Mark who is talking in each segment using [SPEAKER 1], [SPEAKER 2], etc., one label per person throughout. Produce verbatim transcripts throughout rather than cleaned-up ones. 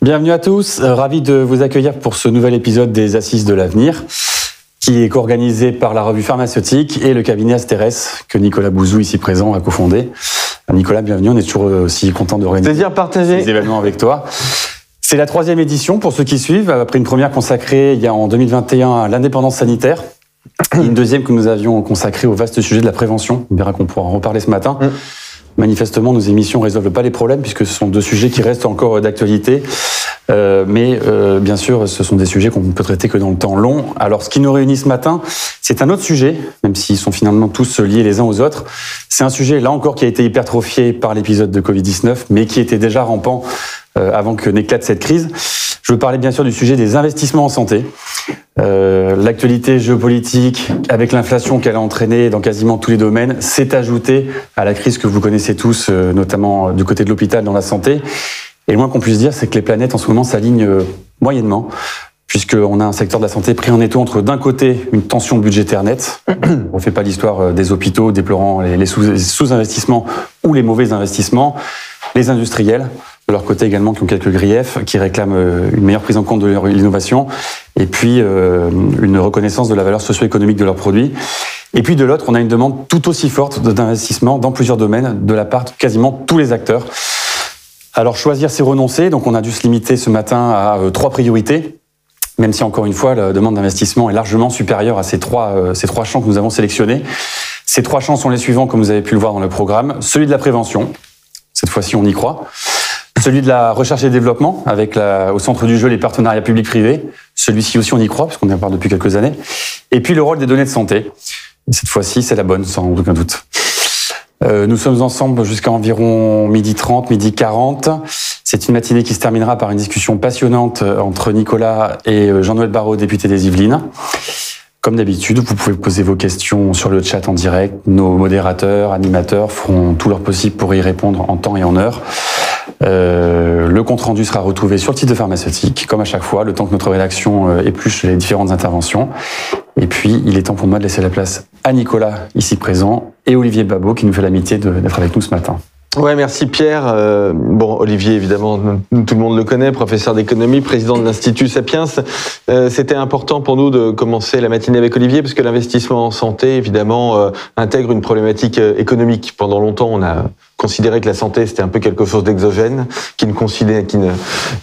[SPEAKER 1] Bienvenue à tous, euh, ravi de vous accueillir pour ce nouvel épisode des Assises de l'avenir, qui est co-organisé par la revue pharmaceutique et le cabinet Asterès, que Nicolas Bouzou, ici présent, a cofondé. Nicolas, bienvenue, on est toujours aussi content d'organiser
[SPEAKER 2] Plaisir partagé.
[SPEAKER 1] ces événements avec toi. C'est la troisième édition pour ceux qui suivent, après une première consacrée il y a en deux mille vingt et un à l'indépendance sanitaire, et une deuxième que nous avions consacrée au vaste sujet de la prévention. On verra qu'on pourra en reparler ce matin. Mmh. Manifestement, nos émissions ne résolvent pas les problèmes puisque ce sont deux sujets qui restent encore d'actualité. Euh, mais euh, bien sûr, ce sont des sujets qu'on ne peut traiter que dans le temps long. Alors, ce qui nous réunit ce matin, c'est un autre sujet, même s'ils sont finalement tous liés les uns aux autres. C'est un sujet, là encore, qui a été hypertrophié par l'épisode de covid dix-neuf, mais qui était déjà rampant euh, avant que n'éclate cette crise. Je veux parler bien sûr du sujet des investissements en santé. Euh, l'actualité géopolitique, avec l'inflation qu'elle a entraînée dans quasiment tous les domaines, s'est ajoutée à la crise que vous connaissez tous, euh, notamment du côté de l'hôpital dans la santé. Et le moins qu'on puisse dire, c'est que les planètes en ce moment s'alignent euh, moyennement, puisqu'on a un secteur de la santé pris en étau entre, d'un côté, une tension budgétaire nette. On ne fait pas l'histoire des hôpitaux déplorant les, les, sous, les sous-investissements ou les mauvais investissements. Les industriels, de leur côté également, qui ont quelques griefs, qui réclament une meilleure prise en compte de l'innovation, et puis euh, une reconnaissance de la valeur socio-économique de leurs produits. Et puis de l'autre, on a une demande tout aussi forte d'investissement dans plusieurs domaines, de la part de quasiment tous les acteurs. Alors choisir, c'est renoncer, donc on a dû se limiter ce matin à euh, trois priorités, même si encore une fois, la demande d'investissement est largement supérieure à ces trois, euh, ces trois champs que nous avons sélectionnés. Ces trois champs sont les suivants, comme vous avez pu le voir dans le programme. Celui de la prévention, cette fois-ci on y croit. Celui de la recherche et développement, avec la, au centre du jeu les partenariats publics-privés. Celui-ci aussi on y croit, parce qu'on en parle depuis quelques années. Et puis le rôle des données de santé. Et cette fois-ci, c'est la bonne, sans aucun doute. Euh, nous sommes ensemble jusqu'à environ midi trente, midi quarante. C'est une matinée qui se terminera par une discussion passionnante entre Nicolas et Jean-Noël Barrot, député des Yvelines. Comme d'habitude, vous pouvez poser vos questions sur le chat en direct. Nos modérateurs, animateurs feront tout leur possible pour y répondre en temps et en heure. Euh, le compte-rendu sera retrouvé sur le site de Pharmaceutique, comme à chaque fois, le temps que notre rédaction euh, épluche les différentes interventions. Et puis, il est temps pour moi de laisser la place à Nicolas, ici présent, et Olivier Babot, qui nous fait l'amitié de, d'être avec nous ce matin.
[SPEAKER 2] Ouais, merci Pierre. Euh, bon, Olivier, évidemment, tout le monde le connaît, professeur d'économie, président de l'Institut Sapiens. Euh, c'était important pour nous de commencer la matinée avec Olivier, parce que l'investissement en santé, évidemment, euh, intègre une problématique économique. Pendant longtemps, on a considéré que la santé, c'était un peu quelque chose d'exogène, qui ne, considérait, qui ne,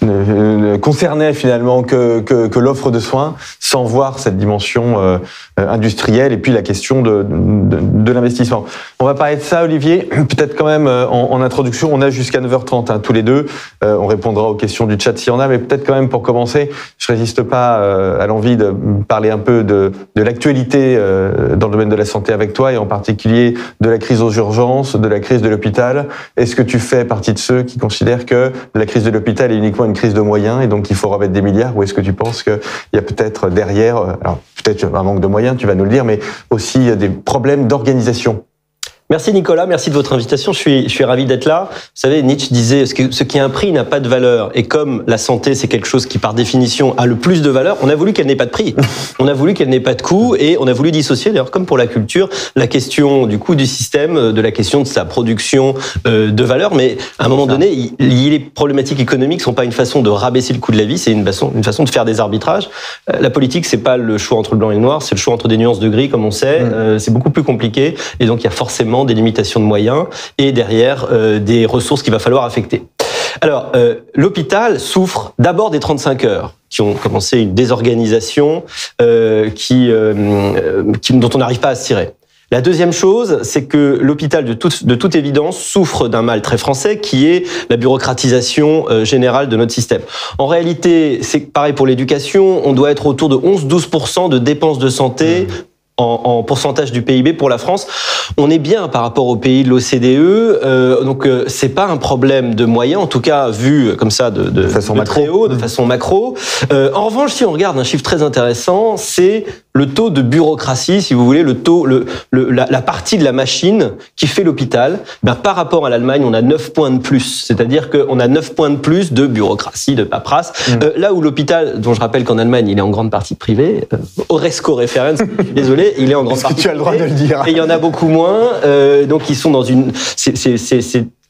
[SPEAKER 2] ne, ne concernait finalement que, que, que l'offre de soins, sans voir cette dimension euh, industrielle et puis la question de, de, de l'investissement. On va parler de ça, Olivier. Peut-être quand même, en, en introduction, on a jusqu'à neuf heures trente, hein, tous les deux. Euh, on répondra aux questions du chat s'il y en a, mais peut-être quand même pour commencer, je résiste pas euh, à l'envie de parler un peu de, de l'actualité euh, dans le domaine de la santé avec toi, et en particulier de la crise aux urgences, de la crise de l'hôpital. Est-ce que tu fais partie de ceux qui considèrent que la crise de l'hôpital est uniquement une crise de moyens et donc il faut remettre des milliards, ou est-ce que tu penses qu'il y a peut-être derrière, alors peut-être un manque de moyens, tu vas nous le dire, mais aussi des problèmes d'organisation?
[SPEAKER 3] Merci Nicolas, merci de votre invitation, je suis, je suis ravi d'être là. Vous savez, Nietzsche disait ce, que, ce qui a un prix n'a pas de valeur, et comme la santé c'est quelque chose qui par définition a le plus de valeur, on a voulu qu'elle n'ait pas de prix, on a voulu qu'elle n'ait pas de coût, et on a voulu dissocier, d'ailleurs comme pour la culture, la question du coût du système de la question de sa production euh, de valeur, mais à un moment donné, il, il, les problématiques économiques ne sont pas une façon de rabaisser le coût de la vie, c'est une façon, une façon de faire des arbitrages. Euh, la politique, c'est pas le choix entre le blanc et le noir, c'est le choix entre des nuances de gris, comme on sait, mmh. euh, c'est beaucoup plus compliqué, et donc il y a forcément des limitations de moyens et derrière euh, des ressources qu'il va falloir affecter. Alors, euh, l'hôpital souffre d'abord des trente-cinq heures qui ont commencé une désorganisation euh, qui, euh, qui, dont on n'arrive pas à se tirer. La deuxième chose, c'est que l'hôpital, de toute, de toute évidence, souffre d'un mal très français qui est la bureaucratisation euh, générale de notre système. En réalité, c'est pareil pour l'éducation, on doit être autour de onze à douze pour cent de dépenses de santé mmh. En, en pourcentage du P I B pour la France. On est bien par rapport aux pays de l'O C D E, euh, donc euh, c'est pas un problème de moyens, en tout cas vu comme ça de, de, de, façon de macro. Très haut, de mmh. façon macro. Euh, en revanche, si on regarde un chiffre très intéressant, c'est le taux de bureaucratie, si vous voulez, le taux, le, le, la, la partie de la machine qui fait l'hôpital. Ben, par rapport à l'Allemagne, on a neuf points de plus. C'est-à-dire qu'on a neuf points de plus de bureaucratie, de paperasse. Mmh. Euh, là où l'hôpital, dont je rappelle qu'en Allemagne, il est en grande partie privé, euh, Oresco Referens, je suis désolé, il est en grande
[SPEAKER 2] Est-ce
[SPEAKER 3] partie
[SPEAKER 2] que tu as le droit
[SPEAKER 3] privé,
[SPEAKER 2] de le dire?
[SPEAKER 3] Et il y en a beaucoup moins. Euh, donc ils sont dans une... C'est, c'est, c'est, c'est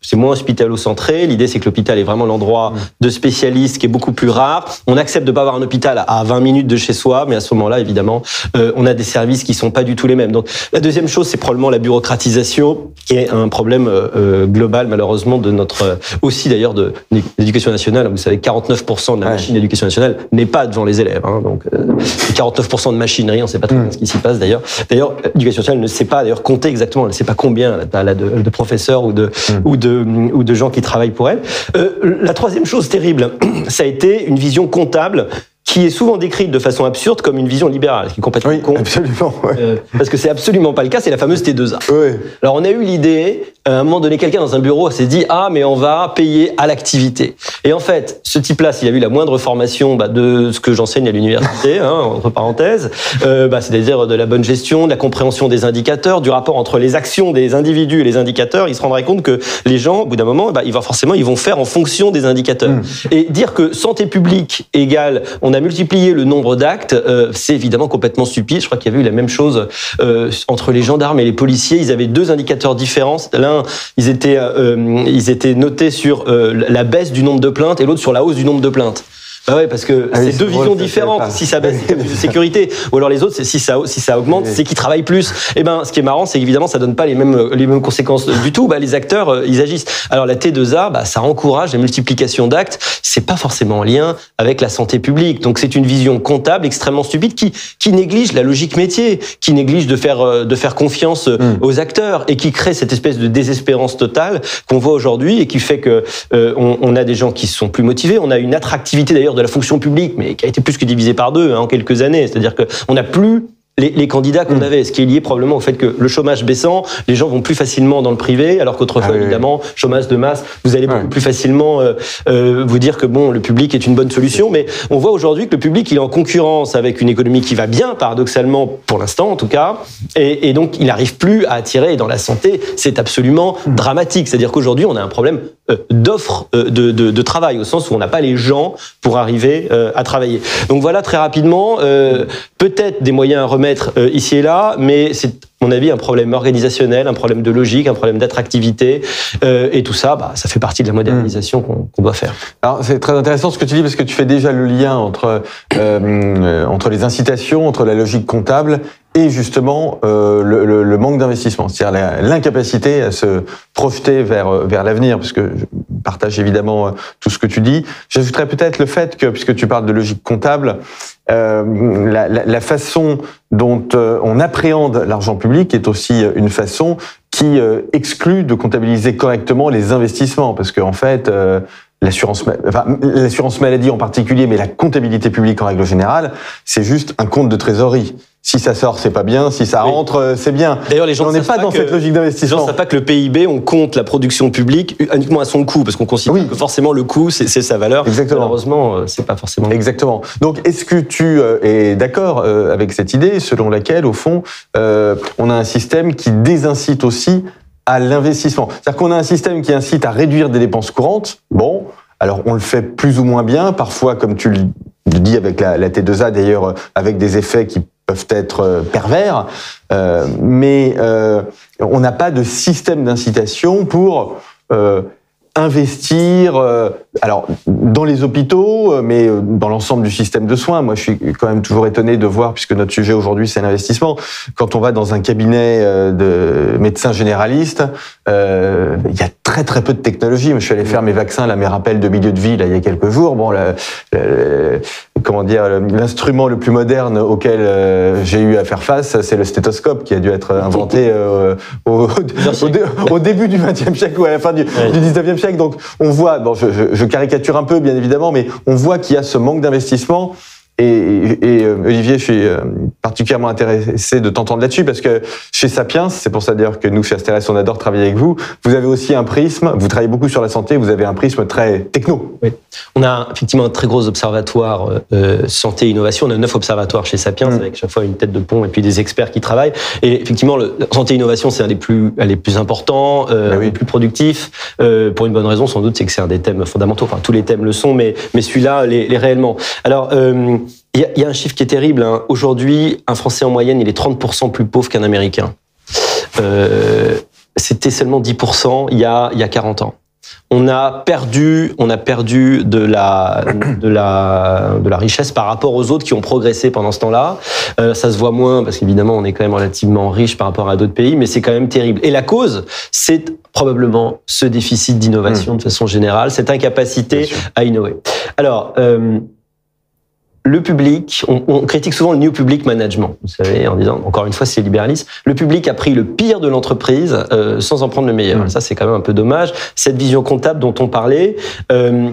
[SPEAKER 3] c'est moins hospitalo-centré. L'idée, c'est que l'hôpital est vraiment l'endroit de spécialistes qui est beaucoup plus rare. On accepte de pas avoir un hôpital à vingt minutes de chez soi, mais à ce moment-là, évidemment, euh, on a des services qui sont pas du tout les mêmes. Donc, la deuxième chose, c'est probablement la bureaucratisation, qui est un problème euh, global, malheureusement, de notre euh, aussi d'ailleurs de l'éducation nationale. Vous savez, quarante-neuf pour cent de la ouais. machine d'éducation nationale n'est pas devant les élèves. Hein, donc, euh, quarante-neuf pour cent de machinerie, on ne sait pas très bien ce qui s'y passe d'ailleurs. D'ailleurs, l'éducation nationale ne sait pas d'ailleurs compter exactement. Elle ne sait pas combien elle a de, de professeurs ou de mmh. ou de ou de gens qui travaillent pour elle. Euh, la troisième chose terrible, ça a été une vision comptable qui est souvent décrite de façon absurde comme une vision libérale, ce qui est complètement
[SPEAKER 2] oui,
[SPEAKER 3] con.
[SPEAKER 2] Absolument, ouais.
[SPEAKER 3] euh, parce que c'est absolument pas le cas, c'est la fameuse T deux A.
[SPEAKER 2] Ouais.
[SPEAKER 3] Alors on a eu l'idée, à un moment donné, quelqu'un dans un bureau s'est dit « Ah, mais on va payer à l'activité ». Et en fait, ce type-là, s'il a eu la moindre formation bah, de ce que j'enseigne à l'université, hein, entre parenthèses, euh, bah, c'est-à-dire de la bonne gestion, de la compréhension des indicateurs, du rapport entre les actions des individus et les indicateurs, il se rendrait compte que les gens, au bout d'un moment, bah, ils vont forcément ils vont faire en fonction des indicateurs. Mmh. Et dire que santé publique égale, on a multiplié le nombre d'actes, euh, c'est évidemment complètement stupide. Je crois qu'il y avait eu la même chose euh, entre les gendarmes et les policiers. Ils avaient deux indicateurs différents. L'un, ils étaient, euh, ils étaient notés sur euh, la baisse du nombre de plaintes et l'autre sur la hausse du nombre de plaintes. Bah ouais, parce que ah oui, c'est deux visions différentes. Si ça baisse, c'est plus de sécurité. Ou alors les autres, c'est si ça, si ça augmente, c'est qu'ils travaillent plus. Et ben, ce qui est marrant, c'est qu'évidemment, ça donne pas les mêmes, les mêmes conséquences du tout. Bah, les acteurs, ils agissent. Alors, la T deux A, bah, ça encourage la multiplication d'actes. C'est pas forcément en lien avec la santé publique. Donc, c'est une vision comptable extrêmement stupide qui, qui néglige la logique métier, qui néglige de faire, de faire confiance mmh. aux acteurs et qui crée cette espèce de désespérance totale qu'on voit aujourd'hui et qui fait que, euh, on, on a des gens qui sont plus motivés. On a une attractivité d'ailleurs de la fonction publique, mais qui a été plus que divisée par deux hein, en quelques années. C'est-à-dire qu'on n'a plus les, les candidats qu'on mmh. avait, ce qui est lié probablement au fait que le chômage baissant, les gens vont plus facilement dans le privé, alors qu'autrefois, ah oui, évidemment, oui. chômage de masse, vous allez beaucoup ouais. plus facilement euh, euh, vous dire que bon, le public est une bonne solution, mais on voit aujourd'hui que le public, il est en concurrence avec une économie qui va bien, paradoxalement, pour l'instant en tout cas, et, et donc il n'arrive plus à attirer, et dans la santé, c'est absolument mmh. dramatique. C'est-à-dire qu'aujourd'hui, on a un problème euh, d'offre euh, de, de, de travail, au sens où on n'a pas les gens pour arriver euh, à travailler. Donc voilà, très rapidement, euh, peut-être des moyens à remettre mettre euh, ici et là, mais c'est, à mon avis, un problème organisationnel, un problème de logique, un problème d'attractivité, euh, et tout ça, bah, ça fait partie de la modernisation mmh. qu'on, qu'on doit faire.
[SPEAKER 2] Alors, c'est très intéressant ce que tu dis, parce que tu fais déjà le lien entre, euh, entre les incitations, entre la logique comptable et justement euh, le, le, le manque d'investissement, c'est-à-dire la, l'incapacité à se projeter vers, vers l'avenir, parce que je partage évidemment tout ce que tu dis. J'ajouterais peut-être le fait que, puisque tu parles de logique comptable, euh, la, la, la façon dont euh, on appréhende l'argent public est aussi une façon qui euh, exclut de comptabiliser correctement les investissements, parce qu'en fait, euh, l'assurance, enfin, l'assurance maladie en particulier, mais la comptabilité publique en règle générale, c'est juste un compte de trésorerie. Si ça sort, c'est pas bien. Si ça oui. rentre, c'est bien.
[SPEAKER 3] D'ailleurs, les gens
[SPEAKER 2] on n'est pas, pas dans que, cette logique d'investissement.
[SPEAKER 3] Les gens ne savent pas que le P I B, on compte la production publique uniquement à son coût, parce qu'on considère oui. que forcément le coût, c'est, c'est sa valeur.
[SPEAKER 2] Exactement.
[SPEAKER 3] Malheureusement, c'est pas forcément.
[SPEAKER 2] Exactement. Donc, est-ce que tu es d'accord avec cette idée, selon laquelle, au fond, euh, on a un système qui désincite aussi à l'investissement? C'est-à-dire qu'on a un système qui incite à réduire des dépenses courantes. Bon, alors on le fait plus ou moins bien, parfois, comme tu le dis avec la, la T deux A, d'ailleurs, avec des effets qui peuvent être pervers, euh, mais euh, on n'a pas de système d'incitation pour euh, investir, euh, alors dans les hôpitaux, mais dans l'ensemble du système de soins. Moi, je suis quand même toujours étonné de voir, puisque notre sujet aujourd'hui c'est l'investissement, quand on va dans un cabinet de médecins généralistes, euh, il y a très très peu de technologie. Je suis allé faire mes vaccins, là, mes rappels de milieu de vie, là, il y a quelques jours. Bon, le, le, comment dire, l'instrument le plus moderne auquel euh, j'ai eu à faire face, c'est le stéthoscope, qui a dû être inventé euh, au, au, au début du vingtième siècle ou à la fin du, oui. du dix-neuvième siècle. Donc, on voit, bon, je, je, je caricature un peu, bien évidemment, mais on voit qu'il y a ce manque d'investissement. Et, et, et Olivier, je suis particulièrement intéressé de t'entendre là-dessus, parce que chez Sapiens, c'est pour ça d'ailleurs que nous, chez Asterès, on adore travailler avec vous, vous avez aussi un prisme, vous travaillez beaucoup sur la santé, vous avez un prisme très techno.
[SPEAKER 3] Oui. On a effectivement un très gros observatoire euh, santé et innovation, on a neuf observatoires chez Sapiens, mmh. avec chaque fois une tête de pont et puis des experts qui travaillent. Et effectivement, le, santé et innovation, c'est un des plus, un des plus importants, euh, oui. les plus productifs, euh, pour une bonne raison sans doute, c'est que c'est un des thèmes fondamentaux, enfin tous les thèmes le sont, mais, mais celui-là, les, les réellement. Alors, euh, il y, y a un chiffre qui est terrible. Hein. Aujourd'hui, un Français en moyenne, il est trente pour cent plus pauvre qu'un Américain. Euh, c'était seulement dix pour cent il y a, il y a quarante ans. On a perdu, on a perdu de la, de la, de la richesse par rapport aux autres qui ont progressé pendant ce temps-là. Euh, ça se voit moins parce qu'évidemment, on est quand même relativement riche par rapport à d'autres pays, mais c'est quand même terrible. Et la cause, c'est probablement ce déficit d'innovation mmh. de façon générale, cette incapacité à innover. Alors, euh, le public, on, on critique souvent le New Public Management, vous savez, en disant, encore une fois, c'est libéralisme. Le public a pris le pire de l'entreprise euh, sans en prendre le meilleur. Mmh. Ça, c'est quand même un peu dommage. Cette vision comptable dont on parlait... Euh,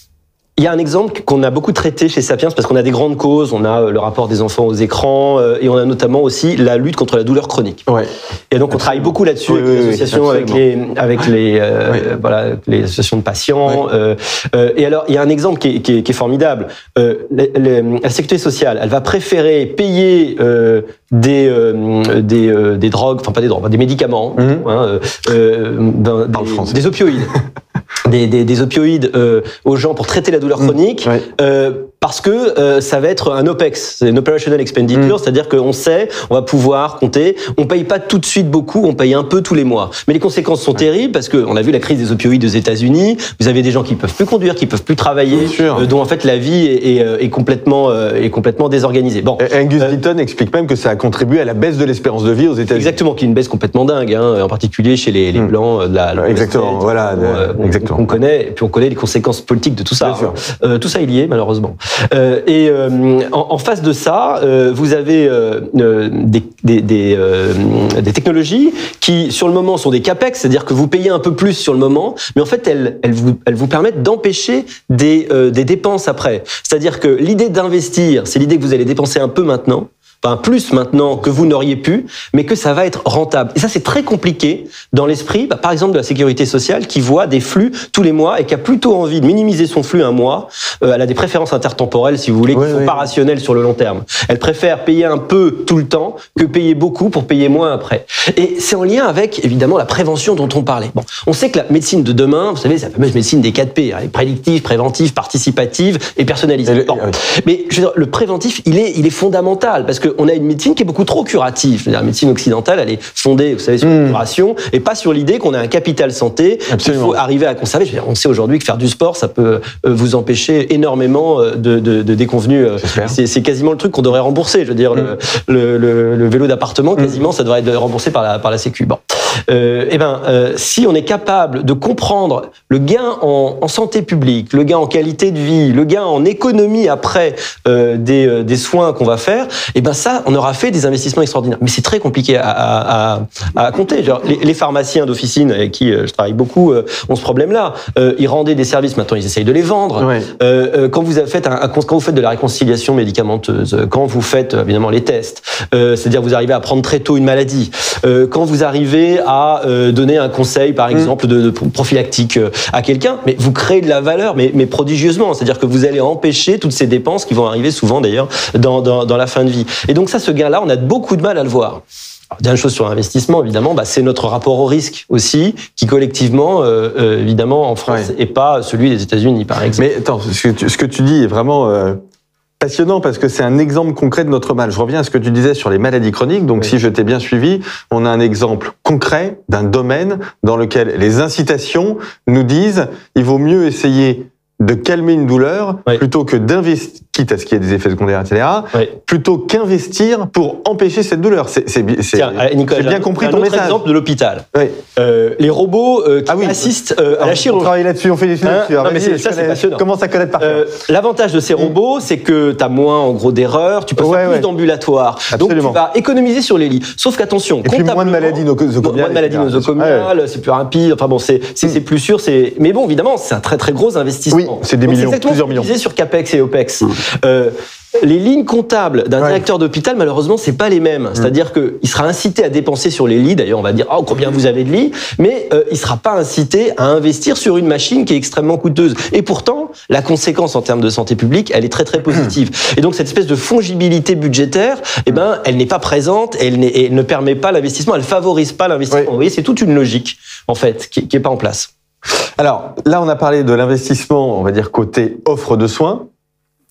[SPEAKER 3] Il y a un exemple qu'on a beaucoup traité chez Sapiens parce qu'on a des grandes causes, on a le rapport des enfants aux écrans euh, et on a notamment aussi la lutte contre la douleur chronique. Ouais. Et donc on absolument. travaille beaucoup là-dessus oui, avec les oui, associations, oui, avec les avec les euh, oui. voilà les associations de patients. Oui. Euh, euh, et alors il y a un exemple qui est, qui est, qui est formidable. Euh, les, les, la sécurité sociale, elle va préférer payer euh, des euh, des euh, des drogues, enfin pas des drogues, des médicaments, mm-hmm. hein, euh, ben, des, des opioïdes. Des, des, des opioïdes euh, aux gens pour traiter la douleur chronique, mmh, ouais. euh, parce que euh, ça va être un OPEX, c'est une operational expenditure, mmh. c'est-à-dire qu'on sait, on va pouvoir compter, on paye pas tout de suite beaucoup, on paye un peu tous les mois. Mais les conséquences sont ouais. terribles parce que on a vu la crise des opioïdes aux États-Unis. Vous avez des gens qui peuvent plus conduire, qui peuvent plus travailler, euh, dont en fait la vie est, est, est complètement euh, est complètement désorganisée. Bon,
[SPEAKER 2] et Angus euh, Deaton explique même que ça a contribué à la baisse de l'espérance de vie aux États-Unis.
[SPEAKER 3] Exactement, qui est une baisse complètement dingue, hein, en particulier chez les, les mmh. blancs de la. la
[SPEAKER 2] exactement, West, voilà,
[SPEAKER 3] euh,
[SPEAKER 2] de, exactement.
[SPEAKER 3] On connaît, et puis on connaît les conséquences politiques de tout ça. Euh, tout ça est lié, malheureusement. Euh, et euh, en, en face de ça, euh, vous avez euh, des, des, des, euh, des technologies qui, sur le moment, sont des capex, c'est-à-dire que vous payez un peu plus sur le moment, mais en fait, elles, elles, vous, elles vous permettent d'empêcher des, euh, des dépenses après. C'est-à-dire que l'idée d'investir, c'est l'idée que vous allez dépenser un peu maintenant, enfin plus maintenant que vous n'auriez pu, mais que ça va être rentable. Et ça, c'est très compliqué dans l'esprit, bah, par exemple, de la sécurité sociale qui voit des flux tous les mois et qui a plutôt envie de minimiser son flux un mois. Euh, elle a des préférences intertemporelles, si vous voulez, qui oui, sont oui. pas rationnelles sur le long terme. Elle préfère payer un peu tout le temps que payer beaucoup pour payer moins après. Et c'est en lien avec, évidemment, la prévention dont on parlait. Bon, on sait que la médecine de demain, vous savez, c'est la fameuse médecine des quatre P, hein, prédictive, préventive, participative et personnalisée. Le, bon. oui. Mais je veux dire, le préventif, il est, il est fondamental parce que on a une médecine qui est beaucoup trop curative. La médecine occidentale, elle est fondée, vous savez, sur mmh. la curation et pas sur l'idée qu'on a un capital santé qu'il faut arriver à conserver. Je veux dire, on sait aujourd'hui que faire du sport, ça peut vous empêcher énormément de, de, de déconvenues. C'est, c'est quasiment le truc qu'on devrait rembourser. Je veux dire, mmh. le, le, le vélo d'appartement, quasiment, mmh. ça devrait être remboursé par la, par la Sécu. Bon. Euh, eh ben, euh, si on est capable de comprendre le gain en, en santé publique, le gain en qualité de vie, le gain en économie après euh, des, euh, des soins qu'on va faire, eh ben ça, on aura fait des investissements extraordinaires. Mais c'est très compliqué à, à, à, à compter. Genre, les, les pharmaciens d'officine avec qui euh, je travaille beaucoup euh, ont ce problème-là. Euh, ils rendaient des services, maintenant ils essayent de les vendre. Ouais. Euh, euh, quand vous faites un, un, quand vous faites de la réconciliation médicamenteuse, quand vous faites évidemment les tests, euh, c'est-à-dire vous arrivez à prendre très tôt une maladie, euh, quand vous arrivez à euh, donner un conseil, par exemple, de, de prophylactique euh, à quelqu'un, mais vous créez de la valeur, mais, mais prodigieusement. C'est-à-dire que vous allez empêcher toutes ces dépenses qui vont arriver souvent d'ailleurs dans, dans, dans la fin de vie. Et donc ça, ce gain-là, on a beaucoup de mal à le voir. Alors, dernière chose sur l'investissement, évidemment, bah, c'est notre rapport au risque aussi, qui collectivement, euh, euh, évidemment, en France, ouais. est pas celui des États-Unis, par exemple.
[SPEAKER 2] Mais attends, ce que tu, ce que tu dis est vraiment euh, passionnant parce que c'est un exemple concret de notre mal. Je reviens à ce que tu disais sur les maladies chroniques. Donc, oui. si je t'ai bien suivi, on a un exemple concret d'un domaine dans lequel les incitations nous disent il vaut mieux essayer de calmer une douleur oui. plutôt que d'investir, quitte à ce qu'il y ait des effets secondaires, et cetera, oui. plutôt qu'investir pour empêcher cette douleur. C'est, c'est, c'est,
[SPEAKER 3] Tiens, Nicolas,
[SPEAKER 2] j'ai bien compris
[SPEAKER 3] un
[SPEAKER 2] ton
[SPEAKER 3] autre
[SPEAKER 2] message.
[SPEAKER 3] Exemple de l'hôpital.
[SPEAKER 2] Oui.
[SPEAKER 3] Euh, les robots euh, qui ah oui. assistent euh, à la chirurgie.
[SPEAKER 2] On travaille là-dessus, on fait des études
[SPEAKER 3] hein
[SPEAKER 2] là-dessus.
[SPEAKER 3] Non, mais c'est, ça, connais, c'est passionnant.
[SPEAKER 2] Commence à connaître par cœur. Euh,
[SPEAKER 3] l'avantage de ces robots, c'est que tu as moins, en gros, d'erreurs, tu peux ouais, faire ouais. plus d'ambulatoire. Donc, tu vas économiser sur les lits. Sauf qu'attention,
[SPEAKER 2] et puis moins de maladies nosocomiales.
[SPEAKER 3] Moins de maladies nosocomiales, c'est plus rapide. Enfin bon, c'est plus sûr. Mais bon, évidemment, c'est un très très gros investissement.
[SPEAKER 2] Oui, c'est des millions, plusieurs millions.
[SPEAKER 3] Sur CAPEX et OPEX. Mmh. Euh, les lignes comptables d'un ouais. directeur d'hôpital, malheureusement, c'est pas les mêmes. Mmh. C'est-à-dire qu'il sera incité à dépenser sur les lits. D'ailleurs, on va dire, oh, combien vous avez de lits? Mais euh, il sera pas incité à investir sur une machine qui est extrêmement coûteuse. Et pourtant, la conséquence en termes de santé publique, elle est très, très positive. Mmh. Et donc, cette espèce de fongibilité budgétaire, eh ben, elle n'est pas présente, elle, n'est, elle ne permet pas l'investissement, elle favorise pas l'investissement. Ouais. Vous voyez, c'est toute une logique, en fait, qui, qui est pas en place.
[SPEAKER 2] Alors, là, on a parlé de l'investissement, on va dire, côté offre de soins.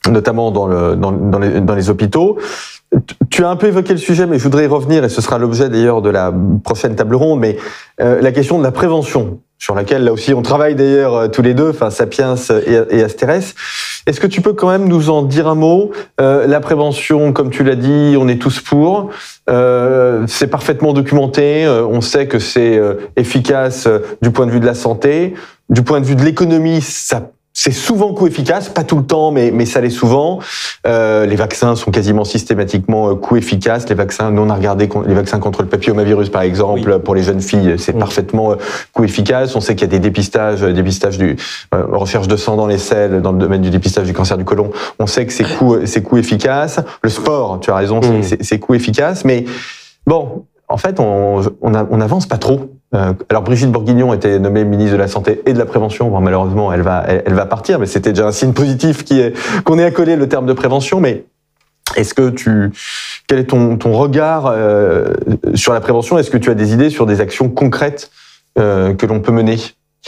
[SPEAKER 2] notamment dans, le, dans, dans, les, dans les hôpitaux. Tu as un peu évoqué le sujet, mais je voudrais y revenir, et ce sera l'objet d'ailleurs de la prochaine table ronde, mais euh, la question de la prévention, sur laquelle là aussi on travaille d'ailleurs tous les deux, enfin Sapiens et, et Asterès. Est-ce que tu peux quand même nous en dire un mot? euh, La prévention, comme tu l'as dit, on est tous pour. Euh, c'est parfaitement documenté. Euh, on sait que c'est euh, efficace euh, du point de vue de la santé, du point de vue de l'économie. Ça C'est souvent coût-efficace, pas tout le temps, mais, mais ça l'est souvent. Euh, les vaccins sont quasiment systématiquement euh, coût-efficaces. Les vaccins, nous on a regardé les vaccins contre le papillomavirus par exemple, oui. Pour les jeunes filles, c'est oui. parfaitement euh, coût-efficace. On sait qu'il y a des dépistages, euh, dépistages du euh, recherche de sang dans les selles, dans le domaine du dépistage du cancer du côlon. On sait que c'est coût, c'est coût-efficace. Le sport, tu as raison, mmh. c'est, c'est coût-efficace. Mais bon, en fait, on on, a, on avance pas trop. Alors Brigitte Bourguignon était nommée ministre de la Santé et de la Prévention. Bon, malheureusement, elle va, elle, elle va partir, mais c'était déjà un signe positif qui est, qu'on ait accolé le terme de prévention. Mais est-ce que tu, quel est ton, ton regard euh, sur la prévention? Est-ce que tu as des idées sur des actions concrètes euh, que l'on peut mener?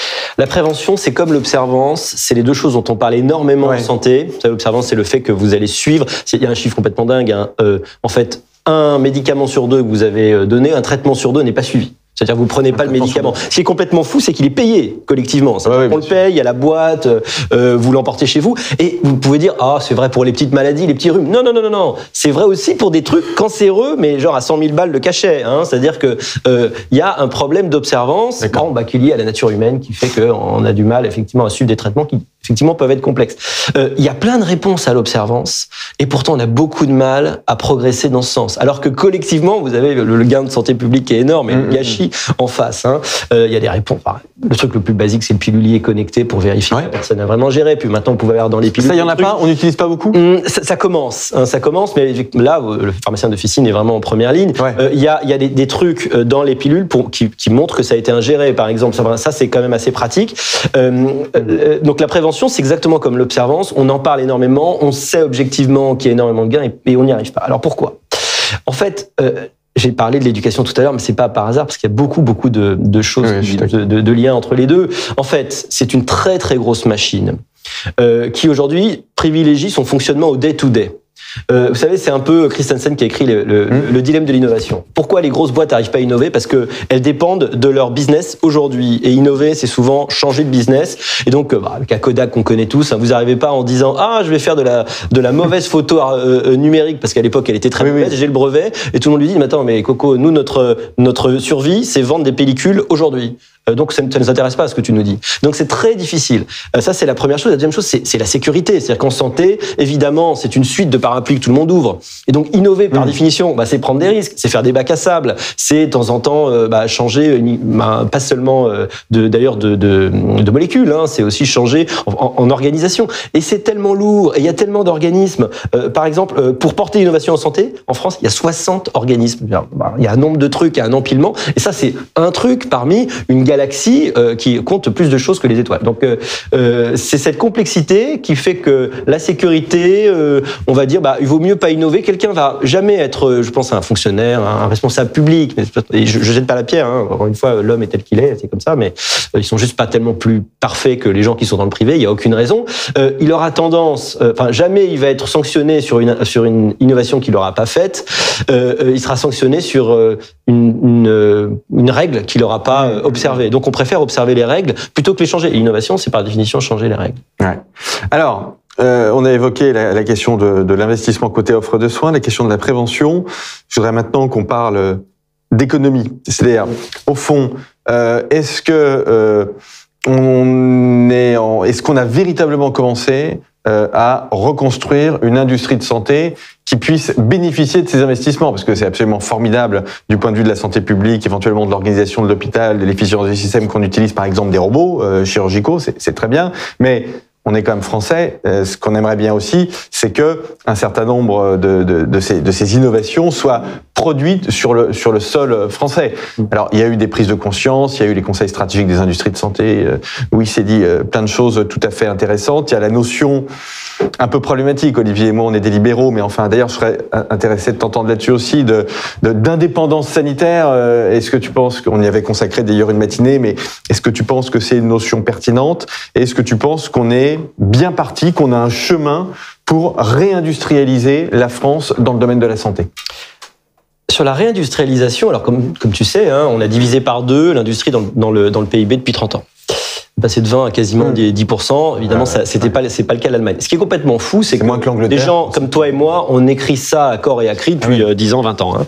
[SPEAKER 3] La prévention, c'est comme l'observance, c'est les deux choses dont on parle énormément ouais. en santé. L'observance, c'est le fait que vous allez suivre. Il y a un chiffre complètement dingue. Hein. Euh, en fait, un médicament sur deux que vous avez donné, un traitement sur deux n'est pas suivi. C'est-à-dire que vous prenez pas le médicament. Ce qui est complètement fou, c'est qu'il est payé collectivement. Ouais, ouais, on le paye, il y a la boîte, euh, vous l'emportez chez vous. Et vous pouvez dire, ah, c'est vrai pour les petites maladies, les petits rhumes. Non, non, non, non, non. C'est vrai aussi pour des trucs cancéreux, mais genre à cent mille balles de cachet. Hein. C'est-à-dire que euh, il y a un problème d'observance, bon, bah, qui est lié à la nature humaine, qui fait qu'on a du mal effectivement à suivre des traitements qui effectivement peuvent être complexes. Euh, il y a plein de réponses à l'observance, et pourtant on a beaucoup de mal à progresser dans ce sens. Alors que collectivement, vous avez le, le gain de santé publique qui est énorme et le gâchis en face. Hein. Euh, il y a des réponses. Enfin, le truc le plus basique, c'est le pilulier connecté pour vérifier ouais. que la personne a vraiment géré. Puis maintenant, vous pouvez avoir dans les pilules.
[SPEAKER 2] Ça, il y en a trucs. Pas. On n'utilise pas beaucoup.
[SPEAKER 3] Mmh, ça, ça commence. Hein, ça commence. Mais là, le pharmacien d'officine est vraiment en première ligne. Il ouais. euh, y a, il y a des, des trucs dans les pilules pour, qui, qui montrent que ça a été ingéré. Par exemple, ça, ça c'est quand même assez pratique. Euh, euh, donc la prévention, c'est exactement comme l'observance. On en parle énormément. On sait objectivement qu'il y a énormément de gains et, et on n'y arrive pas. Alors pourquoi? En fait. Euh, J'ai parlé de l'éducation tout à l'heure, mais c'est pas par hasard parce qu'il y a beaucoup, beaucoup de, de choses, oui, de, de, de liens entre les deux. En fait, c'est une très, très grosse machine euh, qui aujourd'hui privilégie son fonctionnement au day-to-day. Euh, vous savez, c'est un peu Christensen qui a écrit le, le, mmh. le dilemme de l'innovation. Pourquoi les grosses boîtes n'arrivent pas à innover? Parce que elles dépendent de leur business aujourd'hui. Et innover, c'est souvent changer de business. Et donc, bah, avec la Kodak qu'on connaît tous, hein, vous n'arrivez pas en disant ah, je vais faire de la de la mauvaise photo euh, numérique parce qu'à l'époque elle était très oui, mauvaise. Oui. J'ai le brevet et tout le monde lui dit mais attends, mais Coco, nous notre notre survie, c'est vendre des pellicules aujourd'hui. Donc ça ne nous intéresse pas ce que tu nous dis. Donc c'est très difficile. Ça c'est la première chose. La deuxième chose c'est, c'est la sécurité. C'est-à-dire qu'en santé, évidemment, c'est une suite de parapluies que tout le monde ouvre. Et donc innover par mmh. définition, bah, c'est prendre des risques, c'est faire des bacs à sable, c'est de temps en temps euh, bah, changer, bah, pas seulement euh, de, d'ailleurs de, de, de molécules, hein, c'est aussi changer en, en, en organisation. Et c'est tellement lourd. Et il y a tellement d'organismes. Euh, par exemple, euh, pour porter l'innovation en santé, en France, il y a soixante organismes. Bah, il y a un nombre de trucs, il y a un empilement. Et ça c'est un truc parmi une galaxie galaxie euh, qui compte plus de choses que les étoiles. Donc euh, euh, c'est cette complexité qui fait que la sécurité, euh, on va dire, bah il vaut mieux pas innover. Quelqu'un va jamais être, je pense, un fonctionnaire, un responsable public. Mais et je, je jette pas la pierre. Hein. Encore une fois, l'homme est tel qu'il est, c'est comme ça. Mais euh, ils sont juste pas tellement plus parfaits que les gens qui sont dans le privé. Il y a aucune raison. Euh, il aura tendance, enfin euh, jamais il va être sanctionné sur une sur une innovation qu'il aura pas faite. Euh, il sera sanctionné sur euh, une, une une règle qu'il aura pas euh, observée. Donc on préfère observer les règles plutôt que les changer. Et l'innovation, c'est par définition changer les règles. Ouais.
[SPEAKER 2] Alors, euh, on a évoqué la, la question de, de l'investissement côté offre de soins, la question de la prévention. Je voudrais maintenant qu'on parle d'économie. C'est-à-dire, au fond, euh, est-ce que euh, on est en, est-ce qu'on a véritablement commencé euh, à reconstruire une industrie de santé qui puisse bénéficier de ces investissements, parce que c'est absolument formidable du point de vue de la santé publique, éventuellement de l'organisation de l'hôpital, de l'efficience du système qu'on utilise, par exemple des robots euh, chirurgicaux, c'est, c'est très bien, mais on est quand même français. Euh, ce qu'on aimerait bien aussi, c'est que un certain nombre de, de, de, ces, de ces innovations soient produites sur le, sur le sol français. Alors, il y a eu des prises de conscience, il y a eu les conseils stratégiques des industries de santé, euh, où il s'est dit euh, plein de choses tout à fait intéressantes. Il y a la notion un peu problématique. Olivier et moi, on est des libéraux, mais enfin, d'ailleurs, je serais intéressé de t'entendre là-dessus aussi, de, de d'indépendance sanitaire. Est-ce que tu penses qu'on y avait consacré d'ailleurs une matinée, mais est-ce que tu penses que c'est une notion pertinente? Et est-ce que tu penses qu'on est bien parti, qu'on a un chemin pour réindustrialiser la France dans le domaine de la santé?
[SPEAKER 3] Sur la réindustrialisation, alors comme, comme tu sais, hein, on a divisé par deux l'industrie dans, dans, le, dans le P I B depuis trente ans. Passé de vingt à quasiment mmh. dix pour cent, évidemment, ça, c'était pas, c'est pas le cas de l'Allemagne. Ce qui est complètement fou, c'est que, que des gens comme toi et moi, on écrit ça à corps et à cri depuis oui. dix ans, vingt ans. Hein.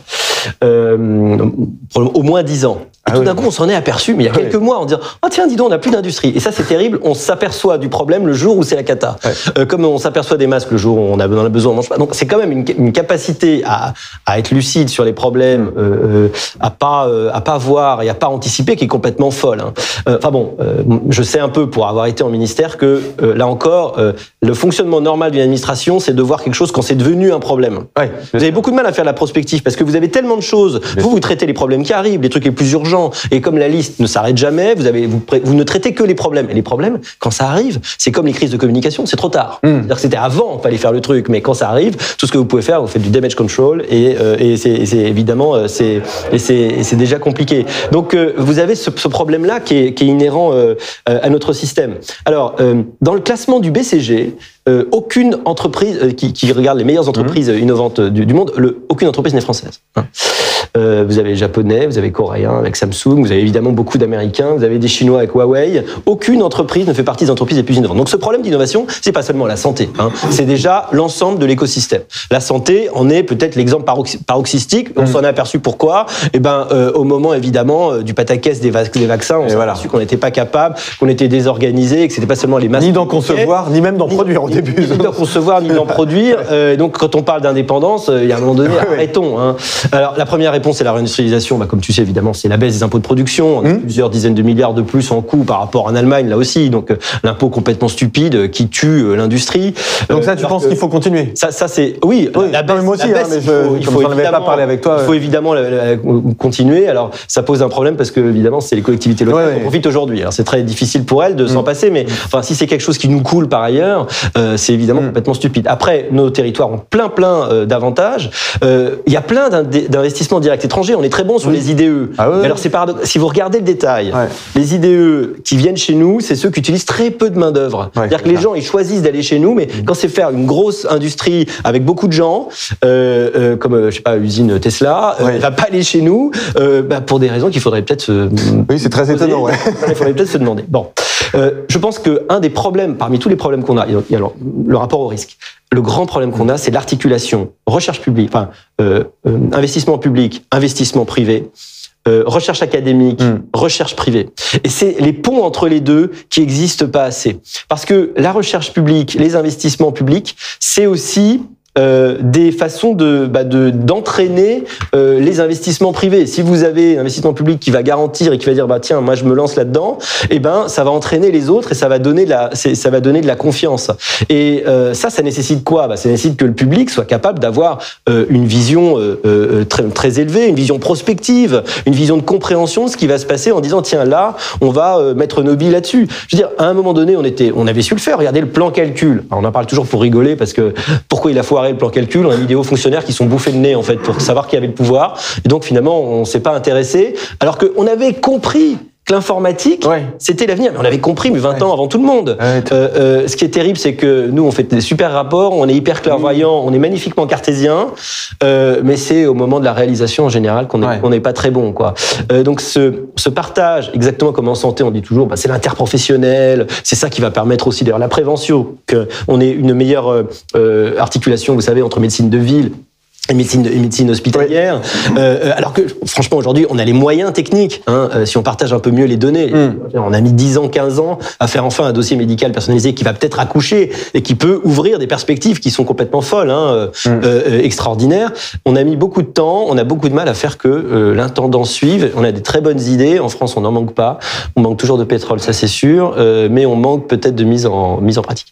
[SPEAKER 3] Euh, au moins dix ans. Et ah tout oui. d'un coup, on s'en est aperçu, mais il y a quelques oui. mois, en disant « Oh tiens, dis donc, on n'a plus d'industrie ». Et ça, c'est terrible. On s'aperçoit du problème le jour où c'est la cata. Ouais. Euh, comme on s'aperçoit des masques le jour où on a besoin, on mange pas. Donc, c'est quand même une, une capacité à, à être lucide sur les problèmes, euh, à pas, euh, à pas voir et à pas anticiper, qui est complètement folle. Hein. Euh, enfin bon, euh, je sais un peu, pour avoir été en ministère, que euh, là encore, euh, le fonctionnement normal d'une administration, c'est de voir quelque chose quand c'est devenu un problème. Ouais, vous avez beaucoup de mal à faire la prospective parce que vous avez tellement de choses. Bien vous, vous traitez les problèmes qui arrivent, les trucs les plus urgents. Et comme la liste ne s'arrête jamais, vous, avez, vous, vous ne traitez que les problèmes. Et les problèmes, quand ça arrive, c'est comme les crises de communication, c'est trop tard. Mmh. C'est-à-dire que c'était avant qu'il fallait faire le truc, mais quand ça arrive, tout ce que vous pouvez faire, vous faites du damage control, et, euh, et c'est, c'est évidemment, c'est, et c'est, et c'est déjà compliqué. Donc euh, vous avez ce, ce problème-là qui est, qui est inhérent euh, à notre système. Alors, euh, dans le classement du B C G, Euh, aucune entreprise euh, qui, qui regarde les meilleures entreprises mmh. innovantes du, du monde, le, aucune entreprise n'est française. Hein. Euh, vous avez les Japonais, vous avez les Coréens avec Samsung, vous avez évidemment beaucoup d'Américains, vous avez des Chinois avec Huawei. Aucune entreprise ne fait partie des entreprises les plus innovantes. Donc ce problème d'innovation, c'est pas seulement la santé, hein, c'est déjà l'ensemble de l'écosystème. La santé en est peut-être l'exemple paroxy- paroxystique. On mmh. s'en est aperçu pourquoi. Eh ben, euh, au moment évidemment euh, du pataquès des, va- des vaccins, on et s'est voilà. aperçu qu'on n'était pas capable, qu'on était désorganisé, que c'était pas seulement les masques.
[SPEAKER 2] Ni d'en concevoir, ni même d'en produire. Ni,
[SPEAKER 3] ni d'en concevoir, ni d'en produire. Euh, donc, quand on parle d'indépendance, il y a un moment donné, oui, arrêtons. Hein. Alors, la première réponse, c'est la réindustrialisation. Bah, comme tu sais, évidemment, c'est la baisse des impôts de production. On a mmh. plusieurs dizaines de milliards de plus en coût par rapport en Allemagne, là aussi. Donc, euh, l'impôt complètement stupide euh, qui tue euh, l'industrie.
[SPEAKER 2] Donc, ça, tu penses qu'il faut continuer?
[SPEAKER 3] Ça, ça c'est oui.
[SPEAKER 2] oui la, la baisse, moi aussi, la baisse, hein, mais je, il faut, comme j'en avais pas parlé avec toi.
[SPEAKER 3] Il faut évidemment la, la, la, continuer. Alors, ça pose un problème parce que, évidemment, c'est les collectivités locales ouais, qui en profitent aujourd'hui. Alors, c'est très difficile pour elles de mmh. s'en passer, mais enfin, si c'est quelque chose qui nous coule par ailleurs, euh, c'est évidemment mmh. complètement stupide. Après, nos territoires ont plein, plein euh, d'avantages. Euh, il y a plein d'investissements directs étrangers. On est très bon sur oui. les I D E. Ah ouais. Alors, c'est paradoxal. Si vous regardez le détail, ouais. les I D E qui viennent chez nous, c'est ceux qui utilisent très peu de main-d'œuvre. Ouais, c'est-à-dire que les gens, ils choisissent d'aller chez nous, mais mmh. quand c'est faire une grosse industrie avec beaucoup de gens, euh, euh, comme, euh, je sais pas, l'usine Tesla, ouais. euh, va pas aller chez nous, euh, bah, pour des raisons qu'il faudrait peut-être se.
[SPEAKER 2] Oui, c'est très poser. étonnant, ouais.
[SPEAKER 3] Il faudrait peut-être se demander. Bon. Euh, je pense qu'un des problèmes, parmi tous les problèmes qu'on a, il y a alors, le rapport au risque. Le grand problème qu'on a, c'est l'articulation recherche publique, enfin, euh, euh, investissement public, investissement privé, euh, recherche académique, mmh. recherche privée. Et c'est les ponts entre les deux qui n'existent pas assez. Parce que la recherche publique, les investissements publics, c'est aussi Euh, des façons de, bah de d'entraîner euh, les investissements privés. Si vous avez un investissement public qui va garantir et qui va dire bah tiens moi je me lance là-dedans, eh ben ça va entraîner les autres et ça va donner de la c'est, ça va donner de la confiance. Et euh, ça ça nécessite quoi? Bah ça nécessite que le public soit capable d'avoir euh, une vision euh, euh, très très élevée, une vision prospective, une vision de compréhension de ce qui va se passer en disant tiens là on va euh, mettre nos billes là-dessus. Je veux dire à un moment donné on était on avait su le faire. Regardez le plan calcul. Alors, on en parle toujours pour rigoler parce que pourquoi il a foiré le plan calcul, on a mis des hauts fonctionnaires qui sont bouffés le nez en fait pour savoir qui avait le pouvoir et donc finalement on s'est pas intéressé alors qu'on avait compris que l'informatique ouais. c'était l'avenir, mais on avait compris mais vingt ouais. ans avant tout le monde. Ouais, euh, euh, ce qui est terrible c'est que nous on fait des super rapports, on est hyper clairvoyants, on est magnifiquement cartésien, euh, mais c'est au moment de la réalisation en général qu'on est, ouais. qu'on n'est pas très bon quoi. Euh, donc ce, ce partage, exactement comme en santé on dit toujours, bah, c'est l'interprofessionnel, c'est ça qui va permettre aussi d'ailleurs la prévention, qu'on ait une meilleure euh, articulation, vous savez, entre médecine de ville et médecine, et médecine hospitalière. Oui. Euh, alors que, franchement, aujourd'hui, on a les moyens techniques. Hein, euh, si on partage un peu mieux les données, mm. on a mis dix ans, quinze ans à faire enfin un dossier médical personnalisé qui va peut-être accoucher et qui peut ouvrir des perspectives qui sont complètement folles, hein, mm. euh, extraordinaires. On a mis beaucoup de temps, on a beaucoup de mal à faire que euh, l'intendant suive. On a des très bonnes idées. En France, on n'en manque pas. On manque toujours de pétrole, ça c'est sûr, euh, mais on manque peut-être de mise en, mise en pratique.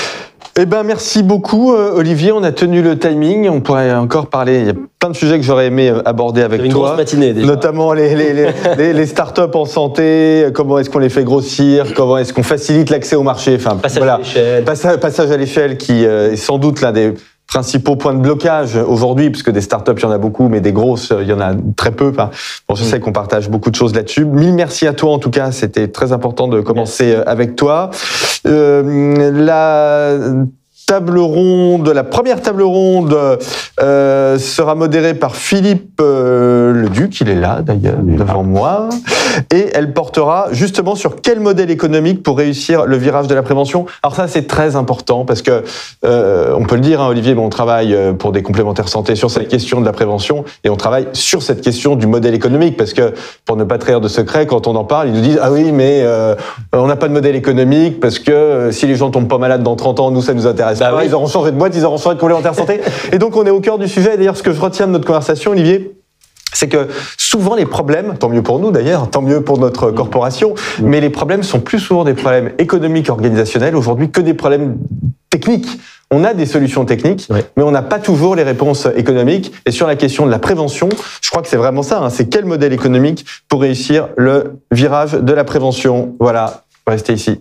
[SPEAKER 2] Eh ben, merci beaucoup, Olivier. On a tenu le timing. On pourrait encore parler. Il y a plein de sujets que j'aurais aimé aborder avec
[SPEAKER 3] une
[SPEAKER 2] toi.
[SPEAKER 3] Grosse matinée, déjà.
[SPEAKER 2] Notamment les, les, les, les, les startups en santé. Comment est-ce qu'on les fait grossir? Comment est-ce qu'on facilite l'accès au marché? Enfin,
[SPEAKER 3] passage
[SPEAKER 2] voilà.
[SPEAKER 3] à l'échelle.
[SPEAKER 2] Passage, passage à l'échelle qui est sans doute l'un des principaux points de blocage aujourd'hui, puisque des startups, il y en a beaucoup, mais des grosses, il y en a très peu. Enfin, bon, je sais qu'on partage beaucoup de choses là-dessus. Mille merci à toi, en tout cas. C'était très important de commencer merci. avec toi. Euh, la table ronde, la première table ronde euh, sera modérée par Philippe euh, Leduc, il est là d'ailleurs, devant moi, et elle portera justement sur quel modèle économique pour réussir le virage de la prévention. Alors ça, c'est très important parce que, euh, on peut le dire, hein, Olivier, mais on travaille pour des complémentaires santé sur cette question de la prévention et on travaille sur cette question du modèle économique parce que, pour ne pas trahir de secret, quand on en parle, ils nous disent « Ah oui, mais euh, on n'a pas de modèle économique parce que euh, si les gens tombent pas malades dans trente ans, nous, ça nous intéresse bah pas. Oui. Ils auront changé de boîte, ils auront changé de complémentaire santé. » Et donc, on est au cœur du sujet. D'ailleurs, ce que je retiens de notre conversation, Olivier, c'est que souvent les problèmes, tant mieux pour nous d'ailleurs, tant mieux pour notre corporation, mais les problèmes sont plus souvent des problèmes économiques, organisationnels aujourd'hui que des problèmes techniques. On a des solutions techniques, oui. mais on n'a pas toujours les réponses économiques. Et sur la question de la prévention, je crois que c'est vraiment ça, hein, c'est quel modèle économique pour réussir le virage de la prévention. Voilà, restez ici.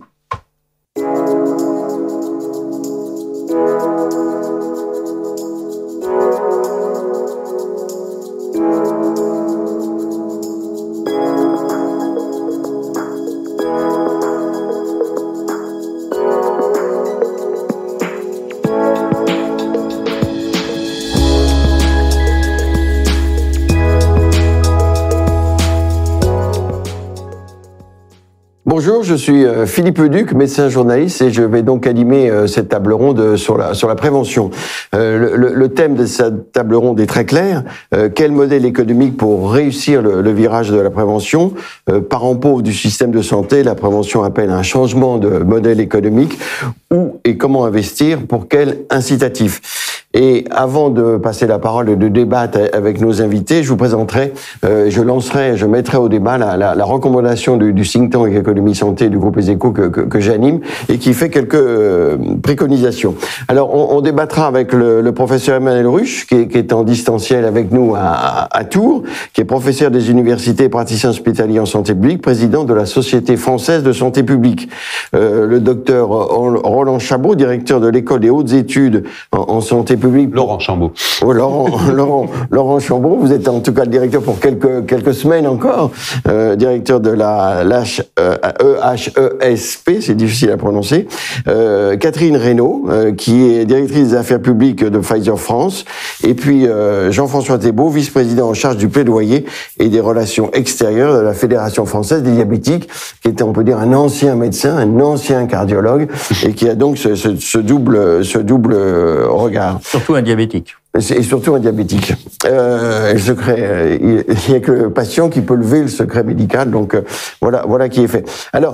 [SPEAKER 4] Bonjour, je suis Philippe Leduc, médecin journaliste, et je vais donc animer cette table ronde sur la sur la prévention. Euh, le, le thème de cette table ronde est très clair. Euh, quel modèle économique pour réussir le, le virage de la prévention? euh, Parent pauvre du système de santé, la prévention appelle un changement de modèle économique. Où et comment investir? Pour quel incitatif? Et avant de passer la parole et de débattre avec nos invités, je vous présenterai, euh, je lancerai, je mettrai au débat la, la, la recommandation du, du think tank économie santé du groupe Les Échos que, que, que j'anime et qui fait quelques euh, préconisations. Alors, on, on débattra avec le, le professeur Emmanuel Ruch, qui est, qui est en distanciel avec nous à, à Tours, qui est professeur des universités et praticien hospitalier en santé publique, président de la Société française de santé publique. Euh, le docteur Roland Chabot, directeur de l'école des hautes études en, en santé publique.
[SPEAKER 5] Laurent Chambaud.
[SPEAKER 4] Oh, Laurent, Laurent, Laurent Chambaud, vous êtes en tout cas le directeur pour quelques quelques semaines encore, euh, directeur de la l'H, euh, E H E S P, c'est difficile à prononcer. Euh, Catherine Reynaud, euh, qui est directrice des affaires publiques de Pfizer France, et puis euh, Jean-François Thébault, vice-président en charge du plaidoyer et des relations extérieures de la Fédération française des diabétiques, qui était, on peut dire, un ancien médecin, un ancien cardiologue, et qui a donc ce, ce, ce double ce double regard.
[SPEAKER 6] Surtout un diabétique.
[SPEAKER 4] Et surtout un diabétique. Euh, le secret, euh, il n'y a que le patient qui peut lever le secret médical, donc euh, voilà, voilà qui est fait. Alors,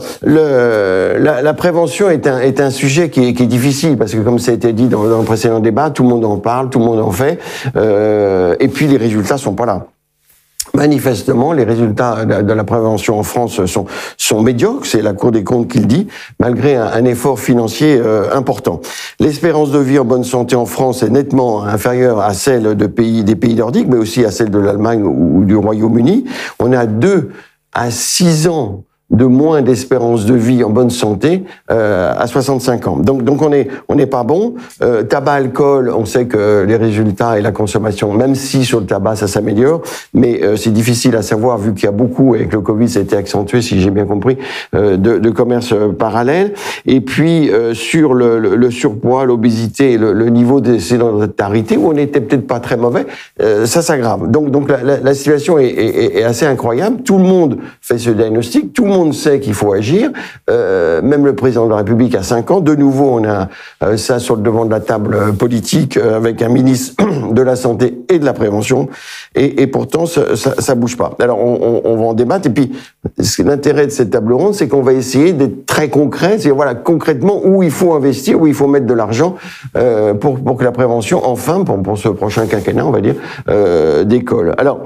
[SPEAKER 4] le, la, la prévention est un, est un sujet qui est, qui est difficile parce que, comme ça a été dit dans, dans le précédent débat, tout le monde en parle, tout le monde en fait, euh, et puis les résultats sont pas là. Manifestement, les résultats de la prévention en France sont, sont médiocres, c'est la Cour des comptes qui le dit, malgré un, un effort financier euh, important. L'espérance de vie en bonne santé en France est nettement inférieure à celle de pays, des pays nordiques, mais aussi à celle de l'Allemagne ou, ou du Royaume-Uni. On a deux à six ans de moins d'espérance de vie en bonne santé euh, à soixante-cinq ans. Donc, donc on est on n'est pas bon. Euh, tabac, alcool, on sait que les résultats et la consommation, même si sur le tabac ça s'améliore, mais euh, c'est difficile à savoir vu qu'il y a beaucoup, avec le Covid, ça a été accentué, si j'ai bien compris, euh, de, de commerce parallèle. Et puis euh, sur le, le, le surpoids, l'obésité, et le, le niveau de sédentarité, où on n'était peut-être pas très mauvais, euh, ça s'aggrave. Donc, donc la, la, la situation est, est, est assez incroyable. Tout le monde fait ce diagnostic, tout le monde Tout le monde sait qu'il faut agir, euh, même le président de la République a cinq ans. De nouveau, on a euh, ça sur le devant de la table politique euh, avec un ministre de la Santé et de la Prévention, et, et pourtant ça, ça, ça bouge pas. Alors on, on, on va en débattre, et puis l'intérêt de cette table ronde, c'est qu'on va essayer d'être très concret, c'est voilà concrètement où il faut investir, où il faut mettre de l'argent euh, pour pour que la prévention, enfin, pour, pour ce prochain quinquennat, on va dire, euh, décolle. Alors,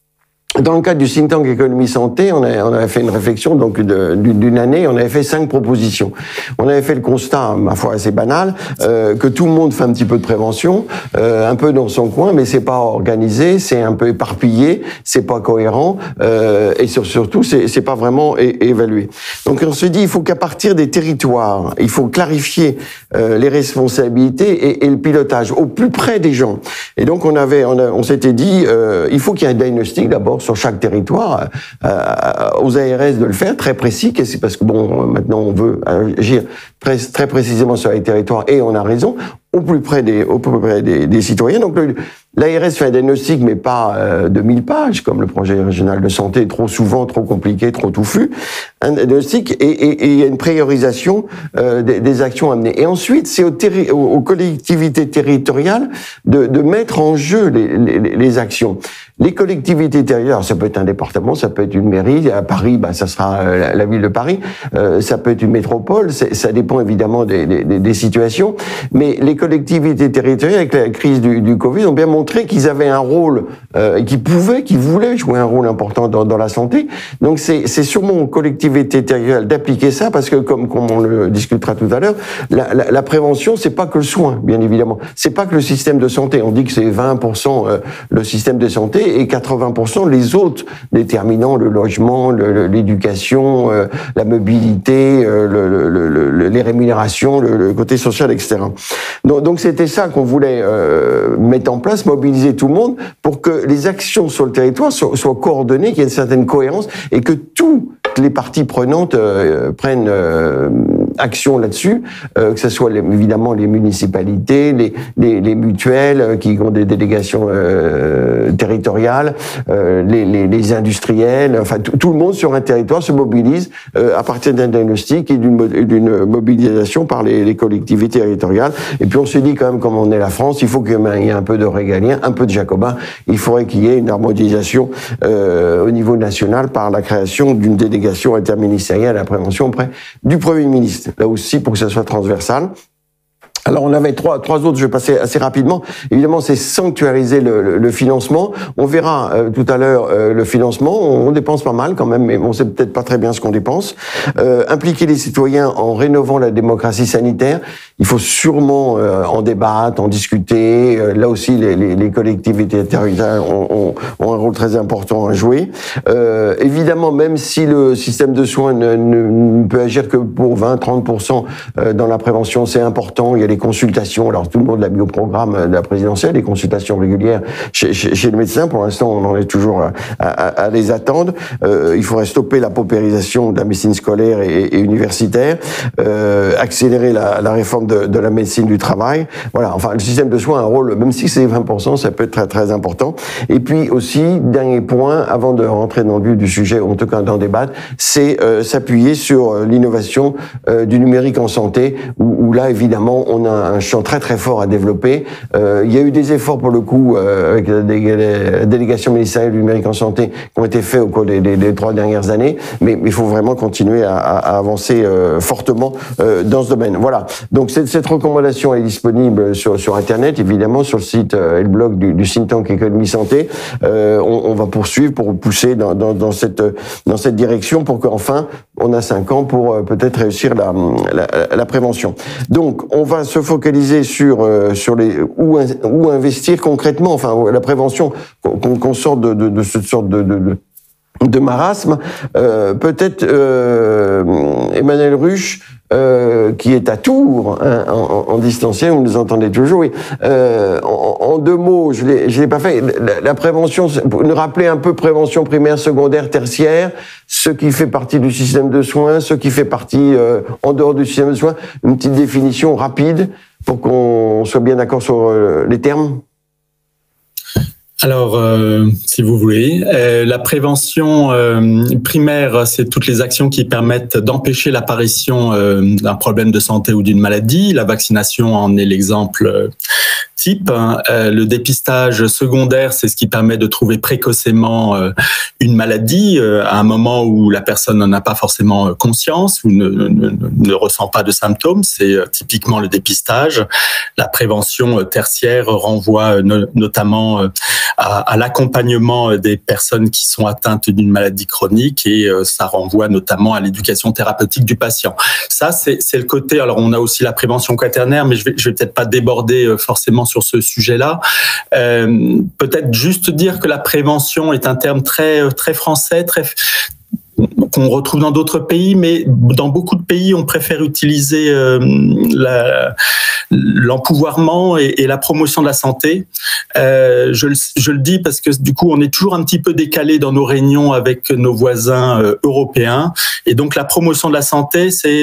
[SPEAKER 4] dans le cadre du think tank économie santé, on a, on avait fait une réflexion donc d'une année, on avait fait cinq propositions. On avait fait le constat, ma foi assez banal, euh, que tout le monde fait un petit peu de prévention, euh, un peu dans son coin, mais c'est pas organisé, c'est un peu éparpillé, c'est pas cohérent, euh, et sur, surtout c'est, c'est pas vraiment é- évalué. Donc on se dit, il faut qu'à partir des territoires, il faut clarifier euh, les responsabilités et, et le pilotage au plus près des gens. Et donc on avait, on, a, on s'était dit, euh, il faut qu'il y ait un diagnostic d'abord sur chaque territoire, euh, aux A R S de le faire, très précis, c'est parce que bon, maintenant on veut agir très, très précisément sur les territoires, et on a raison. au plus près des, au plus près des, des citoyens. Donc, l'A R S fait un diagnostic, mais pas euh, de mille pages, comme le projet régional de santé, trop souvent, trop compliqué, trop touffu. Un diagnostic et, et, et une priorisation euh, des, des actions amenées. Et ensuite, c'est aux, terri- aux, aux collectivités territoriales de, de mettre en jeu les, les, les actions. Les collectivités territoriales, ça peut être un département, ça peut être une mairie. À Paris, bah, ça sera la, la ville de Paris. Euh, ça peut être une métropole. Ça dépend évidemment des, des, des situations. Mais les collectivités territoriales, avec la crise du, du Covid, ont bien montré qu'ils avaient un rôle, euh, et qu'ils pouvaient, qu'ils voulaient jouer un rôle important dans, dans la santé. Donc c'est, c'est sûrement aux collectivités territoriales d'appliquer ça, parce que comme, comme on le discutera tout à l'heure, la, la, la prévention, c'est pas que le soin, bien évidemment. C'est pas que le système de santé. On dit que c'est vingt pour cent le système de santé et quatre-vingts pour cent les autres déterminants, le logement, le, l'éducation, euh, la mobilité, euh, le, le, le, les rémunérations, le, le côté social, et cetera. Donc, donc c'était ça qu'on voulait euh, mettre en place, mobiliser tout le monde pour que les actions sur le territoire soient, soient coordonnées, qu'il y ait une certaine cohérence et que toutes les parties prenantes euh, prennent euh, action là-dessus, euh, que ce soit les, évidemment les municipalités, les, les, les mutuelles euh, qui ont des délégations euh, territoriales, euh, les, les, les industriels, enfin tout, tout le monde sur un territoire se mobilise euh, à partir d'un diagnostic et d'une, d'une mobilisation par les, les collectivités territoriales. Et puis on se dit quand même, comme on est la France, il faut qu'il y ait un peu de régalien, un peu de jacobin. Il faudrait qu'il y ait une harmonisation euh, au niveau national par la création d'une délégation interministérielle à la prévention auprès du Premier ministre. Là aussi, pour que ça soit transversal. Alors on avait trois trois autres, je vais passer assez rapidement. Évidemment, c'est sanctuariser le, le, le financement. On verra euh, tout à l'heure euh, le financement. On, on dépense pas mal quand même, mais on sait peut-être pas très bien ce qu'on dépense. Euh, impliquer les citoyens en rénovant la démocratie sanitaire. Il faut sûrement euh, en débattre, en discuter. Euh, là aussi, les, les, les collectivités territoriales ont, ont, ont un rôle très important à jouer. Euh, évidemment, même si le système de soins ne, ne, ne peut agir que pour vingt à trente pour cent dans la prévention, c'est important. Il y a les consultations, alors tout le monde l'a mis au programme de la présidentielle, les consultations régulières chez, chez, chez le médecin. Pour l'instant, on en est toujours à, à, à les attendre. Euh, il faudrait stopper la paupérisation de la médecine scolaire et, et universitaire, euh, accélérer la, la réforme de, de la médecine du travail. Voilà, enfin, le système de soins a un rôle, même si c'est vingt pour cent, ça peut être très, très important. Et puis aussi, dernier point, avant de rentrer dans le vif du sujet, ou en tout cas d'en débattre, c'est euh, s'appuyer sur l'innovation euh, du numérique en santé, où, où là, évidemment, on a un champ très très fort à développer. Euh, il y a eu des efforts pour le coup euh, avec la, dé- la délégation ministérielle du numérique en santé qui ont été faits au cours des, des, des trois dernières années, mais il faut vraiment continuer à, à avancer euh, fortement euh, dans ce domaine. Voilà. Donc cette, cette recommandation est disponible sur sur internet, évidemment sur le site euh, et le blog du, du think tank Économie Santé. Euh, on, on va poursuivre pour pousser dans, dans, dans cette dans cette direction pour qu'enfin on a cinq ans pour euh, peut-être réussir la, la la prévention. Donc on va se focaliser sur euh, sur les où où investir concrètement, enfin la prévention, qu'on, qu'on sorte de, de, de cette sorte de, de, de de marasme. Euh, peut-être euh, Emmanuel Ruche, euh, qui est à Tours, hein, en, en distanciel, vous nous entendez toujours. Oui. Euh, en, en deux mots, je l'ai, je l'ai pas fait. La, la prévention, pour nous rappeler un peu prévention primaire, secondaire, tertiaire, ce qui fait partie du système de soins, ce qui fait partie euh, en dehors du système de soins. Une petite définition rapide pour qu'on soit bien d'accord sur euh, les termes.
[SPEAKER 5] Alors, euh, si vous voulez, euh, la prévention euh, primaire, c'est toutes les actions qui permettent d'empêcher l'apparition euh, d'un problème de santé ou d'une maladie. La vaccination en est l'exemple euh, type. Hein. Euh, le dépistage secondaire, c'est ce qui permet de trouver précocement euh, une maladie euh, à un moment où la personne n'en a pas forcément conscience ou ne, ne, ne ressent pas de symptômes. C'est euh, typiquement le dépistage. La prévention euh, tertiaire renvoie euh, no, notamment euh, À, à l'accompagnement des personnes qui sont atteintes d'une maladie chronique et euh, ça renvoie notamment à l'éducation thérapeutique du patient. Ça, c'est, c'est le côté. Alors, on a aussi la prévention quaternaire, mais je vais, je vais peut-être pas déborder euh, forcément sur ce sujet-là. Euh, peut-être juste dire que la prévention est un terme très, très français, très qu'on retrouve dans d'autres pays, mais dans beaucoup de pays, on préfère utiliser euh, la, l'empouvoirment et, et la promotion de la santé. Euh, je, je le dis parce que du coup, on est toujours un petit peu décalé dans nos réunions avec nos voisins euh, européens. Et donc, la promotion de la santé, c'est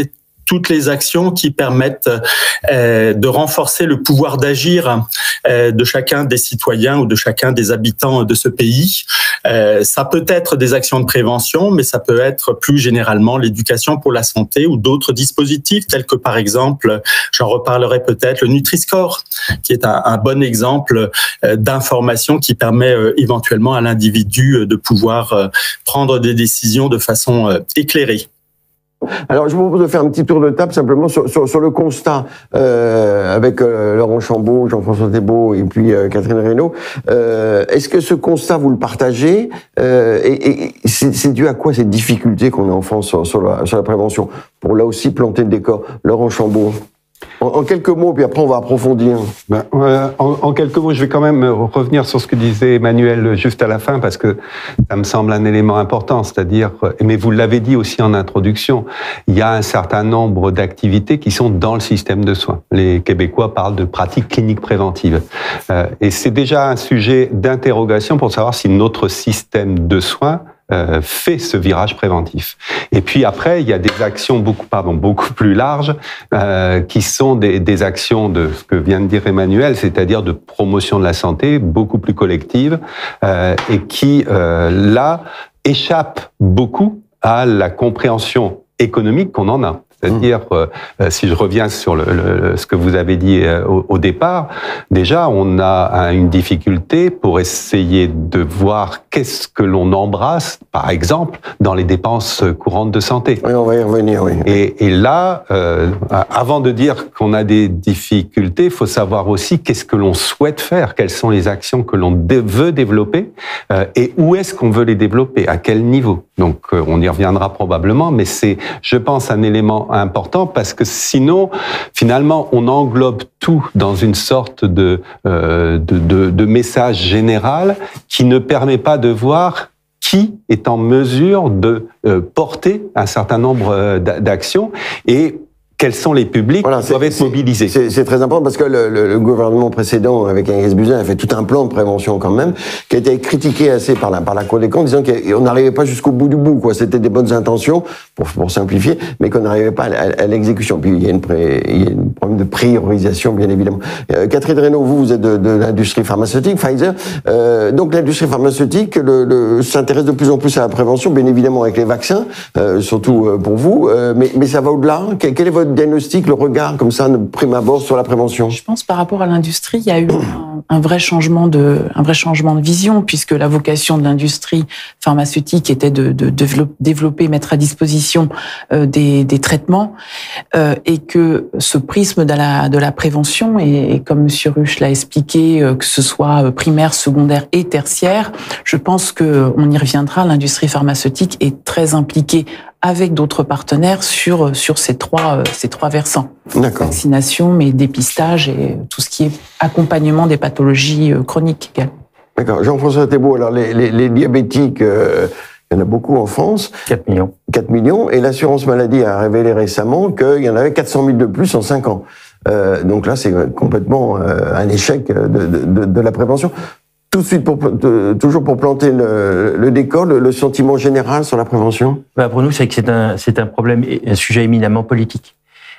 [SPEAKER 5] toutes les actions qui permettent euh, de renforcer le pouvoir d'agir euh, de chacun des citoyens ou de chacun des habitants de ce pays. Euh, ça peut être des actions de prévention, mais ça peut être plus généralement l'éducation pour la santé ou d'autres dispositifs tels que par exemple, j'en reparlerai peut-être, le Nutri-Score, qui est un, un bon exemple euh, d'information qui permet euh, éventuellement à l'individu euh, de pouvoir euh, prendre des décisions de façon euh, éclairée.
[SPEAKER 4] Alors, je vous propose de faire un petit tour de table simplement sur, sur, sur le constat euh, avec euh, Laurent Chambaud, Jean-François Thébault et puis euh, Catherine Reynaud. Euh, est-ce que ce constat, vous le partagez euh, Et, et c'est, c'est dû à quoi cette difficulté qu'on a en France sur, sur, la, sur la prévention? Pour là aussi planter le décor. Laurent Chambaud. En, en quelques mots, puis après on va approfondir.
[SPEAKER 6] Ben, euh, en, en quelques mots, je vais quand même revenir sur ce que disait Emmanuel juste à la fin, parce que ça me semble un élément important, c'est-à-dire, mais vous l'avez dit aussi en introduction, il y a un certain nombre d'activités qui sont dans le système de soins. Les Québécois parlent de pratiques cliniques préventives. Euh, et c'est déjà un sujet d'interrogation pour savoir si notre système de soins Euh, fait ce virage préventif. Et puis après, il y a des actions beaucoup, pardon, beaucoup plus larges, euh, qui sont des, des actions de ce que vient de dire Emmanuel, c'est-à-dire de promotion de la santé, beaucoup plus collective, euh, et qui, euh, là, échappent beaucoup à la compréhension économique qu'on en a. C'est-à-dire, euh, si je reviens sur le, le, ce que vous avez dit euh, au, au départ, déjà, on a une difficulté pour essayer de voir qu'est-ce que l'on embrasse, par exemple, dans les dépenses courantes de santé.
[SPEAKER 4] Oui, on va y revenir, oui.
[SPEAKER 6] Et, et là, euh, avant de dire qu'on a des difficultés, il faut savoir aussi qu'est-ce que l'on souhaite faire, quelles sont les actions que l'on dé- veut développer, euh, et où est-ce qu'on veut les développer, à quel niveau. Donc, euh, on y reviendra probablement, mais c'est, je pense, un élément important parce que sinon, finalement, on englobe tout dans une sorte de, euh, de, de, de message général qui ne permet pas de voir qui est en mesure de euh, porter un certain nombre euh, d'actions et quels sont les publics
[SPEAKER 4] voilà,
[SPEAKER 6] qui doivent être mobilisés.
[SPEAKER 4] C'est, c'est très important parce que le, le, le gouvernement précédent, avec Agnès Buzyn, a fait tout un plan de prévention quand même, qui a été critiqué assez par la, par la Cour des comptes, disant qu'on n'arrivait pas jusqu'au bout du bout, quoi. C'était des bonnes intentions, pour, pour simplifier, mais qu'on n'arrivait pas à, à, à l'exécution. Puis il y a une, pré, il y a un problème de priorisation, bien évidemment. Euh, Catherine Reynaud, vous, vous êtes de, de l'industrie pharmaceutique, Pfizer. Euh, donc l'industrie pharmaceutique le, le, s'intéresse de plus en plus à la prévention, bien évidemment avec les vaccins, euh, surtout pour vous, euh, mais, mais ça va au-delà. Quel, quel est votre diagnostic, le regard comme ça de prime abord sur la prévention?
[SPEAKER 7] Je pense par rapport à l'industrie, il y a eu un, un vrai changement de un vrai changement de vision, puisque la vocation de l'industrie pharmaceutique était de, de, de développer, mettre à disposition euh, des, des traitements, euh, et que ce prisme de la de la prévention et, et comme Monsieur Ruch l'a expliqué, euh, que ce soit primaire, secondaire et tertiaire, je pense que on y reviendra. L'industrie pharmaceutique est très impliquée avec d'autres partenaires sur sur ces trois ces trois versants.
[SPEAKER 4] D'accord.
[SPEAKER 7] Vaccination, mais dépistage et tout ce qui est accompagnement des pathologies chroniques également.
[SPEAKER 4] D'accord. Jean-François Thébault, alors les, les, les diabétiques, euh, il y en a beaucoup en France.
[SPEAKER 3] quatre millions.
[SPEAKER 4] quatre millions. Et l'assurance maladie a révélé récemment qu'il y en avait quatre cent mille de plus en cinq ans. Euh, donc là, c'est complètement euh, un échec de, de, de, de la prévention. Tout de suite, pour, de, toujours pour planter le, le décor, le, le sentiment général sur la prévention.
[SPEAKER 8] Bah pour nous, c'est que c'est un, c'est un problème, un sujet éminemment politique.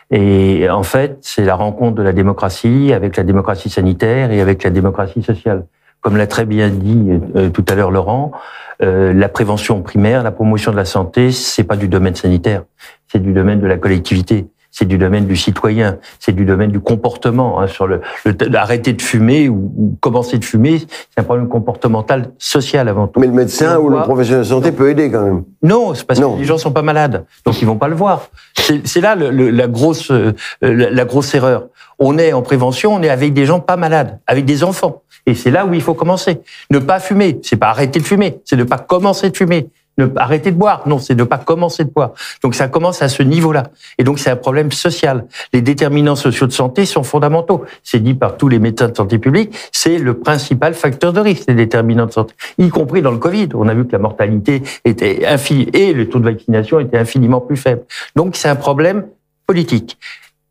[SPEAKER 8] Et en fait, c'est la rencontre de la démocratie avec la démocratie sanitaire et avec la démocratie sociale. Comme l'a très bien dit euh, tout à l'heure Laurent, euh, la prévention primaire, la promotion de la santé, c'est pas du domaine sanitaire, c'est du domaine de la collectivité. C'est du domaine du citoyen, c'est du domaine du comportement. Hein, sur le, le arrêter de fumer ou, ou commencer de fumer, c'est un problème comportemental, social avant tout.
[SPEAKER 4] Mais le médecin ou le professionnel de santé peut aider quand même.
[SPEAKER 8] Non, c'est parce
[SPEAKER 4] non.
[SPEAKER 8] que les gens sont pas malades, donc ils vont pas le voir. C'est, c'est là le, le, la grosse, euh, la, la grosse erreur. On est en prévention, on est avec des gens pas malades, avec des enfants, et c'est là où il faut commencer. Ne pas fumer, c'est pas arrêter de fumer, c'est ne pas commencer de fumer. Ne arrêter de boire, non, c'est ne pas commencer de boire. Donc ça commence à ce niveau-là. Et donc c'est un problème social. Les déterminants sociaux de santé sont fondamentaux. C'est dit par tous les médecins de santé publique, c'est le principal facteur de risque, les déterminants de santé. Y compris dans le Covid, on a vu que la mortalité était infinie et le taux de vaccination était infiniment plus faible. Donc c'est un problème politique.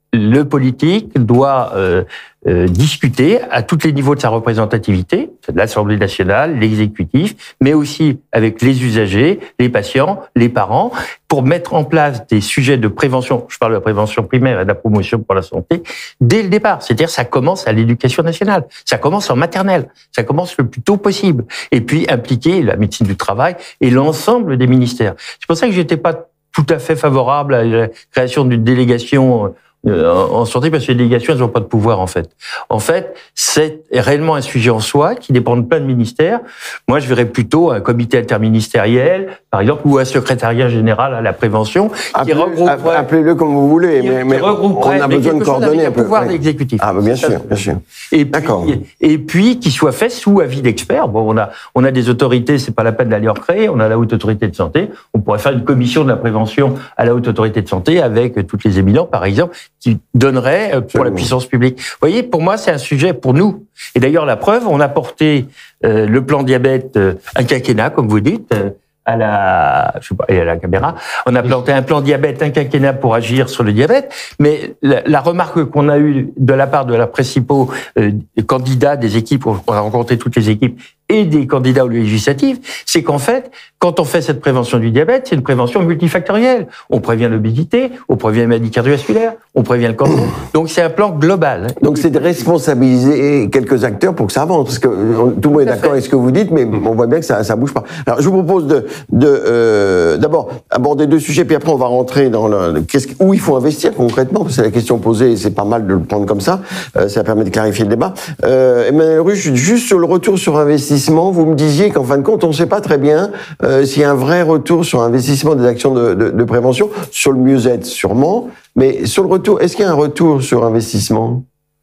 [SPEAKER 8] le politique doit euh, euh, discuter à tous les niveaux de sa représentativité, l'Assemblée nationale, l'exécutif, mais aussi avec les usagers, les patients, les parents, pour mettre en place des sujets de prévention, je parle de la prévention primaire et de la promotion pour la santé, dès le départ. C'est-à-dire ça commence à l'éducation nationale, ça commence en maternelle, ça commence le plus tôt possible. Et puis impliquer la médecine du travail et l'ensemble des ministères. C'est pour ça que j'étais pas tout à fait favorable à la création d'une délégation en santé, parce que les délégations, elles n'ont pas de pouvoir, en fait. En fait, c'est réellement un sujet en soi qui dépend de plein de ministères. Moi, je verrais plutôt un comité interministériel, par exemple, ou un secrétariat général à la prévention,
[SPEAKER 4] Appelez,
[SPEAKER 8] qui regrouperait...
[SPEAKER 4] Appelez-le comme vous voulez, mais, mais on a besoin de coordonner un peu.
[SPEAKER 8] pouvoir
[SPEAKER 4] oui.
[SPEAKER 8] exécutif.
[SPEAKER 4] Ah, bah bien sûr, bien sûr.
[SPEAKER 8] Et puis, et puis, qui soit fait sous avis d'experts. Bon, on a, on a des autorités, c'est pas la peine d'aller en créer. On a la Haute Autorité de Santé. On pourrait faire une commission de la prévention à la Haute Autorité de Santé avec toutes les éminents, par exemple, qui donnerait pour Absolument. La puissance publique. Vous voyez, pour moi, c'est un sujet pour nous. Et d'ailleurs, la preuve, on a porté euh, le plan diabète, euh, un quinquennat, comme vous dites, euh, à la, je sais pas, et à la caméra. On a planté un plan diabète, un quinquennat pour agir sur le diabète. Mais la, la remarque qu'on a eue de la part de la principaux euh, candidats des équipes, on a rencontré toutes les équipes, et des candidats aux législatives, c'est qu'en fait, quand on fait cette prévention du diabète, c'est une prévention multifactorielle. On prévient l'obésité, on prévient les maladies cardiovasculaires, on prévient le cancer. Donc c'est un plan global.
[SPEAKER 4] Donc c'est de responsabiliser quelques acteurs pour que ça avance, parce que tout le monde est d'accord avec ce que vous dites, mais on voit bien que ça ça bouge pas. Alors je vous propose de de euh, d'abord aborder deux sujets, puis après on va rentrer dans le qu'est-ce où il faut investir concrètement, parce que c'est la question posée, et c'est pas mal de le prendre comme ça. Euh, ça permet de clarifier le débat. Euh, Emmanuel Ruche, juste sur le retour sur investissement. Vous me disiez qu'en fin de compte, on ne sait pas très bien euh, s'il y a un vrai retour sur investissement des actions de, de, de prévention, sur le mieux-être sûrement, mais sur le retour, est-ce qu'il y a un retour sur investissement ?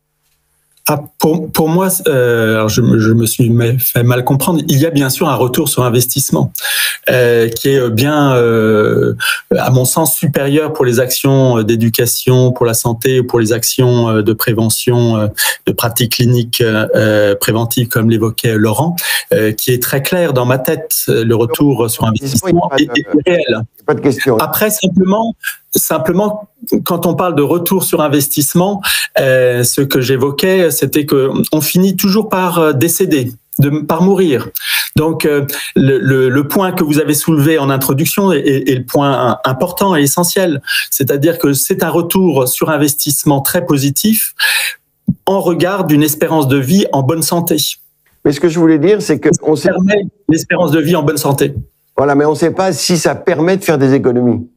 [SPEAKER 5] Ah, pour, pour moi, euh, alors je, je me suis fait mal comprendre. Il y a bien sûr un retour sur investissement euh, qui est bien, euh, à mon sens, supérieur pour les actions d'éducation, pour la santé, pour les actions de prévention, de pratiques cliniques euh, préventives, comme l'évoquait Laurent, euh, qui est très clair dans ma tête. Le retour sur investissement est, est réel.
[SPEAKER 4] Pas de question.
[SPEAKER 5] Après, simplement, simplement, quand on parle de retour sur investissement, euh, ce que j'évoquais, c'était que on finit toujours par décéder, de, par mourir. Donc, euh, le, le, le point que vous avez soulevé en introduction est, est, est le point important et essentiel. C'est-à-dire que c'est un retour sur investissement très positif en regard d'une espérance de vie en bonne santé.
[SPEAKER 4] Mais ce que je voulais dire, c'est que on sait
[SPEAKER 5] permet l'espérance de vie en bonne santé.
[SPEAKER 4] Voilà, mais on ne sait pas si ça permet de faire des économies.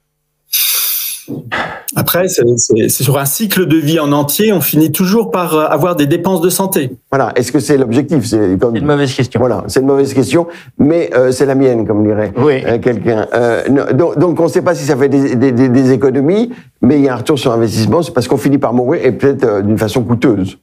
[SPEAKER 5] Après, c'est, c'est, c'est sur un cycle de vie en entier, on finit toujours par avoir des dépenses de santé.
[SPEAKER 4] Voilà, est-ce que c'est l'objectif ? C'est, comme...
[SPEAKER 8] c'est une mauvaise question.
[SPEAKER 4] Voilà, c'est une mauvaise question, mais euh, c'est la mienne, comme dirait
[SPEAKER 8] oui.
[SPEAKER 4] euh, quelqu'un. Euh, non, donc, donc, on ne sait pas si ça fait des, des, des, des économies, mais il y a un retour sur investissement, c'est parce qu'on finit par mourir, et peut-être euh, d'une façon coûteuse.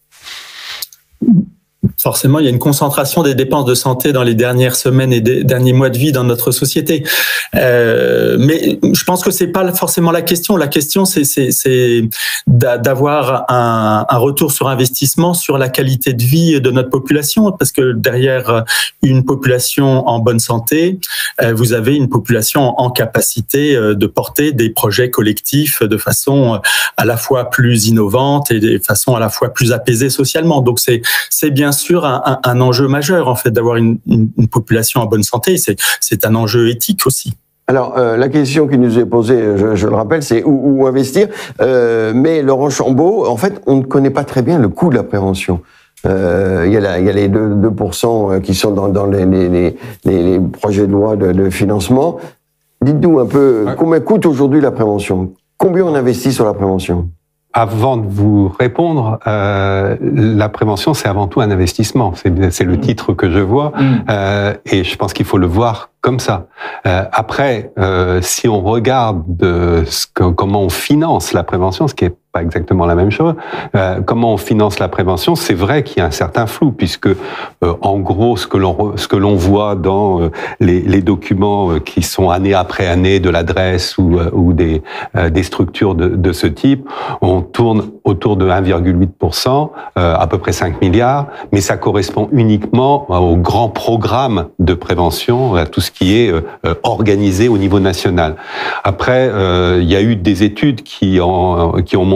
[SPEAKER 5] Forcément, il y a une concentration des dépenses de santé dans les dernières semaines et des derniers mois de vie dans notre société. Euh, mais je pense que c'est pas forcément la question. La question, c'est, c'est, c'est d'avoir un, un retour sur investissement sur la qualité de vie de notre population, parce que derrière une population en bonne santé, vous avez une population en capacité de porter des projets collectifs de façon à la fois plus innovante et de façon à la fois plus apaisée socialement. Donc c'est, c'est bien sûr Un, un, un enjeu majeur, en fait, d'avoir une, une, une population en bonne santé. C'est, c'est un enjeu éthique aussi.
[SPEAKER 4] Alors, euh, la question qui nous est posée, je, je le rappelle, c'est où, où investir. Euh, mais Laurent Chambaud, en fait, on ne connaît pas très bien le coût de la prévention. Euh, il y a, la, il y a les deux, deux pour cent qui sont dans, dans les, les, les, les projets de loi de, de financement. Dites-nous un peu, ouais. Combien coûte aujourd'hui la prévention ? Combien on investit sur la prévention ?
[SPEAKER 6] Avant de vous répondre, euh, la prévention, c'est avant tout un investissement. C'est, c'est le titre que je vois, mmh. euh, et je pense qu'il faut le voir comme ça. Euh, après, euh, si on regarde de ce que, comment on finance la prévention, ce qui est pas exactement la même chose, euh, comment on finance la prévention, c'est vrai qu'il y a un certain flou, puisque euh, en gros, ce que l'on ce que l'on voit dans euh, les, les documents euh, qui sont année après année de l'adresse ou, euh, ou des, euh, des structures de, de ce type, on tourne autour de un virgule huit pour cent, euh, à peu près cinq milliards, mais ça correspond uniquement au grand programme de prévention, à tout ce qui est euh, organisé au niveau national. Après, euh, il y a eu des études qui ont, qui ont montré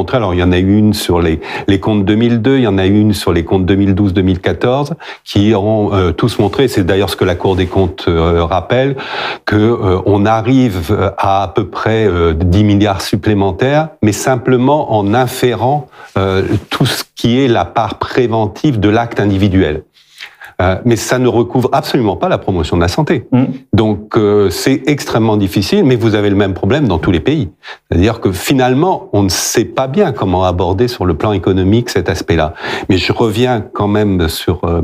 [SPEAKER 6] montré, alors il y en a eu une sur les, les comptes deux mille deux, il y en a eu une sur les comptes deux mille douze deux mille quatorze, qui ont euh, tous montré, c'est d'ailleurs ce que la Cour des comptes euh, rappelle, que euh, on arrive à à peu près euh, dix milliards supplémentaires, mais simplement en inférant euh, tout ce qui est la part préventive de l'acte individuel. Euh, mais ça ne recouvre absolument pas la promotion de la santé. Mmh. Donc euh, c'est extrêmement difficile, mais vous avez le même problème dans tous les pays. C'est-à-dire que finalement, on ne sait pas bien comment aborder sur le plan économique cet aspect-là. Mais je reviens quand même sur... Euh,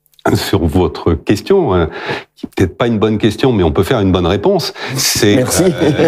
[SPEAKER 6] sur votre question, euh, qui n'est peut-être pas une bonne question, mais on peut faire une bonne réponse. C'est,
[SPEAKER 4] Merci.
[SPEAKER 6] Euh,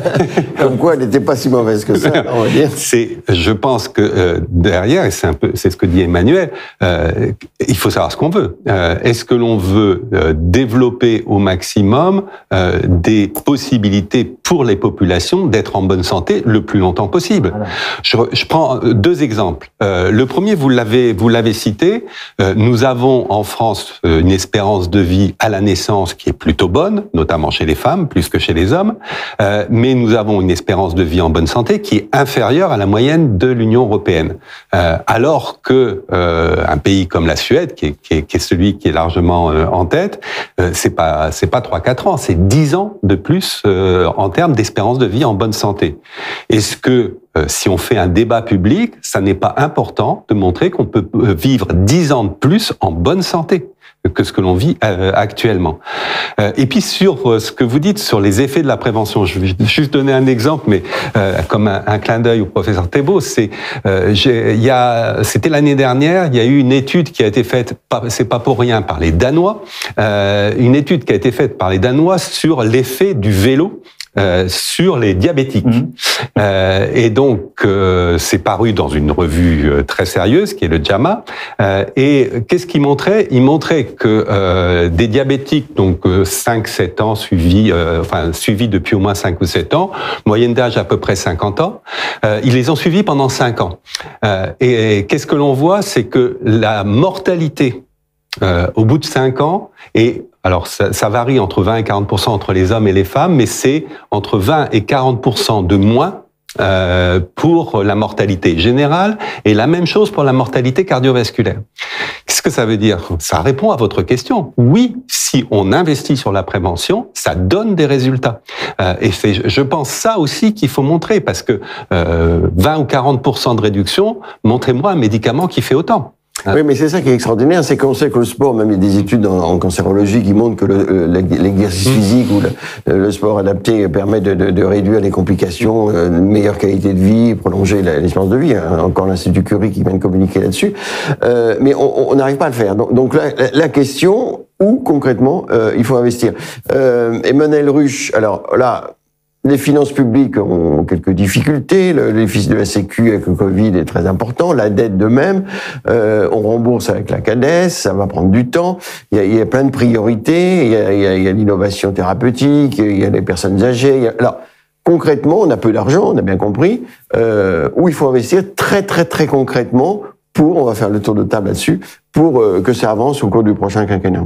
[SPEAKER 4] Comme quoi, elle n'était pas si mauvaise que ça, on va dire.
[SPEAKER 6] C'est, je pense que euh, derrière, et c'est un peu, c'est ce que dit Emmanuel, euh, il faut savoir ce qu'on veut. Euh, est-ce que l'on veut euh, développer au maximum euh, des possibilités pour les populations d'être en bonne santé le plus longtemps possible? Voilà. Je, je prends deux exemples. Euh, le premier, vous l'avez, vous l'avez cité. Euh, nous avons en France une espérance de vie à la naissance qui est plutôt bonne, notamment chez les femmes, plus que chez les hommes, euh, mais nous avons une espérance de vie en bonne santé qui est inférieure à la moyenne de l'Union européenne. Euh, alors que euh, un pays comme la Suède, qui est, qui est, qui est celui qui est largement euh, en tête, euh, c'est pas c'est pas trois quatre ans, c'est dix ans de plus euh, en termes d'espérance de vie en bonne santé. Est-ce que euh, si on fait un débat public, ça n'est pas important de montrer qu'on peut vivre dix ans de plus en bonne santé que ce que l'on vit euh, actuellement. Euh, et puis sur euh, ce que vous dites sur les effets de la prévention, je vais juste donner un exemple, mais euh, comme un, un clin d'œil au professeur Thébault, c'est euh, il y a c'était l'année dernière, il y a eu une étude qui a été faite, c'est pas pour rien, par les Danois, euh, une étude qui a été faite par les Danois sur l'effet du vélo Euh, sur les diabétiques. Mmh. Euh, et donc, euh, c'est paru dans une revue euh, très sérieuse, qui est le JAMA. Euh, et qu'est-ce qu'il montrait? Il montrait que euh, des diabétiques, donc euh, cinq sept ans, suivis, euh, enfin suivis depuis au moins cinq ou sept ans, moyenne d'âge à peu près cinquante ans, euh, ils les ont suivis pendant cinq ans. Euh, et, et qu'est-ce que l'on voit? C'est que la mortalité euh, au bout de cinq ans est Alors, ça, ça varie entre vingt et quarante pour cent entre les hommes et les femmes, mais c'est entre vingt et quarante pour cent de moins euh, pour la mortalité générale et la même chose pour la mortalité cardiovasculaire. Qu'est-ce que ça veut dire? Ça répond à votre question. Oui, si on investit sur la prévention, ça donne des résultats. Euh, et c'est, je pense, ça aussi qu'il faut montrer, parce que euh, vingt ou quarante pour cent de réduction, montrez-moi un médicament qui fait autant.
[SPEAKER 4] Oui, mais c'est ça qui est extraordinaire, c'est qu'on sait que le sport, même il y a des études en, en cancérologie qui montrent que le, l'exercice physique ou le, le sport adapté permet de, de, de réduire les complications, une meilleure qualité de vie, prolonger l'espérance de vie. Encore l'Institut Curie qui vient de communiquer là-dessus. Euh, mais on n'arrive pas à le faire. Donc, donc la, la question, où concrètement euh, il faut investir. Euh, Emmanuel Ruche, alors là, les finances publiques ont quelques difficultés, le déficit de la Sécu avec le Covid est très important, la dette de même, euh, on rembourse avec la CADES, ça va prendre du temps, il y a, il y a plein de priorités, il y a, il y a, il y a l'innovation thérapeutique, il y a les personnes âgées. Il y a... Alors, concrètement, on a peu d'argent, on a bien compris, euh, où il faut investir très très très concrètement pour, on va faire le tour de table là-dessus, pour euh, que ça avance au cours du prochain quinquennat.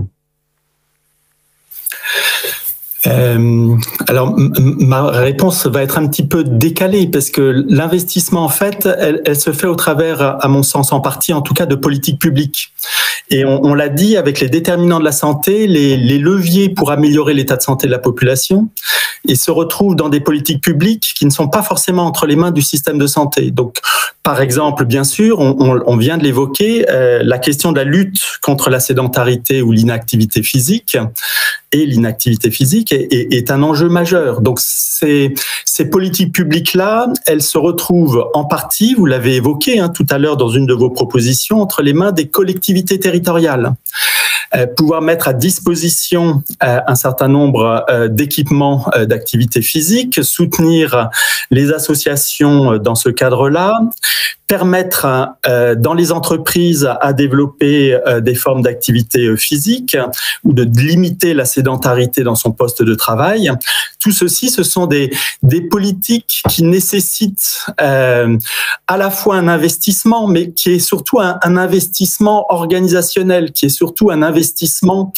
[SPEAKER 5] Euh, alors, ma réponse va être un petit peu décalée parce que l'investissement, en fait, elle, elle se fait au travers, à mon sens, en partie, en tout cas, de politiques publiques. Et on, on l'a dit, avec les déterminants de la santé, les, les leviers pour améliorer l'état de santé de la population, ils se retrouvent dans des politiques publiques qui ne sont pas forcément entre les mains du système de santé. Donc, par exemple, bien sûr, on, on, on vient de l'évoquer, euh, la question de la lutte contre la sédentarité ou l'inactivité physique. Et l'inactivité physique est, est, est un enjeu majeur. Donc, ces, ces politiques publiques-là, elles se retrouvent en partie, vous l'avez évoqué hein, tout à l'heure dans une de vos propositions, entre les mains des collectivités territoriales. Euh, pouvoir mettre à disposition euh, un certain nombre euh, d'équipements euh, d'activité physique, soutenir les associations dans ce cadre-là, permettre euh, dans les entreprises à développer euh, des formes d'activité physique ou de limiter la sédentarité dans son poste de travail. Tout ceci, ce sont des, des politiques qui nécessitent euh, à la fois un investissement, mais qui est surtout un, un investissement organisationnel, qui est surtout un investissement d'investissement,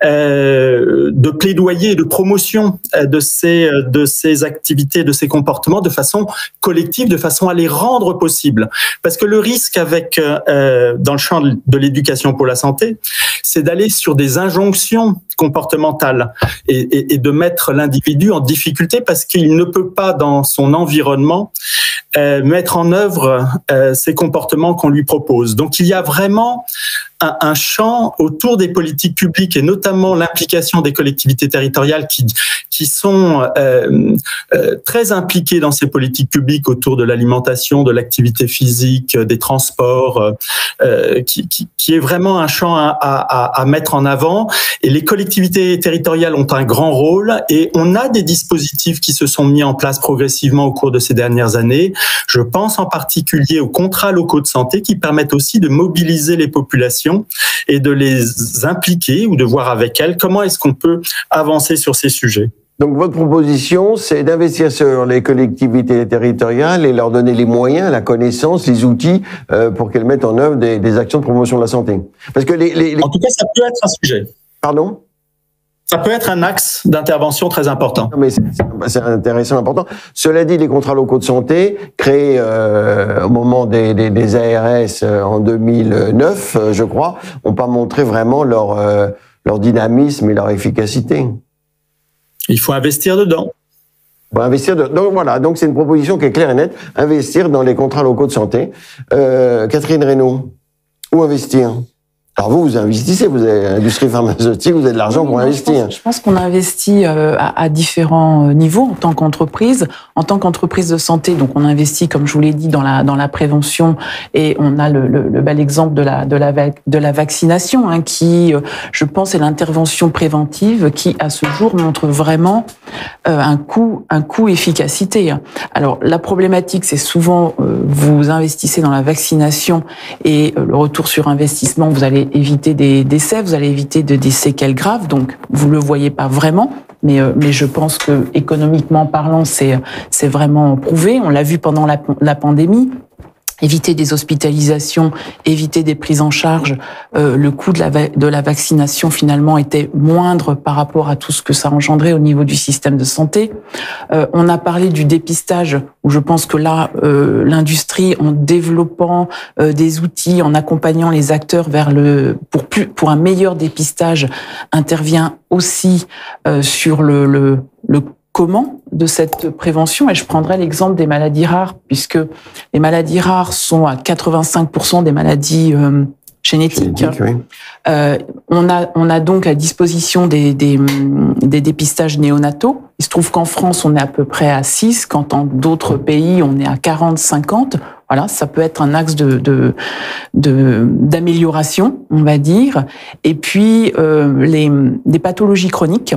[SPEAKER 5] euh, de plaidoyer, de promotion de ces de ces activités, de ces comportements de façon collective, de façon à les rendre possibles. Parce que le risque avec euh, dans le champ de l'éducation pour la santé, c'est d'aller sur des injonctions comportementales et, et, et de mettre l'individu en difficulté parce qu'il ne peut pas dans son environnement euh, mettre en œuvre euh, ces comportements qu'on lui propose. Donc il y a vraiment un, un champ autour des politiques publiques et notamment l'implication des collectivités territoriales qui qui sont euh, euh, très impliquées dans ces politiques publiques autour de l'alimentation, de l'activité physique, des transports, euh, qui, qui, qui est vraiment un champ à, à, à mettre en avant. Et les collectivités territoriales ont un grand rôle et on a des dispositifs qui se sont mis en place progressivement au cours de ces dernières années. Je pense en particulier aux contrats locaux de santé qui permettent aussi de mobiliser les populations et de les impliquer ou de voir avec elles comment est-ce qu'on peut avancer sur ces sujets.
[SPEAKER 4] Donc votre proposition, c'est d'investir sur les collectivités territoriales et leur donner les moyens, la connaissance, les outils euh, pour qu'elles mettent en œuvre des, des actions de promotion de la santé. Parce que les, les, les...
[SPEAKER 5] En tout cas, ça peut être un sujet.
[SPEAKER 4] Pardon ?
[SPEAKER 5] Ça peut être un axe d'intervention très important.
[SPEAKER 4] Non, mais c'est intéressant, important. Cela dit, les contrats locaux de santé, créés euh, au moment des, des, des A R S euh, en deux mille neuf, euh, je crois, n'ont pas montré vraiment leur, euh, leur dynamisme et leur efficacité.
[SPEAKER 5] Il faut investir dedans.
[SPEAKER 4] Bon, investir de... Donc voilà, donc c'est une proposition qui est claire et nette. Investir dans les contrats locaux de santé. Euh, Catherine Reynaud, où investir ? Alors vous, vous investissez, vous avez l'industrie pharmaceutique, vous avez de l'argent
[SPEAKER 7] oui,
[SPEAKER 4] pour
[SPEAKER 7] non,
[SPEAKER 4] investir.
[SPEAKER 7] Je pense, je pense qu'on investit euh, à, à différents niveaux en tant qu'entreprise. En tant qu'entreprise de santé, donc on investit, comme je vous l'ai dit, dans la dans la prévention et on a le, le, le bel exemple de la de la de la vaccination, hein, qui, euh, je pense, est l'intervention préventive qui, à ce jour, montre vraiment euh, un coût un coût efficacité. Alors la problématique, c'est souvent euh, vous investissez dans la vaccination et euh, le retour sur investissement, vous allez éviter des décès, vous allez éviter de, des séquelles graves, donc vous le voyez pas vraiment, mais euh, mais je pense que économiquement parlant, c'est c'est vraiment prouvé. On l'a vu pendant la, la pandémie. Éviter des hospitalisations, éviter des prises en charge, euh, le coût de la, de la vaccination finalement était moindre par rapport à tout ce que ça engendrait au niveau du système de santé. Euh, on a parlé du dépistage, où je pense que là, euh, l'industrie, en développant euh, des outils, en accompagnant les acteurs vers le pour plus pour un meilleur dépistage, intervient aussi euh, sur le le, le comment de cette prévention, et je prendrai l'exemple des maladies rares, puisque les maladies rares sont à quatre-vingt-cinq pour cent des maladies euh, génétiques.
[SPEAKER 4] Génétique, oui.
[SPEAKER 7] Euh, on a on a donc à disposition des, des des dépistages néonataux. Il se trouve qu'en France, on est à peu près à six, quand dans d'autres pays, on est à quarante, cinquante. Voilà, ça peut être un axe de de de d'amélioration, on va dire. Et puis euh, les des pathologies chroniques.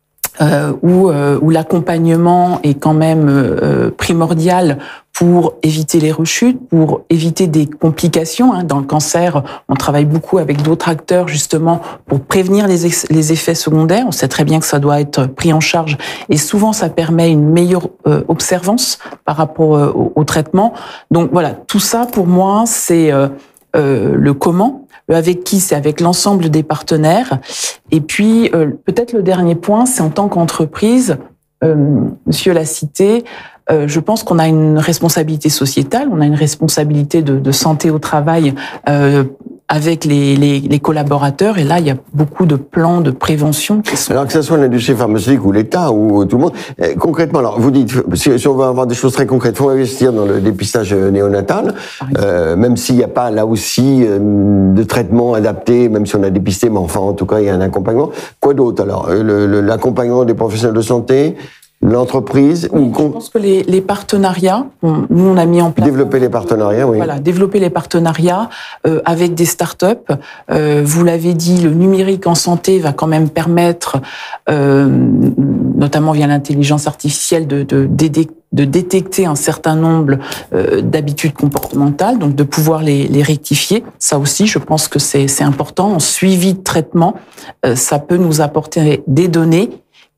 [SPEAKER 7] Euh, où, euh, où l'accompagnement est quand même euh, primordial pour éviter les rechutes, pour éviter des complications. Hein. Dans le cancer, on travaille beaucoup avec d'autres acteurs justement pour prévenir les, les effets secondaires. On sait très bien que ça doit être pris en charge et souvent ça permet une meilleure euh, observance par rapport euh, au, au traitement. Donc voilà, tout ça pour moi c'est euh, euh, le comment. Le avec qui, c'est avec l'ensemble des partenaires. Et puis, euh, peut-être le dernier point, c'est en tant qu'entreprise, euh, monsieur l'a cité, euh, je pense qu'on a une responsabilité sociétale, on a une responsabilité de, de santé au travail euh, avec les, les, les collaborateurs. Et là, il y a beaucoup de plans de prévention qui sont...
[SPEAKER 4] Alors que ce soit l'industrie pharmaceutique ou l'État ou tout le monde, eh, concrètement, alors vous dites, si, si on veut avoir des choses très concrètes, il faut investir dans le dépistage néonatal, euh, même s'il n'y a pas là aussi euh, de traitement adapté, même si on a dépisté, mais enfin, en tout cas, il y a un accompagnement. Quoi d'autre alors? L'accompagnement des professionnels de santé, l'entreprise ou
[SPEAKER 7] je pense que les, les partenariats, on, nous on a mis en place
[SPEAKER 4] développer les partenariats, oui.
[SPEAKER 7] Voilà, développer les partenariats euh, avec des startups. Euh, vous l'avez dit, le numérique en santé va quand même permettre, euh, notamment via l'intelligence artificielle, de, de, de, de détecter un certain nombre euh, d'habitudes comportementales, donc de pouvoir les, les rectifier. Ça aussi, je pense que c'est, c'est important. En suivi de traitement, euh, ça peut nous apporter des données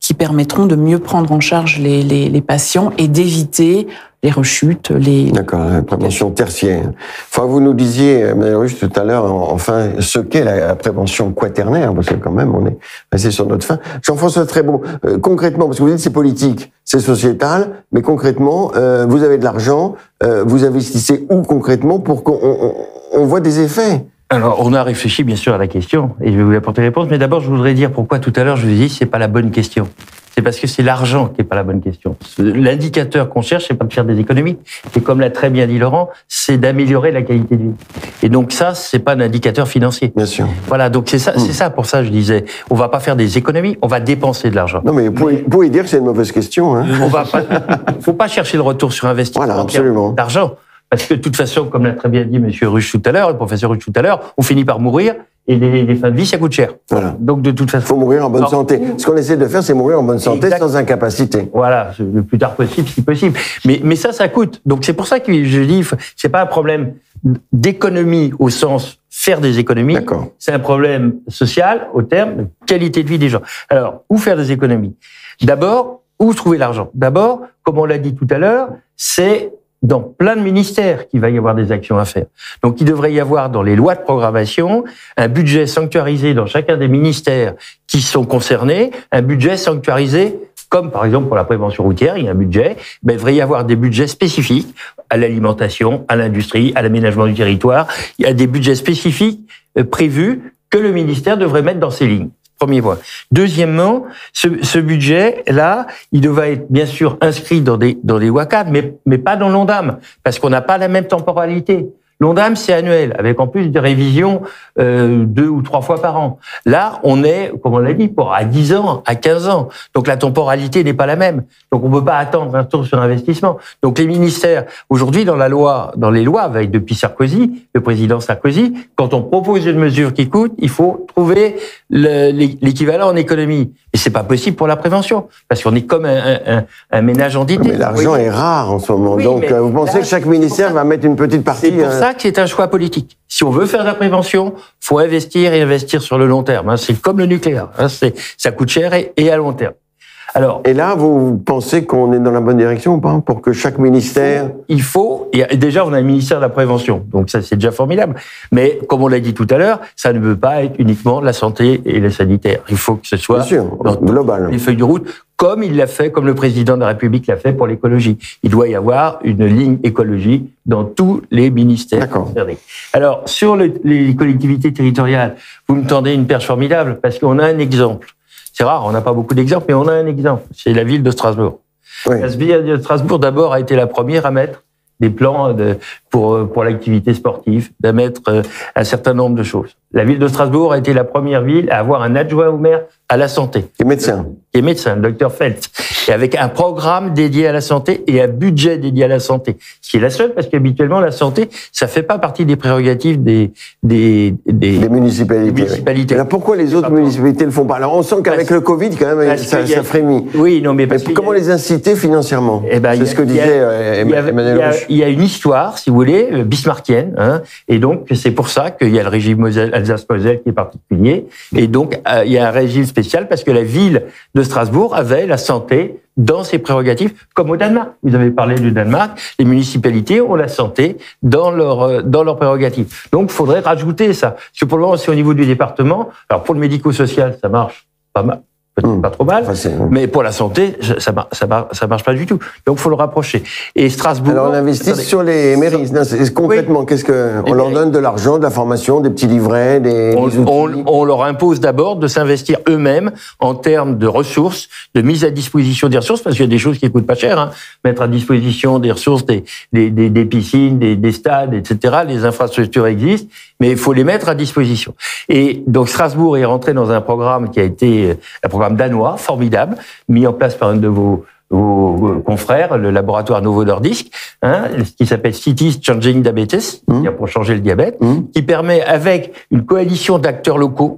[SPEAKER 7] qui permettront de mieux prendre en charge les, les, les patients et d'éviter les rechutes, les...
[SPEAKER 4] D'accord, la prévention tertiaire. Enfin, vous nous disiez, Mme Ruche, tout à l'heure, enfin, ce qu'est la prévention quaternaire, parce que quand même, on est resté sur notre fin. Jean-François Trébault, euh, concrètement, parce que vous dites c'est politique, c'est sociétal, mais concrètement, euh, vous avez de l'argent, euh, vous investissez où concrètement pour qu'on on, on voit des effets?
[SPEAKER 8] Alors, on a réfléchi bien sûr à la question, et je vais vous apporter les réponses, mais d'abord, je voudrais dire pourquoi tout à l'heure, je vous ai dit, c'est pas la bonne question. C'est parce que c'est l'argent qui est pas la bonne question. L'indicateur qu'on cherche, c'est pas de faire des économies. Et comme l'a très bien dit Laurent, c'est d'améliorer la qualité de vie. Et donc ça, c'est pas un indicateur financier.
[SPEAKER 4] Bien sûr.
[SPEAKER 8] Voilà, donc c'est ça, mmh. c'est ça pour ça, je disais, on va pas faire des économies, on va dépenser de l'argent.
[SPEAKER 4] Non, mais vous pouvez, vous pouvez dire que c'est une mauvaise question, hein.
[SPEAKER 8] On va pas, faut pas chercher le retour sur investissement.
[SPEAKER 4] Voilà, absolument.
[SPEAKER 8] D'argent. Parce que de toute façon, comme l'a très bien dit Monsieur Ruche tout à l'heure, le professeur Ruche tout à l'heure, on finit par mourir et les, les fins de vie, ça coûte cher.
[SPEAKER 4] Voilà.
[SPEAKER 8] Donc de toute façon,
[SPEAKER 4] il faut mourir en bonne
[SPEAKER 8] Alors,
[SPEAKER 4] santé. Ce qu'on essaie de faire, c'est mourir en bonne santé exact. Sans incapacité.
[SPEAKER 8] Voilà, le plus tard possible, si possible. Mais mais ça, ça coûte. Donc c'est pour ça que je dis, c'est pas un problème d'économie au sens faire des économies. C'est un problème social au terme de qualité de vie des gens. Alors où faire des économies? D'abord, où trouver l'argent? D'abord, comme on l'a dit tout à l'heure, c'est dans plein de ministères qu'il va y avoir des actions à faire. Donc, il devrait y avoir dans les lois de programmation un budget sanctuarisé dans chacun des ministères qui sont concernés, un budget sanctuarisé, comme par exemple pour la prévention routière, il y a un budget, ben, il devrait y avoir des budgets spécifiques à l'alimentation, à l'industrie, à l'aménagement du territoire. Il y a des budgets spécifiques prévus que le ministère devrait mettre dans ses lignes. Premier point. Deuxièmement, ce, ce budget-là, il devrait être bien sûr inscrit dans des dans des lois cadres, mais mais pas dans l'ONDAM, parce qu'on n'a pas la même temporalité. L'ONDAM, c'est annuel, avec en plus des révisions euh, deux ou trois fois par an. Là, on est, comme on l'a dit, pour à dix ans, à quinze ans. Donc la temporalité n'est pas la même. Donc on ne peut pas attendre un retour sur investissement. Donc les ministères, aujourd'hui, dans la loi, dans les lois, avec depuis Sarkozy, le président Sarkozy, quand on propose une mesure qui coûte, il faut trouver le, l'équivalent en économie. Et c'est pas possible pour la prévention, parce qu'on est comme un, un, un ménage endetté.
[SPEAKER 4] Mais l'argent oui. est rare en ce moment. Oui, donc vous pensez là, que chaque ministère va mettre une petite partie?
[SPEAKER 8] C'est pour ça que c'est un choix politique. Si on veut faire de la prévention, faut investir et investir sur le long terme. C'est comme le nucléaire. C'est, ça coûte cher et, et à long terme. Alors,
[SPEAKER 4] et là, vous pensez qu'on est dans la bonne direction ou pas, pour que chaque ministère...
[SPEAKER 8] Il faut, et déjà on a un ministère de la prévention, donc ça c'est déjà formidable, mais comme on l'a dit tout à l'heure, ça ne peut pas être uniquement la santé et le sanitaire. Il faut que ce soit
[SPEAKER 4] Bien sûr,
[SPEAKER 8] dans
[SPEAKER 4] global.
[SPEAKER 8] Les feuilles de route, comme il l'a fait, comme le président de la République l'a fait pour l'écologie. Il doit y avoir une ligne écologie dans tous les ministères concernés. Alors, sur le, les collectivités territoriales, vous me tendez une perche formidable, parce qu'on a un exemple. C'est rare, on n'a pas beaucoup d'exemples, mais on a un exemple. C'est la ville de Strasbourg. Oui. La ville de Strasbourg, d'abord, a été la première à mettre des plans de, pour, pour l'activité sportive, à mettre un certain nombre de choses. La ville de Strasbourg a été la première ville à avoir un adjoint au maire à la santé.
[SPEAKER 4] Qui est médecin.
[SPEAKER 8] Qui est médecin, le docteur Feltz. Et avec un programme dédié à la santé et un budget dédié à la santé. Ce qui est la seule, parce qu'habituellement, la santé, ça fait pas partie des prérogatives des, des, des,
[SPEAKER 4] des municipalités. Des
[SPEAKER 8] municipalités.
[SPEAKER 4] Alors pourquoi les autres municipalités ne le font pas? Alors on sent qu'avec le Covid, quand même, ça, a... ça frémit.
[SPEAKER 8] Oui, non, mais parce
[SPEAKER 4] mais comment a... les inciter financièrement?
[SPEAKER 8] Eh ben,
[SPEAKER 4] c'est ce que disait Emmanuel Ruche.
[SPEAKER 8] Il y a une histoire, si vous voulez, bismarckienne, hein, et donc c'est pour ça qu'il y a le régime Alsace-Moselle qui est particulier, et donc euh, il y a un régime spécial parce que la ville de Strasbourg avait la santé dans ses prérogatives, comme au Danemark. Vous avez parlé du Danemark, les municipalités ont la santé dans leur dans leurs prérogatives. Donc, il faudrait rajouter ça. Parce que pour le moment, c'est au niveau du département. Alors, pour le médico-social, ça marche pas mal. Peut-être pas trop mal, enfin, mais pour la santé, ça, ça, ça marche pas du tout. Donc, faut le rapprocher. Et Strasbourg.
[SPEAKER 4] Alors, on investit attendez, sur les mairies. Non, c'est, concrètement, oui, qu'est-ce que on leur donne de l'argent, de la formation, des petits livrets, des,
[SPEAKER 8] on,
[SPEAKER 4] des outils.
[SPEAKER 8] On, on leur impose d'abord de s'investir eux-mêmes en termes de ressources, de mise à disposition des ressources, parce qu'il y a des choses qui coûtent pas cher. Hein. Mettre à disposition des ressources, des, des, des, des piscines, des, des stades, et cetera. Les infrastructures existent, mais il faut les mettre à disposition. Et donc, Strasbourg est rentré dans un programme qui a été un programme danois, formidable, mis en place par un de vos, vos confrères, le laboratoire Novo Nordisk, hein, qui s'appelle Cities Changing Diabetes, mmh. pour changer le diabète, mmh. qui permet, avec une coalition d'acteurs locaux,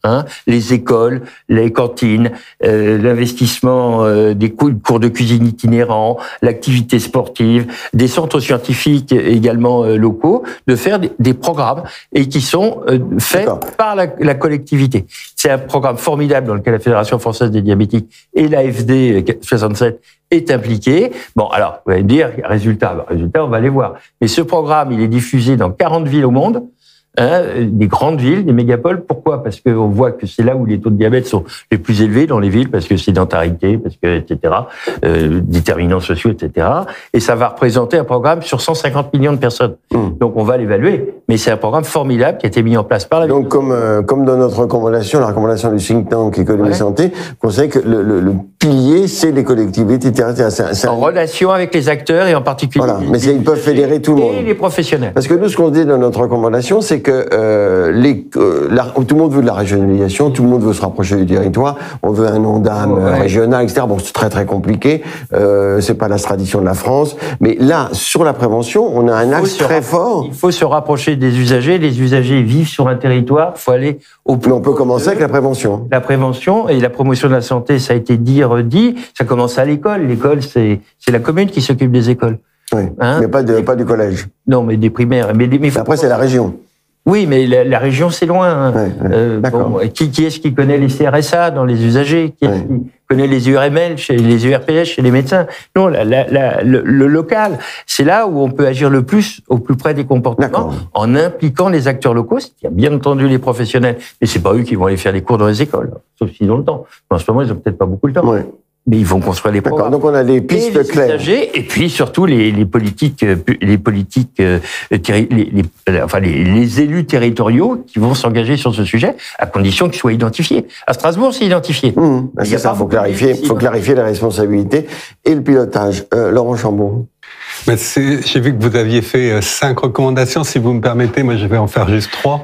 [SPEAKER 8] Hein, les écoles, les cantines, euh, l'investissement euh, des cours de cuisine itinérants, l'activité sportive, des centres scientifiques également euh, locaux, de faire des, des programmes et qui sont euh, faits par la, la collectivité. C'est un programme formidable dans lequel la Fédération française des diabétiques et l'A F D soixante-sept est impliqué. Bon, alors, vous allez me dire, résultat, bah, résultat, on va les voir. Mais ce programme, il est diffusé dans quarante villes au monde. Hein, des grandes villes, des mégapoles. Pourquoi ? Parce qu'on voit que c'est là où les taux de diabète sont les plus élevés dans les villes, parce que sédentarité, parce que, et cetera, euh, déterminants sociaux, et cetera. Et ça va représenter un programme sur cent cinquante millions de personnes. Mmh. Donc on va l'évaluer, mais c'est un programme formidable qui a été mis en place par la.
[SPEAKER 4] Donc comme euh, comme dans notre recommandation, la recommandation du think tank Économie ouais. Santé, on sait que le, le, le pilier, c'est les collectivités territoriales. C'est, c'est
[SPEAKER 8] en un... relation avec les acteurs et en particulier.
[SPEAKER 4] Voilà, mais ils peuvent fédérer tout le monde.
[SPEAKER 8] Et les professionnels.
[SPEAKER 4] Parce que nous, ce qu'on dit dans notre recommandation, c'est que euh, les, euh, la, tout le monde veut de la régionalisation, tout le monde veut se rapprocher du territoire, on veut un Ondam ouais. régional, et cetera. Bon, c'est très très compliqué, euh, c'est pas la tradition de la France, mais là, sur la prévention, on a un axe très fort.
[SPEAKER 8] Il faut se rapprocher des usagers, les usagers vivent sur un territoire, il faut aller au plus.
[SPEAKER 4] Mais on peut commencer avec la prévention.
[SPEAKER 8] La prévention et la promotion de la santé, ça a été dit, redit, ça commence à l'école. L'école, c'est, c'est la commune qui s'occupe des écoles.
[SPEAKER 4] Oui, hein mais pas, de, pas du collège.
[SPEAKER 8] Non, mais des primaires. Mais, mais
[SPEAKER 4] après, c'est la région.
[SPEAKER 8] Oui, mais la, la région, c'est loin. Hein.
[SPEAKER 4] Ouais, ouais,
[SPEAKER 8] euh, bon, qui, qui est-ce qui connaît les C R S A dans les usagers ? Qui est-ce ouais. qui connaît les U R M L, chez les U R P S, chez les médecins ? Non, la, la, la, le, le local, c'est là où on peut agir le plus, au plus près des comportements, en impliquant les acteurs locaux. Il y a bien entendu les professionnels, mais c'est pas eux qui vont aller faire les cours dans les écoles, sauf s'ils ont le temps. En ce moment, ils ont peut-être pas beaucoup le temps. Ouais. Mais ils vont construire les programmes.
[SPEAKER 4] Donc on a des pistes
[SPEAKER 8] et les
[SPEAKER 4] claires.
[SPEAKER 8] Usagers, et puis surtout les, les politiques, les politiques, euh, les, les, enfin les, les élus territoriaux qui vont s'engager sur ce sujet, à condition qu'ils soient identifiés. À Strasbourg, c'est identifié.
[SPEAKER 4] Mmh, ben c'est ça. Il faut clarifier, faut clarifier la responsabilité et le pilotage. Euh, Laurent Chambon.
[SPEAKER 6] Ben c'est, j'ai vu que vous aviez fait cinq recommandations. Si vous me permettez, moi je vais en faire juste trois.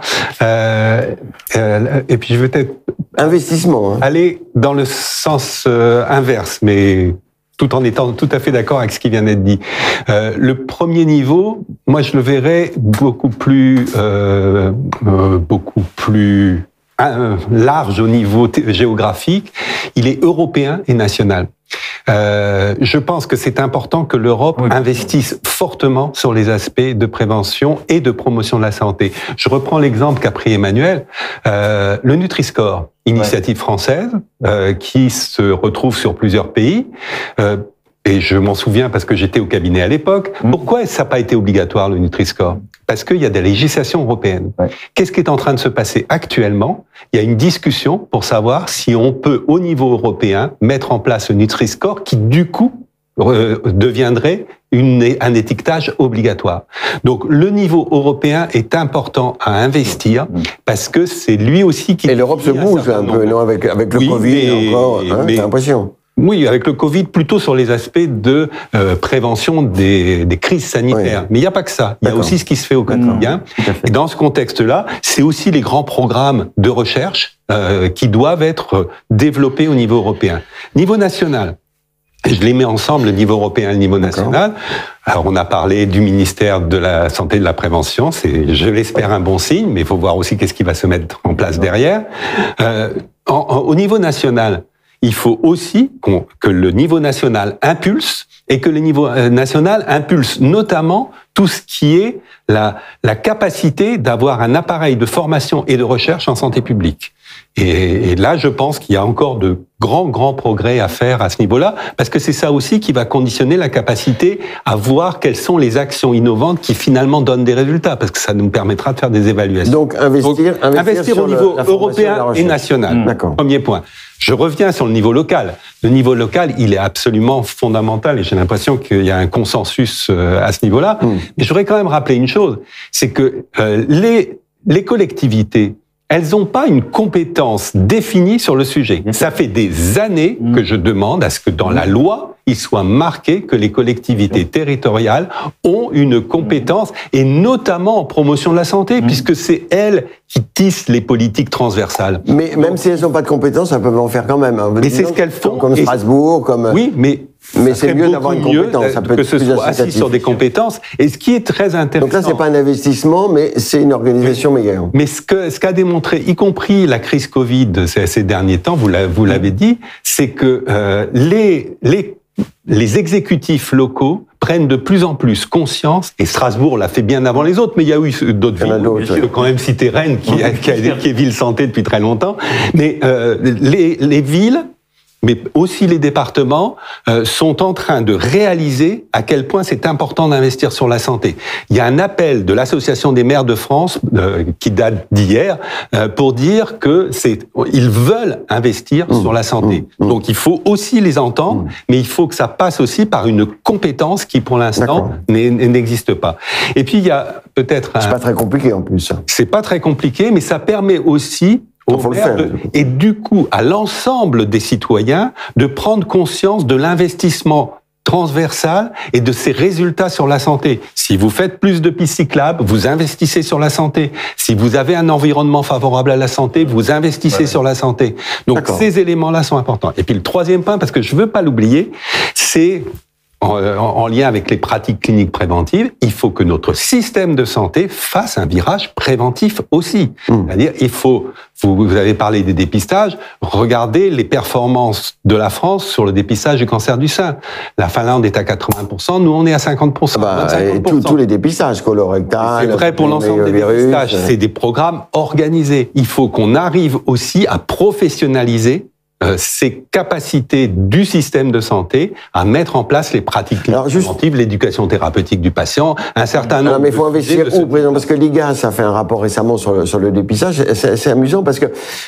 [SPEAKER 6] Euh, euh, et puis je vais peut-être
[SPEAKER 4] investissement. Hein.
[SPEAKER 6] Aller dans le sens euh, inverse, mais tout en étant tout à fait d'accord avec ce qui vient d'être dit. Euh, le premier niveau, moi je le verrais beaucoup plus, euh, euh, beaucoup plus euh, large au niveau t- géographique. Il est européen et national. Euh, je pense que c'est important que l'Europe oui. investisse fortement sur les aspects de prévention et de promotion de la santé. Je reprends l'exemple qu'a pris Emmanuel, euh, le Nutri-Score, initiative ouais. française, euh, qui se retrouve sur plusieurs pays. Euh, Et je m'en souviens parce que j'étais au cabinet à l'époque. Mmh. Pourquoi ça n'a pas été obligatoire, le Nutri-Score ? Parce qu'il y a des législations européennes. Ouais. Qu'est-ce qui est en train de se passer actuellement ? Il y a une discussion pour savoir si on peut, au niveau européen, mettre en place le Nutri-Score qui, du coup, euh, deviendrait une, un étiquetage obligatoire. Donc, le niveau européen est important à investir mmh. parce que c'est lui aussi qui...
[SPEAKER 4] Et l'Europe se bouge un peu, non, avec, avec le oui, Covid mais, encore, hein, mais, t'as l'impression.
[SPEAKER 6] Oui, avec le Covid, plutôt sur les aspects de euh, prévention des, des crises sanitaires. Oui. Mais il n'y a pas que ça. Il y a aussi ce qui se fait au quotidien. Mmh, et dans ce contexte-là, c'est aussi les grands programmes de recherche euh, qui doivent être développés au niveau européen. Niveau national, je les mets ensemble, le niveau européen et le niveau national. Alors, on a parlé du ministère de la Santé et de la Prévention. C'est, je l'espère, un bon signe, mais il faut voir aussi qu'est-ce qui va se mettre en place derrière. Euh, en, en, au niveau national, il faut aussi qu'on, que le niveau national impulse et que le niveau national impulse notamment tout ce qui est la, la capacité d'avoir un appareil de formation et de recherche en santé publique. Et, et là, je pense qu'il y a encore de grands, grands progrès à faire à ce niveau-là, parce que c'est ça aussi qui va conditionner la capacité à voir quelles sont les actions innovantes qui finalement donnent des résultats, parce que ça nous permettra de faire des évaluations.
[SPEAKER 4] Donc, investir,
[SPEAKER 6] Donc, investir, investir au niveau le, européen et, et national.
[SPEAKER 4] Mmh. D'accord.
[SPEAKER 6] Premier point. Je reviens sur le niveau local. Le niveau local, il est absolument fondamental et j'ai l'impression qu'il y a un consensus à ce niveau-là. Mmh. Mais je voudrais quand même rappeler une chose, c'est que euh, les, les collectivités, elles n'ont pas une compétence définie sur le sujet. Ça fait des années mmh. que je demande à ce que dans mmh. la loi, il soit marqué que les collectivités territoriales ont une compétence, et notamment en promotion de la santé, mmh. puisque c'est elles qui tissent les politiques transversales.
[SPEAKER 4] Mais même si elles n'ont pas de compétences, elles peuvent en faire quand même. Hein.
[SPEAKER 6] Mais c'est ce qu'elles font.
[SPEAKER 4] Comme Strasbourg, comme...
[SPEAKER 6] Oui, mais...
[SPEAKER 4] Mais c'est mieux d'avoir une compétence, ça peut
[SPEAKER 6] que
[SPEAKER 4] être
[SPEAKER 6] ce
[SPEAKER 4] plus
[SPEAKER 6] soit assis sur des compétences. Et ce qui est très intéressant.
[SPEAKER 4] Donc là, c'est pas un investissement, mais c'est une organisation meilleure.
[SPEAKER 6] Mais ce que ce qu'a démontré, y compris la crise Covid ces, ces derniers temps, vous l'avez, vous l'avez dit, c'est que euh, les les les exécutifs locaux prennent de plus en plus conscience, et Strasbourg l'a fait bien avant les autres, mais il y a eu d'autres villes. Je peux quand même citer Rennes, qui, a, qui, a, qui est ville santé depuis très longtemps. Mais euh, les les villes, mais aussi les départements, euh, sont en train de réaliser à quel point c'est important d'investir sur la santé. Il y a un appel de l'Association des maires de France euh, qui date d'hier euh, pour dire que c'est ils veulent investir mmh, sur la santé. Mmh, Donc il faut aussi les entendre, mmh. mais il faut que ça passe aussi par une compétence qui pour l'instant n'existe pas. Et puis il y a peut-être
[SPEAKER 4] c'est un... pas très compliqué en plus.
[SPEAKER 6] C'est pas très compliqué, mais ça permet aussi De, et du coup, à l'ensemble des citoyens, de prendre conscience de l'investissement transversal et de ses résultats sur la santé. Si vous faites plus de pistes cyclables, vous investissez sur la santé. Si vous avez un environnement favorable à la santé, vous investissez ouais. sur la santé. Donc ces éléments-là sont importants. Et puis le troisième point, parce que je veux pas l'oublier, c'est En, en lien avec les pratiques cliniques préventives, il faut que notre système de santé fasse un virage préventif aussi. Mmh. C'est-à-dire, il faut, vous, vous avez parlé des dépistages, regardez les performances de la France sur le dépistage du cancer du sein. La Finlande est à quatre-vingts pour cent, nous on est à cinquante pour cent.
[SPEAKER 4] Bah, et tout, tous les dépistages colorectal.
[SPEAKER 6] C'est vrai pour l'ensemble des dépistages. C'est des programmes organisés. Il faut qu'on arrive aussi à professionnaliser Euh, ces capacités du système de santé à mettre en place les pratiques préventives, l'éducation thérapeutique du patient, un certain nombre.
[SPEAKER 4] Non, mais il faut investir où, président? Parce que l'I G A S a fait un rapport récemment sur le, sur le dépistage. C'est, c'est amusant parce que,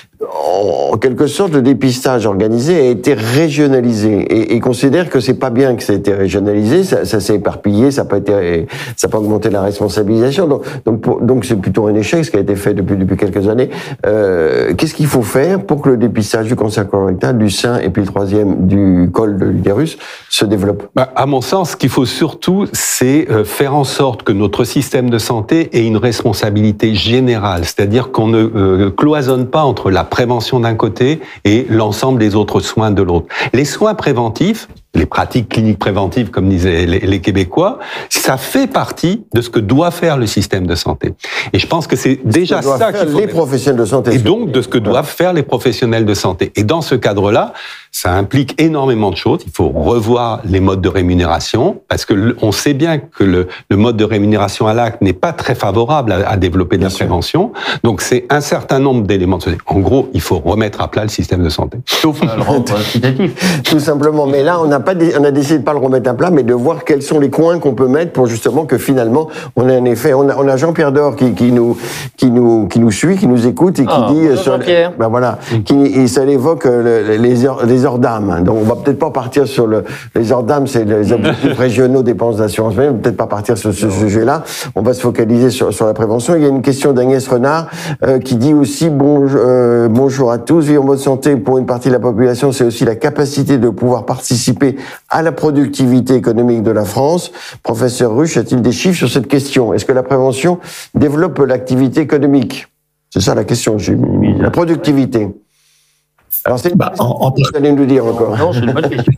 [SPEAKER 4] en quelque sorte, le dépistage organisé a été régionalisé et, et considère que c'est pas bien que ça ait été régionalisé, ça, ça s'est éparpillé, ça n'a pas été, ça n'a pas augmenté la responsabilisation. Donc, donc, pour, donc c'est plutôt un échec ce qui a été fait depuis depuis quelques années. Euh, qu'est-ce qu'il faut faire pour que le dépistage du cancer colorectal, du sein et puis le troisième du col de l'utérus se développe?
[SPEAKER 6] Bah, à mon sens, ce qu'il faut surtout, c'est faire en sorte que notre système de santé ait une responsabilité générale, c'est-à-dire qu'on ne euh, cloisonne pas entre la prévention d'un côté et l'ensemble des autres soins de l'autre. Les soins préventifs, les pratiques cliniques préventives, comme disaient les, les Québécois, ça fait partie de ce que doit faire le système de santé. Et je pense que c'est déjà
[SPEAKER 4] que
[SPEAKER 6] ça qu'il faut
[SPEAKER 4] les professionnels de santé.
[SPEAKER 6] Et donc de ce que doivent faire les professionnels de santé. Et dans ce cadre-là, ça implique énormément de choses. Il faut revoir les modes de rémunération, parce que le, on sait bien que le, le mode de rémunération à l'acte n'est pas très favorable à, à développer de bien la sûr. prévention. Donc c'est un certain nombre d'éléments. En gros, il faut remettre à plat le système de santé.
[SPEAKER 8] Sauf le rendre incitatif.
[SPEAKER 4] Tout simplement. Mais là, on a pas, on a décidé de pas le remettre à plat, mais de voir quels sont les coins qu'on peut mettre pour justement que finalement on ait un effet. On a, on a Jean-Pierre Dor qui, qui nous, qui nous, qui nous suit, qui nous écoute et qui oh, dit sur, ben voilà, qui, et ça évoque les, les, les ordam. Donc on va peut-être pas partir sur le, les ordam, c'est les objectifs régionaux dépenses d'assurance maladie. Peut-être pas partir sur ce sujet-là. On va se focaliser sur, sur la prévention. Il y a une question d'Agnès Renard euh, qui dit aussi bon, euh, bonjour à tous. Vivre en bonne santé pour une partie de la population, c'est aussi la capacité de pouvoir participer à la productivité économique de la France. Professeur Ruch, a-t-il des chiffres sur cette question? Est-ce que la prévention développe l'activité économique? C'est ça la question. J'ai mis la productivité. Alors c'est bah, en, en... vous allez nous dire encore.
[SPEAKER 8] Non, c'est une bonne question.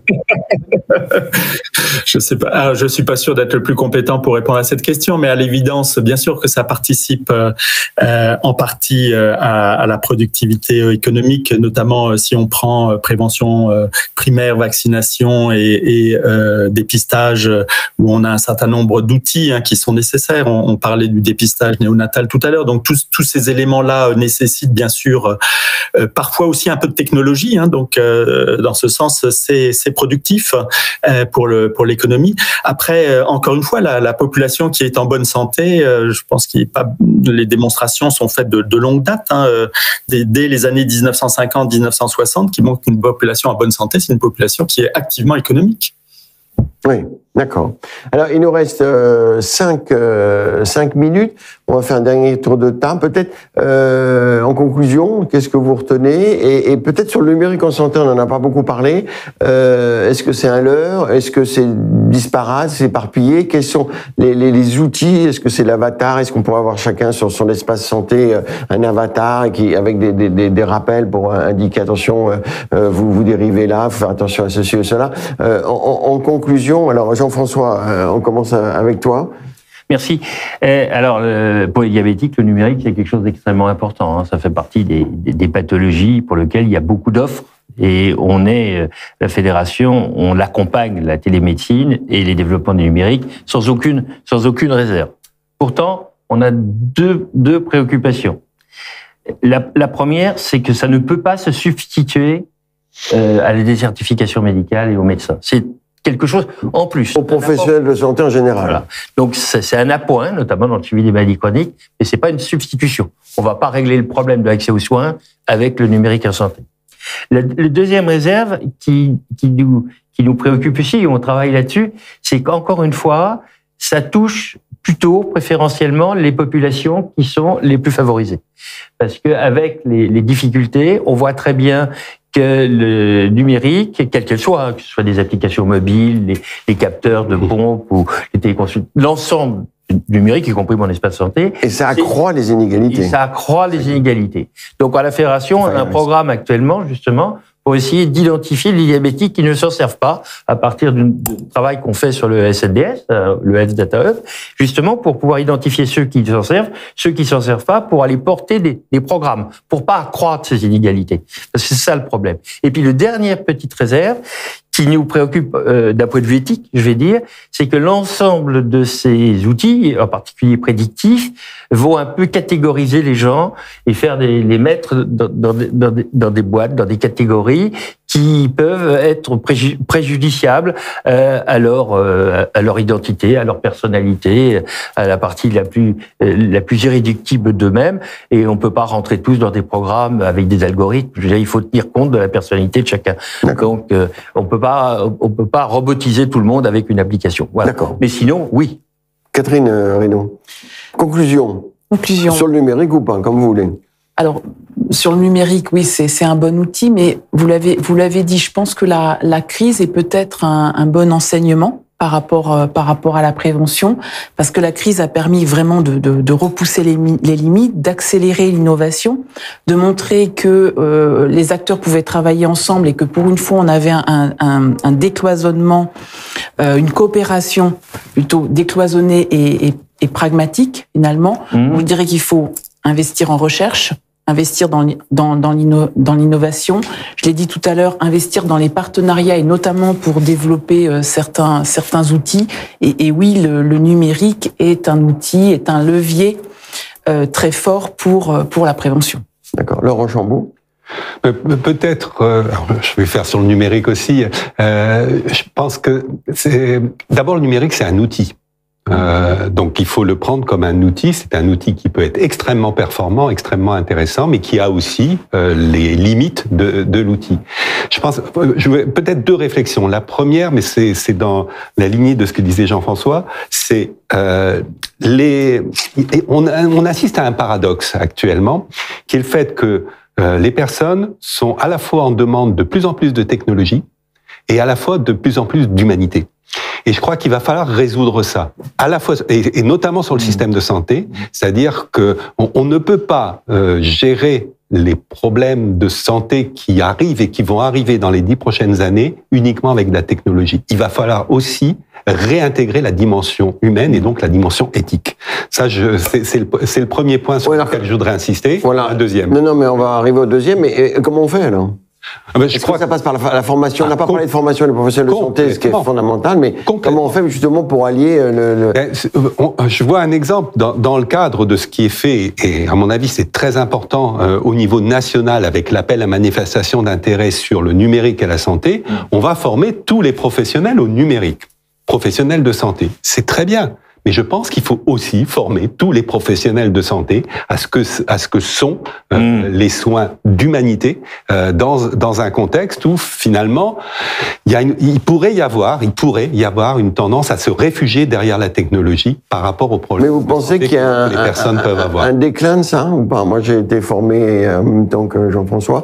[SPEAKER 5] Je sais pas. Alors, je suis pas sûr d'être le plus compétent pour répondre à cette question, mais à l'évidence, bien sûr que ça participe euh, en partie euh, à, à la productivité économique, notamment euh, si on prend euh, prévention euh, primaire, vaccination et, et euh, dépistage, où on a un certain nombre d'outils hein, qui sont nécessaires. On, on parlait du dépistage néonatal tout à l'heure, donc tous tous ces éléments-là euh, nécessitent bien sûr euh, parfois aussi un peu de technologie. Hein, donc euh, dans ce sens, c'est c'est productif euh, pour le pour l'économie. Après, euh, encore une fois, la, la population qui est en bonne santé, euh, je pense qu'il est pas, les démonstrations sont faites de, de longue date, hein, euh, dès, dès les années dix-neuf cent cinquante dix-neuf cent soixante, qui montrent qu'une population en bonne santé, c'est une population qui est activement économique.
[SPEAKER 4] Oui, d'accord. Alors, il nous reste euh, cinq, euh, cinq minutes. On va faire un dernier tour de table. Peut-être, euh, en conclusion, qu'est-ce que vous retenez? Et, et peut-être sur le numérique en santé, on n'en a pas beaucoup parlé. Euh, est-ce que c'est un leurre? Est-ce que c'est disparate, c'est éparpillé? Quels sont les, les, les outils? Est-ce que c'est l'avatar? Est-ce qu'on pourrait avoir chacun sur son espace santé un avatar qui, avec des, des, des, des rappels pour indiquer, attention, euh, vous vous dérivez là, faut faire attention à ceci ou cela. Euh, en, en conclusion, alors Jean-François, euh, on commence avec toi.
[SPEAKER 8] Merci. Euh, alors, euh, pour les diabétiques, le numérique, c'est quelque chose d'extrêmement important. Hein. Ça fait partie des, des, des pathologies pour lesquelles il y a beaucoup d'offres. Et on est, euh, la fédération, on l'accompagne, la télémédecine et les développements du numérique, sans aucune, sans aucune réserve. Pourtant, on a deux, deux préoccupations. La, la première, c'est que ça ne peut pas se substituer euh, à la désertification médicale et aux médecins. C'est quelque chose en plus.
[SPEAKER 4] Aux professionnels de santé en général.
[SPEAKER 8] Voilà. Donc c'est un appoint, notamment dans le suivi des maladies chroniques, mais c'est pas une substitution. On va pas régler le problème de l'accès aux soins avec le numérique en santé. La, la deuxième réserve qui, qui, nous, qui nous préoccupe ici, et on travaille là-dessus, c'est qu'encore une fois, ça touche plutôt préférentiellement les populations qui sont les plus favorisées. Parce qu'avec les, les difficultés, on voit très bien que le numérique, quel qu'elle soit, que ce soit des applications mobiles, les, les capteurs de pompe ou les téléconsultes, l'ensemble du numérique, y compris mon espace santé.
[SPEAKER 4] Et ça accroît les inégalités.
[SPEAKER 8] Et ça accroît les inégalités. Donc à la Fédération, on a un programme actuellement, justement, pour essayer d'identifier les diabétiques qui ne s'en servent pas à partir du travail qu'on fait sur le S N D S, le Health Data Hub, justement pour pouvoir identifier ceux qui s'en servent, ceux qui s'en servent pas, pour aller porter des, des programmes, pour pas accroître ces inégalités. Parce que c'est ça le problème. Et puis le dernière petite réserve, qui nous préoccupe euh, d'un point de vue éthique, je vais dire, c'est que l'ensemble de ces outils, en particulier prédictifs, vont un peu catégoriser les gens et faire des, les mettre dans, dans, dans, des, dans des boîtes, dans des catégories qui peuvent être préju, préjudiciables euh, à leur euh, à leur identité, à leur personnalité, à la partie la plus euh, la plus irréductible d'eux-mêmes. Et on peut pas rentrer tous dans des programmes avec des algorithmes. Je veux dire, il faut tenir compte de la personnalité de chacun. Donc, euh, on peut pas on peut pas robotiser tout le monde avec une application. Voilà.
[SPEAKER 4] D'accord.
[SPEAKER 8] Mais sinon, oui.
[SPEAKER 4] Catherine Reynaud. Conclusion.
[SPEAKER 7] Conclusion.
[SPEAKER 4] Sur le numérique ou pas, comme vous voulez.
[SPEAKER 7] Alors, sur le numérique, oui, c'est, c'est un bon outil, mais vous l'avez, vous l'avez dit, je pense que la, la crise est peut-être un, un bon enseignement par rapport, euh, par rapport à la prévention, parce que la crise a permis vraiment de, de, de repousser les, les limites, d'accélérer l'innovation, de montrer que euh, les acteurs pouvaient travailler ensemble et que pour une fois, on avait un, un, un décloisonnement, euh, une coopération plutôt décloisonnée et, et, et pragmatique, finalement. Mmh. Je dirais qu'il faut investir en recherche, investir dans, dans, dans, l'inno, dans l'innovation. Je l'ai dit tout à l'heure, investir dans les partenariats et notamment pour développer euh, certains, certains outils. Et, et oui, le, le numérique est un outil, est un levier euh, très fort pour, pour la prévention.
[SPEAKER 4] D'accord. Laurent Chambaud.
[SPEAKER 6] Peut-être, euh, je vais faire sur le numérique aussi. Euh, je pense que c'est d'abord le numérique, c'est un outil. Euh, donc il faut le prendre comme un outil. C'est un outil qui peut être extrêmement performant, extrêmement intéressant, mais qui a aussi euh, les limites de, de l'outil. Je pense, je vais peut-être deux réflexions. La première, mais c'est, c'est dans la lignée de ce que disait Jean-François, c'est euh, les. On, on assiste à un paradoxe actuellement, qui est le fait que euh, les personnes sont à la fois en demande de plus en plus de technologie et à la fois de plus en plus d'humanité. Et je crois qu'il va falloir résoudre ça, à la fois et, et notamment sur le système de santé, c'est-à-dire que on, on ne peut pas euh, gérer les problèmes de santé qui arrivent et qui vont arriver dans les dix prochaines années uniquement avec de la technologie. Il va falloir aussi réintégrer la dimension humaine et donc la dimension éthique. Ça, je, c'est, c'est, le, c'est le premier point sur ouais, lequel je voudrais insister.
[SPEAKER 4] Voilà.
[SPEAKER 6] Un deuxième.
[SPEAKER 4] Non, non, mais on va arriver au deuxième. Mais et, comment on fait alors?
[SPEAKER 6] Ah ben, je
[SPEAKER 4] Est-ce
[SPEAKER 6] crois
[SPEAKER 4] que ça passe par la, la formation.
[SPEAKER 6] Ah,
[SPEAKER 4] on n'a pas
[SPEAKER 6] com-
[SPEAKER 4] parlé de formation des professionnels de santé, ce qui est fondamental, mais comment on fait justement pour allier le... le...
[SPEAKER 6] Ben, on, je vois un exemple dans, dans le cadre de ce qui est fait, et à mon avis c'est très important euh, au niveau national avec l'appel à manifestation d'intérêt sur le numérique et la santé, on va former tous les professionnels au numérique, professionnels de santé. C'est très bien. mais je pense qu'il faut aussi former tous les professionnels de santé à ce que, à ce que sont euh, mmh. les soins d'humanité euh, dans, dans un contexte où finalement il, y a une, il pourrait y avoir, il pourrait y avoir une tendance à se réfugier derrière la technologie par rapport aux problèmes.
[SPEAKER 4] Mais vous pensez qu'il y a un,
[SPEAKER 6] que les personnes
[SPEAKER 4] un,
[SPEAKER 6] peuvent avoir.
[SPEAKER 4] un déclin de ça ou pas? Moi, j'ai été formé en même temps que Jean-François.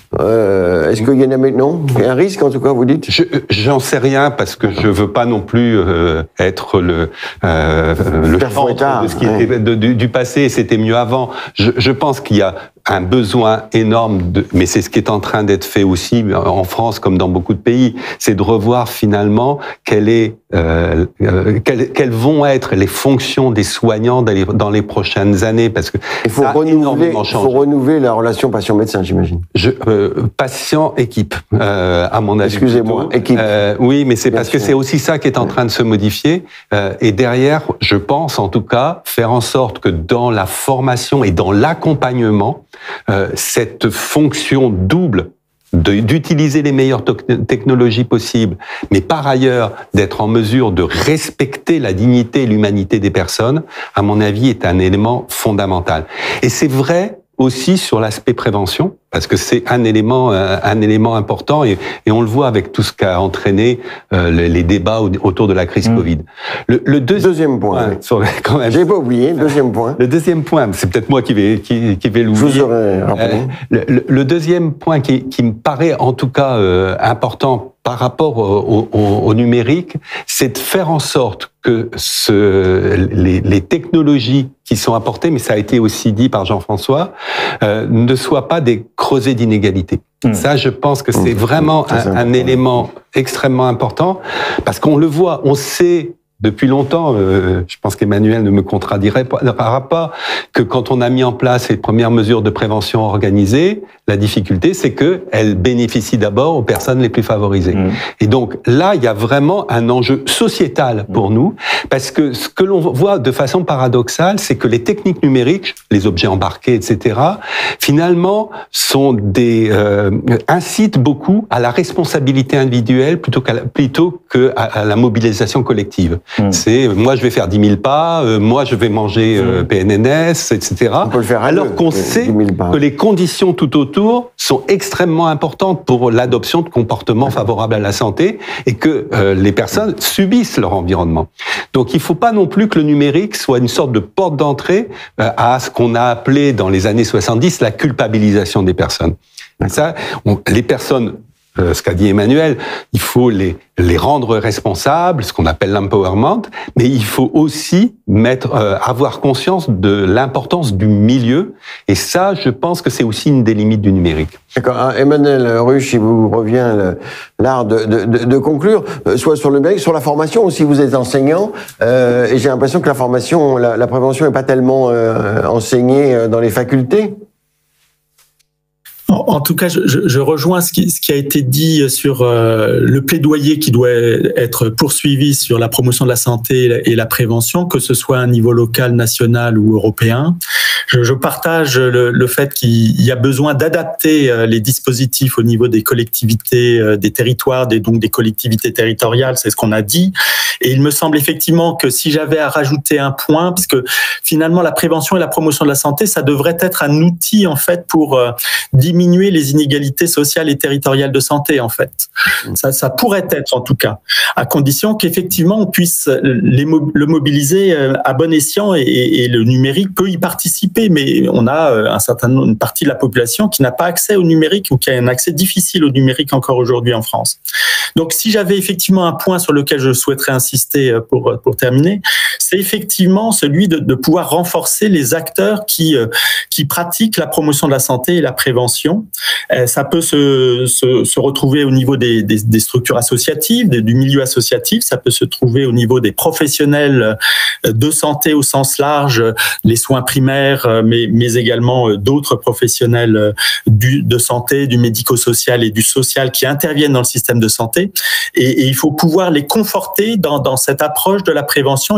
[SPEAKER 4] Euh, est-ce qu'il y en a maintenant? Il y a un risque, en tout cas, vous dites?
[SPEAKER 6] Je, j'en sais rien parce que je veux pas non plus euh, être le euh, le chantre de ce qui ouais. était de, du, du passé. C'était mieux avant. Je, je pense qu'il y a un besoin énorme, de, mais c'est ce qui est en train d'être fait aussi en France comme dans beaucoup de pays, c'est de revoir finalement quelle est, euh, euh, quelles, quelles vont être les fonctions des soignants dans les, dans les prochaines années, parce que
[SPEAKER 4] il faut renouveler, il faut renouveler la relation patient-médecin, j'imagine.
[SPEAKER 6] Je, euh, patient-équipe, euh, à mon avis.
[SPEAKER 4] Excusez-moi,
[SPEAKER 6] plutôt.
[SPEAKER 4] équipe.
[SPEAKER 6] Euh, oui, mais c'est
[SPEAKER 4] Bien
[SPEAKER 6] parce
[SPEAKER 4] sûr.
[SPEAKER 6] que c'est aussi ça qui est en train de se modifier. Euh, et derrière, je pense en tout cas faire en sorte que dans la formation et dans l'accompagnement, Euh, cette fonction double de, d'utiliser les meilleures to- technologies possibles, mais par ailleurs d'être en mesure de respecter la dignité et l'humanité des personnes, à mon avis, est un élément fondamental. Et c'est vrai aussi sur l'aspect prévention, parce que c'est un élément, euh, un élément important, et, et on le voit avec tout ce qu'a entraîné euh, les, les débats autour de la crise mmh. Covid. Le, le deuxi-
[SPEAKER 4] deuxième point,
[SPEAKER 6] ouais,
[SPEAKER 4] oui.
[SPEAKER 6] sur, quand même.
[SPEAKER 4] J'ai pas oublié, deuxième point.
[SPEAKER 6] Le deuxième point, c'est peut-être moi qui vais, qui, qui vais l'oublier.
[SPEAKER 4] Je vous aurais rappelé.
[SPEAKER 6] Euh, le, le, le deuxième point qui, qui me paraît en tout cas euh, important par rapport au, au, au numérique, c'est de faire en sorte que ce, les, les technologies qui sont apportées, mais ça a été aussi dit par Jean-François, euh, ne soient pas des creusets d'inégalité. Mmh. Ça, je pense que c'est mmh. vraiment c'est un, un élément extrêmement important, parce qu'on le voit, on sait depuis longtemps, euh, je pense qu'Emmanuel ne me contradirait pas, que quand on a mis en place les premières mesures de prévention organisées, la difficulté, c'est qu'elles bénéficient d'abord aux personnes les plus favorisées. Mmh. Et donc là, il y a vraiment un enjeu sociétal pour mmh. nous, parce que ce que l'on voit de façon paradoxale, c'est que les techniques numériques, les objets embarqués, et cetera, finalement, sont des euh, incitent beaucoup à la responsabilité individuelle plutôt qu'à la, plutôt qu'à à la mobilisation collective. Mmh. C'est moi je vais faire dix mille pas, euh, moi je vais manger euh, P N N S, et cetera.
[SPEAKER 4] On peut le faire
[SPEAKER 6] alors
[SPEAKER 4] deux,
[SPEAKER 6] qu'on sait que les conditions tout autour sont extrêmement importantes pour l'adoption de comportements favorables à la santé et que euh, les personnes subissent leur environnement. Donc il ne faut pas non plus que le numérique soit une sorte de porte d'entrée euh, à ce qu'on a appelé dans les années soixante-dix la culpabilisation des personnes. Ça, on, les personnes Euh, ce qu'a dit Emmanuel, il faut les, les rendre responsables, ce qu'on appelle l'empowerment, mais il faut aussi mettre, euh, avoir conscience de l'importance du milieu, et ça, je pense que c'est aussi une des limites du numérique.
[SPEAKER 4] D'accord. Emmanuel Ruch, il vous revient le, l'art de, de, de, de conclure, euh, soit sur le numérique, sur la formation aussi, vous êtes enseignant, euh, et j'ai l'impression que la formation, la, la prévention n'est pas tellement euh, enseignée dans les facultés.
[SPEAKER 5] En tout cas, je, je rejoins ce qui, ce qui a été dit sur euh, le plaidoyer qui doit être poursuivi sur la promotion de la santé et la prévention, que ce soit à un niveau local, national ou européen. Je, je partage le, le fait qu'il y a besoin d'adapter les dispositifs au niveau des collectivités, des territoires, des, donc des collectivités territoriales, c'est ce qu'on a dit. Et il me semble effectivement que si j'avais à rajouter un point, parce que finalement la prévention et la promotion de la santé, ça devrait être un outil en fait pour euh, diminuer diminuer les inégalités sociales et territoriales de santé, en fait. Ça, ça pourrait être, en tout cas, à condition qu'effectivement, on puisse les, le mobiliser à bon escient et, et le numérique peut y participer. Mais on a un certain nombre, une partie de la population qui n'a pas accès au numérique ou qui a un accès difficile au numérique encore aujourd'hui en France. Donc, si j'avais effectivement un point sur lequel je souhaiterais insister pour, pour terminer, c'est effectivement celui de, de pouvoir renforcer les acteurs qui, qui pratiquent la promotion de la santé et la prévention. Ça peut se, se, se retrouver au niveau des, des, des structures associatives, des, du milieu associatif, ça peut se trouver au niveau des professionnels de santé au sens large, les soins primaires, mais, mais également d'autres professionnels du, de santé, du médico-social et du social qui interviennent dans le système de santé. Et, et il faut pouvoir les conforter dans, dans cette approche de la prévention et dans la pratique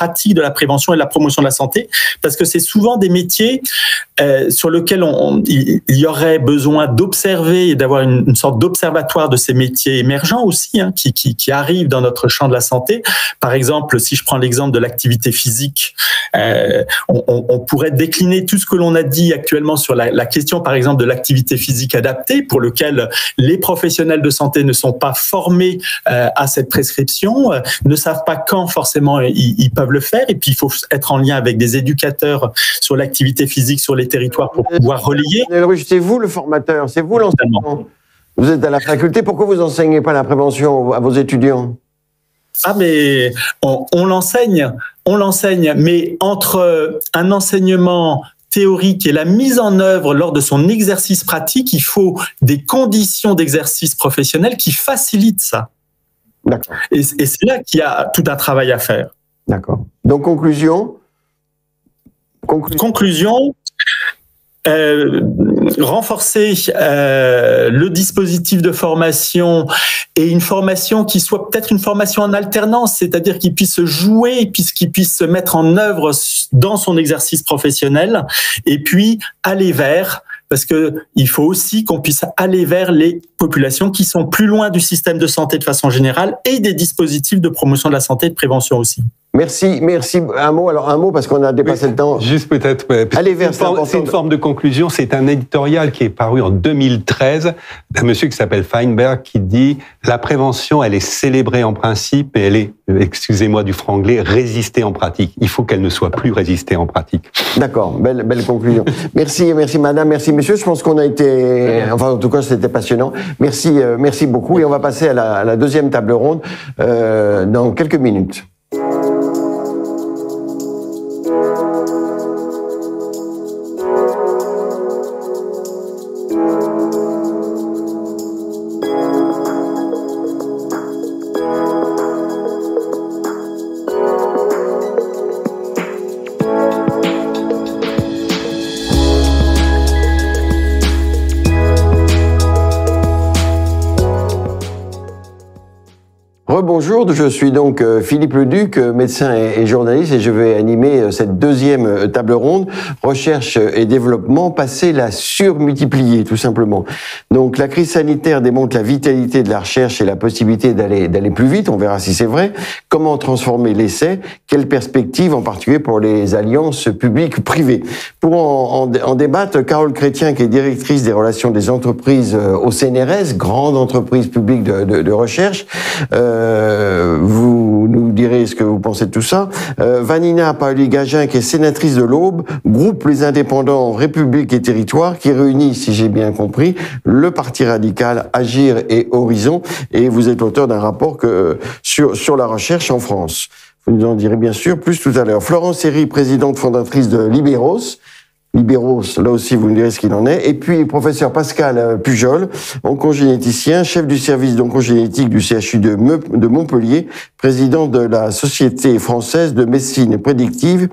[SPEAKER 5] pratique de la prévention et de la promotion de la santé, parce que c'est souvent des métiers euh, sur lesquels on, on, il y aurait besoin d'observer et d'avoir une, une sorte d'observatoire de ces métiers émergents aussi, hein, qui, qui, qui arrivent dans notre champ de la santé. Par exemple, si je prends l'exemple de l'activité physique, euh, on, on, on pourrait décliner tout ce que l'on a dit actuellement sur la, la question, par exemple, de l'activité physique adaptée, pour lequel les professionnels de santé ne sont pas formés euh, à cette prescription, euh, ne savent pas quand forcément ils, ils peuvent le faire, et puis il faut être en lien avec des éducateurs sur l'activité physique sur les territoires pour pouvoir relayer.
[SPEAKER 4] C'est vous le formateur, c'est vous l'enseignant. Vous êtes à la faculté, pourquoi vous enseignez pas la prévention à vos étudiants?
[SPEAKER 5] Ah mais on, on l'enseigne, on l'enseigne, mais entre un enseignement théorique et la mise en œuvre lors de son exercice pratique, il faut des conditions d'exercice professionnel qui facilitent ça.
[SPEAKER 4] D'accord.
[SPEAKER 5] Et, et c'est là qu'il y a tout un travail à faire.
[SPEAKER 4] D'accord. Donc, conclusion Conclusion,
[SPEAKER 5] conclusion euh, renforcer euh, le dispositif de formation et une formation qui soit peut-être une formation en alternance, c'est-à-dire qu'il puisse jouer, puisqu'il puisse se mettre en œuvre dans son exercice professionnel, et puis aller vers, parce que il faut aussi qu'on puisse aller vers les populations qui sont plus loin du système de santé de façon générale et des dispositifs de promotion de la santé et de prévention aussi.
[SPEAKER 4] Merci, merci. Un mot, alors un mot parce qu'on a dépassé
[SPEAKER 6] oui,
[SPEAKER 4] le temps.
[SPEAKER 6] Juste peut-être.
[SPEAKER 4] Allez vers
[SPEAKER 6] ça. C'est une forme de conclusion. C'est un éditorial qui est paru en deux mille treize d'un monsieur qui s'appelle Feinberg qui dit la prévention, elle est célébrée en principe et elle est, excusez-moi du franglais, résistée en pratique. Il faut qu'elle ne soit plus résistée en pratique.
[SPEAKER 4] D'accord, belle, belle conclusion. Merci, merci madame, merci monsieur. Je pense qu'on a été, enfin en tout cas c'était passionnant. Merci, euh, merci beaucoup et on va passer à la, à la deuxième table ronde euh, dans quelques minutes. Bonjour, je suis donc Philippe Leduc, médecin et journaliste, et je vais animer cette deuxième table ronde, recherche et développement, passer la surmultiplier, tout simplement. Donc la crise sanitaire démontre la vitalité de la recherche et la possibilité d'aller d'aller plus vite, on verra si c'est vrai. Comment transformer l'essai? Quelles perspectives, en particulier pour les alliances publiques-privées? Pour en, en, en débattre, Carole Chrétien, qui est directrice des relations des entreprises au C N R S, grande entreprise publique de, de, de recherche, euh, Euh, vous nous direz ce que vous pensez de tout ça. Euh, Vanina Paoli-Gagin, qui est sénatrice de l'Aube, groupe Les Indépendants, République et Territoire, qui réunit, si j'ai bien compris, le Parti radical, Agir et Horizon. Et vous êtes l'auteur d'un rapport que, sur, sur la recherche en France. Vous nous en direz bien sûr plus tout à l'heure. Florence Herry, présidente fondatrice de Libéros. Libéros, là aussi, vous me direz ce qu'il en est. Et puis, professeur Pascal Pujol, oncogénéticien, chef du service d'oncogénétique du C H U de Montpellier, président de la Société française de médecine prédictive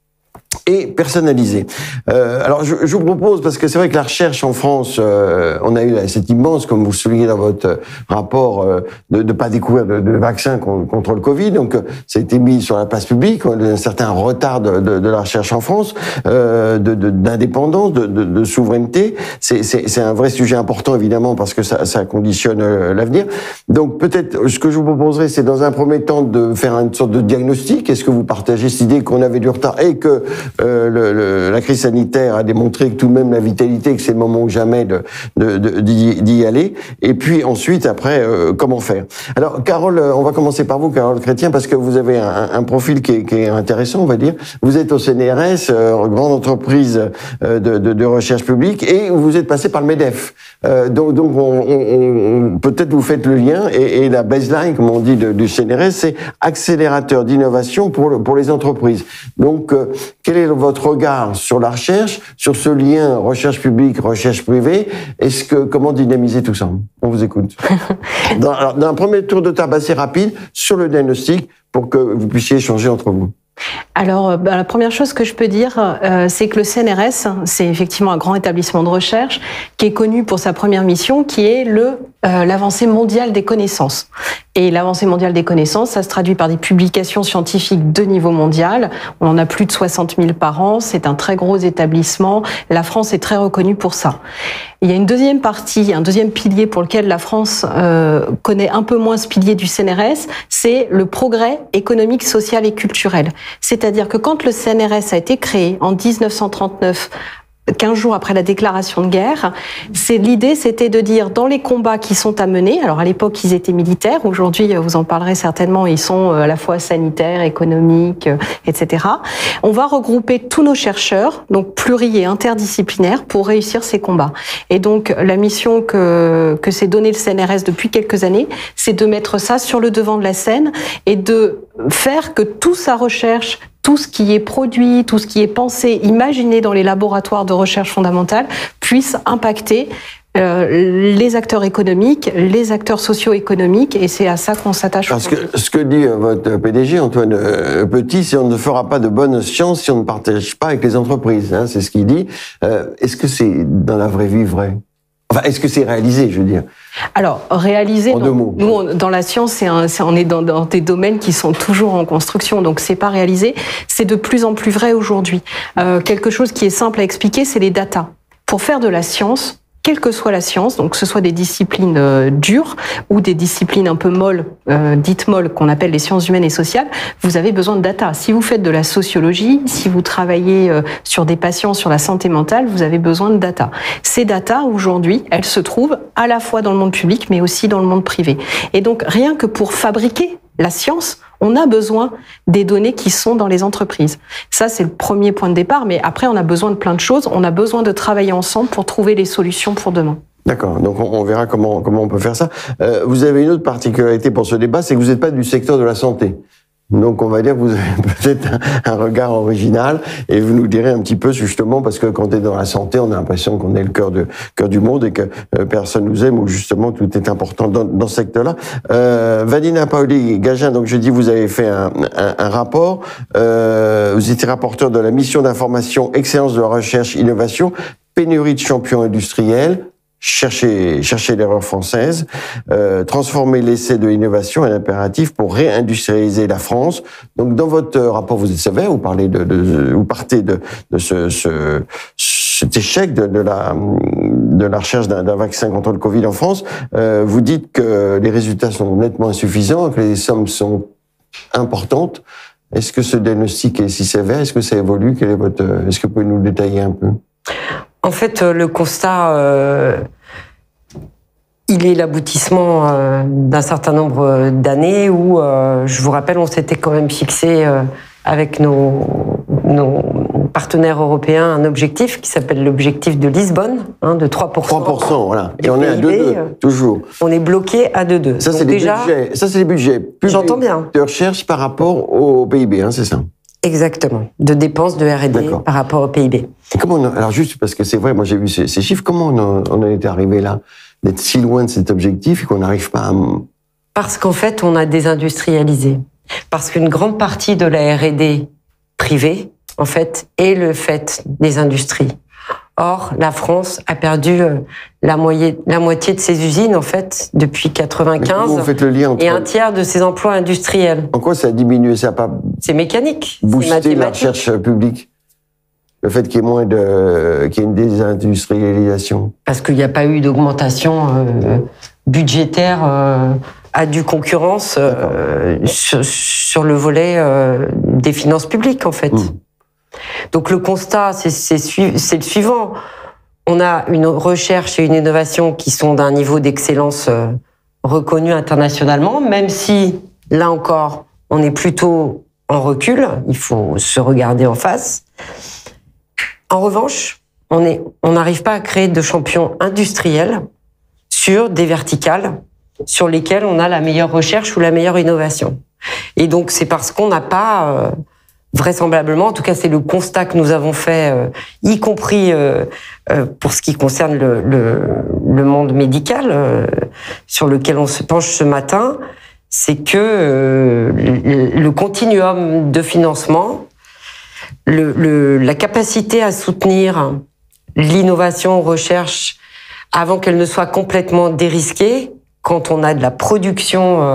[SPEAKER 4] et personnalisée. Euh, alors, je, je vous propose, parce que c'est vrai que la recherche en France, euh, on a eu cette immense, comme vous le soulignez dans votre rapport, euh, de ne pas découvrir de, de vaccin contre le Covid. Donc, ça a été mis sur la place publique. On a un certain retard de, de, de la recherche en France, euh, de, de, d'indépendance, de, de, de souveraineté. C'est, c'est, c'est un vrai sujet important, évidemment, parce que ça, ça conditionne euh, l'avenir. Donc, peut-être, ce que je vous proposerai, c'est dans un premier temps de faire une sorte de diagnostic. Est-ce que vous partagez cette idée qu'on avait du retard et que Euh, le, le, la crise sanitaire a démontré que tout de même la vitalité, que c'est le moment ou jamais de, de, de, d'y, d'y aller. Et puis ensuite, après, euh, comment faire? Alors, Carole, on va commencer par vous, Carole Chrétien, parce que vous avez un, un profil qui est, qui est intéressant, on va dire. Vous êtes au C N R S, euh, grande entreprise euh, de, de, de recherche publique, et vous êtes passé par le MEDEF. Euh, donc, donc on, on, on, peut-être vous faites le lien, et, et la baseline, comme on dit, de, du C N R S, c'est accélérateur d'innovation pour, le, pour les entreprises. Donc, euh, quel est votre regard sur la recherche, sur ce lien recherche publique, recherche privée? Est-ce que, comment dynamiser tout ça? On vous écoute. Dans, alors, dans un premier tour de table assez rapide sur le diagnostic pour que vous puissiez échanger entre vous.
[SPEAKER 9] Alors, bah, la première chose que je peux dire, euh, c'est que le C N R S, c'est effectivement un grand établissement de recherche qui est connu pour sa première mission, qui est le euh, l'avancée mondiale des connaissances. Et l'avancée mondiale des connaissances, ça se traduit par des publications scientifiques de niveau mondial. On en a plus de soixante mille par an. C'est un très gros établissement. La France est très reconnue pour ça. Il y a une deuxième partie, un deuxième pilier pour lequel la France euh, connaît un peu moins ce pilier du C N R S, c'est le progrès économique, social et culturel. C'est-à-dire que quand le C N R S a été créé en dix-neuf cent trente-neuf, quinze jours après la déclaration de guerre, c'est l'idée, c'était de dire dans les combats qui sont à mener. Alors à l'époque, ils étaient militaires. Aujourd'hui, vous en parlerez certainement. Ils sont à la fois sanitaires, économiques, et cetera. On va regrouper tous nos chercheurs, donc pluri et interdisciplinaires, pour réussir ces combats. Et donc la mission que que s'est donnée le C N R S depuis quelques années, c'est de mettre ça sur le devant de la scène et de faire que toute sa recherche, tout ce qui est produit, tout ce qui est pensé, imaginé dans les laboratoires de recherche fondamentale puisse impacter euh, les acteurs économiques, les acteurs socio-économiques, et c'est à ça qu'on s'attache.
[SPEAKER 4] Parce que ce que dit votre P D G, Antoine Petit, c'est on ne fera pas de bonne science si on ne partage pas avec les entreprises. Hein, c'est ce qu'il dit. Euh, est-ce que c'est dans la vraie vie vrai? Enfin, est-ce que c'est réalisé, je veux dire?
[SPEAKER 9] Alors, réalisé,
[SPEAKER 4] en deux mots.
[SPEAKER 9] Nous, on, dans la science, c'est un, c'est, on est dans, dans des domaines qui sont toujours en construction, donc c'est pas réalisé. C'est de plus en plus vrai aujourd'hui. Euh, quelque chose qui est simple à expliquer, c'est les datas. Pour faire de la science, quelle que soit la science, donc que ce soit des disciplines euh, dures ou des disciplines un peu molles, euh, dites molles, qu'on appelle les sciences humaines et sociales, vous avez besoin de data. Si vous faites de la sociologie, si vous travaillez euh, sur des patients, sur la santé mentale, vous avez besoin de data. Ces data, aujourd'hui, elles se trouvent à la fois dans le monde public, mais aussi dans le monde privé. Et donc, rien que pour fabriquer la science, on a besoin des données qui sont dans les entreprises. Ça, c'est le premier point de départ, mais après, on a besoin de plein de choses. On a besoin de travailler ensemble pour trouver les solutions pour demain.
[SPEAKER 4] D'accord, donc on, on verra comment, comment on peut faire ça. Euh, vous avez une autre particularité pour ce débat, c'est que vous n'êtes pas du secteur de la santé. Donc on va dire que vous avez peut-être un, un regard original et vous nous direz un petit peu justement, parce que quand on est dans la santé, on a l'impression qu'on est le cœur de cœur du monde et que euh, personne nous aime, ou justement tout est important dans, dans ce secteur-là. Euh, Vanina Paoli-Gagin, donc je dis vous avez fait un, un, un rapport, euh, vous étiez rapporteur de la mission d'information Excellence de la recherche innovation, pénurie de champions industriels. Chercher, chercher l'erreur française, euh, transformer l'essai de l'innovation en impératif pour réindustrialiser la France. Donc, dans votre rapport, vous êtes sévère, vous parlez de, de vous partez de, de ce, ce, cet échec de, de la, de la recherche d'un, d'un vaccin contre le Covid en France. Euh, vous dites que les résultats sont nettement insuffisants, que les sommes sont importantes. Est-ce que ce diagnostic est si sévère? Est-ce que ça évolue? Quel est votre, est-ce que vous pouvez nous le détailler un peu?
[SPEAKER 10] En fait, le constat, euh, il est l'aboutissement euh, d'un certain nombre d'années où, euh, je vous rappelle, on s'était quand même fixé euh, avec nos, nos partenaires européens un objectif qui s'appelle l'objectif de Lisbonne, hein, de trois pour cent.
[SPEAKER 4] trois pour cent, voilà. Et on est à deux virgule deux, toujours.
[SPEAKER 10] On est bloqué à deux virgule deux.
[SPEAKER 4] Ça, c'est les budgets. Ça, c'est les budgets publics. J'entends bien. De recherche par rapport au P I B, hein, c'est ça?
[SPEAKER 10] Exactement, de dépenses de R et D par rapport au P I B.
[SPEAKER 4] Et comment on a, alors juste parce que c'est vrai, moi j'ai vu ces, ces chiffres, comment on, a, on en est arrivé là, d'être si loin de cet objectif et qu'on n'arrive pas à...
[SPEAKER 10] Parce qu'en fait, on a désindustrialisé. Parce qu'une grande partie de la R et D privée, en fait, est le fait des industries. Or, la France a perdu la, moitié, la moitié de ses usines, en fait, depuis quatre-vingt-quinze. Vous faites le lien entre... Et un tiers de ses emplois industriels.
[SPEAKER 4] En quoi ça a diminué? Ça a pas...
[SPEAKER 10] C'est mécanique.
[SPEAKER 4] Boosté la recherche publique? Le fait qu'il y ait moins de, qu'il y ait une désindustrialisation?
[SPEAKER 10] Parce qu'il n'y a pas eu d'augmentation euh, budgétaire euh, à due concurrence euh, sur, sur le volet euh, des finances publiques, en fait. Mmh. Donc le constat, c'est, c'est, c'est le suivant. On a une recherche et une innovation qui sont d'un niveau d'excellence euh, reconnu internationalement, même si, là encore, on est plutôt en recul, il faut se regarder en face. En revanche, on est, on n'arrive pas à créer de champions industriels sur des verticales sur lesquelles on a la meilleure recherche ou la meilleure innovation. Et donc, c'est parce qu'on n'a pas... Euh, vraisemblablement, en tout cas c'est le constat que nous avons fait, euh, y compris euh, euh, pour ce qui concerne le, le, le monde médical, euh, sur lequel on se penche ce matin, c'est que euh, le, le continuum de financement, le, le, la capacité à soutenir l'innovation, recherche, avant qu'elle ne soit complètement dérisquée, quand on a de la production euh,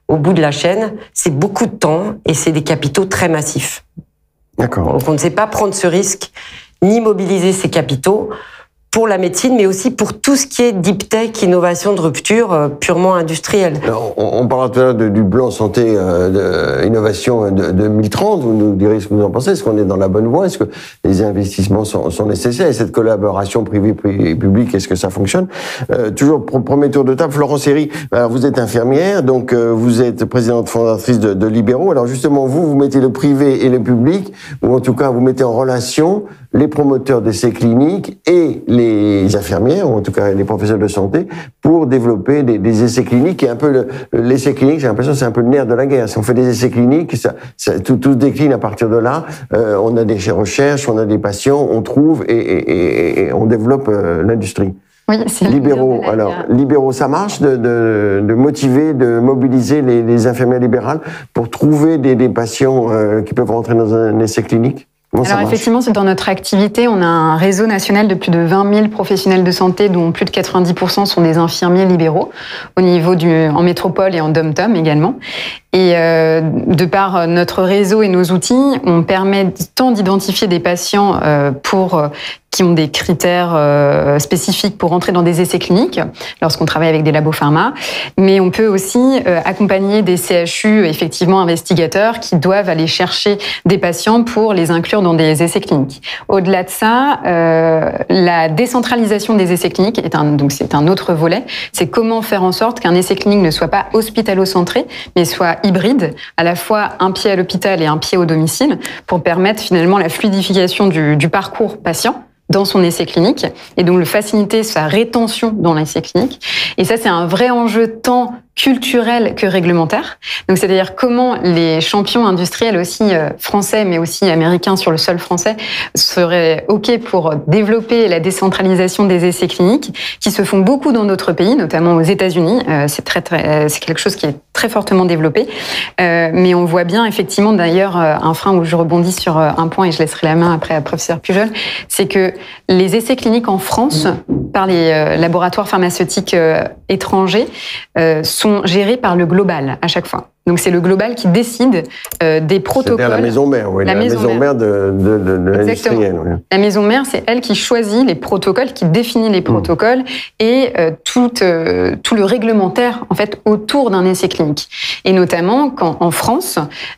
[SPEAKER 10] au bout de la chaîne, c'est beaucoup de temps et c'est des capitaux très massifs.
[SPEAKER 4] D'accord.
[SPEAKER 10] Donc on ne sait pas prendre ce risque, ni mobiliser ces capitaux pour la médecine, mais aussi pour tout ce qui est deep tech, innovation de rupture euh, purement industrielle.
[SPEAKER 4] Alors, on, on parlera tout à l'heure de, du plan santé, euh, de, innovation de, de deux mille trente. Vous nous direz ce que vous en pensez. Est-ce qu'on est dans la bonne voie? Est-ce que les investissements sont, sont nécessaires? Et cette collaboration privée-publique, est-ce que ça fonctionne? euh, Toujours, premier tour de table, Florence Herry, alors vous êtes infirmière, donc euh, vous êtes présidente fondatrice de, de Libéraux. Alors justement, vous, vous mettez le privé et le public, ou en tout cas, vous mettez en relation les promoteurs d'essais cliniques et les infirmières, ou en tout cas les professionnels de santé, pour développer des, des essais cliniques. Et un peu le, l'essai clinique, j'ai l'impression que c'est un peu le nerf de la guerre. Si on fait des essais cliniques, ça, ça, tout, tout se décline à partir de là. Euh, on a des recherches, on a des patients, on trouve et, et, et, et on développe euh, l'industrie.
[SPEAKER 11] Oui, c'est
[SPEAKER 4] libéraux. Alors, libéraux, ça marche de, de, de motiver, de mobiliser les, les infirmières libérales pour trouver des, des patients euh, qui peuvent rentrer dans un essai clinique? Comment
[SPEAKER 11] Alors effectivement, c'est dans notre activité, on a un réseau national de plus de vingt mille professionnels de santé, dont plus de quatre-vingt-dix pour cent sont des infirmiers libéraux, au niveau du, en métropole et en dom-tom également. Et euh, de par notre réseau et nos outils, on permet tant d'identifier des patients euh, pour euh, qui ont des critères euh, spécifiques pour rentrer dans des essais cliniques, lorsqu'on travaille avec des labos pharma, mais on peut aussi euh, accompagner des C H U, effectivement investigateurs, qui doivent aller chercher des patients pour les inclure dans des essais cliniques. Au-delà de ça, euh, la décentralisation des essais cliniques est un, donc c'est un autre volet. C'est comment faire en sorte qu'un essai clinique ne soit pas hospitalo-centré, mais soit hybride, à la fois un pied à l'hôpital et un pied au domicile, pour permettre finalement la fluidification du, du parcours patient dans son essai clinique, et donc le faciliter sa rétention dans l'essai clinique. Et ça, c'est un vrai enjeu tant culturel que réglementaire. Donc, c'est-à-dire comment les champions industriels aussi euh, français, mais aussi américains sur le sol français, seraient OK pour développer la décentralisation des essais cliniques, qui se font beaucoup dans d'autres pays, notamment aux États-Unis. Euh, c'est très, très, c'est quelque chose qui est très fortement développé. Euh, mais on voit bien, effectivement, d'ailleurs, un frein où je rebondis sur un point et je laisserai la main après à professeur Pujol, c'est que les essais cliniques en France, par les euh, laboratoires pharmaceutiques euh, étrangers, euh, sont gérés par le global à chaque fois. Donc c'est le global qui décide euh, des protocoles.
[SPEAKER 4] C'est-à-dire la maison mère, oui, la, la maison, maison mère de, de, de, de l'industriel. Oui.
[SPEAKER 11] La maison mère, c'est elle qui choisit les protocoles, qui définit les protocoles mmh. et euh, tout, euh, tout le réglementaire en fait autour d'un essai clinique. Et notamment quand en France,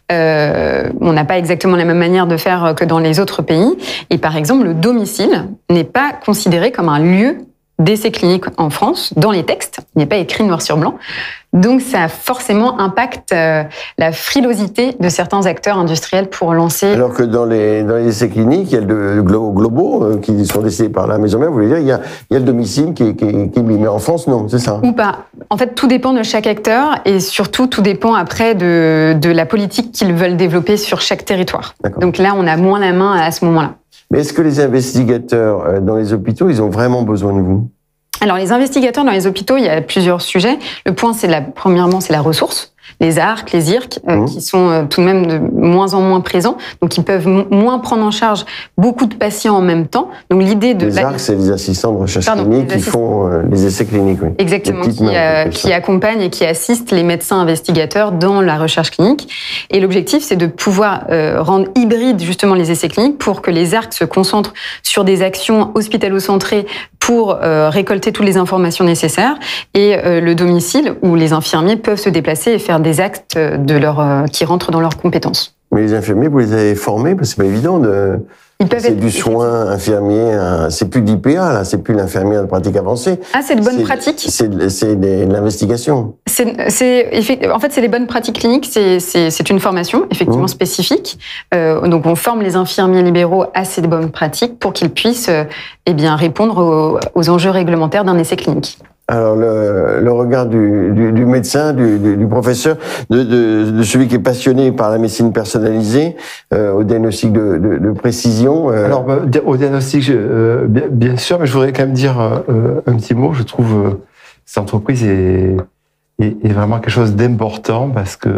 [SPEAKER 11] euh, on n'a pas exactement la même manière de faire que dans les autres pays. Et par exemple, le domicile n'est pas considéré comme un lieu d'essais cliniques en France, dans les textes, il n'est pas écrit noir sur blanc. Donc ça forcément impacte euh, la frilosité de certains acteurs industriels pour lancer...
[SPEAKER 4] Alors que dans les, dans les essais cliniques, il y a le glo- globaux euh, qui sont décidés par la maison mère, vous voulez dire, il y a, il y a le domicile qui est, qui, est, qui est mis. Mais en France, non, c'est ça?
[SPEAKER 11] Ou pas. En fait, tout dépend de chaque acteur et surtout, tout dépend après de, de la politique qu'ils veulent développer sur chaque territoire. D'accord. Donc là, on a moins la main à ce moment-là.
[SPEAKER 4] Mais est-ce que les investigateurs dans les hôpitaux, ils ont vraiment besoin de vous?
[SPEAKER 11] Alors, les investigateurs dans les hôpitaux, il y a plusieurs sujets. Le point, c'est la, premièrement, c'est la ressource. Les A R C, les I R C, euh, mmh. qui sont euh, tout de même de moins en moins présents, donc ils peuvent m- moins prendre en charge beaucoup de patients en même temps. Donc l'idée de
[SPEAKER 4] les
[SPEAKER 11] la...
[SPEAKER 4] A R C, c'est les assistants de recherche Pardon, clinique qui assist... font euh, les essais cliniques. Oui.
[SPEAKER 11] Exactement, qui, euh, qui accompagnent et qui assistent les médecins investigateurs dans la recherche clinique. Et l'objectif, c'est de pouvoir euh, rendre hybrides justement les essais cliniques pour que les A R C se concentrent sur des actions hospitalo-centrées pour euh, récolter toutes les informations nécessaires et euh, le domicile où les infirmiers peuvent se déplacer et faire des actes de leur, euh, qui rentrent dans leurs compétences.
[SPEAKER 4] Mais les infirmiers, vous les avez formés, parce que c'est pas évident de...
[SPEAKER 11] Ils peuvent
[SPEAKER 4] c'est
[SPEAKER 11] être...
[SPEAKER 4] du soin infirmier, hein, c'est plus de l'I P A, là, c'est plus l'infirmière de pratique avancée.
[SPEAKER 11] Ah, c'est de bonnes
[SPEAKER 4] c'est,
[SPEAKER 11] pratiques.
[SPEAKER 4] C'est, c'est de l'investigation.
[SPEAKER 11] C'est, c'est, en fait, c'est les bonnes pratiques cliniques, c'est, c'est, c'est une formation, effectivement, mmh. spécifique. Euh, donc, on forme les infirmiers libéraux à ces bonnes pratiques pour qu'ils puissent euh, eh bien, répondre aux, aux enjeux réglementaires d'un essai clinique.
[SPEAKER 4] Alors, le, le regard du, du, du médecin, du, du, du professeur, de, de, de celui qui est passionné par la médecine personnalisée, euh, au diagnostic de, de, de précision. Euh...
[SPEAKER 12] Alors, bah, au diagnostic, euh, bien, bien sûr, mais je voudrais quand même dire euh, un petit mot. Je trouve euh, cette entreprise est, est, est vraiment quelque chose d'important parce que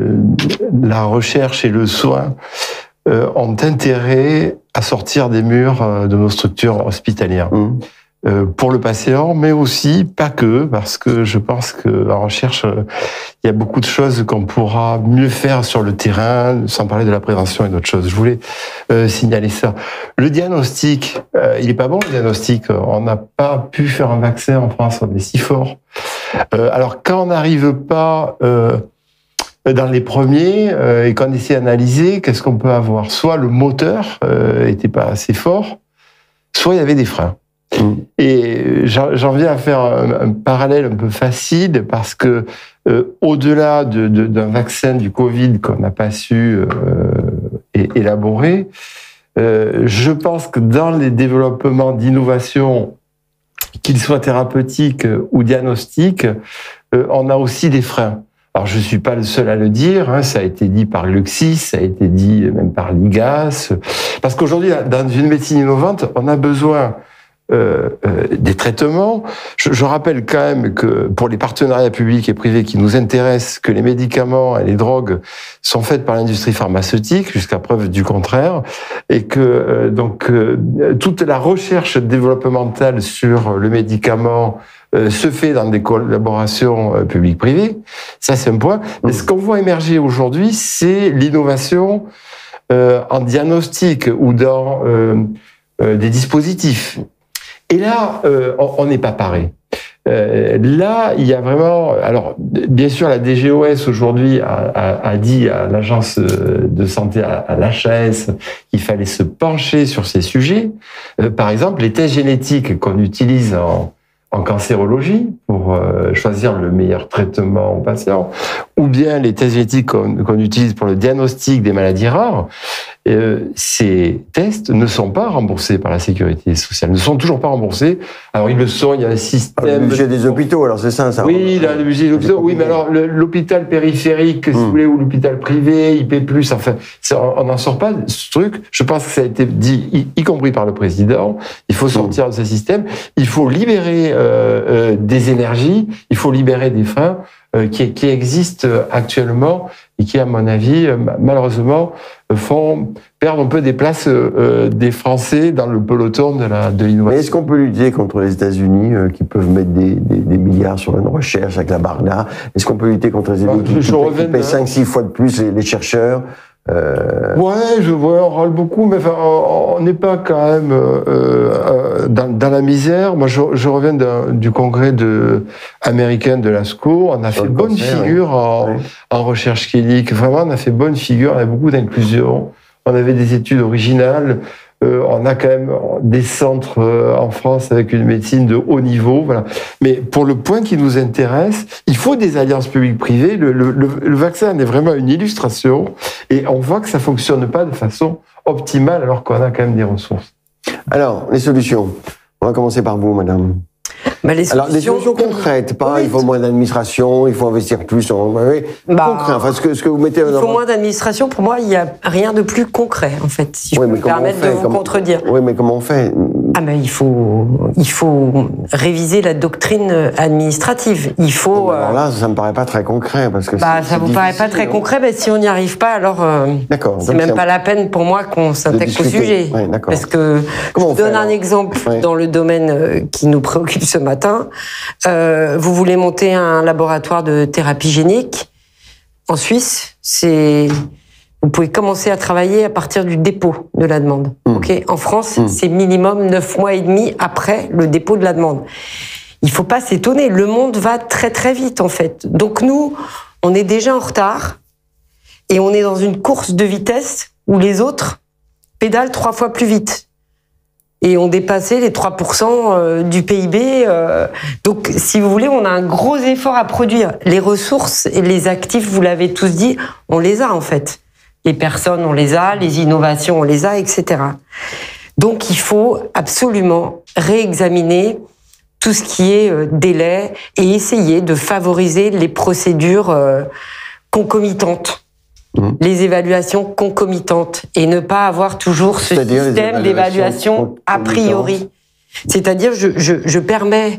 [SPEAKER 12] la recherche et le soin euh, ont intérêt à sortir des murs de nos structures hospitalières. Mmh. Euh, pour le patient, mais aussi pas que, parce que je pense que en recherche, il y a beaucoup de choses qu'on pourra mieux faire sur le terrain, sans parler de la prévention et d'autres choses. Je voulais euh, signaler ça. Le diagnostic, euh, il est pas bon le diagnostic. On n'a pas pu faire un vaccin en France, on est si fort. Euh, alors quand on n'arrive pas euh, dans les premiers euh, et qu'on essaie d'analyser, qu'est-ce qu'on peut avoir? Soit le moteur euh, était pas assez fort, soit il y avait des freins. Mmh. Et j'en viens à faire un, un parallèle un peu facile parce que euh, au-delà de, de, d'un vaccin du Covid qu'on n'a pas su euh, élaborer, euh, je pense que dans les développements d'innovation, qu'ils soient thérapeutiques ou diagnostiques, euh, on a aussi des freins. Alors, je suis pas le seul à le dire, hein, ça a été dit par Luxis, ça a été dit même par l'I G A S, parce qu'aujourd'hui, dans une médecine innovante, on a besoin euh, euh, des traitements. Je, je rappelle quand même que pour les partenariats publics et privés qui nous intéressent, que les médicaments et les drogues sont faits par l'industrie pharmaceutique, jusqu'à preuve du contraire, et que euh, donc euh, toute la recherche développementale sur le médicament Euh, se fait dans des collaborations euh, publiques-privées. Ça, c'est un point. Mais ce qu'on voit émerger aujourd'hui, c'est l'innovation euh, en diagnostic ou dans euh, euh, des dispositifs. Et là, euh, on n'est pas paré. Euh, là, il y a vraiment... Alors, bien sûr, la D G O S aujourd'hui a, a, a dit à l'agence de santé, à, à l'H A S, qu'il fallait se pencher sur ces sujets. Euh, par exemple, les tests génétiques qu'on utilise en en cancérologie pour euh, choisir le meilleur traitement aux patients, ou bien les tests génétiques qu'on qu'on utilise pour le diagnostic des maladies rares, euh, ces tests ne sont pas remboursés par la sécurité sociale, ne sont toujours pas remboursés. Alors ils le sont, il y a un système...
[SPEAKER 4] Ah, le budget des hôpitaux, alors c'est ça, ça
[SPEAKER 12] Oui, là, le budget des hôpitaux, oui, mais alors l'hôpital périphérique, si mmh. vous voulez, ou l'hôpital privé, il paie plus, enfin, on n'en sort pas de ce truc. Je pense que ça a été dit, y, y compris par le président, il faut sortir mmh. de ce système, il faut libérer euh, euh, des énergies, il faut libérer des freins euh, qui, qui existent actuellement et qui, à mon avis, euh, malheureusement, font perdre un peu des places euh, des Français dans le peloton de la de l'innovation.
[SPEAKER 4] Mais est-ce qu'on peut lutter contre les États-Unis euh, qui peuvent mettre des, des, des milliards sur une recherche avec la Barda? Est-ce qu'on peut lutter contre les États-Unis qui, qui paient cinq six fois de plus les, les chercheurs?
[SPEAKER 12] Euh... Ouais, je vois, on râle beaucoup, mais enfin, on n'est pas quand même euh, euh, dans, dans la misère. Moi, je, je reviens du congrès de, américain de l'ASCO. On a fait bonne cancer, figure ouais. en, ouais. en recherche clinique. Vraiment, on a fait bonne figure. On a beaucoup d'inclusion. On avait des études originales. Euh, on a quand même des centres euh, en France avec une médecine de haut niveau, voilà. Mais pour le point qui nous intéresse, il faut des alliances publiques-privées. Le, le, le vaccin est vraiment une illustration, et on voit que ça fonctionne pas de façon optimale alors qu'on a quand même des ressources.
[SPEAKER 4] Alors, les solutions. On va commencer par vous, madame.
[SPEAKER 10] Bah, les
[SPEAKER 4] Alors, des solutions concrètes, pas oui, il faut moins d'administration, il faut investir plus en... Oui,
[SPEAKER 10] bah,
[SPEAKER 4] concret, enfin, ce que, ce que vous mettez...
[SPEAKER 10] Il faut moins d'administration, pour moi, il n'y a rien de plus concret, en fait, si
[SPEAKER 4] oui,
[SPEAKER 10] je peux me permettre de vous
[SPEAKER 4] comment...
[SPEAKER 10] contredire.
[SPEAKER 4] Oui, mais comment on fait?
[SPEAKER 10] Ah ben, il faut, il faut réviser la doctrine administrative. Il faut...
[SPEAKER 4] Oui, alors là, ça me paraît pas très concret, parce que
[SPEAKER 10] bah, ça vous paraît pas très concret, ben, si on n'y arrive pas, alors euh, c'est même pas la peine pour moi qu'on s'intègre au sujet.
[SPEAKER 4] Oui,
[SPEAKER 10] parce que
[SPEAKER 4] comment
[SPEAKER 10] je vous donne un exemple oui. dans le domaine qui nous préoccupe ce matin. Euh, vous voulez monter un laboratoire de thérapie génique en Suisse, c'est... Vous pouvez commencer à travailler à partir du dépôt de la demande. Mmh. Ok. En France, mmh. c'est minimum neuf mois et demi après le dépôt de la demande. Il faut pas s'étonner. Le monde va très très vite en fait. Donc nous, on est déjà en retard et on est dans une course de vitesse où les autres pédalent trois fois plus vite et ont dépassé les trois pour cent du P I B. Donc, si vous voulez, on a un gros effort à produire. Les ressources et les actifs, vous l'avez tous dit, on les a en fait. Les personnes, on les a, les innovations, on les a, et cetera. Donc, il faut absolument réexaminer tout ce qui est délai et essayer de favoriser les procédures concomitantes, mmh. les évaluations concomitantes, et ne pas avoir toujours ce système d'évaluation a priori. C'est-à-dire, je, je, je permets,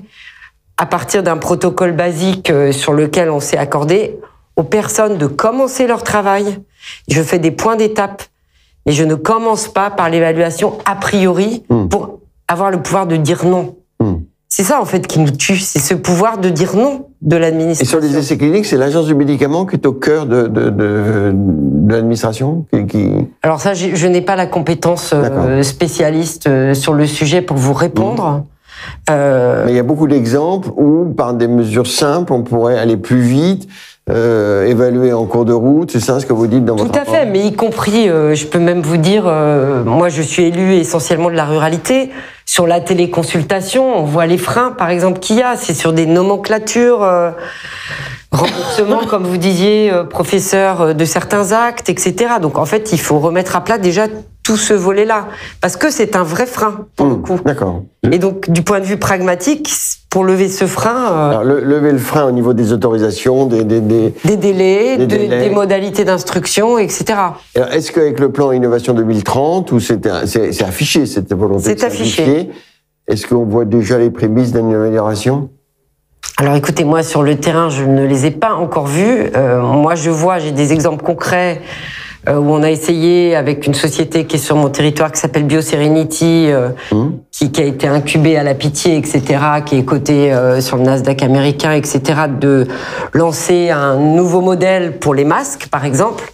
[SPEAKER 10] à partir d'un protocole basique sur lequel on s'est accordé, aux personnes de commencer leur travail. Je fais des points d'étape, mais je ne commence pas par l'évaluation a priori mmh. pour avoir le pouvoir de dire non. Mmh. C'est ça, en fait, qui nous tue. C'est ce pouvoir de dire non de l'administration.
[SPEAKER 4] Et sur les essais cliniques, c'est l'Agence du médicament qui est au cœur de, de, de, de l'administration qui, qui...
[SPEAKER 10] Alors ça, je, je n'ai pas la compétence euh, spécialiste euh, sur le sujet pour vous répondre. Mmh.
[SPEAKER 4] Euh... Mais il y a beaucoup d'exemples où, par des mesures simples, on pourrait aller plus vite, euh, évaluer en cours de route. C'est ça ce que vous dites dans
[SPEAKER 10] Tout
[SPEAKER 4] votre
[SPEAKER 10] à fait, mais y compris, euh, je peux même vous dire, euh, moi je suis élu essentiellement de la ruralité. Sur la téléconsultation, on voit les freins, par exemple, qu'il y a. C'est sur des nomenclatures, euh, remboursement, comme vous disiez, euh, professeur, euh, de certains actes, et cetera. Donc en fait, il faut remettre à plat déjà tout ce volet-là, parce que c'est un vrai frein, pour mmh, le coup.
[SPEAKER 4] D'accord.
[SPEAKER 10] Et donc, du point de vue pragmatique, pour lever ce frein... Euh,
[SPEAKER 4] Alors, le, lever le frein au niveau des autorisations, des... Des, des,
[SPEAKER 10] des délais,
[SPEAKER 4] des,
[SPEAKER 10] de,
[SPEAKER 4] délais.
[SPEAKER 10] des modalités d'instruction, et cetera.
[SPEAKER 4] Alors, est-ce qu'avec le plan Innovation deux mille trente, où c'est affiché, cette volonté
[SPEAKER 10] C'est affiché.
[SPEAKER 4] Est-ce qu'on voit déjà les prémices d'une amélioration ?
[SPEAKER 10] Alors écoutez, moi sur le terrain, je ne les ai pas encore vus. Euh, moi je vois, j'ai des exemples concrets euh, où on a essayé avec une société qui est sur mon territoire qui s'appelle BioSerenity, euh, mmh. qui, qui a été incubée à la Pitié, et cetera, qui est cotée euh, sur le Nasdaq américain, et cetera, de lancer un nouveau modèle pour les masques, par exemple.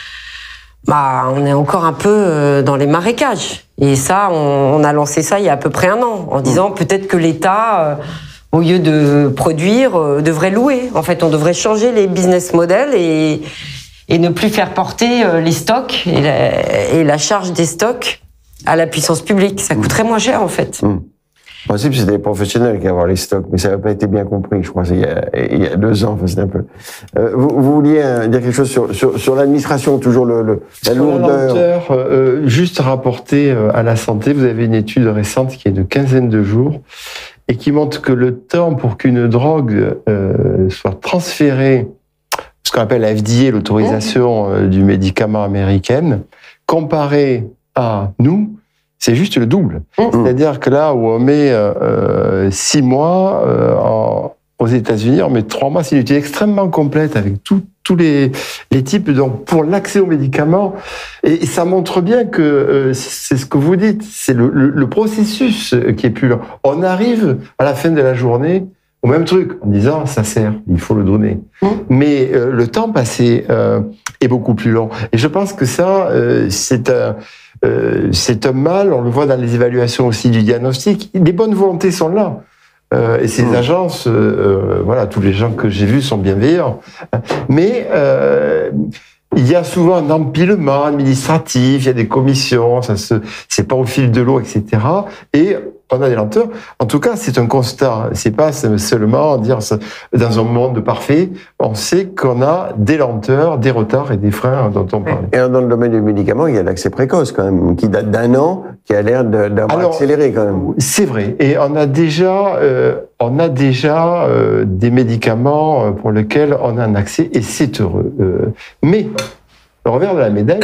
[SPEAKER 10] Bah, on est encore un peu euh, dans les marécages. Et ça, on, on a lancé ça il y a à peu près un an, en disant peut-être que l'État... Euh, au lieu de produire, euh, devrait louer. En fait, on devrait changer les business models et, et ne plus faire porter euh, les stocks et la, et la charge des stocks à la puissance publique. Ça coûterait moins cher, en fait.
[SPEAKER 4] Mmh. En principe, c'était les professionnels qui avaient les stocks, mais ça n'a pas été bien compris, je crois, il y a, il y a deux ans, enfin, c'est un peu... Euh, vous, vous vouliez euh, dire quelque chose sur, sur, sur l'administration, toujours le, le, la
[SPEAKER 12] sur
[SPEAKER 4] lourdeur
[SPEAKER 12] la lenteur, euh, juste rapporté à la santé, vous avez une étude récente qui est de quinzaine de jours, et qui montre que le temps pour qu'une drogue euh, soit transférée, ce qu'on appelle la F D A, l'autorisation euh, du médicament américaine, comparé à nous, c'est juste le double. Mmh. C'est-à-dire que là où on met euh, six mois, euh, en, aux États-Unis, on met trois mois. C'est une étude extrêmement complète avec tout, tous les, les types. Donc, pour l'accès aux médicaments, et, et ça montre bien que euh, c'est ce que vous dites, c'est le, le, le processus qui est plus lent. On arrive à la fin de la journée au même truc, en disant ça sert, il faut le donner. Mmh. Mais euh, le temps passé euh, est beaucoup plus long. Et je pense que ça, euh, c'est un euh, c'est un mal. On le voit dans les évaluations aussi du diagnostic. Les bonnes volontés sont là. Euh, et ces mmh. agences, euh, voilà, tous les gens que j'ai vus sont bienveillants. Mais euh, il y a souvent un empilement administratif, il y a des commissions, ça se, c'est pas au fil de l'eau, et cetera. Et on a des lenteurs. En tout cas, c'est un constat. C'est pas seulement dire dans un monde parfait. On sait qu'on a des lenteurs, des retards et des freins dont on parle.
[SPEAKER 4] Et dans le domaine du médicament, il y a l'accès précoce quand même, qui date d'un an, qui a l'air d'avoir accéléré quand même.
[SPEAKER 12] C'est vrai. Et on a déjà, euh, on a déjà euh, des médicaments pour lesquels on a un accès et c'est heureux. Euh, mais le revers de la médaille,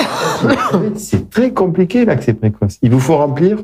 [SPEAKER 12] c'est très compliqué l'accès précoce. Il vous faut remplir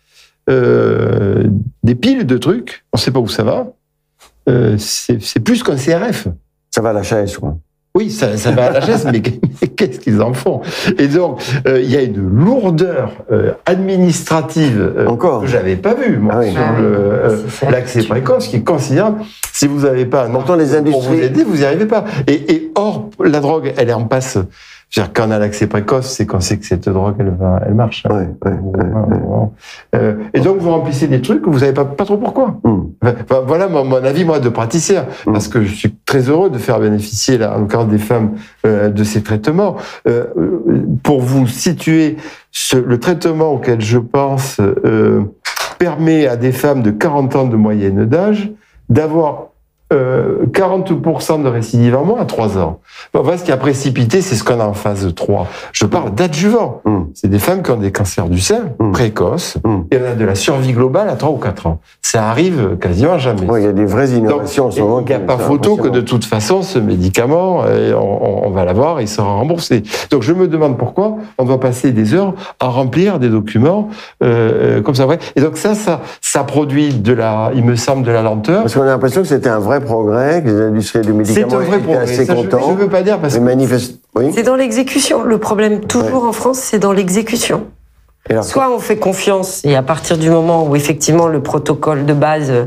[SPEAKER 12] Euh, des piles de trucs, on ne sait pas où ça va. Euh, c'est plus qu'un C R F.
[SPEAKER 4] Ça va à la chaise, quoi.
[SPEAKER 12] Oui, ça, ça va à la chaise, mais, mais qu'est-ce qu'ils en font? Et donc, il euh, y a une lourdeur euh, administrative euh,
[SPEAKER 4] Encore
[SPEAKER 12] que j'avais pas vue moi, ah oui. sur ah l'accès oui. euh, précoce, qui est considérable. Si vous n'avez pas un
[SPEAKER 4] Pourtant, les industries...
[SPEAKER 12] pour vous aider, vous n'y arrivez pas. Et, et or, la drogue, elle est en passe. C'est-à-dire, quand on a l'accès précoce, c'est qu'on sait que cette drogue, elle, va, elle marche.
[SPEAKER 4] Ouais, ouais, ouais, ouais.
[SPEAKER 12] Euh, et donc, vous remplissez des trucs que vous savez pas, pas trop pourquoi. Mm. Enfin, voilà mon, mon avis, moi, de praticien. Mm. Parce que je suis très heureux de faire bénéficier, là, en l'occurrence des femmes, euh, de ces traitements. Euh, pour vous situer, ce, le traitement auquel je pense euh, permet à des femmes de quarante ans de moyenne d'âge d'avoir Euh, quarante pour cent de récidive en moins à trois ans. Bon, voilà, ce qui a précipité, c'est ce qu'on a en phase trois. Je parle d'adjuvant. Mm. C'est des femmes qui ont des cancers du sein mm. précoces mm. et on a de la survie globale à trois ou quatre ans. Ça arrive quasiment jamais.
[SPEAKER 4] Ouais, il y a des vraies innovations.
[SPEAKER 12] Donc, en ce moment. Il n'y a pas photo que de toute façon, ce médicament, on, on va l'avoir et il sera remboursé. Donc je me demande pourquoi on doit passer des heures à remplir des documents euh, comme ça. Et donc ça, ça, ça produit de la, il me semble, de la lenteur.
[SPEAKER 4] Parce qu'on a l'impression que c'était un vrai progrès, que les industriels du médicament
[SPEAKER 12] c'est un vrai
[SPEAKER 4] étaient
[SPEAKER 12] progrès.
[SPEAKER 4] assez
[SPEAKER 12] ça,
[SPEAKER 4] contents.
[SPEAKER 12] Je ne veux pas dire parce que
[SPEAKER 4] manifeste... oui.
[SPEAKER 10] C'est dans l'exécution. Le problème, toujours ouais. en France, c'est dans l'exécution. Soit on fait confiance, et à partir du moment où effectivement le protocole de base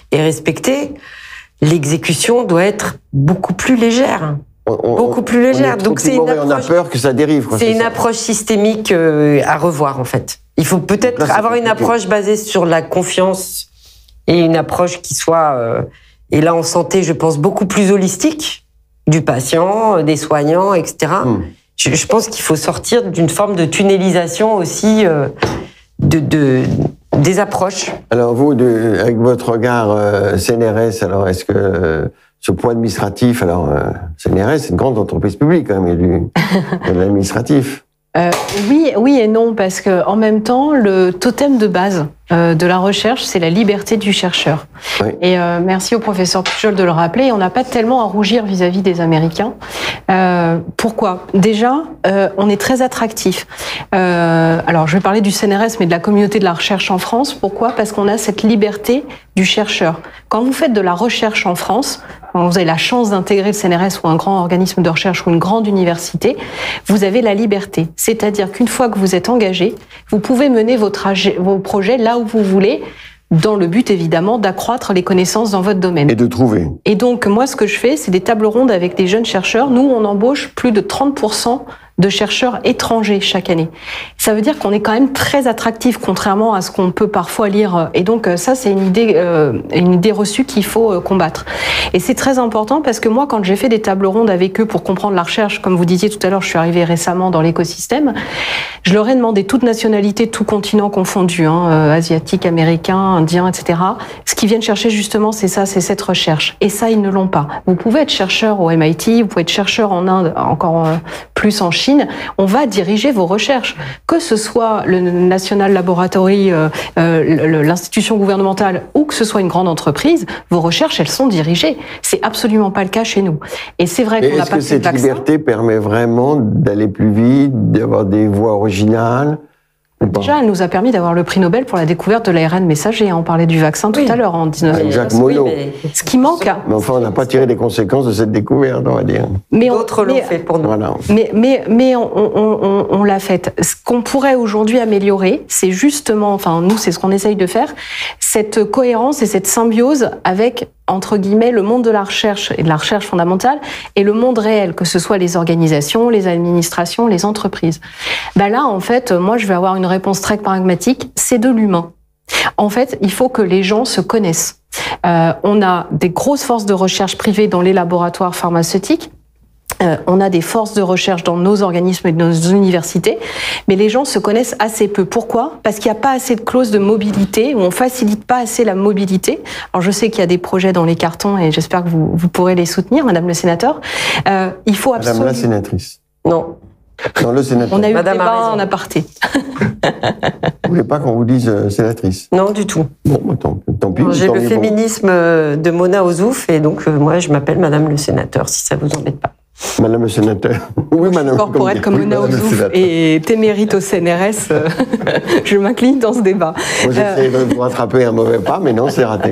[SPEAKER 10] est respectée, l'exécution doit être beaucoup plus légère.
[SPEAKER 4] On,
[SPEAKER 10] beaucoup plus légère.
[SPEAKER 4] On est
[SPEAKER 10] Donc c'est une approche,
[SPEAKER 4] on a peur que ça dérive. quoi,
[SPEAKER 10] C'est
[SPEAKER 4] c'est
[SPEAKER 10] une
[SPEAKER 4] ça.
[SPEAKER 10] approche systémique euh, à revoir en fait. Il faut peut-être
[SPEAKER 4] Là,
[SPEAKER 10] avoir une
[SPEAKER 4] compliqué.
[SPEAKER 10] approche basée sur la confiance et une approche qui soit, euh, et là en santé, je pense beaucoup plus holistique du patient, des soignants, et cetera.
[SPEAKER 4] Hmm.
[SPEAKER 10] Je, je pense qu'il faut sortir d'une forme de tunnelisation aussi euh, de, de des approches.
[SPEAKER 4] Alors vous, de, avec votre regard euh, C N R S, alors est-ce que euh, ce poids administratif, alors euh, C N R S, c'est une grande entreprise publique quand même, il y a du, il y a de l'administratif.
[SPEAKER 9] Euh, oui, oui et non, parce que en même temps, le totem de base euh, de la recherche, c'est la liberté du chercheur.
[SPEAKER 4] Oui.
[SPEAKER 9] Et euh, merci au professeur Pujol de le rappeler. On n'a pas tellement à rougir vis-à-vis des Américains. Euh, pourquoi ? Déjà, euh, on est très attractif. Euh, alors, je vais parler du C N R S, mais de la communauté de la recherche en France. Pourquoi ? Parce qu'on a cette liberté du chercheur. Quand vous faites de la recherche en France, quand vous avez la chance d'intégrer le C N R S ou un grand organisme de recherche ou une grande université, vous avez la liberté. C'est-à-dire qu'une fois que vous êtes engagé, vous pouvez mener vos, trajets, vos projets là où vous voulez, dans le but évidemment d'accroître les connaissances dans votre domaine.
[SPEAKER 4] Et de trouver.
[SPEAKER 9] Et donc moi ce que je fais, c'est des tables rondes avec des jeunes chercheurs. Nous, on embauche plus de trente pour cent de chercheurs étrangers chaque année. Ça veut dire qu'on est quand même très attractif, contrairement à ce qu'on peut parfois lire. Et donc ça, c'est une idée, euh, une idée reçue qu'il faut euh, combattre. Et c'est très important parce que moi, quand j'ai fait des tables rondes avec eux pour comprendre la recherche, comme vous disiez tout à l'heure, je suis arrivée récemment dans l'écosystème, je leur ai demandé toute nationalité, tout continent confondu, hein, euh, asiatique, américain, indien, et cetera. Ce qu'ils viennent chercher justement, c'est ça, c'est cette recherche. Et ça, ils ne l'ont pas. Vous pouvez être chercheur au M I T, vous pouvez être chercheur en Inde, encore euh, plus en Chine. On va diriger vos recherches, que ce soit le National Laboratory, euh, euh, l'institution gouvernementale, ou que ce soit une grande entreprise. Vos recherches, elles sont dirigées. C'est absolument pas le cas chez nous. Et c'est vrai qu'on n'a pas
[SPEAKER 4] Est-ce que cette
[SPEAKER 9] vaccin.
[SPEAKER 4] liberté permet vraiment d'aller plus vite, d'avoir des voies originales?
[SPEAKER 9] Déjà, elle nous a permis d'avoir le prix Nobel pour la découverte de l'A R N messager. On parlait du vaccin tout
[SPEAKER 10] Oui.
[SPEAKER 9] à l'heure, en dix-neuf cent.
[SPEAKER 4] Avec Jacques Monod.
[SPEAKER 10] Oui, mais
[SPEAKER 9] Ce qui manque,
[SPEAKER 4] Mais enfin, on n'a pas tiré les conséquences de cette découverte, on va dire.
[SPEAKER 9] mais on,
[SPEAKER 10] d'autres l'ont
[SPEAKER 9] mais-
[SPEAKER 10] fait pour nous.
[SPEAKER 4] Voilà.
[SPEAKER 9] Mais, mais, mais on, on, on, on l'a faite. Ce qu'on pourrait aujourd'hui améliorer, c'est justement, enfin nous, c'est ce qu'on essaye de faire, cette cohérence et cette symbiose avec, entre guillemets, le monde de la recherche et de la recherche fondamentale et le monde réel, que ce soit les organisations, les administrations, les entreprises. Ben là, en fait, moi, je vais avoir une réponse très pragmatique, c'est de l'humain. En fait, il faut que les gens se connaissent. Euh, on a des grosses forces de recherche privées dans les laboratoires pharmaceutiques. Euh, on a des forces de recherche dans nos organismes et nos universités, mais les gens se connaissent assez peu. Pourquoi ? Parce qu'il n'y a pas assez de clauses de mobilité, ou on facilite pas assez la mobilité. Alors je sais qu'il y a des projets dans les cartons et j'espère que vous, vous pourrez les soutenir, Madame le Sénateur. Euh, il faut
[SPEAKER 4] Madame
[SPEAKER 9] absolument...
[SPEAKER 4] la sénatrice.
[SPEAKER 10] Non.
[SPEAKER 4] Non, le sénateur.
[SPEAKER 9] On a eu
[SPEAKER 10] Madame
[SPEAKER 9] le
[SPEAKER 10] a
[SPEAKER 9] débat
[SPEAKER 10] raison.
[SPEAKER 9] en aparté.
[SPEAKER 4] Vous voulez pas qu'on vous dise euh, sénatrice?
[SPEAKER 10] Non, du tout.
[SPEAKER 4] Bon, bah, tant, tant pis.
[SPEAKER 10] J'ai
[SPEAKER 4] tant
[SPEAKER 10] le
[SPEAKER 4] mieux pour vous.
[SPEAKER 10] féminisme de Mona Ozouf et donc euh, moi je m'appelle Madame le Sénateur, si ça vous embête pas.
[SPEAKER 4] Madame le sénateur. Oui, madame.
[SPEAKER 9] Corporate comme
[SPEAKER 4] oui,
[SPEAKER 9] Mona
[SPEAKER 4] madame le
[SPEAKER 9] Ozouf
[SPEAKER 4] sénateur.
[SPEAKER 9] et Témérite au C N R S, euh, je m'incline dans ce débat.
[SPEAKER 4] Moi, j'essaie de vous rattraper un mauvais pas, mais non, c'est raté.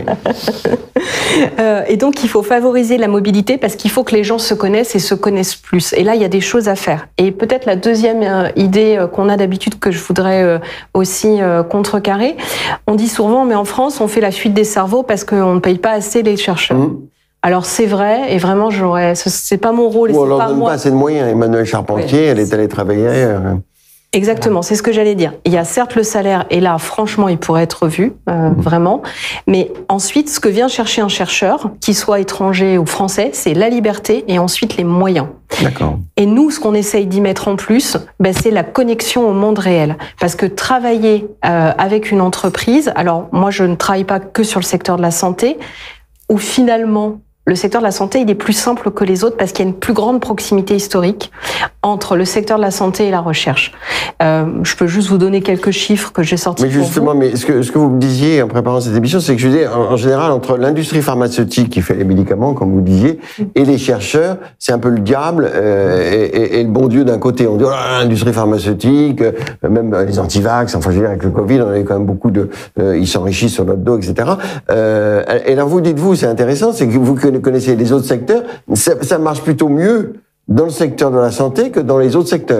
[SPEAKER 9] Euh, et donc, il faut favoriser la mobilité parce qu'il faut que les gens se connaissent et se connaissent plus. Et là, il y a des choses à faire. Et peut-être la deuxième euh, idée euh, qu'on a d'habitude que je voudrais euh, aussi euh, contrecarrer, on dit souvent, mais en France, on fait la fuite des cerveaux parce qu'on ne paye pas assez les chercheurs.
[SPEAKER 4] Mmh.
[SPEAKER 9] Alors c'est vrai, et vraiment, j'aurais, ce- c'est pas mon rôle, et
[SPEAKER 4] Ou on
[SPEAKER 9] c'est
[SPEAKER 4] leur
[SPEAKER 9] pas
[SPEAKER 4] donne
[SPEAKER 9] moi.
[SPEAKER 4] pas assez de moyens. Emmanuel Charpentier,
[SPEAKER 10] Oui.
[SPEAKER 4] elle est allée travailler ailleurs.
[SPEAKER 9] Exactement, c'est ce que j'allais dire. Il y a certes le salaire, et là, franchement, il pourrait être revu, euh, vraiment. Mais ensuite, ce que vient chercher un chercheur, qu'il soit étranger ou français, c'est la liberté et ensuite les moyens.
[SPEAKER 4] D'accord.
[SPEAKER 9] Et nous, ce qu'on essaye d'y mettre en plus, ben, c'est la connexion au monde réel. Parce que travailler euh, avec une entreprise, alors moi, je ne travaille pas que sur le secteur de la santé, où finalement, le secteur de la santé, il est plus simple que les autres parce qu'il y a une plus grande proximité historique entre le secteur de la santé et la recherche. Euh, je peux juste vous donner quelques chiffres que j'ai sortis
[SPEAKER 4] Mais
[SPEAKER 9] pour
[SPEAKER 4] justement,
[SPEAKER 9] vous.
[SPEAKER 4] mais ce que, ce que vous me disiez en préparant cette émission, c'est que je disais, en, en général, entre l'industrie pharmaceutique qui fait les médicaments, comme vous disiez, et les chercheurs, c'est un peu le diable euh, et, et, et le bon Dieu d'un côté. On dit, oh là, l'industrie pharmaceutique, euh, même les antivax, enfin, je veux dire, avec le Covid, on avait quand même beaucoup de... Euh, ils s'enrichissent sur notre dos, et cetera. Euh, et alors, vous dites-vous, c'est intéressant, c'est que vous connaissez les autres secteurs, ça, ça marche plutôt mieux dans le secteur de la santé que dans les autres secteurs.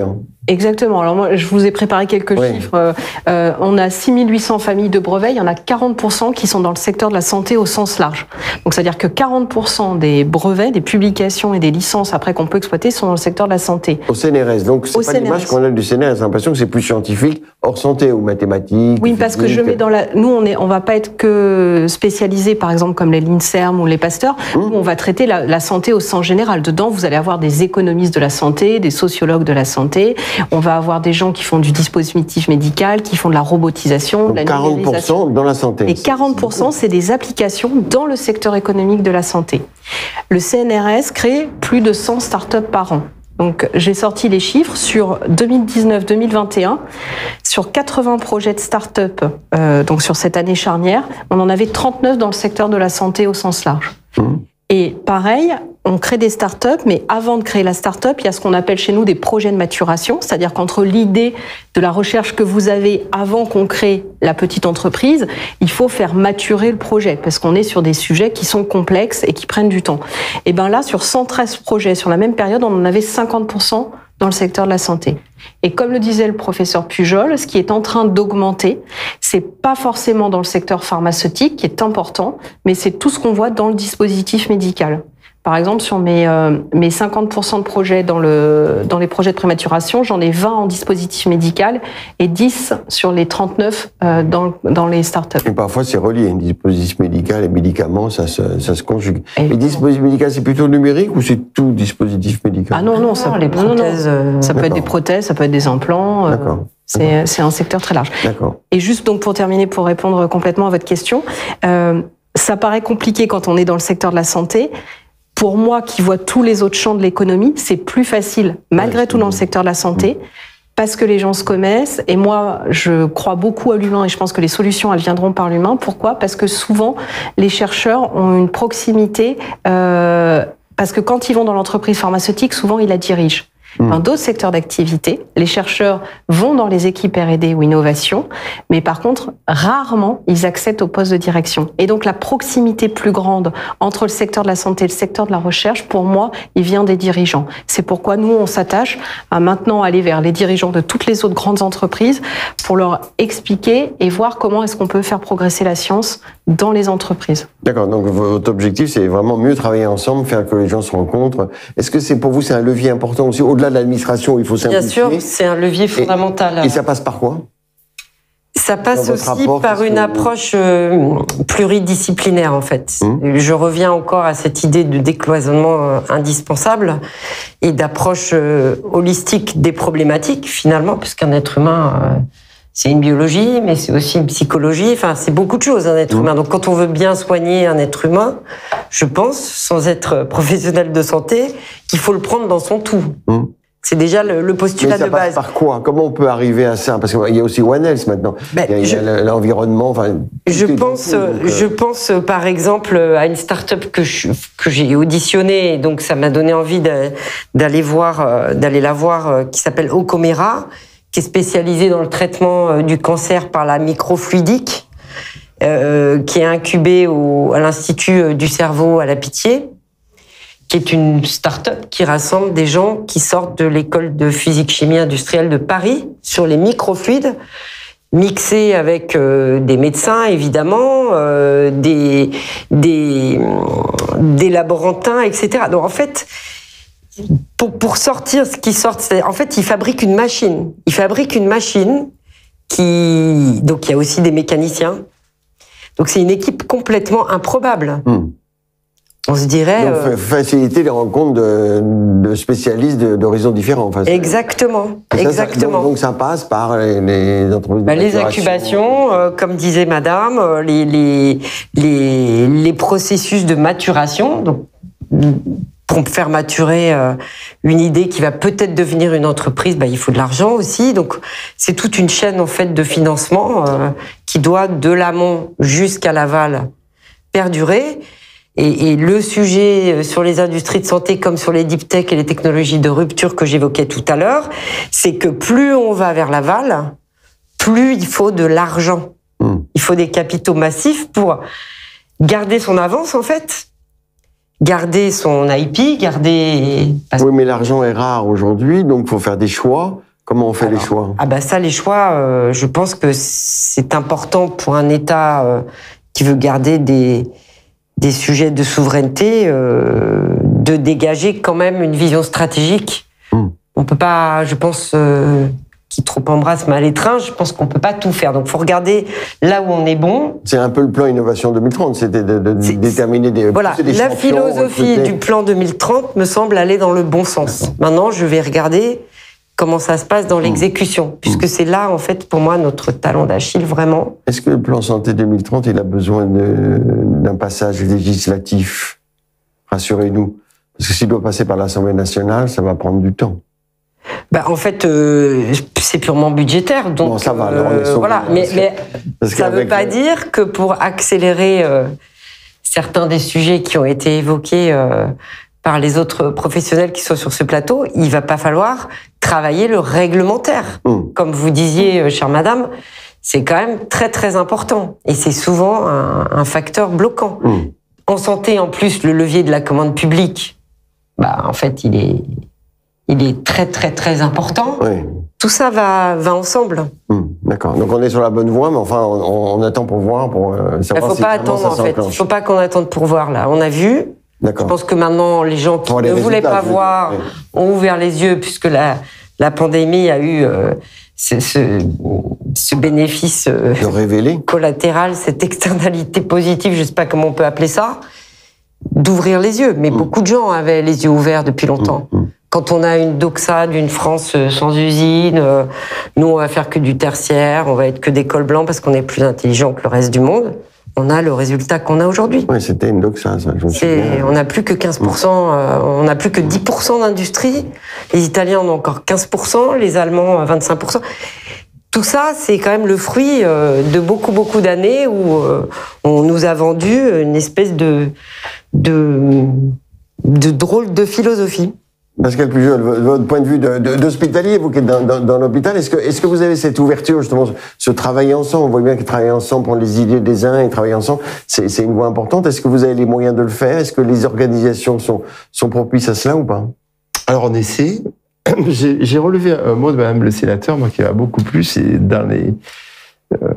[SPEAKER 9] Exactement. Alors moi, je vous ai préparé quelques oui. chiffres. Euh, on a six mille huit cents familles de brevets. Il y en a quarante pour cent qui sont dans le secteur de la santé au sens large. Donc, c'est-à-dire que quarante pour cent des brevets, des publications et des licences après qu'on peut exploiter sont dans le secteur de la santé.
[SPEAKER 4] Au C N R S. Donc, c'est pas l'image qu'on a du C N R S. J'ai l'impression que c'est plus scientifique, hors santé ou mathématiques.
[SPEAKER 9] Oui, parce que je mets dans la. Nous, on est, on va pas être que spécialisé, par exemple, comme les l'INSERM ou les Pasteur. Mmh. Nous, on va traiter la, la santé au sens général. Dedans, vous allez avoir des économistes de la santé, des sociologues de la santé. On va avoir des gens qui font du dispositif médical, qui font de la robotisation,
[SPEAKER 4] donc
[SPEAKER 9] de la
[SPEAKER 4] quarante pour cent dans la santé.
[SPEAKER 9] Et quarante pour cent, c'est des applications dans le secteur économique de la santé. Le C N R S crée plus de cent startups par an. Donc, j'ai sorti les chiffres sur deux mille dix-neuf deux mille vingt et un. Sur quatre-vingts projets de start-up, euh, donc sur cette année charnière, on en avait trente-neuf dans le secteur de la santé au sens large. Mmh. Et pareil, on crée des startups, mais avant de créer la startup, il y a ce qu'on appelle chez nous des projets de maturation, c'est-à-dire qu'entre l'idée de la recherche que vous avez avant qu'on crée la petite entreprise, il faut faire maturer le projet, parce qu'on est sur des sujets qui sont complexes et qui prennent du temps. Et bien là, sur cent treize projets sur la même période, on en avait cinquante pour cent dans le secteur de la santé. Et comme le disait le professeur Pujol, ce qui est en train d'augmenter, c'est pas forcément dans le secteur pharmaceutique, qui est important, mais c'est tout ce qu'on voit dans le dispositif médical. Par exemple, sur mes, euh, mes cinquante pour cent de projets dans, le, dans les projets de prématuration, j'en ai vingt en dispositif médical et dix sur les trente-neuf euh, dans, dans les startups.
[SPEAKER 4] Et parfois, c'est relié. Dispositif médical et médicaments, ça se, ça se conjugue. Et mais dispositif médical, c'est plutôt numérique ou c'est tout dispositif médical?
[SPEAKER 9] Ah non, non, ça, les prothèses, non, non. Ça peut être des prothèses, ça peut être des implants.
[SPEAKER 4] D'accord.
[SPEAKER 9] C'est, c'est un secteur très large.
[SPEAKER 4] D'accord.
[SPEAKER 9] Et juste donc pour terminer, pour répondre complètement à votre question, euh, ça paraît compliqué quand on est dans le secteur de la santé. Pour moi, qui vois tous les autres champs de l'économie, c'est plus facile, malgré ouais, tout, dans le secteur de la santé, parce que les gens se connaissent. Et moi, je crois beaucoup à l'humain et je pense que les solutions, elles viendront par l'humain. Pourquoi ? Parce que souvent, les chercheurs ont une proximité, euh, parce que quand ils vont dans l'entreprise pharmaceutique, souvent, ils la dirigent. Dans d'autres secteurs d'activité, les chercheurs vont dans les équipes R et D ou innovation, mais par contre, rarement, ils accèdent au poste de direction. Et donc, la proximité plus grande entre le secteur de la santé et le secteur de la recherche, pour moi, il vient des dirigeants. C'est pourquoi nous, on s'attache à maintenant aller vers les dirigeants de toutes les autres grandes entreprises pour leur expliquer et voir comment est-ce qu'on peut faire progresser la science dans les entreprises.
[SPEAKER 4] D'accord, donc votre objectif, c'est vraiment mieux travailler ensemble, faire que les gens se rencontrent. Est-ce que c'est pour vous, c'est un levier important aussi, au-delà de l'administration, il faut simplifier?
[SPEAKER 10] Bien sûr, c'est un levier fondamental.
[SPEAKER 4] Et, et ça passe par quoi?
[SPEAKER 10] Ça passe aussi rapport, par une que... approche euh, pluridisciplinaire, en fait. Mmh. Je reviens encore à cette idée de décloisonnement euh, indispensable et d'approche euh, holistique des problématiques, finalement, puisqu'un être humain... Euh, c'est une biologie, mais c'est aussi une psychologie. Enfin, c'est beaucoup de choses, un être mmh. humain. Donc, quand on veut bien soigner un être humain, je pense, sans être professionnel de santé, qu'il faut le prendre dans son tout. Mmh. C'est déjà le, le postulat
[SPEAKER 4] mais ça
[SPEAKER 10] de
[SPEAKER 4] passe
[SPEAKER 10] base.
[SPEAKER 4] Par quoi? Comment on peut arriver à ça? Parce qu'il y a aussi One Health maintenant. Ben, il y a, a l'environnement. Enfin,
[SPEAKER 10] je pense, tout, donc, je euh... pense par exemple à une start-up que je, que j'ai auditionnée, donc ça m'a donné envie d'aller voir, d'aller la voir, qui s'appelle Ocomera, qui est spécialisée dans le traitement du cancer par la microfluidique, euh, qui est incubée au, à l'Institut du cerveau à la Pitié, qui est une start-up qui rassemble des gens qui sortent de l'école de physique-chimie industrielle de Paris sur les microfluides, mixés avec euh, des médecins, évidemment, euh, des, des, des laborantins, et cetera. Donc, en fait, pour, pour sortir ce qui sort, c'est, en fait, ils fabriquent une machine. Ils fabriquent une machine qui... Donc, il y a aussi des mécaniciens. Donc, c'est une équipe complètement improbable. Mmh. On se dirait...
[SPEAKER 4] Donc, euh... faciliter les rencontres de, de spécialistes d'horizons différents. Enfin,
[SPEAKER 10] exactement.
[SPEAKER 4] Ça,
[SPEAKER 10] exactement.
[SPEAKER 4] Ça, donc, donc, ça passe par les, les entreprises
[SPEAKER 10] bah, les incubations, euh, comme disait Madame, euh, les, les, les, les processus de maturation. Donc, pour faire maturer euh, une idée qui va peut-être devenir une entreprise, bah, il faut de l'argent aussi. Donc, c'est toute une chaîne en fait de financement euh, qui doit, de l'amont jusqu'à l'aval, perdurer. Et, et le sujet sur les industries de santé, comme sur les deep tech et les technologies de rupture que j'évoquais tout à l'heure, c'est que plus on va vers l'aval, plus il faut de l'argent. Mmh. Il faut des capitaux massifs pour garder son avance, en fait. Garder son I P, garder...
[SPEAKER 4] Oui, mais l'argent est rare aujourd'hui, donc il faut faire des choix. Comment on fait
[SPEAKER 10] Alors,
[SPEAKER 4] les choix?
[SPEAKER 10] Ah bah ça, les choix, euh, je pense que c'est important pour un État euh, qui veut garder des, des sujets de souveraineté, euh, de dégager quand même une vision stratégique. Mmh. On peut pas, je pense, euh, qui trop embrasse mal étreint, je pense qu'on peut pas tout faire. Donc il faut regarder là où on est bon.
[SPEAKER 4] C'est un peu le plan Innovation deux mille trente, c'était de, de déterminer des...
[SPEAKER 10] Voilà,
[SPEAKER 4] des
[SPEAKER 10] la
[SPEAKER 4] champions,
[SPEAKER 10] philosophie
[SPEAKER 4] recruter.
[SPEAKER 10] du plan deux mille trente me semble aller dans le bon sens. Maintenant, je vais regarder comment ça se passe dans l'exécution, mmh. puisque c'est là, en fait, pour moi, notre talon d'Achille, vraiment.
[SPEAKER 4] Est-ce que le plan Santé deux mille trente, il a besoin d'un passage législatif? Rassurez-nous. Parce que s'il doit passer par l'Assemblée nationale, ça va prendre du temps.
[SPEAKER 10] Bah, en fait, euh, c'est purement budgétaire. Donc,
[SPEAKER 4] bon, ça va, alors on est
[SPEAKER 10] euh, voilà. Mais, mais ça ne veut pas
[SPEAKER 4] le...
[SPEAKER 10] dire que pour accélérer euh, certains des sujets qui ont été évoqués euh, par les autres professionnels qui sont sur ce plateau, il va pas falloir travailler le réglementaire. Mmh. Comme vous disiez, chère madame, c'est quand même très très important. Et c'est souvent un, un facteur bloquant. Mmh. En santé, en plus, le levier de la commande publique, bah, en fait, il est, il est très très très important.
[SPEAKER 4] Oui.
[SPEAKER 10] Tout ça va, va ensemble.
[SPEAKER 4] Mmh, d'accord. Donc on est sur la bonne voie, mais enfin, on, on attend pour voir, pour euh, savoir
[SPEAKER 10] Il ne faut
[SPEAKER 4] si
[SPEAKER 10] pas attendre, en fait. Il ne faut pas qu'on attende pour voir, là. On a vu. Je pense que maintenant, les gens qui ne voulaient pas voir oui. ont ouvert les yeux, puisque la, la pandémie a eu euh, ce, ce, ce bénéfice euh,
[SPEAKER 4] de révéler.
[SPEAKER 10] collatéral, cette externalité positive, je ne sais pas comment on peut appeler ça, d'ouvrir les yeux. Mais mmh. beaucoup de gens avaient les yeux ouverts depuis longtemps. Mmh. Quand on a une doxa d'une France sans usine, euh, nous, on va faire que du tertiaire, on va être que des cols blancs parce qu'on est plus intelligent que le reste du monde. On a le résultat qu'on a aujourd'hui.
[SPEAKER 4] Oui, c'était une doxa, ça, je me souviens.
[SPEAKER 10] On n'a plus que quinze pour cent, euh, on n'a plus que dix pour cent d'industrie. Les Italiens en ont encore quinze pour cent, les Allemands vingt-cinq pour cent. Tout ça, c'est quand même le fruit euh, de beaucoup, beaucoup d'années où euh, on nous a vendu une espèce de, de, de drôle de philosophie.
[SPEAKER 4] Pascal Pujol, votre point de vue d'hospitalier, vous qui êtes dans, dans, dans l'hôpital, est-ce que, est-ce que vous avez cette ouverture, justement, ce travailler ensemble? On voit bien qu'ils travaillent ensemble, prendre les idées des uns et travailler ensemble. C'est, c'est une voie importante. Est-ce que vous avez les moyens de le faire? Est-ce que les organisations sont, sont propices à cela ou pas?
[SPEAKER 12] Alors, on essaie. J'ai, j'ai relevé un mot de Madame le sénateur, moi, qui m'a beaucoup plu, c'est dans les... Euh,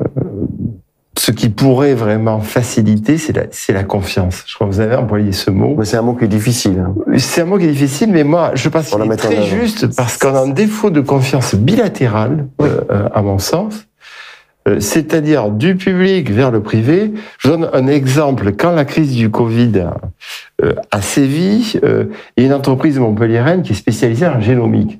[SPEAKER 12] ce qui pourrait vraiment faciliter, c'est la, c'est la confiance. Je crois que vous avez employé ce mot.
[SPEAKER 4] Mais c'est un mot qui est difficile. Hein.
[SPEAKER 12] C'est un mot qui est difficile, mais moi, je pense qu'il est très juste parce qu'on a un défaut de confiance bilatérale, oui. euh, à mon sens. Euh, c'est-à-dire du public vers le privé. Je vous donne un exemple. Quand la crise du Covid a, euh, a sévi, euh, il y a une entreprise montpelliéraine qui est spécialisée en génomique.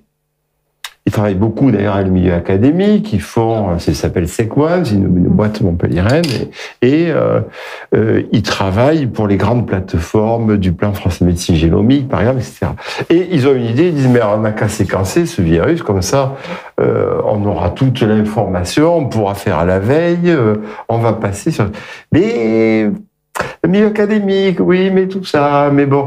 [SPEAKER 12] Ils travaillent beaucoup d'ailleurs avec le milieu académique, ils font, ça s'appelle SecOne, c'est une, une boîte montpelliéraine, et, et euh, euh, ils travaillent pour les grandes plateformes du plan France Médecine Génomique, par exemple, et cetera. Et ils ont une idée, ils disent, mais on n'a qu'à séquencer ce virus, comme ça, euh, on aura toute l'information, on pourra faire à la veille, euh, on va passer sur... Mais... le milieu académique, oui, mais tout ça, mais bon,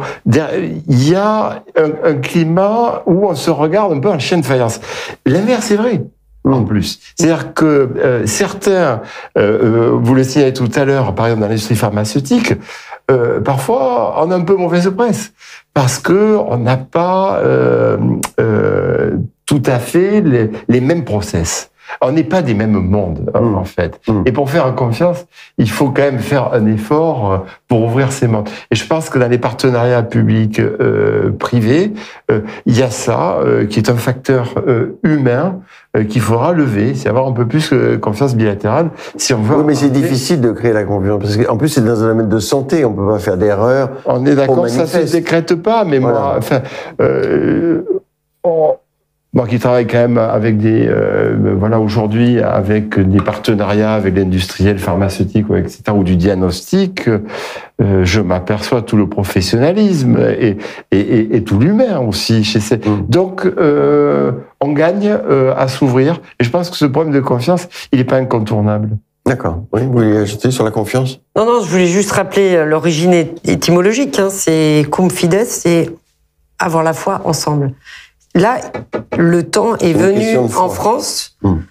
[SPEAKER 12] il y a un, un climat où on se regarde un peu en chien de faïence. L'inverse est vrai, en plus. C'est-à-dire que euh, certains, euh, vous le signalez tout à l'heure, par exemple dans l'industrie pharmaceutique, euh, parfois on a un peu mauvaise presse parce que on n'a pas euh, euh, tout à fait les, les mêmes process. On n'est pas des mêmes mondes, mmh. en fait. Mmh. Et pour faire confiance, il faut quand même faire un effort pour ouvrir ces mondes. Et je pense que dans les partenariats publics euh, privés, euh, il y a ça euh, qui est un facteur euh, humain euh, qu'il faudra lever, c'est avoir un peu plus de confiance bilatérale. Si on veut.
[SPEAKER 4] Oui, mais c'est difficile de créer la confiance parce qu'en plus c'est dans un domaine de santé, on peut pas faire d'erreur.
[SPEAKER 12] On est d'accord, ça se décrète pas, mais voilà. moi, enfin. Euh, on, Moi qui travaille quand même avec des, euh, voilà, aujourd'hui, avec des partenariats avec l'industriel pharmaceutique, et cetera, ou du diagnostic, euh, je m'aperçois tout le professionnalisme et, et, et, et tout l'humain aussi chez ces. Mmh. Donc, euh, on gagne euh, à s'ouvrir. Et je pense que ce problème de confiance, il n'est pas incontournable.
[SPEAKER 4] D'accord. Oui, vous voulez ajouter sur la confiance?
[SPEAKER 10] Non, non, je voulais juste rappeler l'origine étymologique. Hein, c'est cum fides, c'est avoir la foi ensemble. Là, le temps est venu en France mmh.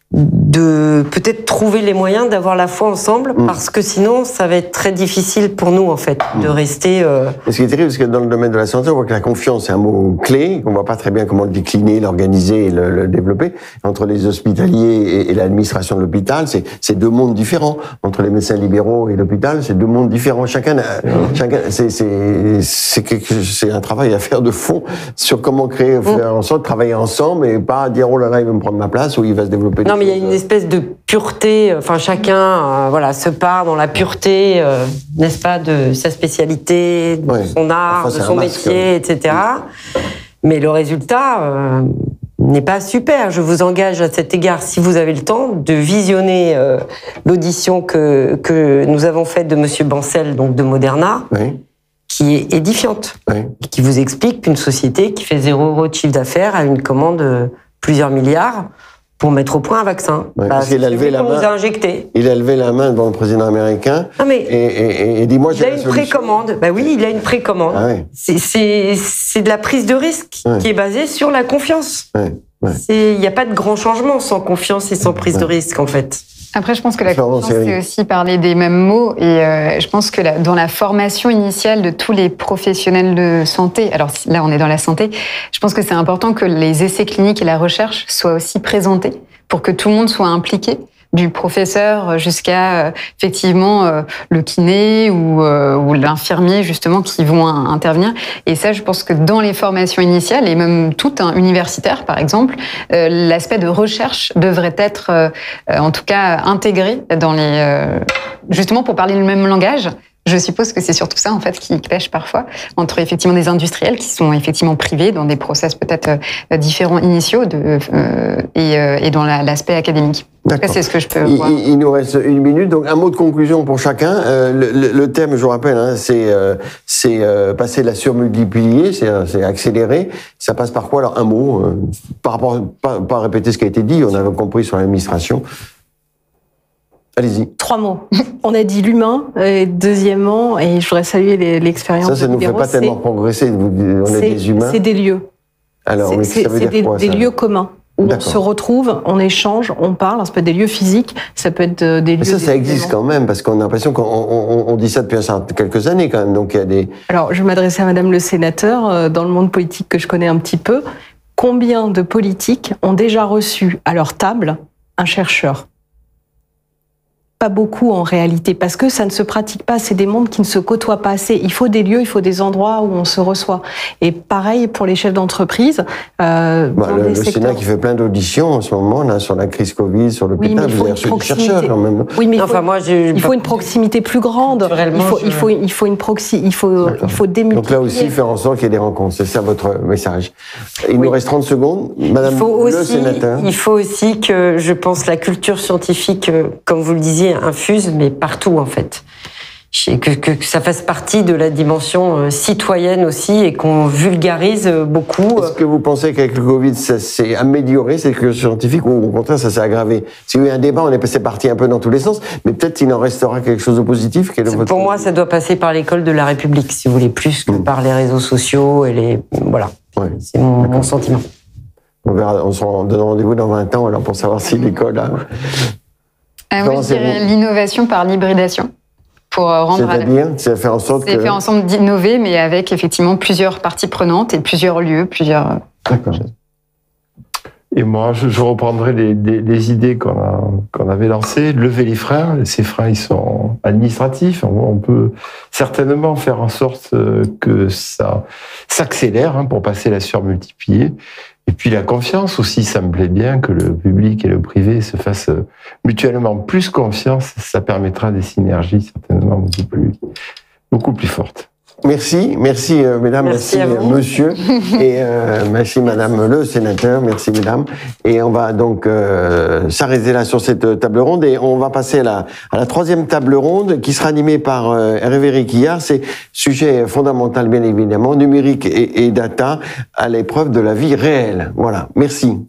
[SPEAKER 10] de peut-être trouver les moyens d'avoir la foi ensemble, mmh. parce que sinon, ça va être très difficile pour nous, en fait, mmh. de rester... Euh...
[SPEAKER 4] Et ce qui est terrible, c'est que dans le domaine de la santé, on voit que la confiance est un mot clé, qu'on voit pas très bien comment le décliner, l'organiser et le, le développer. Entre les hospitaliers et, et l'administration de l'hôpital, c'est, c'est deux mondes différents. Entre les médecins libéraux et l'hôpital, c'est deux mondes différents. Chacun, a, mmh. chacun c'est, c'est, c'est, quelque, c'est un travail à faire de fond sur comment créer, faire en sorte de travailler ensemble et pas dire, oh là là, il va me prendre ma place ou il va se développer.
[SPEAKER 10] Non, mais il y a une espèce de pureté, enfin chacun euh, voilà, se part dans la pureté, euh, n'est-ce pas, de sa spécialité, de ouais. son art, enfin, de son métier, masque, et cetera. Mais le résultat euh, n'est pas super. Je vous engage à cet égard, si vous avez le temps, de visionner euh, l'audition que, que nous avons faite de Monsieur Bancel, donc de Moderna, oui. qui est édifiante, oui. qui vous explique qu'une société qui fait zéro euro de chiffre d'affaires a une commande de plusieurs milliards pour mettre au point un vaccin.
[SPEAKER 4] Ouais, parce qu'il a levé la main.
[SPEAKER 10] Nous a injecté.
[SPEAKER 4] Il a levé la main devant le président américain.
[SPEAKER 10] Ah mais
[SPEAKER 4] et, et, et dis-moi,
[SPEAKER 10] il a une précommande. Bah oui, il a une précommande. Ah ouais. C'est c'est c'est de la prise de risque ouais. qui est basée sur la confiance. Ouais. Ouais. C'est il n'y a pas de grand changement sans confiance et sans prise ouais. de risque en fait.
[SPEAKER 11] Après, je pense que la confiance, c'est aussi parler des mêmes mots. Et euh, je pense que la, dans la formation initiale de tous les professionnels de santé, alors là, on est dans la santé, je pense que c'est important que les essais cliniques et la recherche soient aussi présentés pour que tout le monde soit impliqué, du professeur jusqu'à euh, effectivement euh, le kiné ou, euh, ou l'infirmier justement qui vont intervenir. Et ça, je pense que dans les formations initiales et même toutes hein, universitaires par exemple, euh, l'aspect de recherche devrait être euh, en tout cas intégré dans les euh, justement pour parler le même langage. Je suppose que c'est surtout ça en fait qui pêche parfois entre effectivement des industriels qui sont effectivement privés dans des process peut-être euh, différents initiaux de, euh, et, euh, et dans la, l'aspect académique. D'accord. C'est ce que je peux
[SPEAKER 4] il,
[SPEAKER 11] voir.
[SPEAKER 4] Il, il nous reste une minute, donc un mot de conclusion pour chacun. Euh, le, le, le thème, je vous rappelle, hein, c'est euh, c'est euh, passer la surmultiplier, c'est, c'est accélérer. Ça passe par quoi alors un mot euh, par rapport, pas, pas répéter ce qui a été dit, on avait compris sur l'administration. Allez-y.
[SPEAKER 9] Trois mots. On a dit l'humain, et deuxièmement, et je voudrais saluer l'expérience.
[SPEAKER 4] Ça, ça ne nous fait pas tellement progresser. On est des humains.
[SPEAKER 9] C'est des lieux.
[SPEAKER 4] Alors,
[SPEAKER 9] c'est,
[SPEAKER 4] mais
[SPEAKER 9] c'est,
[SPEAKER 4] ça veut
[SPEAKER 9] c'est
[SPEAKER 4] dire
[SPEAKER 9] des,
[SPEAKER 4] quoi,
[SPEAKER 9] des
[SPEAKER 4] ça
[SPEAKER 9] lieux communs où D'accord. on se retrouve, on échange, on parle. Ça peut être des lieux physiques, ça peut être des lieux.
[SPEAKER 4] Mais ça, ça existe quand même, parce qu'on a l'impression qu'on on, on dit ça depuis quelques années quand même. Donc il y a des.
[SPEAKER 9] Alors, je m'adressais à Madame le sénateur, dans le monde politique que je connais un petit peu. Combien de politiques ont déjà reçu à leur table un chercheur ? Pas beaucoup en réalité, parce que ça ne se pratique pas, c'est des mondes qui ne se côtoient pas assez. Il faut des lieux, il faut des endroits où on se reçoit. Et pareil pour les chefs d'entreprise. Euh,
[SPEAKER 4] bah, le, le Sénat qui fait plein d'auditions en ce moment, là, sur la crise Covid, sur l'hôpital, oui, vous avez reçu des chercheurs quand même.
[SPEAKER 9] Oui, mais il faut, enfin, moi, il faut une proximité plus grande. Il faut, je... il faut, il faut une proxy, il faut, il faut démultiplier.
[SPEAKER 4] Donc là aussi, faire en sorte qu'il y ait des rencontres. C'est ça votre message. Il oui. nous reste trente secondes. Madame
[SPEAKER 10] il faut
[SPEAKER 4] le
[SPEAKER 10] aussi,
[SPEAKER 4] sénateur.
[SPEAKER 10] Il faut aussi que, je pense, la culture scientifique, comme vous le disiez, infuse, mais partout en fait. Que, que, que ça fasse partie de la dimension citoyenne aussi et qu'on vulgarise beaucoup.
[SPEAKER 4] Est-ce que vous pensez qu'avec le Covid, ça s'est amélioré, cette culture scientifique, ou au contraire, ça s'est aggravé? S'il y a eu un débat, on est passé parti un peu dans tous les sens, mais peut-être qu'il en restera quelque chose de positif. Quel est votre...
[SPEAKER 10] Pour moi, ça doit passer par l'école de la République, si vous voulez, plus que mmh. par les réseaux sociaux et les... Voilà. Ouais. C'est mon, mon sentiment.
[SPEAKER 4] On verra, on se donne rendez-vous dans vingt ans, alors, pour savoir si l'école a...
[SPEAKER 11] Euh, moi, je dirais l'innovation par l'hybridation. Pour rendre
[SPEAKER 4] C'est-à-dire, c'est faire en sorte
[SPEAKER 11] c'est
[SPEAKER 4] que...
[SPEAKER 11] faire en sorte d'innover, mais avec effectivement plusieurs parties prenantes et plusieurs lieux, plusieurs...
[SPEAKER 4] D'accord.
[SPEAKER 12] Et moi, je, je reprendrai les, les, les idées qu'on, a, qu'on avait lancées. Lever les freins. Ces freins, ils sont administratifs. On, on peut certainement faire en sorte que ça s'accélère hein, pour passer la surmultiplier. Et puis la confiance aussi, ça me plaît bien que le public et le privé se fassent mutuellement plus confiance. Ça permettra des synergies certainement beaucoup plus, beaucoup plus fortes.
[SPEAKER 4] Merci, merci euh, mesdames, merci, merci monsieur, et euh, merci madame le sénateur, merci mesdames. Et on va donc euh, s'arrêter là sur cette table ronde et on va passer à la, à la troisième table ronde qui sera animée par euh, Hervé Réquillart. C'est sujet fondamental bien évidemment, numérique et, et data à l'épreuve de la vie réelle. Voilà, merci.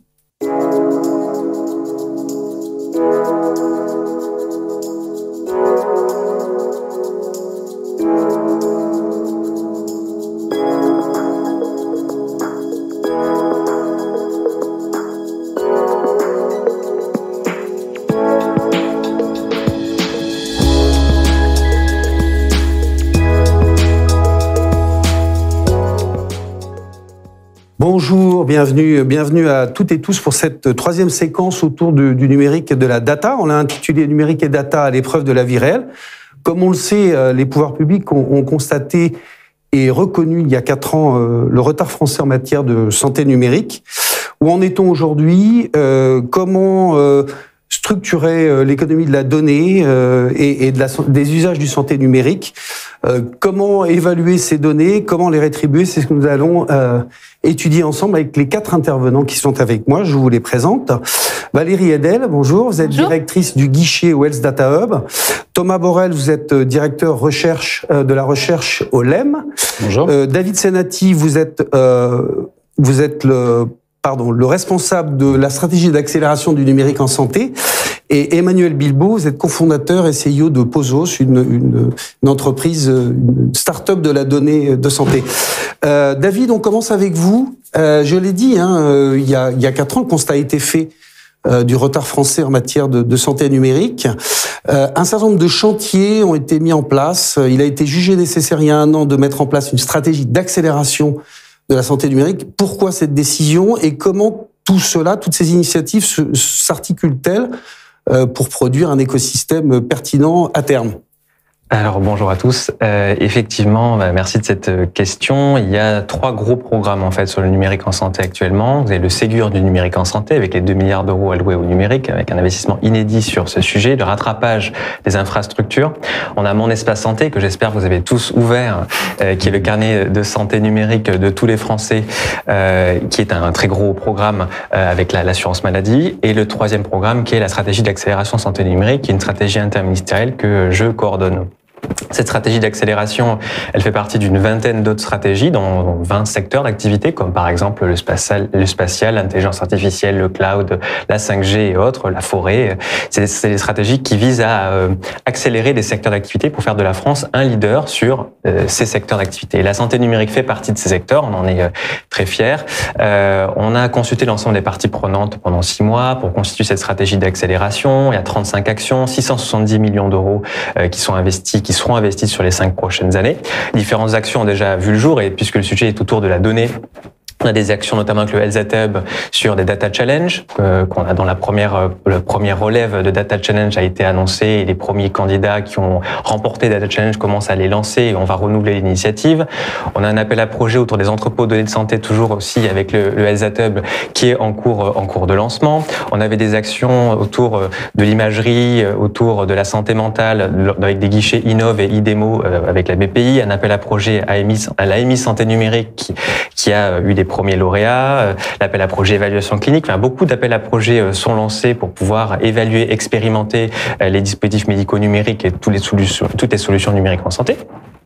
[SPEAKER 13] Bonjour, bienvenue, bienvenue à toutes et tous pour cette troisième séquence autour du, du numérique et de la data. On l'a intitulé Numérique et data à l'épreuve de la vie réelle. Comme on le sait, les pouvoirs publics ont, ont constaté et reconnu il y a quatre ans euh, le retard français en matière de santé numérique. Où en est-on aujourd'hui? euh, Comment euh, structurer euh, l'économie de la donnée euh, et, et de la, des usages du santé numérique? euh, Comment évaluer ces données? Comment les rétribuer? C'est ce que nous allons euh, étudier ensemble avec les quatre intervenants qui sont avec moi. Je vous les présente. Valérie Edel, bonjour. Vous êtes bonjour. Directrice du guichet Wells Data Hub. Thomas Borel, vous êtes directeur recherche euh, de la recherche au L E M. Bonjour. Euh, David Senati, vous êtes euh, vous êtes le pardon le responsable de la stratégie d'accélération du numérique en santé. Et Emmanuel Bilbao, vous êtes cofondateur et C E O de Pozos, une, une, une entreprise, une start-up de la donnée de santé. Euh, David, on commence avec vous. Euh, je l'ai dit, hein, euh, il y a il y a quatre ans, le constat a été fait euh, du retard français en matière de, de santé numérique. Euh, un certain nombre de chantiers ont été mis en place. Il a été jugé nécessaire il y a un an de mettre en place une stratégie d'accélération de la santé numérique. Pourquoi cette décision et comment tout cela, toutes ces initiatives s'articulent-elles pour produire un écosystème pertinent à terme?
[SPEAKER 14] Alors bonjour à tous. Euh, effectivement, bah, merci de cette question. Il y a trois gros programmes en fait sur le numérique en santé actuellement. Vous avez le Ségur du numérique en santé avec les deux milliards d'euros alloués au numérique, avec un investissement inédit sur ce sujet, le rattrapage des infrastructures. On a Mon Espace Santé que j'espère que vous avez tous ouvert, euh, qui est le carnet de santé numérique de tous les Français, euh, qui est un très gros programme euh, avec la, l'assurance maladie. Et le troisième programme qui est la stratégie d'accélération santé numérique, qui est une stratégie interministérielle que je coordonne. Cette stratégie d'accélération, elle fait partie d'une vingtaine d'autres stratégies dans vingt secteurs d'activité, comme par exemple le spatial, le spatial, l'intelligence artificielle, le cloud, la cinq G et autres, la forêt. C'est, c'est des stratégies qui visent à euh, accélérer des secteurs d'activité pour faire de la France un leader sur euh, ces secteurs d'activité. Et la santé numérique fait partie de ces secteurs, on en est euh, très fiers. Euh, on a consulté l'ensemble des parties prenantes pendant six mois pour constituer cette stratégie d'accélération. Il y a trente-cinq actions, six cent soixante-dix millions d'euros euh, qui sont investis, qui seront investis sur les cinq prochaines années. Différentes actions ont déjà vu le jour et puisque le sujet est autour de la donnée, on a des actions notamment avec le Health Data Hub sur des Data Challenge euh, qu'on a dans la première le premier relève de Data Challenge a été annoncé et les premiers candidats qui ont remporté Data Challenge commencent à les lancer et on va renouveler l'initiative. On a un appel à projet autour des entrepôts de données de santé toujours aussi avec le, le Health Data Hub qui est en cours en cours de lancement. On avait des actions autour de l'imagerie, autour de la santé mentale avec des guichets Innov et IDEMO avec la B P I, un appel à projet à l'A M I Santé numérique qui, qui a eu des premiers lauréats, l'appel à projet évaluation clinique. Enfin, beaucoup d'appels à projets sont lancés pour pouvoir évaluer, expérimenter les dispositifs médicaux numériques et toutes les solutions, toutes les solutions numériques en santé.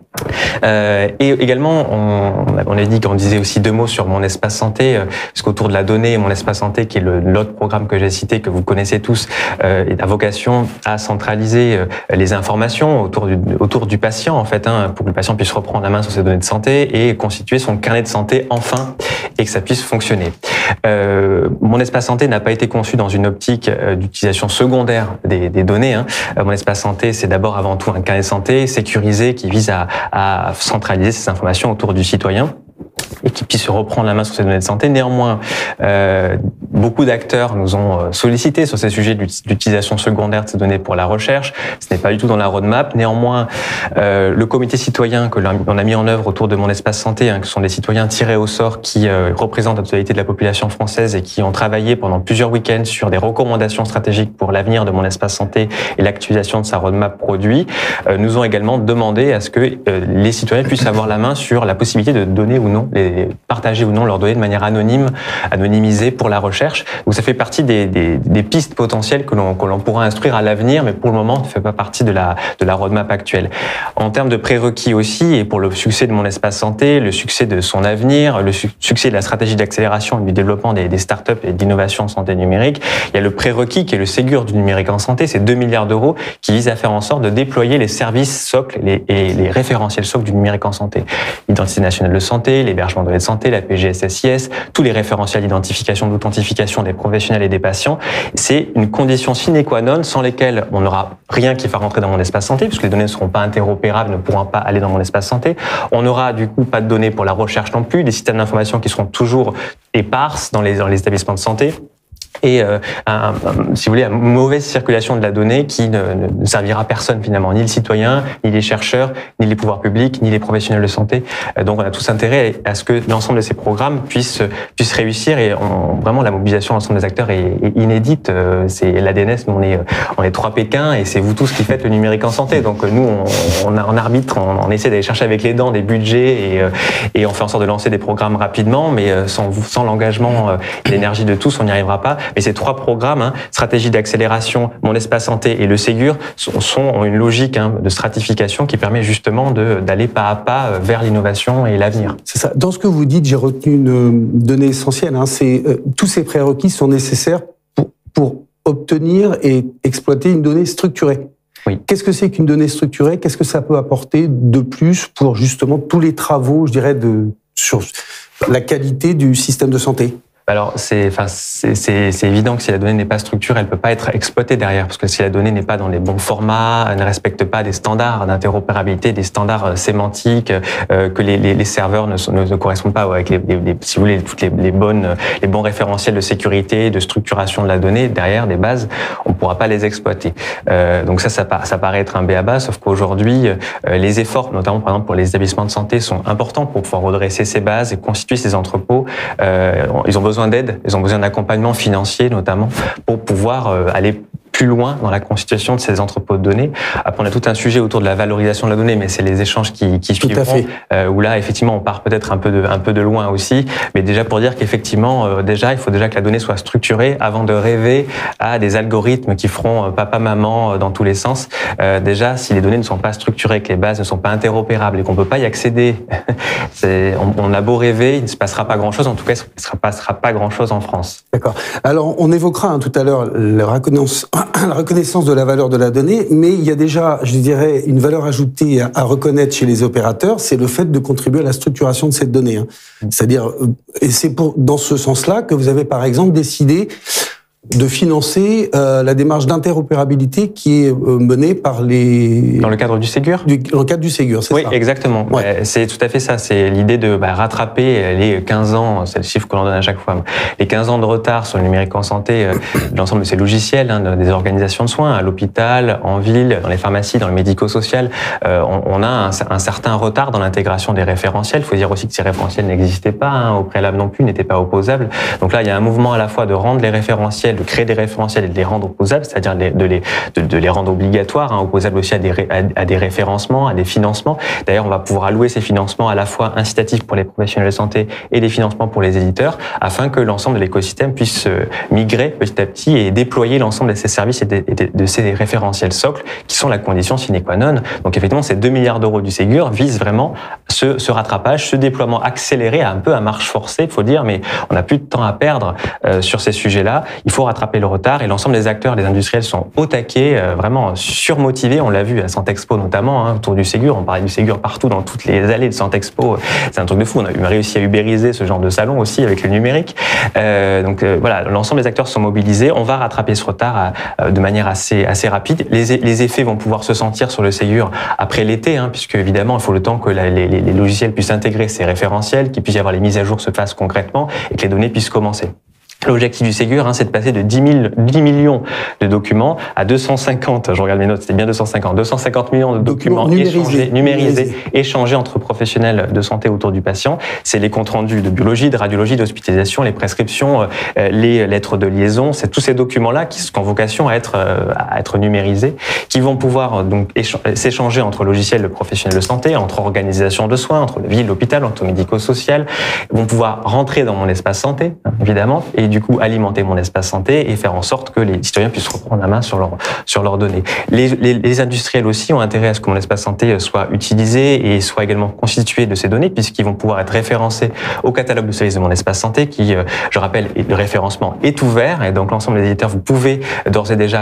[SPEAKER 14] Euh, et également, on, on a dit qu'on disait aussi deux mots sur Mon Espace Santé, euh, parce qu'autour de la donnée, Mon Espace Santé, qui est le, l'autre programme que j'ai cité, que vous connaissez tous, euh, a vocation à centraliser euh, les informations autour du, autour du patient, en fait, hein, pour que le patient puisse reprendre la main sur ses données de santé et constituer son carnet de santé enfin, et que ça puisse fonctionner. Euh, Mon Espace Santé n'a pas été conçu dans une optique euh, d'utilisation secondaire des, des données. Hein. Euh, Mon Espace Santé, c'est d'abord avant tout un carnet de santé sécurisé qui vise à à centraliser ces informations autour du citoyen et qui puisse reprendre la main sur ces données de santé. Néanmoins, euh, beaucoup d'acteurs nous ont sollicité sur ces sujets d'utilisation secondaire de ces données pour la recherche. Ce n'est pas du tout dans la roadmap. Néanmoins, euh, le comité citoyen que l'on a mis en œuvre autour de Mon Espace Santé, hein, que sont des citoyens tirés au sort qui euh, représentent la totalité de la population française et qui ont travaillé pendant plusieurs week-ends sur des recommandations stratégiques pour l'avenir de Mon Espace Santé et l'actualisation de sa roadmap produit, euh, nous ont également demandé à ce que euh, les citoyens puissent avoir la main sur la possibilité de donner ou non les partager ou non leurs données de manière anonyme, anonymisée pour la recherche. Donc ça fait partie des, des, des pistes potentielles que l'on, que l'on pourra instruire à l'avenir, mais pour le moment, ça ne fait pas partie de la, de la roadmap actuelle. En termes de prérequis aussi, et pour le succès de Mon Espace Santé, le succès de son avenir, le su- succès de la stratégie d'accélération et du développement des, des startups et d'innovation en santé numérique, il y a le prérequis qui est le Ségur du numérique en santé, c'est deux milliards d'euros qui visent à faire en sorte de déployer les services socles les, et les référentiels socles du numérique en santé. L'identité nationale de santé, les l'hébergement de données de santé, la P G S S I S, tous les référentiels d'identification, d'authentification des professionnels et des patients. C'est une condition sine qua non sans lesquelles on n'aura rien qui va rentrer dans mon espace santé, puisque les données ne seront pas interopérables, ne pourront pas aller dans mon espace santé. On n'aura du coup pas de données pour la recherche non plus, des systèmes d'information qui seront toujours éparses dans les, dans les établissements de santé. Et euh, un, un, si vous voulez, une mauvaise circulation de la donnée qui ne, ne servira à personne finalement, ni le citoyen, ni les chercheurs, ni les pouvoirs publics, ni les professionnels de santé. Euh, donc on a tous intérêt à ce que l'ensemble de ces programmes puissent puissent réussir et on, vraiment la mobilisation de l'ensemble des acteurs est, est inédite. Euh, c'est l'A D N S, nous on est on est trois Pékin et c'est vous tous qui faites le numérique en santé. Donc nous on, on, on arbitre, on, on essaie d'aller chercher avec les dents des budgets et, et on fait en sorte de lancer des programmes rapidement, mais sans sans l'engagement et l'énergie de tous, on n'y arrivera pas. Mais ces trois programmes, hein, stratégie d'accélération, mon espace santé et le Ségur, sont, sont ont une logique hein, de stratification qui permet justement de, d'aller pas à pas vers l'innovation et l'avenir.
[SPEAKER 13] C'est ça. Dans ce que vous dites, j'ai retenu une donnée essentielle. Hein, c'est euh, tous ces prérequis sont nécessaires pour, pour obtenir et exploiter une donnée structurée.
[SPEAKER 14] Oui.
[SPEAKER 13] Qu'est-ce que c'est qu'une donnée structurée? Qu'est-ce que ça peut apporter de plus pour justement tous les travaux, je dirais, de sur la qualité du système de santé?
[SPEAKER 14] Alors, c'est, enfin, c'est, c'est, c'est évident que si la donnée n'est pas structurée, elle peut pas être exploitée derrière, parce que si la donnée n'est pas dans les bons formats, elle ne respecte pas des standards d'interopérabilité, des standards sémantiques, euh, que les, les, les serveurs ne, ne, ne correspondent pas avec les, les, les, si vous voulez, toutes les, les bonnes, les bons référentiels de sécurité, de structuration de la donnée derrière des bases, on pourra pas les exploiter. Euh, donc ça, ça, ça paraît être un b.a.-ba, sauf qu'aujourd'hui, euh, les efforts, notamment par exemple pour les établissements de santé, sont importants pour pouvoir redresser ces bases et constituer ces entrepôts. Euh, ils ont besoin besoin d'aide, ils ont besoin d'accompagnement financier notamment pour pouvoir euh, aller plus loin dans la constitution de ces entrepôts de données. Après, on a tout un sujet autour de la valorisation de la donnée, mais c'est les échanges qui, qui suivront, euh, où là, effectivement, on part peut-être un peu de, un peu de loin aussi. Mais déjà pour dire qu'effectivement, euh, déjà, il faut déjà que la donnée soit structurée avant de rêver à des algorithmes qui feront euh, papa-maman euh, dans tous les sens. Euh, déjà, si les données ne sont pas structurées, que les bases ne sont pas interopérables et qu'on peut pas y accéder, c'est, on, on a beau rêver, il ne se passera pas grand-chose. En tout cas, il ne se passera pas grand-chose en France.
[SPEAKER 13] D'accord. Alors, on évoquera hein, tout à l'heure la reconnaissance la reconnaissance de la valeur de la donnée, mais il y a déjà, je dirais, une valeur ajoutée à reconnaître chez les opérateurs, c'est le fait de contribuer à la structuration de cette donnée. Hein. C'est-à-dire, et c'est pour, dans ce sens-là que vous avez par exemple décidé de financer euh, la démarche d'interopérabilité qui est euh, menée par les...
[SPEAKER 14] Dans le cadre du Ségur
[SPEAKER 13] du, Dans le cadre du Ségur, c'est
[SPEAKER 14] oui,
[SPEAKER 13] ça?
[SPEAKER 14] Oui, exactement. Ouais. C'est tout à fait ça. C'est l'idée de bah, rattraper les quinze ans, c'est le chiffre que l'on donne à chaque fois, les quinze ans de retard sur le numérique en santé, euh, l'ensemble de ces logiciels, hein, des organisations de soins, à l'hôpital, en ville, dans les pharmacies, dans le médico-social. Euh, on, on a un, un certain retard dans l'intégration des référentiels. Il faut dire aussi que ces référentiels n'existaient pas, hein, au préalable non plus, n'étaient pas opposables. Donc là, il y a un mouvement à la fois de rendre les référentiels, de créer des référentiels et de les rendre opposables, c'est-à-dire de les, de, de les rendre obligatoires, hein, opposables aussi à des, à, à des référencements, à des financements. D'ailleurs, on va pouvoir allouer ces financements à la fois incitatifs pour les professionnels de santé et des financements pour les éditeurs, afin que l'ensemble de l'écosystème puisse migrer petit à petit et déployer l'ensemble de ces services et de, de, de ces référentiels socles qui sont la condition sine qua non. Donc effectivement, ces deux milliards d'euros du Ségur visent vraiment ce, ce rattrapage, ce déploiement accéléré, un peu à marche forcée, il faut dire, mais on n'a plus de temps à perdre euh, sur ces sujets-là. Il faut rattraper le retard et l'ensemble des acteurs, des industriels sont au taquet, euh, vraiment surmotivés. On l'a vu à Santexpo notamment, hein, autour du Ségur. On parlait du Ségur partout dans toutes les allées de Santexpo. C'est un truc de fou. On a réussi à ubériser ce genre de salon aussi avec le numérique. Euh, donc euh, voilà, l'ensemble des acteurs sont mobilisés. On va rattraper ce retard à, à, de manière assez assez rapide. Les, les effets vont pouvoir se sentir sur le Ségur après l'été, hein, puisque évidemment il faut le temps que la, les, les logiciels puissent intégrer ces référentiels, qu'il puisse y avoir les mises à jour se fassent concrètement et que les données puissent commencer. L'objectif du Ségur, hein, c'est de passer de dix millions de documents à deux cent cinquante, je regarde mes notes, c'était bien deux cent cinquante, deux cent cinquante millions de documents
[SPEAKER 13] numérisés,
[SPEAKER 14] échangés, numérisés, échangés entre professionnels de santé autour du patient. C'est les comptes rendus de biologie, de radiologie, d'hospitalisation, les prescriptions, euh, les lettres de liaison. C'est tous ces documents-là qui ont vocation à être, euh, à être numérisés, qui vont pouvoir euh, donc s'échanger entre logiciels de professionnels de santé, entre organisations de soins, entre la ville, l'hôpital, entre médico-social, vont pouvoir rentrer dans mon espace santé, hein, évidemment, et du coup alimenter mon espace santé et faire en sorte que les citoyens puissent reprendre la main sur leurs sur leurs données. Les, les, les industriels aussi ont intérêt à ce que mon espace santé soit utilisé et soit également constitué de ces données, puisqu'ils vont pouvoir être référencés au catalogue de services de mon espace santé qui, je rappelle, le référencement est ouvert et donc l'ensemble des éditeurs, vous pouvez d'ores et déjà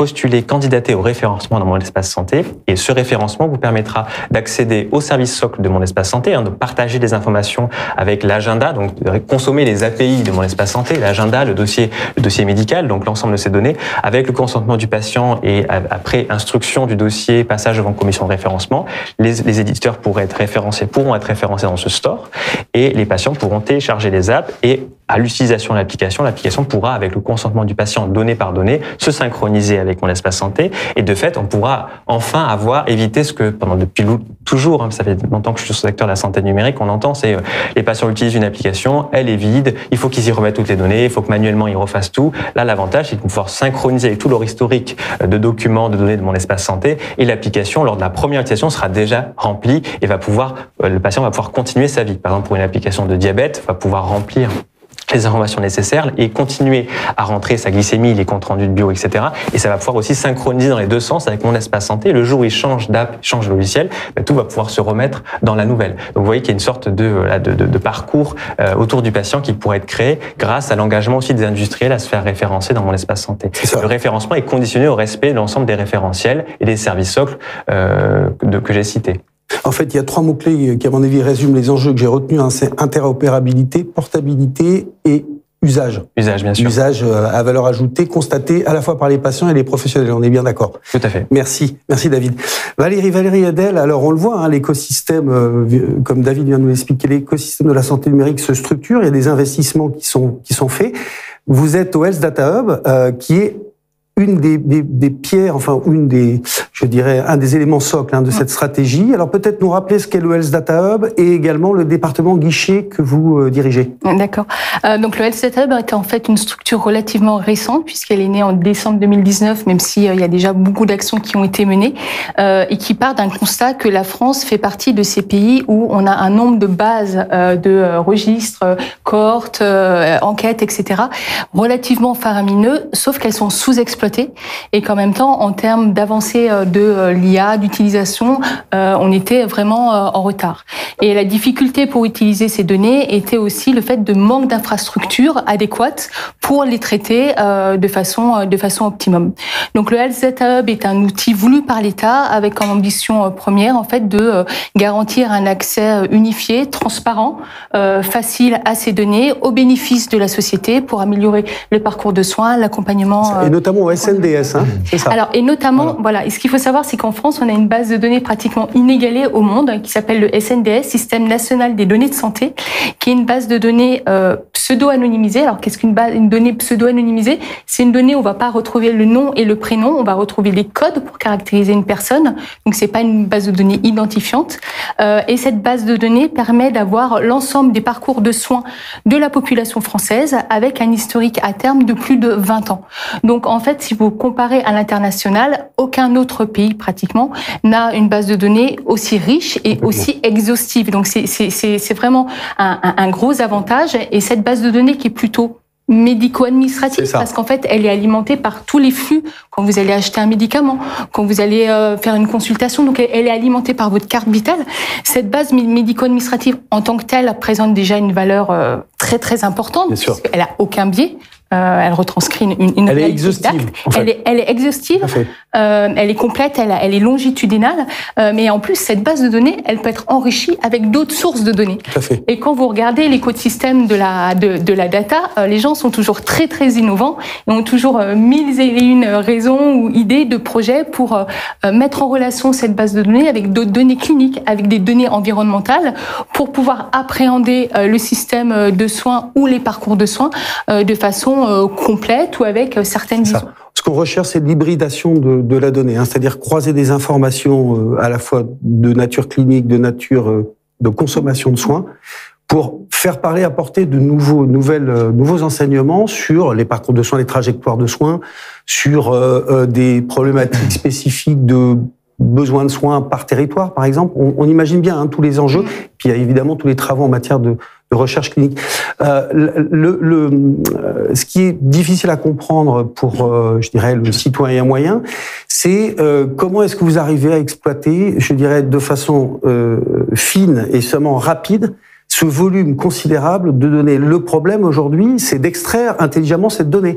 [SPEAKER 14] postuler, candidater au référencement dans Mon Espace Santé. Et ce référencement vous permettra d'accéder au service socle de Mon Espace Santé, hein, de partager des informations avec l'agenda, donc de consommer les A P I de Mon Espace Santé, l'agenda, le dossier, le dossier médical, donc l'ensemble de ces données, avec le consentement du patient et après instruction du dossier, passage devant commission de référencement, les, les éditeurs pourraient être référencés, pourront être référencés dans ce store et les patients pourront télécharger les apps et à l'utilisation de l'application, l'application pourra, avec le consentement du patient, donnée par donnée, se synchroniser avec Mon Espace Santé. Et de fait, on pourra enfin avoir évité ce que, pendant depuis toujours, hein, ça fait longtemps que je suis sur le secteur de la santé numérique, on entend, c'est euh, les patients utilisent une application, elle est vide, il faut qu'ils y remettent toutes les données, il faut que manuellement ils refassent tout. Là, l'avantage, c'est de pouvoir synchroniser avec tout leur historique de documents, de données de Mon Espace Santé, et l'application, lors de la première utilisation, sera déjà remplie et va pouvoir, euh, le patient va pouvoir continuer sa vie. Par exemple, pour une application de diabète, va pouvoir remplir les informations nécessaires et continuer à rentrer sa glycémie, les comptes rendus de bio, et cetera. Et ça va pouvoir aussi synchroniser dans les deux sens avec Mon Espace Santé. Le jour où il change d'app, change de logiciel, ben, tout va pouvoir se remettre dans la nouvelle. Donc vous voyez qu'il y a une sorte de, de, de, de parcours euh, autour du patient qui pourrait être créé grâce à l'engagement aussi des industriels à se faire référencer dans Mon Espace Santé. Le référencement est conditionné au respect de l'ensemble des référentiels et des services socles euh, de, que j'ai cités.
[SPEAKER 13] En fait, il y a trois mots-clés qui, à mon avis, résument les enjeux que j'ai retenus. Hein, c'est interopérabilité, portabilité et usage.
[SPEAKER 14] Usage, bien sûr.
[SPEAKER 13] Usage à valeur ajoutée, constaté à la fois par les patients et les professionnels. On est bien d'accord.
[SPEAKER 14] Tout à fait.
[SPEAKER 13] Merci. Merci, David. Valérie, Valérie Hadel, alors on le voit, hein, l'écosystème, euh, comme David vient de nous l'expliquer, l'écosystème de la santé numérique se structure. Il y a des investissements qui sont, qui sont faits. Vous êtes au Health Data Hub, euh, qui est une des, des, des pierres, enfin une des, je dirais, un des éléments socles hein, de cette stratégie. Alors peut-être nous rappeler ce qu'est le Health Data Hub et également le département guichet que vous euh, dirigez.
[SPEAKER 15] D'accord. Euh, donc le Health Data Hub est en fait une structure relativement récente puisqu'elle est née en décembre deux mille dix-neuf, même s'il euh, y a déjà beaucoup d'actions qui ont été menées euh, et qui part d'un constat que la France fait partie de ces pays où on a un nombre de bases euh, de euh, registres, cohortes, euh, enquêtes, et cetera relativement faramineux, sauf qu'elles sont sous-exploitées et qu'en même temps, en termes d'avancée de l'I A, d'utilisation, euh, on était vraiment euh, en retard. Et la difficulté pour utiliser ces données était aussi le fait de manque d'infrastructures adéquates pour les traiter euh, de façon de façon optimum. Donc le Health Data Hub est un outil voulu par l'État avec comme ambition première en fait de euh, garantir un accès unifié, transparent, euh, facile à ces données au bénéfice de la société pour améliorer le parcours de soins, l'accompagnement.
[SPEAKER 13] Euh, et notamment au S N D S, hein, c'est ça.
[SPEAKER 15] Alors, et notamment, voilà. voilà, et ce qu'il faut savoir, c'est qu'en France, on a une base de données pratiquement inégalée au monde, qui s'appelle le S N D S, Système National des Données de Santé, qui est une base de données euh, pseudo-anonymisée. Alors, qu'est-ce qu'une base, une donnée pseudo-anonymisée? C'est une donnée où on va pas retrouver le nom et le prénom, on va retrouver les codes pour caractériser une personne. Donc, c'est pas une base de données identifiante. Euh, et cette base de données permet d'avoir l'ensemble des parcours de soins de la population française avec un historique à terme de plus de vingt ans. Donc, en fait, si vous comparez à l'international, aucun autre pays pratiquement n'a une base de données aussi riche et aussi exhaustive. Donc c'est c'est c'est vraiment un, un, un gros avantage. Et cette base de données qui est plutôt médico-administrative parce qu'en fait elle est alimentée par tous les flux quand vous allez acheter un médicament, quand vous allez euh, faire une consultation, donc elle est alimentée par votre carte vitale. Cette base médico-administrative en tant que telle présente déjà une valeur euh, très très importante. Bien sûr. Elle a aucun biais. Euh, elle retranscrit une, une
[SPEAKER 13] elle est exhaustive. En fait.
[SPEAKER 15] Elle est, elle est exhaustive. Euh, elle est complète. Elle, elle est longitudinale. Euh, mais en plus, cette base de données, elle peut être enrichie avec d'autres sources de données.
[SPEAKER 13] Tout à fait.
[SPEAKER 15] Et quand vous regardez l'écosystème de la de, de la data, euh, les gens sont toujours très très innovants et ont toujours euh, mille et une raisons ou idées de projets pour euh, mettre en relation cette base de données avec d'autres données cliniques, avec des données environnementales, pour pouvoir appréhender euh, le système de soins ou les parcours de soins euh, de façon complète ou avec certaines visions.
[SPEAKER 13] Ce qu'on recherche, c'est l'hybridation de, de la donnée, hein, c'est-à-dire croiser des informations euh, à la fois de nature clinique, de nature euh, de consommation de soins, pour faire parler, apporter de nouveaux, nouvelles, euh, nouveaux enseignements sur les parcours de soins, les trajectoires de soins, sur euh, euh, des problématiques spécifiques de besoins de soins par territoire, par exemple. On, on imagine bien hein, tous les enjeux. Puis il y a évidemment tous les travaux en matière de, de recherche clinique. Euh, le, le, euh, ce qui est difficile à comprendre pour, euh, je dirais, le citoyen moyen, c'est euh, comment est-ce que vous arrivez à exploiter, je dirais, de façon euh, fine et seulement rapide, ce volume considérable de données. Le problème aujourd'hui, c'est d'extraire intelligemment cette donnée.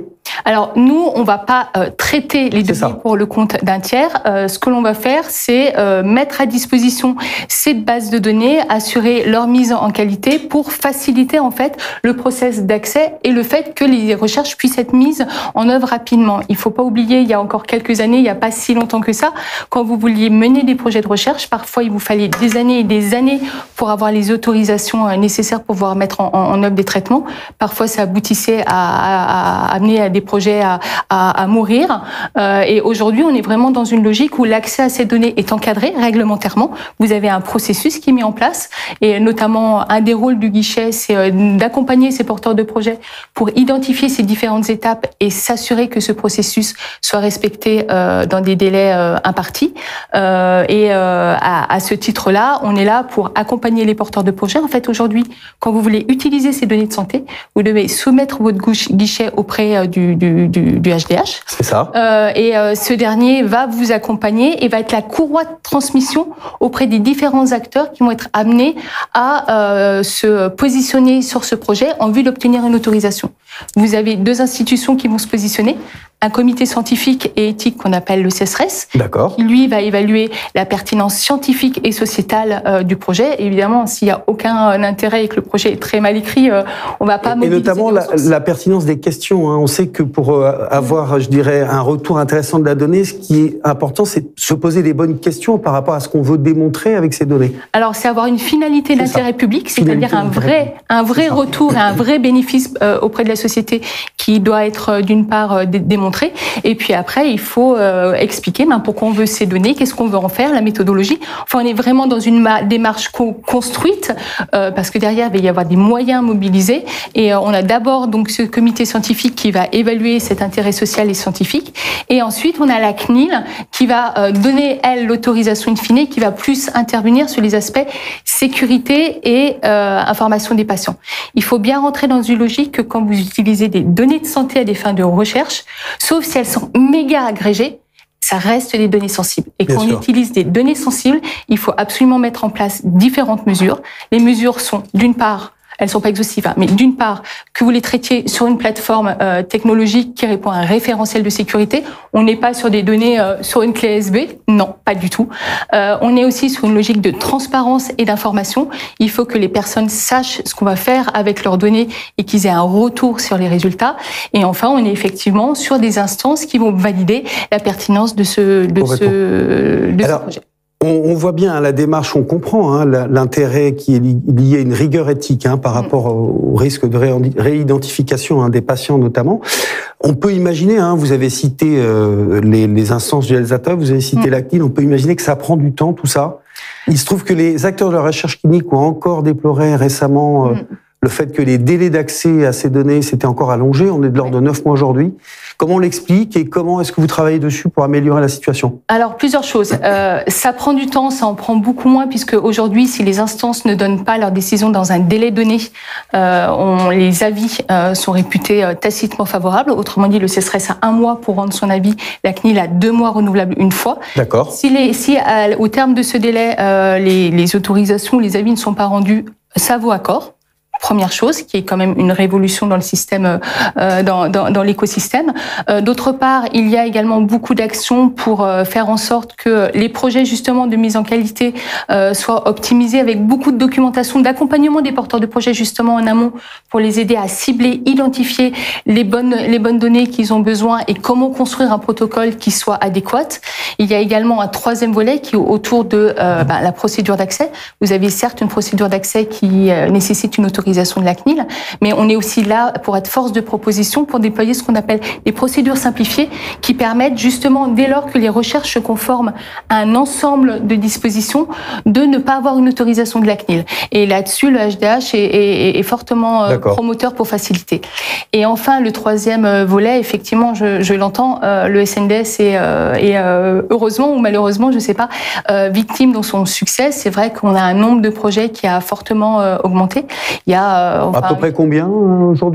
[SPEAKER 15] Alors nous, on va pas euh, traiter les données pour le compte d'un tiers. Euh, ce que l'on va faire, c'est euh, mettre à disposition ces bases de données, assurer leur mise en qualité pour faciliter en fait le process d'accès et le fait que les recherches puissent être mises en œuvre rapidement. Il faut pas oublier, il y a encore quelques années, il n'y a pas si longtemps que ça, quand vous vouliez mener des projets de recherche, parfois il vous fallait des années et des années pour avoir les autorisations nécessaires pour pouvoir mettre en, en œuvre des traitements. Parfois, ça aboutissait à, à, à amener à des projets à, à, à mourir. Euh, et aujourd'hui, on est vraiment dans une logique où l'accès à ces données est encadré réglementairement. Vous avez un processus qui est mis en place, et notamment un des rôles du guichet, c'est d'accompagner ces porteurs de projets pour identifier ces différentes étapes et s'assurer que ce processus soit respecté euh, dans des délais euh, impartis. Euh, et euh, à, à ce titre-là, on est là pour accompagner les porteurs de projets. En fait, aujourd'hui, quand vous voulez utiliser ces données de santé, vous devez soumettre votre guichet auprès du, du, du, du H D H.
[SPEAKER 13] C'est ça.
[SPEAKER 15] Euh, et euh, ce dernier va vous accompagner et va être la courroie de transmission auprès des différents acteurs qui vont être amenés à euh, se positionner sur ce projet en vue d'obtenir une autorisation. Vous avez deux institutions qui vont se positionner. Un comité scientifique et éthique qu'on appelle le C E S R E S,
[SPEAKER 13] D'accord.
[SPEAKER 15] qui lui va évaluer la pertinence scientifique et sociétale euh, du projet. Et évidemment, s'il n'y a aucun euh, intérêt et que le projet est très mal écrit, euh, on ne va pas
[SPEAKER 13] et,
[SPEAKER 15] mobiliser.
[SPEAKER 13] Et notamment la, la pertinence des questions. Hein. On sait que pour euh, avoir, je dirais, un retour intéressant de la donnée, ce qui est important, c'est de se poser les bonnes questions par rapport à ce qu'on veut démontrer avec ces données.
[SPEAKER 15] Alors, c'est avoir une finalité d'intérêt public, c'est-à-dire un vrai, un vrai retour et un vrai bénéfice euh, auprès de la société qui doit être euh, d'une part euh, démontré. Et puis après, il faut euh, expliquer ben, pourquoi on veut ces données, qu'est-ce qu'on veut en faire, la méthodologie. Enfin, on est vraiment dans une démarche co construite euh, parce que derrière, il va y avoir des moyens mobilisés. Et euh, on a d'abord donc ce comité scientifique qui va évaluer cet intérêt social et scientifique. Et ensuite, on a la C N I L qui va euh, donner, elle, l'autorisation in fine, qui va plus intervenir sur les aspects sécurité et euh, information des patients. Il faut bien rentrer dans une logique que quand vous utilisez des données de santé à des fins de recherche, sauf si elles sont méga agrégées, ça reste des données sensibles. Et quand on utilise des données sensibles, il faut absolument mettre en place différentes mesures. Les mesures sont, d'une part, elles sont pas exhaustives, hein, mais d'une part, que vous les traitiez sur une plateforme euh, technologique qui répond à un référentiel de sécurité. On n'est pas sur des données euh, sur une clé U S B, non, pas du tout. Euh, on est aussi sur une logique de transparence et d'information. Il faut que les personnes sachent ce qu'on va faire avec leurs données et qu'ils aient un retour sur les résultats. Et enfin, on est effectivement sur des instances qui vont valider la pertinence de ce, de ce, de ce projet.
[SPEAKER 13] On voit bien la démarche, on comprend hein, l'intérêt qui est lié à une rigueur éthique hein, par rapport au risque de réidentification hein, des patients notamment. On peut imaginer, hein, vous avez cité euh, les, les instances du ELSATA, vous avez cité mmh. la C N I L, on peut imaginer que ça prend du temps tout ça. Il se trouve que les acteurs de la recherche clinique ont encore déploré récemment euh, mmh. le fait que les délais d'accès à ces données s'étaient encore allongés, on est de l'ordre de neuf mois aujourd'hui. Comment on l'explique et comment est-ce que vous travaillez dessus pour améliorer la situation?
[SPEAKER 15] Alors, plusieurs choses. Euh, ça prend du temps, ça en prend beaucoup moins, puisque aujourd'hui, si les instances ne donnent pas leur décision dans un délai donné, euh, on, les avis euh, sont réputés euh, tacitement favorables. Autrement dit, le C E S R E S a un mois pour rendre son avis, la C N I L a deux mois renouvelables une fois.
[SPEAKER 13] D'accord.
[SPEAKER 15] Si, les, si à, au terme de ce délai, euh, les, les autorisations, les avis ne sont pas rendus, ça vaut accord. Première chose, qui est quand même une révolution dans le système, euh, dans, dans, dans l'écosystème. Euh, d'autre part, il y a également beaucoup d'actions pour euh, faire en sorte que les projets justement de mise en qualité euh, soient optimisés avec beaucoup de documentation, d'accompagnement des porteurs de projets justement en amont pour les aider à cibler, identifier les bonnes les bonnes données qu'ils ont besoin et comment construire un protocole qui soit adéquat. Il y a également un troisième volet qui est autour de euh, bah, la procédure d'accès. Vous avez certes une procédure d'accès qui euh, nécessite une autorisation de la C N I L, mais on est aussi là pour être force de proposition pour déployer ce qu'on appelle des procédures simplifiées qui permettent justement, dès lors que les recherches se conforment à un ensemble de dispositions, de ne pas avoir une autorisation de la C N I L. Et là-dessus, le H D H est, est, est fortement promoteur pour faciliter. Et enfin, le troisième volet, effectivement, je, je l'entends, euh, le S N D S est, euh, est euh, heureusement ou malheureusement, je ne sais pas, euh, victime dans son succès. C'est vrai qu'on a un nombre de projets qui a fortement euh, augmenté. Il y a Euh, enfin,
[SPEAKER 13] à peu près combien euh, aujourd'hui?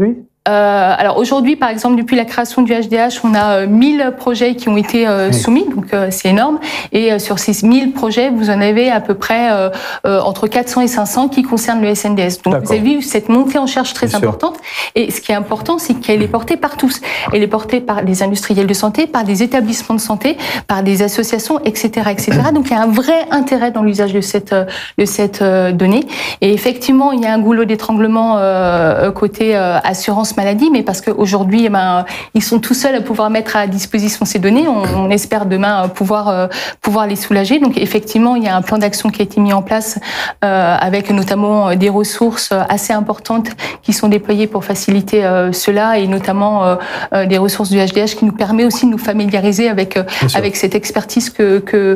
[SPEAKER 15] Euh, alors aujourd'hui, par exemple, depuis la création du H D H, on a mille projets qui ont été euh, oui. soumis, donc euh, c'est énorme. Et euh, sur ces mille projets, vous en avez à peu près euh, euh, entre quatre cents et cinq cents qui concernent le S N D S. Donc vous avez vu cette montée en charge très Bien importante. Sûr. Et ce qui est important, c'est qu'elle est portée par tous. Elle est portée par les industriels de santé, par des établissements de santé, par des associations, et cetera, et cetera. Donc il y a un vrai intérêt dans l'usage de cette de cette euh, donnée. Et effectivement, il y a un goulot d'étranglement euh, côté euh, assurance maladie, mais parce qu'aujourd'hui, eh ben, ils sont tout seuls à pouvoir mettre à disposition ces données. On, on espère demain pouvoir euh, pouvoir les soulager. Donc effectivement, il y a un plan d'action qui a été mis en place euh, avec notamment des ressources assez importantes qui sont déployées pour faciliter euh, cela, et notamment euh, euh, des ressources du H D H qui nous permet aussi de nous familiariser avec euh, avec cette expertise que que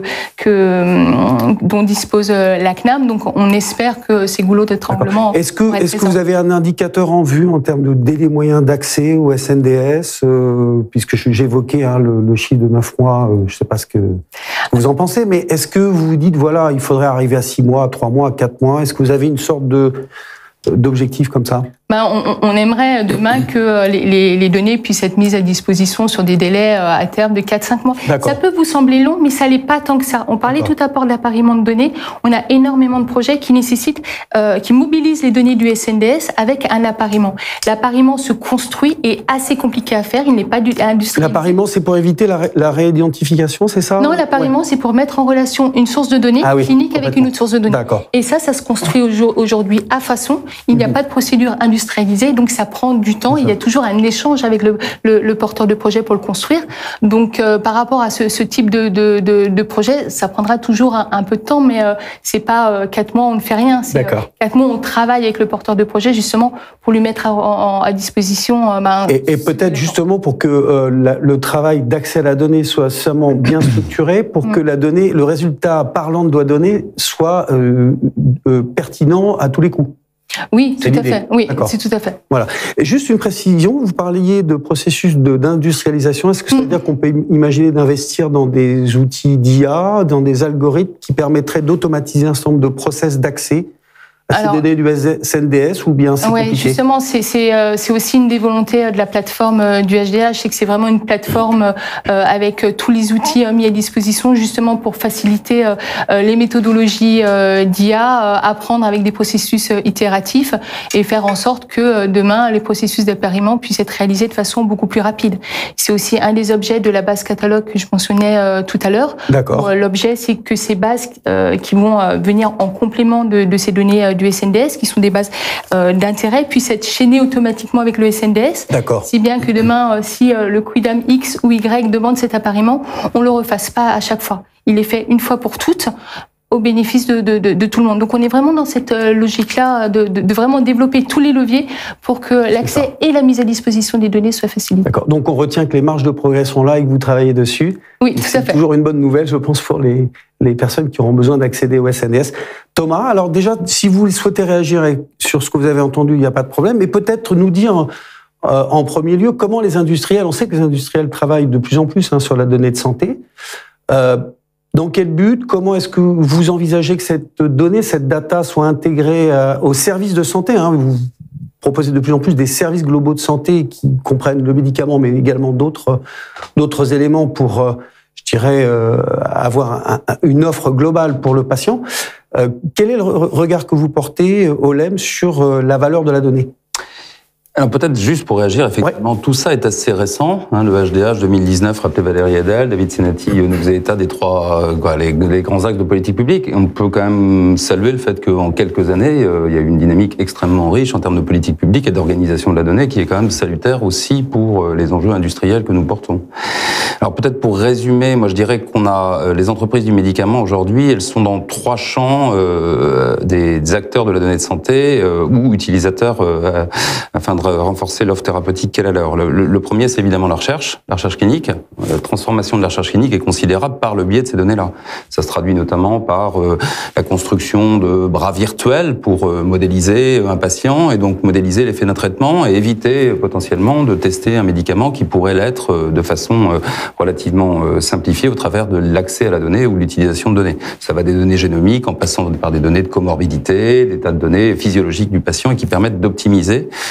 [SPEAKER 15] que dont dispose la C N A M. Donc on espère que ces goulots d'étranglement.
[SPEAKER 13] Est-ce que est-ce que vous avez un indicateur en vue en termes de délai moyen d'accès au S N D S, euh, puisque j'évoquais hein, le, le chiffre de neuf mois, euh, je ne sais pas ce que vous en pensez, mais est-ce que vous vous dites, voilà, il faudrait arriver à six mois, à trois mois, à quatre mois? Est-ce que vous avez une sorte de d'objectif comme ça?
[SPEAKER 15] Ben, on, on aimerait demain que les, les, les données puissent être mises à disposition sur des délais à terme de quatre à cinq mois. Ça peut vous sembler long, mais ça l'est pas tant que ça. On parlait tout à l'heure d'appariement de données. On a énormément de projets qui nécessitent, euh, qui mobilisent les données du S N D S avec un appariement. L'appariement se construit et assez compliqué à faire. Il n'est pas du industrialisé.
[SPEAKER 13] L'appariement, c'est pour éviter la, ré, la réidentification, c'est ça?
[SPEAKER 15] Non, l'appariement, ouais. c'est pour mettre en relation une source de données ah oui, clinique avec une autre source de données. Et ça, ça se construit aujourd'hui à façon. Il n'y a mmh. pas de procédure industrialisée. industrialisé, donc ça prend du temps. Il y a toujours un échange avec le, le, le porteur de projet pour le construire. Donc, euh, par rapport à ce, ce type de, de, de, de projet, ça prendra toujours un, un peu de temps, mais euh, c'est pas euh, quatre mois on ne fait rien. C'est euh, quatre mois on travaille avec le porteur de projet justement pour lui mettre à, à, à disposition. Euh, ben,
[SPEAKER 13] et et peut-être justement pour que euh, la, le travail d'accès à la donnée soit seulement bien structuré, pour que la donnée, le résultat parlant de la donnée soit euh, euh, pertinent à tous les coups.
[SPEAKER 15] Oui, tout à fait. Oui, c'est tout à fait.
[SPEAKER 13] Voilà. Et juste une précision, vous parliez de processus de, d'industrialisation. Est-ce que ça veut mmh. dire qu'on peut imaginer d'investir dans des outils d'I A, dans des algorithmes qui permettraient d'automatiser un certain nombre de process d'accès à ces données du S N D S, ou bien c'est
[SPEAKER 15] ouais,
[SPEAKER 13] compliqué?
[SPEAKER 15] Justement, c'est c'est euh, c'est aussi une des volontés de la plateforme euh, du H D H, c'est que c'est vraiment une plateforme euh, avec euh, tous les outils euh, mis à disposition justement pour faciliter euh, les méthodologies euh, d'I A, euh, apprendre avec des processus euh, itératifs et faire en sorte que euh, demain les processus d'appariement puissent être réalisés de façon beaucoup plus rapide. C'est aussi un des objets de la base catalogue que je mentionnais euh, tout à l'heure.
[SPEAKER 13] D'accord.
[SPEAKER 15] Euh, l'objet, c'est que ces bases euh, qui vont euh, venir en complément de, de ces données euh, du S N D S, qui sont des bases euh, d'intérêt, puissent être chaînées automatiquement avec le S N D S.
[SPEAKER 13] D'accord.
[SPEAKER 15] Si bien que demain, euh, si euh, le quidam X ou Y demande cet appariement, on ne le refasse pas à chaque fois. Il est fait une fois pour toutes, au bénéfice de, de, de, de tout le monde. Donc on est vraiment dans cette logique-là de, de, de vraiment développer tous les leviers pour que l'accès et la mise à disposition des données soient facilités.
[SPEAKER 13] D'accord. Donc on retient que les marges de progrès sont là et que vous travaillez dessus.
[SPEAKER 15] Oui, tout à fait.
[SPEAKER 13] C'est toujours une bonne nouvelle, je pense, pour les, les personnes qui auront besoin d'accéder au S N D S. Thomas, alors déjà, si vous souhaitez réagir sur ce que vous avez entendu, il n'y a pas de problème, mais peut-être nous dire euh, en premier lieu comment les industriels, on sait que les industriels travaillent de plus en plus hein, sur la donnée de santé. Euh, Dans quel but? Comment est-ce que vous envisagez que cette donnée, cette data soit intégrée euh, aux services de santé hein? Vous proposez de plus en plus des services globaux de santé qui comprennent le médicament, mais également d'autres d'autres éléments pour, euh, je dirais, euh, avoir un, une offre globale pour le patient. Euh, quel est le regard que vous portez, Olem, sur euh, la valeur de la donnée?
[SPEAKER 1] Alors peut-être juste pour réagir, effectivement, ouais. tout ça est assez récent. Hein, le H D H deux mille dix-neuf, rappelez Valérie Adel, David Senati nous faisait état des trois, euh, quoi, les, les grands axes de politique publique. Et on peut quand même saluer le fait qu'en quelques années, euh, il y a eu une dynamique extrêmement riche en termes de politique publique et d'organisation de la donnée, qui est quand même salutaire aussi pour euh, les enjeux industriels que nous portons. Alors peut-être pour résumer, moi je dirais qu'on a euh, les entreprises du médicament aujourd'hui, elles sont dans trois champs euh, des, des acteurs de la donnée de santé euh, ou utilisateurs euh, afin de renforcer l'offre thérapeutique qu'elle a leur. Le, le, le premier, c'est évidemment la recherche, la recherche clinique. La transformation de la recherche clinique est considérable par le biais de ces données-là. Ça se traduit notamment par euh, la construction de bras virtuels pour euh, modéliser un patient et donc modéliser l'effet d'un traitement et éviter euh, potentiellement de tester un médicament qui pourrait l'être euh, de façon euh, relativement euh, simplifiée au travers de l'accès à la donnée ou l'utilisation de données. Ça va des données génomiques en passant par des données de comorbidité, des tas de données physiologiques du patient et qui permettent d'optimiser la dimension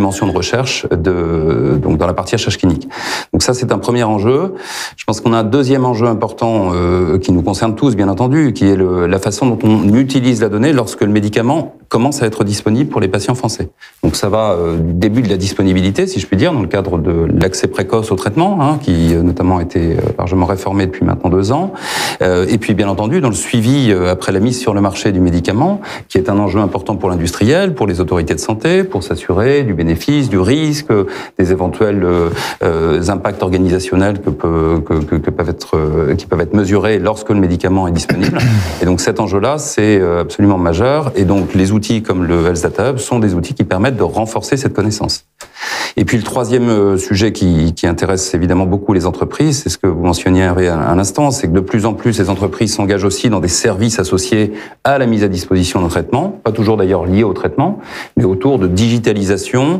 [SPEAKER 16] dimension de recherche de, donc dans la partie recherche clinique. Donc ça, c'est un premier enjeu. Je pense qu'on a un deuxième enjeu important euh, qui nous concerne tous, bien entendu, qui est le, la façon dont on utilise la donnée lorsque le médicament commence à être disponible pour les patients français. Donc ça va euh, du début de la disponibilité, si je puis dire, dans le cadre de l'accès précoce au traitement, hein, qui euh, notamment a été euh, largement réformé depuis maintenant deux ans, euh, et puis bien entendu dans le suivi euh, après la mise sur le marché du médicament, qui est un enjeu important pour l'industriel, pour les autorités de santé, pour s'assurer du bénéfice, du risque, euh, des éventuels euh, euh, impacts organisationnels que, peut, que, que, que peuvent être, euh, qui peuvent être mesurés lorsque le médicament est disponible. Et donc cet enjeu-là, c'est absolument majeur, et donc les outils comme le Health Data Hub sont des outils qui permettent de renforcer cette connaissance. Et puis le troisième sujet qui, qui intéresse évidemment beaucoup les entreprises, c'est ce que vous mentionniez à l'instant, c'est que de plus en plus les entreprises s'engagent aussi dans des services associés à la mise à disposition d'un traitement, pas toujours d'ailleurs liés au traitement, mais autour de digitalisation,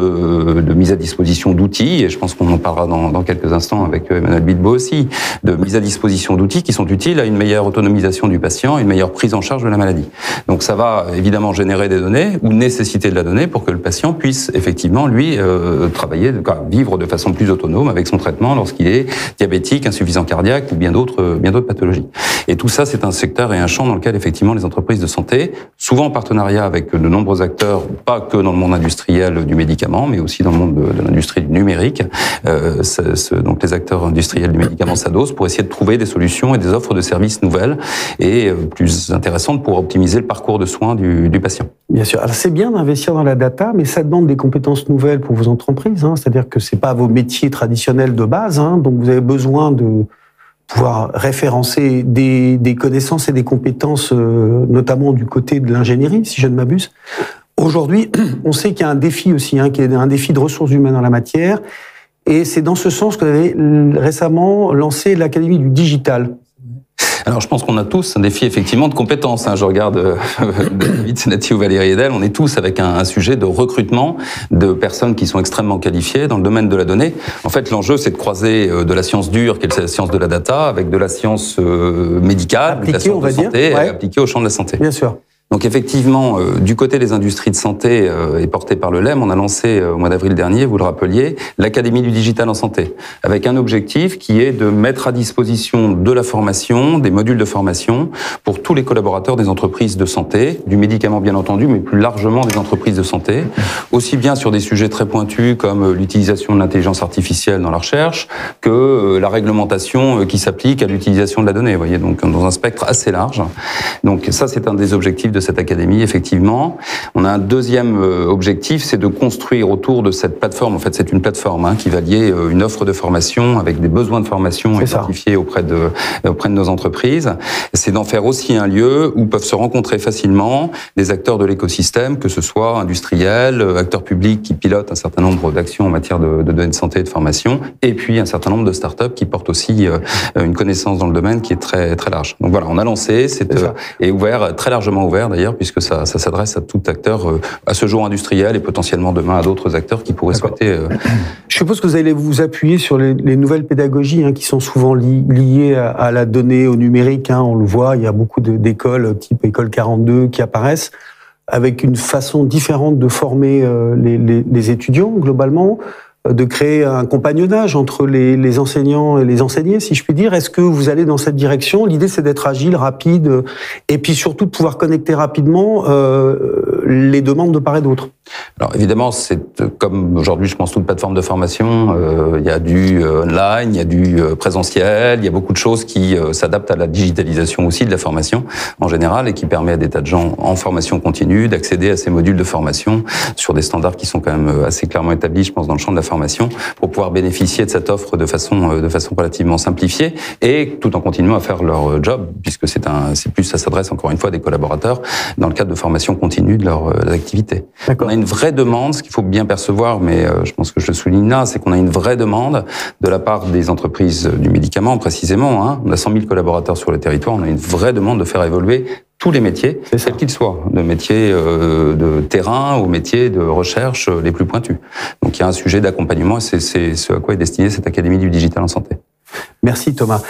[SPEAKER 16] de, de mise à disposition d'outils, et je pense qu'on en parlera dans, dans quelques instants avec Emmanuel Bidbo aussi, de mise à disposition d'outils qui sont utiles à une meilleure autonomisation du patient, une meilleure prise en charge de la maladie. Donc ça va évidemment générer des données ou nécessiter de la donnée pour que le patient puisse effectivement, lui, euh, travailler, vivre de façon plus autonome avec son traitement lorsqu'il est diabétique, insuffisant cardiaque ou bien d'autres, bien d'autres pathologies. Et tout ça, c'est un secteur et un champ dans lequel effectivement les entreprises de santé, souvent en partenariat avec de nombreux acteurs, pas que dans le monde industriel du médicament, mais aussi dans le monde de, de l'industrie du numérique, euh, ce, ce, donc les acteurs industriels du médicament s'adossent pour essayer de trouver des solutions et des offres de services nouvelles et euh, plus intéressantes pour optimiser le parcours de soins du, du patient.
[SPEAKER 13] Bien sûr. Alors c'est bien d'investir dans la data, mais ça demande des compétences nouvelles pour vos entreprises. Hein. C'est-à-dire que c'est pas vos métiers traditionnels de base. Hein. Donc vous avez besoin de pouvoir référencer des, des connaissances et des compétences, euh, notamment du côté de l'ingénierie, si je ne m'abuse. Aujourd'hui, on sait qu'il y a un défi aussi, hein, qui est un défi de ressources humaines en la matière. Et c'est dans ce sens que vous avez récemment lancé l'Académie du digital.
[SPEAKER 16] Alors, je pense qu'on a tous un défi, effectivement, de compétences. Hein. Je regarde euh, David Senati ou Valérie Edel. On est tous avec un, un sujet de recrutement de personnes qui sont extrêmement qualifiées dans le domaine de la donnée. En fait, l'enjeu, c'est de croiser euh, de la science dure, qui est la science de la data, avec de la science euh, médicale, appliquée, de la science on va de santé, dire. Ouais. Appliquée au champ de la santé.
[SPEAKER 13] Bien sûr.
[SPEAKER 16] Donc effectivement, euh, du côté des industries de santé euh, et porté par le L E M, on a lancé euh, au mois d'avril dernier, vous le rappeliez, l'Académie du digital en santé, avec un objectif qui est de mettre à disposition de la formation, des modules de formation pour tous les collaborateurs des entreprises de santé, du médicament bien entendu, mais plus largement des entreprises de santé, aussi bien sur des sujets très pointus comme l'utilisation de l'intelligence artificielle dans la recherche, que euh, la réglementation euh, qui s'applique à l'utilisation de la donnée, vous voyez, donc dans un spectre assez large. Donc ça, c'est un des objectifs de de cette académie, effectivement. On a un deuxième objectif, c'est de construire autour de cette plateforme, en fait c'est une plateforme hein, qui va lier une offre de formation avec des besoins de formation identifiés auprès de, auprès de nos entreprises. C'est d'en faire aussi un lieu où peuvent se rencontrer facilement des acteurs de l'écosystème, que ce soit industriels, acteurs publics qui pilotent un certain nombre d'actions en matière de, de données de santé et de formation, et puis un certain nombre de startups qui portent aussi une connaissance dans le domaine qui est très, très large. Donc voilà, on a lancé, c'est et ouvert, très largement ouvert d'ailleurs, puisque ça, ça s'adresse à tout acteur, euh, à ce jour industriel et potentiellement demain à d'autres acteurs qui pourraient souhaiter... Euh...
[SPEAKER 13] Je suppose que vous allez vous appuyer sur les, les nouvelles pédagogies hein, qui sont souvent li, liées à, à la donnée, au numérique. Hein, on le voit, il y a beaucoup d'écoles, type École quarante-deux, qui apparaissent avec une façon différente de former euh, les, les, les étudiants, globalement, de créer un compagnonnage entre les, les enseignants et les enseignés, si je puis dire. Est-ce que vous allez dans cette direction? L'idée, c'est d'être agile, rapide, et puis surtout de pouvoir connecter rapidement euh, les demandes de part et d'autre.
[SPEAKER 16] Alors évidemment, c'est comme aujourd'hui, je pense, toute plateforme de formation, euh, il y a du online, il y a du présentiel, il y a beaucoup de choses qui euh, s'adaptent à la digitalisation aussi de la formation en général et qui permet à des tas de gens en formation continue d'accéder à ces modules de formation sur des standards qui sont quand même assez clairement établis, je pense, dans le champ de la formation pour pouvoir bénéficier de cette offre de façon de façon relativement simplifiée et tout en continuant à faire leur job, puisque c'est un c'est plus ça s'adresse encore une fois à des collaborateurs dans le cadre de formation continue de leurs activités. On a une vraie demande, ce qu'il faut bien percevoir, mais je pense que je le souligne là, c'est qu'on a une vraie demande de la part des entreprises du médicament précisément. Hein. On a cent mille collaborateurs sur le territoire, on a une vraie demande de faire évoluer tous les métiers, quels qu'ils soient, de métiers euh, de terrain aux métiers de recherche euh, les plus pointus. Donc il y a un sujet d'accompagnement et c'est ce à quoi est destinée cette Académie du digital en santé.
[SPEAKER 13] Merci Thomas.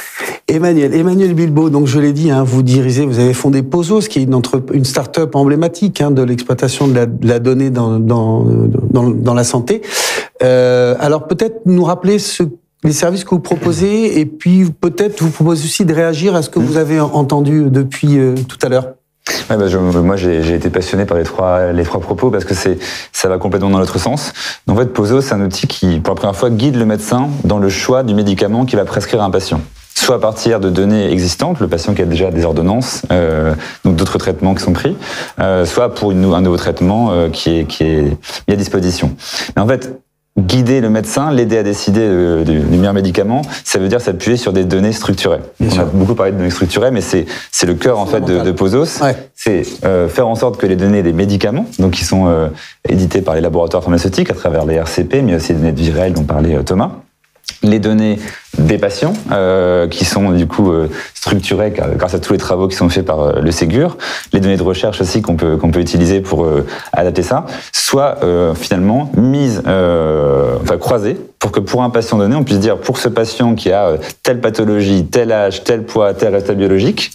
[SPEAKER 13] Emmanuel, Emmanuel Bilbao, donc je l'ai dit, hein, vous dirigez, vous avez fondé Pozos, qui est une, entre, une start-up emblématique hein, de l'exploitation de la, de la donnée dans, dans, dans, dans la santé. Euh, alors peut-être nous rappeler ce, les services que vous proposez et puis peut-être vous proposez aussi de réagir à ce que vous avez entendu depuis euh, tout à l'heure.
[SPEAKER 17] Ouais, bah, je, moi, j'ai, j'ai été passionné par les trois, les trois propos parce que c'est, ça va complètement dans l'autre sens. Donc, en fait, Pozos, c'est un outil qui, pour la première fois, guide le médecin dans le choix du médicament qu'il va prescrire à un patient. Soit à partir de données existantes, le patient qui a déjà des ordonnances, euh, donc d'autres traitements qui sont pris, euh, soit pour une, un nouveau traitement euh, qui est, qui est mis à disposition. Mais en fait, guider le médecin, l'aider à décider euh, du, du meilleur médicament, ça veut dire s'appuyer sur des données structurées. On a beaucoup parlé de données structurées, mais c'est, c'est le cœur en fait de, de Pozos. Ouais. C'est euh, faire en sorte que les données des médicaments, donc qui sont euh, édités par les laboratoires pharmaceutiques à travers les R C P, mais aussi les données de virales dont parlait euh, Thomas, les données des patients euh, qui sont du coup euh, structurées grâce à tous les travaux qui sont faits par euh, le Ségur, les données de recherche aussi qu'on peut qu'on peut utiliser pour euh, adapter ça, soit euh, finalement mises, euh, enfin croisées, pour que pour un patient donné, on puisse dire pour ce patient qui a euh, telle pathologie, tel âge, tel poids, tel résultat biologique,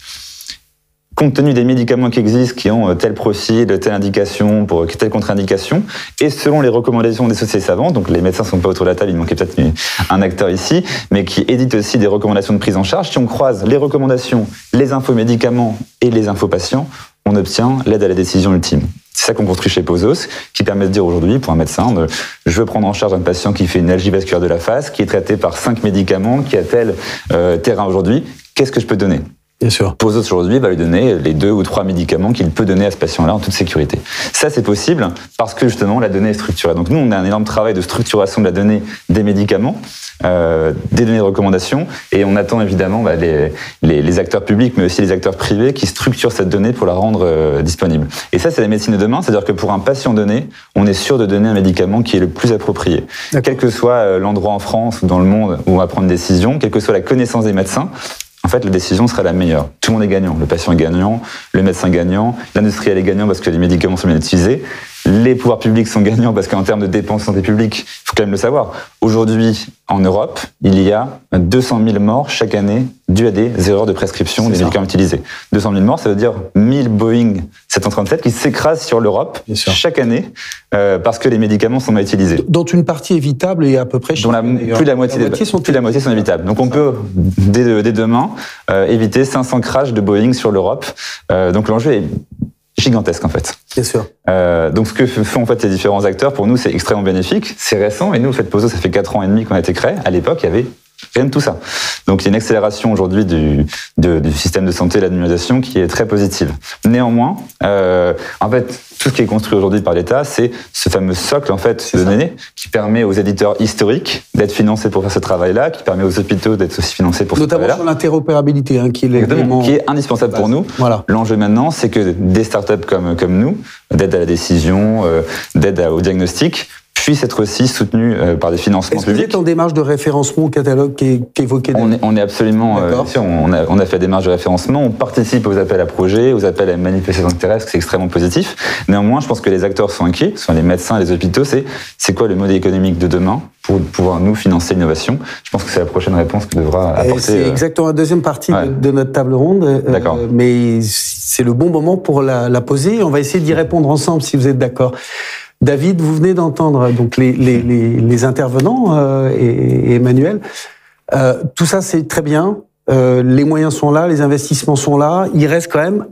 [SPEAKER 17] compte tenu des médicaments qui existent, qui ont tel profil, telle indication, pour telle contre-indication, et selon les recommandations des sociétés savantes, donc les médecins ne sont pas autour de la table, il manquait peut-être un acteur ici, mais qui éditent aussi des recommandations de prise en charge. Si on croise les recommandations, les infos médicaments et les infos patients, on obtient l'aide à la décision ultime. C'est ça qu'on construit chez Pozos, qui permet de dire aujourd'hui, pour un médecin, de, je veux prendre en charge un patient qui fait une algie vasculaire de la face, qui est traité par cinq médicaments, qui a tel euh, terrain aujourd'hui, qu'est-ce que je peux donner ?
[SPEAKER 13] Bien sûr.
[SPEAKER 17] Pozos aujourd'hui va lui donner les deux ou trois médicaments qu'il peut donner à ce patient-là en toute sécurité. Ça, c'est possible parce que justement la donnée est structurée. Donc nous, on a un énorme travail de structuration de la donnée des médicaments, euh, des données de recommandation, et on attend évidemment bah, les, les, les acteurs publics, mais aussi les acteurs privés qui structurent cette donnée pour la rendre euh, disponible. Et ça, c'est la médecine de demain, c'est-à-dire que pour un patient donné, on est sûr de donner un médicament qui est le plus approprié. Quel que soit l'endroit en France ou dans le monde où on va prendre une décision, quelle que soit la connaissance des médecins, en fait, la décision sera la meilleure. Tout le monde est gagnant. Le patient est gagnant, le médecin est gagnant, l'industriel est gagnant parce que les médicaments sont bien utilisés, les pouvoirs publics sont gagnants parce qu'en termes de dépenses de santé publique, il faut quand même le savoir. Aujourd'hui, en Europe, il y a deux cent mille morts chaque année dues à des erreurs de prescription des médicaments utilisés. deux cent mille morts, ça veut dire mille Boeing sept cent trente-sept qui s'écrasent sur l'Europe chaque année euh, parce que les médicaments sont mal utilisés.
[SPEAKER 13] Dont une partie évitable et à peu près...
[SPEAKER 17] Dont la, plus de la moitié, la moitié sont, plus de la moitié sont évitables. Donc on peut, dès, dès demain, euh, éviter cinq cents crashs de Boeing sur l'Europe. Euh, donc l'enjeu est gigantesque en fait.
[SPEAKER 13] Bien sûr.
[SPEAKER 17] Euh, donc ce que font en fait les différents acteurs, pour nous c'est extrêmement bénéfique, c'est récent, et nous, en fait, Pozos, ça fait quatre ans et demi qu'on a été créé. À l'époque, il y avait rien de tout ça. Donc il y a une accélération aujourd'hui du, de, du système de santé et de l'administration qui est très positive. Néanmoins, euh, en fait, tout ce qui est construit aujourd'hui par l'État, c'est ce fameux socle en fait de données qui permet aux éditeurs historiques d'être financés pour faire ce travail-là, qui permet aux hôpitaux d'être aussi financés pour ce travail-là.
[SPEAKER 13] Notamment sur l'interopérabilité, hein, qui est l'élément...
[SPEAKER 17] qui est indispensable pour nous.
[SPEAKER 13] Voilà.
[SPEAKER 17] L'enjeu maintenant, c'est que des startups comme comme nous, d'aide à la décision, euh, d'aide au diagnostic, puissent être aussi soutenus euh, par des financements
[SPEAKER 13] Est-ce que
[SPEAKER 17] publics.
[SPEAKER 13] vous êtes en démarche de référencement au catalogue qui est, qui est évoqué
[SPEAKER 17] on est, on est absolument... Euh, bien sûr, on a, on a fait la démarche de référencement, on participe aux appels à projets, aux appels à manifestations d'intérêt, c'est extrêmement positif. Néanmoins, je pense que les acteurs sont inquiets, ce sont les médecins, les hôpitaux, c'est c'est quoi le modèle économique de demain pour pouvoir nous financer l'innovation. Je pense que c'est la prochaine réponse que devra apporter...
[SPEAKER 13] C'est euh... exactement la deuxième partie ouais. de, de notre table ronde.
[SPEAKER 17] D'accord.
[SPEAKER 13] Euh, mais c'est le bon moment pour la, la poser. On va essayer d'y répondre ensemble si vous êtes d'accord. David, vous venez d'entendre donc les, les, les, les intervenants euh, et, et Emmanuel. Euh, tout ça, c'est très bien. Euh, les moyens sont là, les investissements sont là. Il reste quand même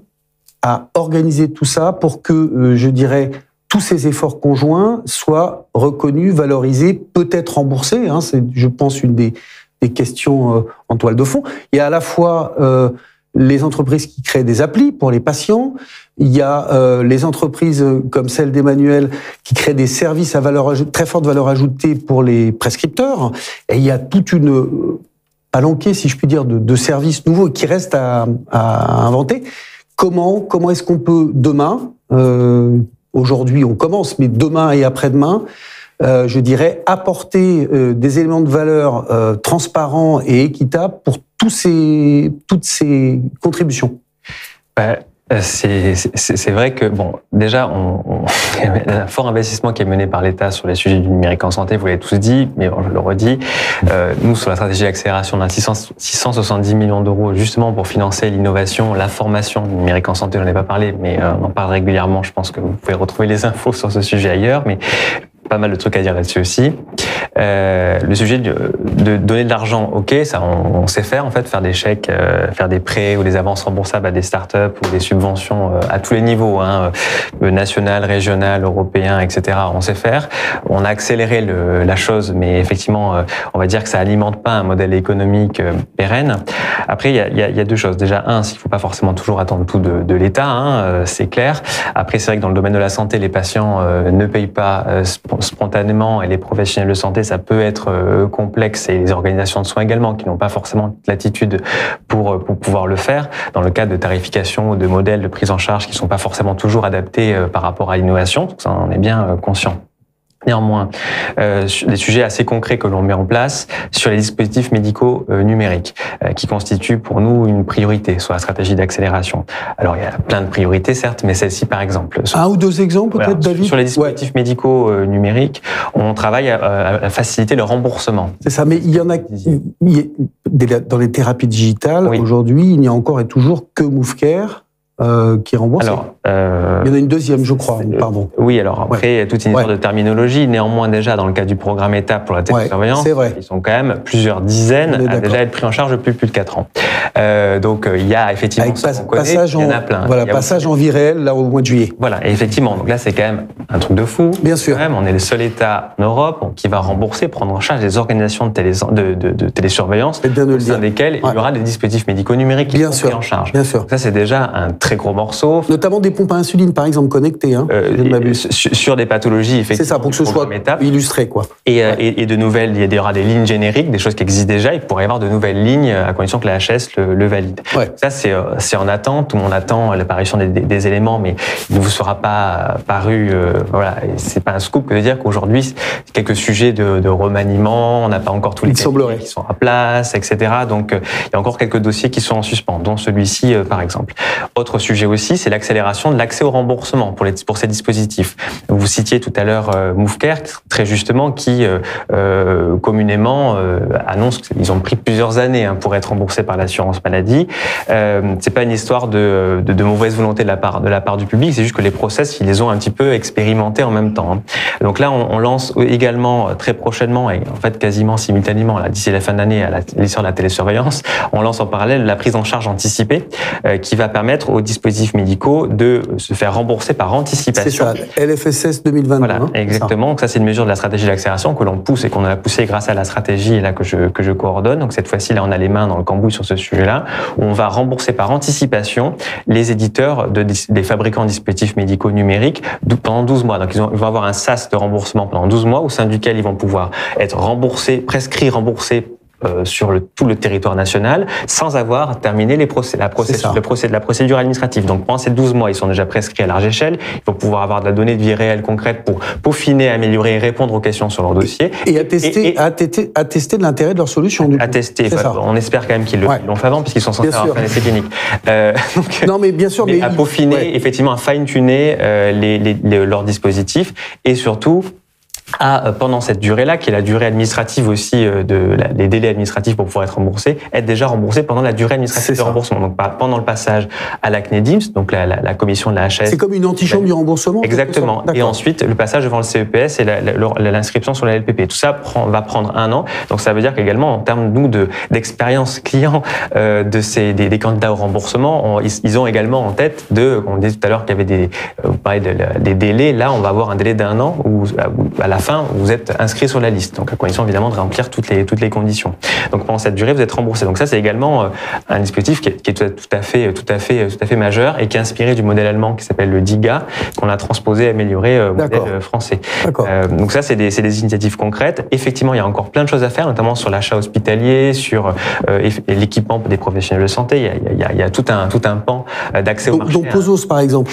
[SPEAKER 13] à organiser tout ça pour que, euh, je dirais, tous ces efforts conjoints soient reconnus, valorisés, peut-être remboursés. Hein, c'est, je pense, une des, des questions euh, en toile de fond. Il y a à la fois euh, les entreprises qui créent des applis pour les patients. Il y a euh, les entreprises comme celle d'Emmanuel qui créent des services à valeur ajoutée, très forte valeur ajoutée pour les prescripteurs. Et il y a toute une euh, palanquée, si je puis dire, de, de services nouveaux qui restent à, à inventer. Comment, comment est-ce qu'on peut demain, euh, aujourd'hui on commence, mais demain et après-demain, euh, je dirais, apporter euh, des éléments de valeur euh, transparents et équitables pour tous ces, toutes ces contributions?
[SPEAKER 14] Bah, C'est, c'est, c'est vrai que, bon, déjà, on, on, il y a un fort investissement qui est mené par l'État sur les sujets du numérique en santé, vous l'avez tous dit, mais bon, je le redis. Euh, nous, sur la stratégie d'accélération, on a six cent soixante-dix millions d'euros justement pour financer l'innovation, la formation du numérique en santé, on n'en a pas parlé, mais euh, on en parle régulièrement, je pense que vous pouvez retrouver les infos sur ce sujet ailleurs, mais pas mal de trucs à dire là-dessus aussi. Euh, le sujet de, de donner de l'argent, ok, ça on, on sait faire en fait, faire des chèques, euh, faire des prêts ou des avances remboursables à des startups ou des subventions euh, à tous les niveaux, hein, euh, national, régional, européen, et cetera. On sait faire. On a accéléré le, la chose, mais effectivement, euh, on va dire que ça alimente pas un modèle économique euh, pérenne. Après, il y a, y, a, y a deux choses. Déjà, un, il faut pas forcément toujours attendre tout de, de l'État, hein, euh, c'est clair. Après, c'est vrai que dans le domaine de la santé, les patients euh, ne payent pas euh, spontanément et les professionnels de santé, ça peut être euh, complexe et les organisations de soins également qui n'ont pas forcément l'attitude pour, pour pouvoir le faire dans le cadre de tarification ou de modèles de prise en charge qui ne sont pas forcément toujours adaptés euh, par rapport à l'innovation. Donc ça, on en est bien euh, conscient. Néanmoins, euh, des sujets assez concrets que l'on met en place sur les dispositifs médicaux euh, numériques, euh, qui constituent pour nous une priorité sur la stratégie d'accélération. Alors, il y a plein de priorités, certes, mais celle-ci, par exemple.
[SPEAKER 13] Un ou deux exemples, peut-être, voilà, David ?
[SPEAKER 14] Sur les dispositifs ouais. médicaux euh, numériques, on travaille à, à faciliter le remboursement.
[SPEAKER 13] C'est ça, mais il y en a, il y a dans les thérapies digitales, oui. aujourd'hui, il n'y a encore et toujours que MoveCare. Euh, qui est remboursé.
[SPEAKER 14] Alors, euh,
[SPEAKER 13] il y en a une deuxième, je crois. Pardon.
[SPEAKER 14] Oui, alors après, ouais. il y a toute une histoire ouais. de terminologie. Néanmoins, déjà, dans le cas du programme étape pour la télésurveillance, ouais, ils sont quand même plusieurs dizaines à déjà être pris en charge depuis plus de quatre ans. Euh, donc, il y a effectivement,
[SPEAKER 13] Avec
[SPEAKER 14] ça,
[SPEAKER 13] pas,
[SPEAKER 14] on connaît,
[SPEAKER 13] passage
[SPEAKER 14] il y en
[SPEAKER 13] en,
[SPEAKER 14] a plein.
[SPEAKER 13] Voilà, passage en vie réelle, là, au mois de juillet.
[SPEAKER 14] Voilà, et effectivement. Donc là, c'est quand même un truc de fou.
[SPEAKER 13] Bien sûr.
[SPEAKER 14] Quand même, on est le seul État en Europe qui va rembourser, prendre en charge les organisations de, télé, de, de, de télésurveillance, au sein desquelles ouais. il y aura des dispositifs médicaux numériques qui
[SPEAKER 13] bien
[SPEAKER 14] sont
[SPEAKER 13] sûr.
[SPEAKER 14] pris en charge.
[SPEAKER 13] Bien sûr.
[SPEAKER 14] Donc ça, c'est déjà un très gros morceau.
[SPEAKER 13] Notamment des pompes à insuline, par exemple, connectées. Hein,
[SPEAKER 14] euh, sur, sur des pathologies, effectivement.
[SPEAKER 13] C'est ça, pour que ce soit étape. illustré, quoi.
[SPEAKER 14] Et, ouais. et, et de nouvelles, il y aura des lignes génériques, des choses qui existent déjà. Il pourrait y avoir de nouvelles lignes à condition que la H S le, le valide. Ouais. Ça, c'est, c'est en attente. Tout le monde attend l'apparition des, des, des éléments, mais il ne vous sera pas paru. Euh, voilà, c'est pas un scoop que de dire qu'aujourd'hui, quelques sujets de, de remaniement, on n'a pas encore tous les
[SPEAKER 13] cabinets
[SPEAKER 14] qui sont à place, et cetera. Donc, il y a encore quelques dossiers qui sont en suspens, dont celui-ci, euh, par exemple. Autre sujet aussi, c'est l'accélération de l'accès au remboursement pour, les, pour ces dispositifs. Vous citiez tout à l'heure euh, MoveCare, très justement, qui euh, euh, communément euh, annonce qu'ils ont pris plusieurs années hein, pour être remboursés par l'assurance maladie. Euh, c'est pas une histoire de, de, de mauvaise volonté de la part de la part du public, c'est juste que les process ils les ont un petit peu expérimentés en même temps. Hein. Donc là, on, on lance également très prochainement et en fait quasiment simultanément, là, d'ici la fin d'année, à la, l'histoire de la télésurveillance, on lance en parallèle la prise en charge anticipée euh, qui va permettre aux dispositifs médicaux de se faire rembourser par anticipation.
[SPEAKER 13] C'est ça, L F S S deux mille vingt-deux.
[SPEAKER 14] Voilà,
[SPEAKER 13] hein,
[SPEAKER 14] exactement. Donc ça, c'est une mesure de la stratégie d'accélération que l'on pousse et qu'on a poussé grâce à la stratégie là que je que je coordonne. Donc cette fois-ci, là, on a les mains dans le cambouis sur ce sujet-là, où on va rembourser par anticipation les éditeurs de, des fabricants de dispositifs médicaux numériques pendant douze mois. Donc ils, ont, ils vont avoir un sas de remboursement pendant douze mois, au sein duquel ils vont pouvoir être remboursés, prescrits, remboursés Euh, sur le, tout le territoire national, sans avoir terminé les procès, la procédure, le procès, la procédure administrative. Donc pendant ces douze mois, ils sont déjà prescrits à large échelle. Il faut pouvoir avoir de la donnée de vie réelle concrète pour peaufiner, améliorer et répondre aux questions sur leur dossier.
[SPEAKER 13] Et attester, et, et, attester, attester de l'intérêt de leur solution. Du coup.
[SPEAKER 14] Attester. Enfin, on espère quand même qu'ils ouais. l'ont fait avant, puisqu'ils sont censés bien avoir fait un essai clinique. Euh, donc,
[SPEAKER 13] non, mais bien sûr, mais,
[SPEAKER 14] mais à peaufiner, ouais. effectivement, à fine-tuner euh, les, les, les, leurs dispositifs et surtout à, pendant cette durée-là, qui est la durée administrative aussi, euh, de la, les délais administratifs pour pouvoir être remboursé, être déjà remboursé pendant la durée administrative de remboursement. Donc pas pendant le passage à la C N E D I M S, donc la, la, la commission de la H S.
[SPEAKER 13] C'est comme une antichambre du remboursement.
[SPEAKER 14] Exactement. Et ensuite le passage devant le C E P S et la, la, l'inscription sur la L P P. Tout ça prend, va prendre un an. Donc ça veut dire qu'également en termes nous de d'expérience client euh, de ces des, des candidats au remboursement, on, ils, ils ont également en tête de, on disait tout à l'heure qu'il y avait des, euh, vous parlez de, des délais. Là, on va avoir un délai d'un an où à la fin vous êtes inscrit sur la liste, donc à condition évidemment de remplir toutes les toutes les conditions. Donc pendant cette durée, vous êtes remboursé. Donc ça, c'est également un dispositif qui est, qui est tout à fait tout à fait tout à fait majeur et qui est inspiré du modèle allemand qui s'appelle le DIGA, qu'on a transposé, amélioré au modèle français. Euh, donc ça, c'est des c'est des initiatives concrètes. Effectivement, il y a encore plein de choses à faire, notamment sur l'achat hospitalier, sur euh, l'équipement des professionnels de santé. Il y a il y a, il y a tout un tout un pan d'accès
[SPEAKER 13] donc,
[SPEAKER 14] au marché.
[SPEAKER 13] Donc Posos, par exemple.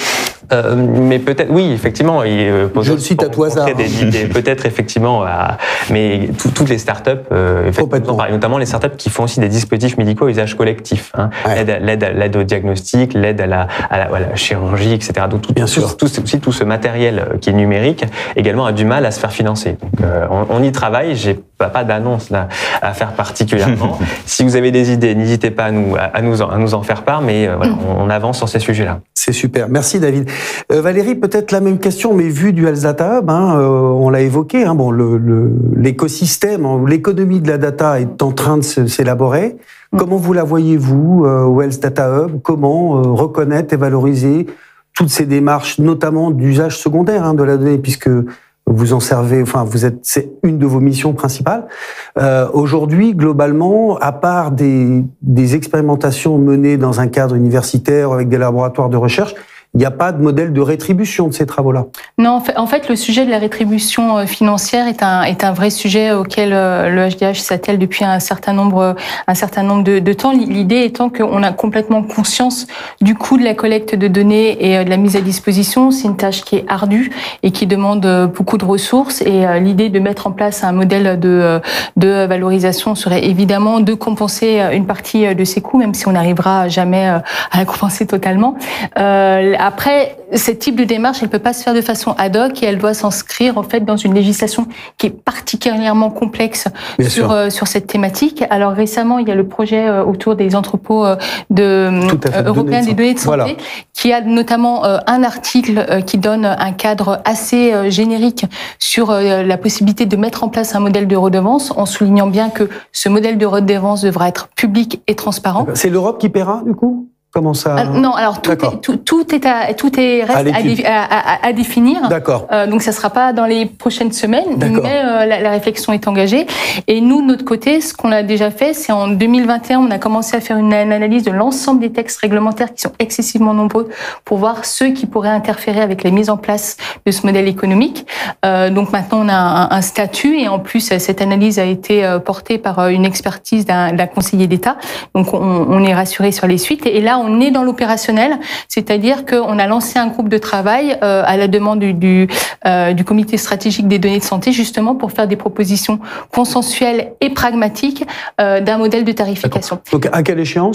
[SPEAKER 14] Euh, mais peut-être, oui, effectivement. Il, euh,
[SPEAKER 13] Je le cite à tout hasard.
[SPEAKER 14] Des idées, peut-être, effectivement, à, mais tout, toutes les startups, euh, notamment les startups qui font aussi des dispositifs médicaux à usage collectif. Hein, ouais. L'aide, à, l'aide au diagnostic, l'aide à la, à la, à la chirurgie, et cetera. Donc, tout, Bien tout, sûr. Tout, aussi tout ce matériel qui est numérique, également, a du mal à se faire financer. Donc, euh, on, on y travaille. J'ai pas, pas d'annonce là, à faire particulièrement. Si vous avez des idées, n'hésitez pas à nous, à nous, en, à nous en faire part, mais euh, voilà, on, on avance sur ces sujets-là.
[SPEAKER 13] C'est super. Merci, David. Euh, Valérie, peut-être la même question, mais vue du Health Data Hub, hein, euh, on l'a évoqué, hein, bon, le, le, l'écosystème, hein, l'économie de la data est en train de s'élaborer. Mmh. Comment vous la voyez-vous euh, au Health Data Hub? Comment euh, reconnaître et valoriser toutes ces démarches, notamment d'usage secondaire hein, de la donnée, puisque vous en servez, enfin, vous êtes, c'est une de vos missions principales. Euh, aujourd'hui, globalement, à part des, des expérimentations menées dans un cadre universitaire avec des laboratoires de recherche, il n'y a pas de modèle de rétribution de ces travaux-là.
[SPEAKER 15] Non, en fait, le sujet de la rétribution financière est un est un vrai sujet auquel le H D H s'attelle depuis un certain nombre un certain nombre de, de temps. L'idée étant qu'on a complètement conscience du coût de la collecte de données et de la mise à disposition. C'est une tâche qui est ardue et qui demande beaucoup de ressources. Et l'idée de mettre en place un modèle de de valorisation serait évidemment de compenser une partie de ces coûts, même si on n'arrivera jamais à la compenser totalement. Euh, Après, ce type de démarche, elle peut pas se faire de façon ad hoc et elle doit s'inscrire en fait dans une législation qui est particulièrement complexe Bien sur euh, sur cette thématique. Alors récemment, il y a le projet euh, autour des entrepôts euh, de euh, européens des données de santé, voilà. qui a notamment euh, un article euh, qui donne un cadre assez euh, générique sur euh, la possibilité de mettre en place un modèle de redevance, en soulignant bien que ce modèle de redevance devra être public et transparent.
[SPEAKER 13] C'est l'Europe qui paiera du coup? Comment ça
[SPEAKER 15] euh, Non, alors tout est, tout, tout est à, tout est reste à, dé, à, à, à définir.
[SPEAKER 13] D'accord.
[SPEAKER 15] Euh, donc ça sera pas dans les prochaines semaines, mais euh, la, la réflexion est engagée. Et nous, de notre côté, ce qu'on a déjà fait, c'est en deux mille vingt et un, on a commencé à faire une, une analyse de l'ensemble des textes réglementaires qui sont excessivement nombreux pour voir ceux qui pourraient interférer avec la mise en place de ce modèle économique. Euh, donc maintenant, on a un, un statut et en plus, cette analyse a été portée par une expertise d'un, d'un conseiller d'État. Donc on, on est rassuré sur les suites. Et là, on est dans l'opérationnel, c'est-à-dire qu'on a lancé un groupe de travail euh, à la demande du, du, euh, du comité stratégique des données de santé, justement pour faire des propositions consensuelles et pragmatiques euh, d'un modèle de tarification.
[SPEAKER 13] Donc à quelle échéance ?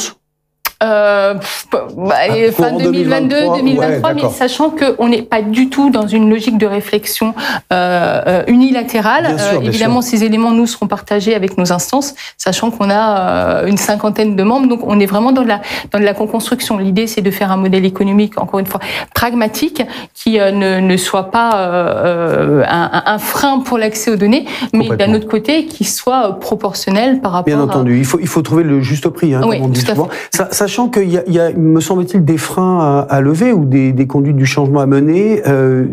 [SPEAKER 15] Euh, bah, ah, fin deux mille vingt-deux, deux mille vingt-trois, ouais, mais sachant qu'on n'est pas du tout dans une logique de réflexion euh, unilatérale. Bien sûr, euh, évidemment, bien sûr. Ces éléments, nous, seront partagés avec nos instances, sachant qu'on a euh, une cinquantaine de membres. Donc, on est vraiment dans la, dans la co-construction. L'idée, c'est de faire un modèle économique, encore une fois, pragmatique, qui euh, ne, ne soit pas euh, un, un frein pour l'accès aux données, mais d'un autre côté, qui soit proportionnel par rapport à...
[SPEAKER 13] Bien entendu. Il faut, il faut trouver le juste prix, hein,
[SPEAKER 15] oui,
[SPEAKER 13] comme on dit souvent.
[SPEAKER 15] Ça,
[SPEAKER 13] Sachant qu'il y a, il y a, me semble-t-il, des freins à, à lever ou des, des conduites du changement à mener. Euh,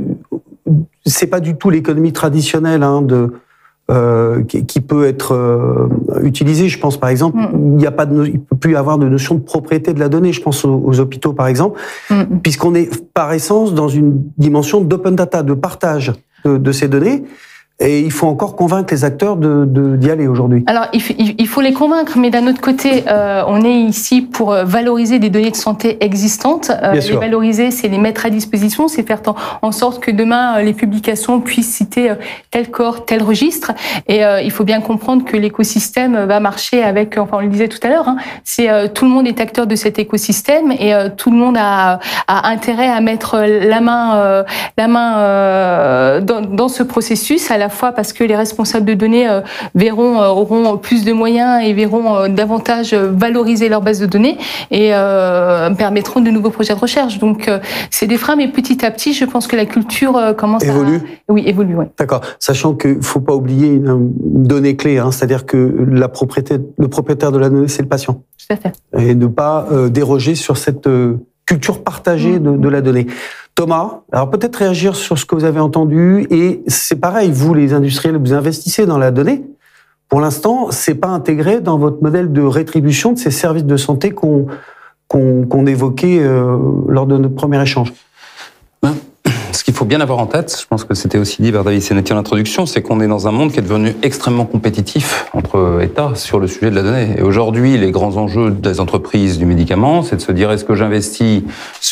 [SPEAKER 13] c'est pas du tout l'économie traditionnelle hein, de, euh, qui, qui peut être euh, utilisée. Je pense, par exemple, mm. il n'y a pas de, il peut plus y avoir de notion de propriété de la donnée. Je pense aux, aux hôpitaux, par exemple, mm. puisqu'on est par essence dans une dimension d'open data, de partage de, de ces données. Et il faut encore convaincre les acteurs de, de, d'y aller aujourd'hui.
[SPEAKER 15] Alors, il, il faut les convaincre, mais d'un autre côté, euh, on est ici pour valoriser des données de santé existantes. Euh, les valoriser, c'est les mettre à disposition, c'est faire en sorte que demain, les publications puissent citer tel corps, tel registre. Et euh, il faut bien comprendre que l'écosystème va marcher avec, enfin, on le disait tout à l'heure, hein, c'est euh, tout le monde est acteur de cet écosystème et euh, tout le monde a, a intérêt à mettre la main, euh, la main euh, dans, dans ce processus, à la fois parce que les responsables de données euh, verront, euh, auront plus de moyens et verront euh, davantage valoriser leur base de données et euh, permettront de nouveaux projets de recherche. Donc, euh, c'est des freins, mais petit à petit, je pense que la culture euh, commence
[SPEAKER 13] évolue.
[SPEAKER 15] à... Oui, évolue, oui.
[SPEAKER 13] D'accord. Sachant qu'il ne faut pas oublier une, une donnée clé, hein, c'est-à-dire que la propriété, le propriétaire de la donnée, c'est le patient.
[SPEAKER 15] Tout à fait.
[SPEAKER 13] Et ne pas euh, déroger sur cette euh, culture partagée mmh. de, de la donnée. Thomas, alors peut-être réagir sur ce que vous avez entendu, et c'est pareil, vous les industriels, vous investissez dans la donnée. Pour l'instant, c'est pas intégré dans votre modèle de rétribution de ces services de santé qu'on qu'on, qu'on évoquait euh, lors de notre premier échange.
[SPEAKER 16] Ben, ce qu'il faut faut bien avoir en tête, je pense que c'était aussi dit par David Sennetti en introduction, c'est qu'on est dans un monde qui est devenu extrêmement compétitif entre États sur le sujet de la donnée. Et aujourd'hui, les grands enjeux des entreprises du médicament, c'est de se dire est-ce que j'investis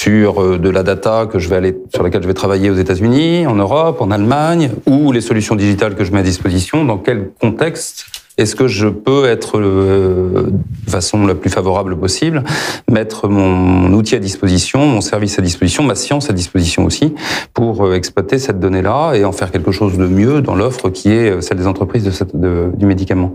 [SPEAKER 16] sur de la data que je vais aller, sur laquelle je vais travailler aux États-Unis, en Europe, en Allemagne, ou les solutions digitales que je mets à disposition, dans quel contexte est-ce que je peux être, euh, de façon la plus favorable possible, mettre mon, mon outil à disposition, mon service à disposition, ma science à disposition aussi, pour euh, exploiter cette donnée-là et en faire quelque chose de mieux dans l'offre qui est celle des entreprises de cette, de, du médicament.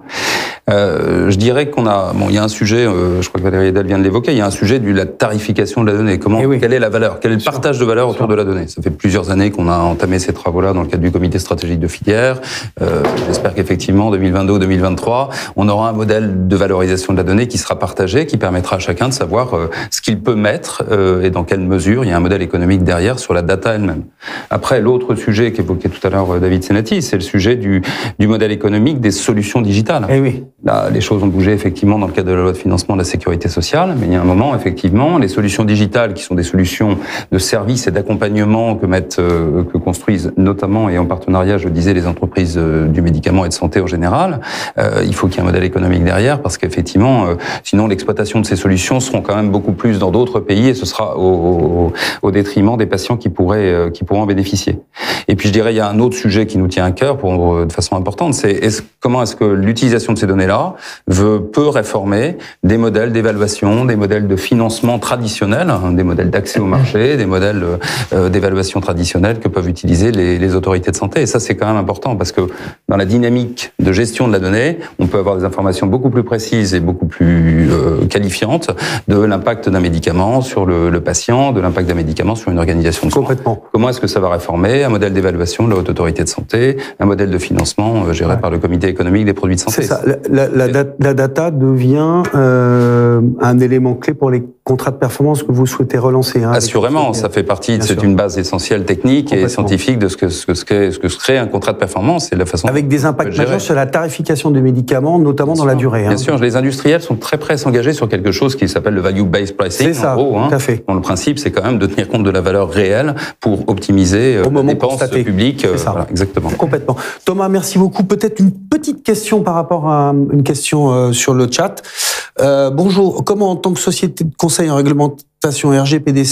[SPEAKER 16] Euh, je dirais qu'on a, bon, il y a un sujet, euh, je crois que Valérie Edel vient de l'évoquer, il y a un sujet de la tarification de la donnée. Comment, oui. Quelle est la valeur, quel est le partage de valeur autour de la donnée? Ça fait plusieurs années qu'on a entamé ces travaux-là dans le cadre du comité stratégique de filière. Euh, j'espère qu'effectivement, en deux mille vingt-deux ou deux mille vingt-trois, on aura un modèle de valorisation de la donnée qui sera partagé, qui permettra à chacun de savoir euh, ce qu'il peut mettre euh, et dans quelle mesure il y a un modèle économique derrière sur la data elle-même. Après, l'autre sujet qu'évoquait tout à l'heure David Sennetti, c'est le sujet du, du modèle économique des solutions digitales.
[SPEAKER 13] Eh oui.
[SPEAKER 16] Là, les choses ont bougé effectivement dans le cadre de la loi de financement de la sécurité sociale, mais il y a un moment, effectivement, les solutions digitales qui sont des solutions de services et d'accompagnement que mettent, euh, que construisent notamment et en partenariat, je disais, les entreprises euh, du médicament et de santé en général, euh, il faut qu'il y ait un modèle économique derrière parce qu'effectivement, euh, sinon l'exploitation de ces solutions seront quand même beaucoup plus dans d'autres pays et ce sera au, au, au détriment des patients qui pourraient, euh, qui pourront en bénéficier. Et puis je dirais, il y a un autre sujet qui nous tient à cœur pour, de façon importante, c'est est-ce, comment est-ce que l'utilisation de ces données-là veut, peut réformer des modèles d'évaluation, des modèles de financement traditionnels, hein, des modèles d'accès au marché, des modèles euh, d'évaluation traditionnels que peuvent utiliser les, les autorités de santé. Et ça, c'est quand même important parce que dans la dynamique de gestion de la donnée, on peut avoir des informations beaucoup plus précises et beaucoup plus euh, qualifiantes de l'impact d'un médicament sur le, le patient, de l'impact d'un médicament sur une organisation de soins.
[SPEAKER 13] Complètement.
[SPEAKER 16] Comment est-ce que ça va réformer un modèle d'évaluation de la Haute Autorité de Santé, un modèle de financement euh, géré ouais. par le Comité économique des produits de santé?
[SPEAKER 13] C'est ça. La, la, la, la data devient euh, un élément clé pour les contrats de performance que vous souhaitez relancer. Hein,
[SPEAKER 16] Assurément, ça fait partie, c'est une base essentielle technique et scientifique de ce que ce que ce que, ce que serait un contrat de performance et la façon
[SPEAKER 13] avec des impacts majeurs sur la tarification des médicaments, notamment
[SPEAKER 16] bien
[SPEAKER 13] dans
[SPEAKER 16] sûr,
[SPEAKER 13] la durée.
[SPEAKER 16] Bien
[SPEAKER 13] hein.
[SPEAKER 16] sûr, les industriels sont très prêts à s'engager sur quelque chose qui s'appelle le value-based pricing.
[SPEAKER 13] C'est ça,
[SPEAKER 16] en gros, hein,
[SPEAKER 13] tout à fait.
[SPEAKER 16] dont le principe, c'est quand même de tenir compte de la valeur réelle pour optimiser euh, les dépenses
[SPEAKER 13] constaté.
[SPEAKER 16] publiques.
[SPEAKER 13] C'est ça.
[SPEAKER 16] Voilà, exactement.
[SPEAKER 13] Complètement. Thomas, merci beaucoup. Peut-être une petite question par rapport à une question euh, sur le chat. Euh, bonjour. Comment, en tant que société de conseil en réglementation R G P D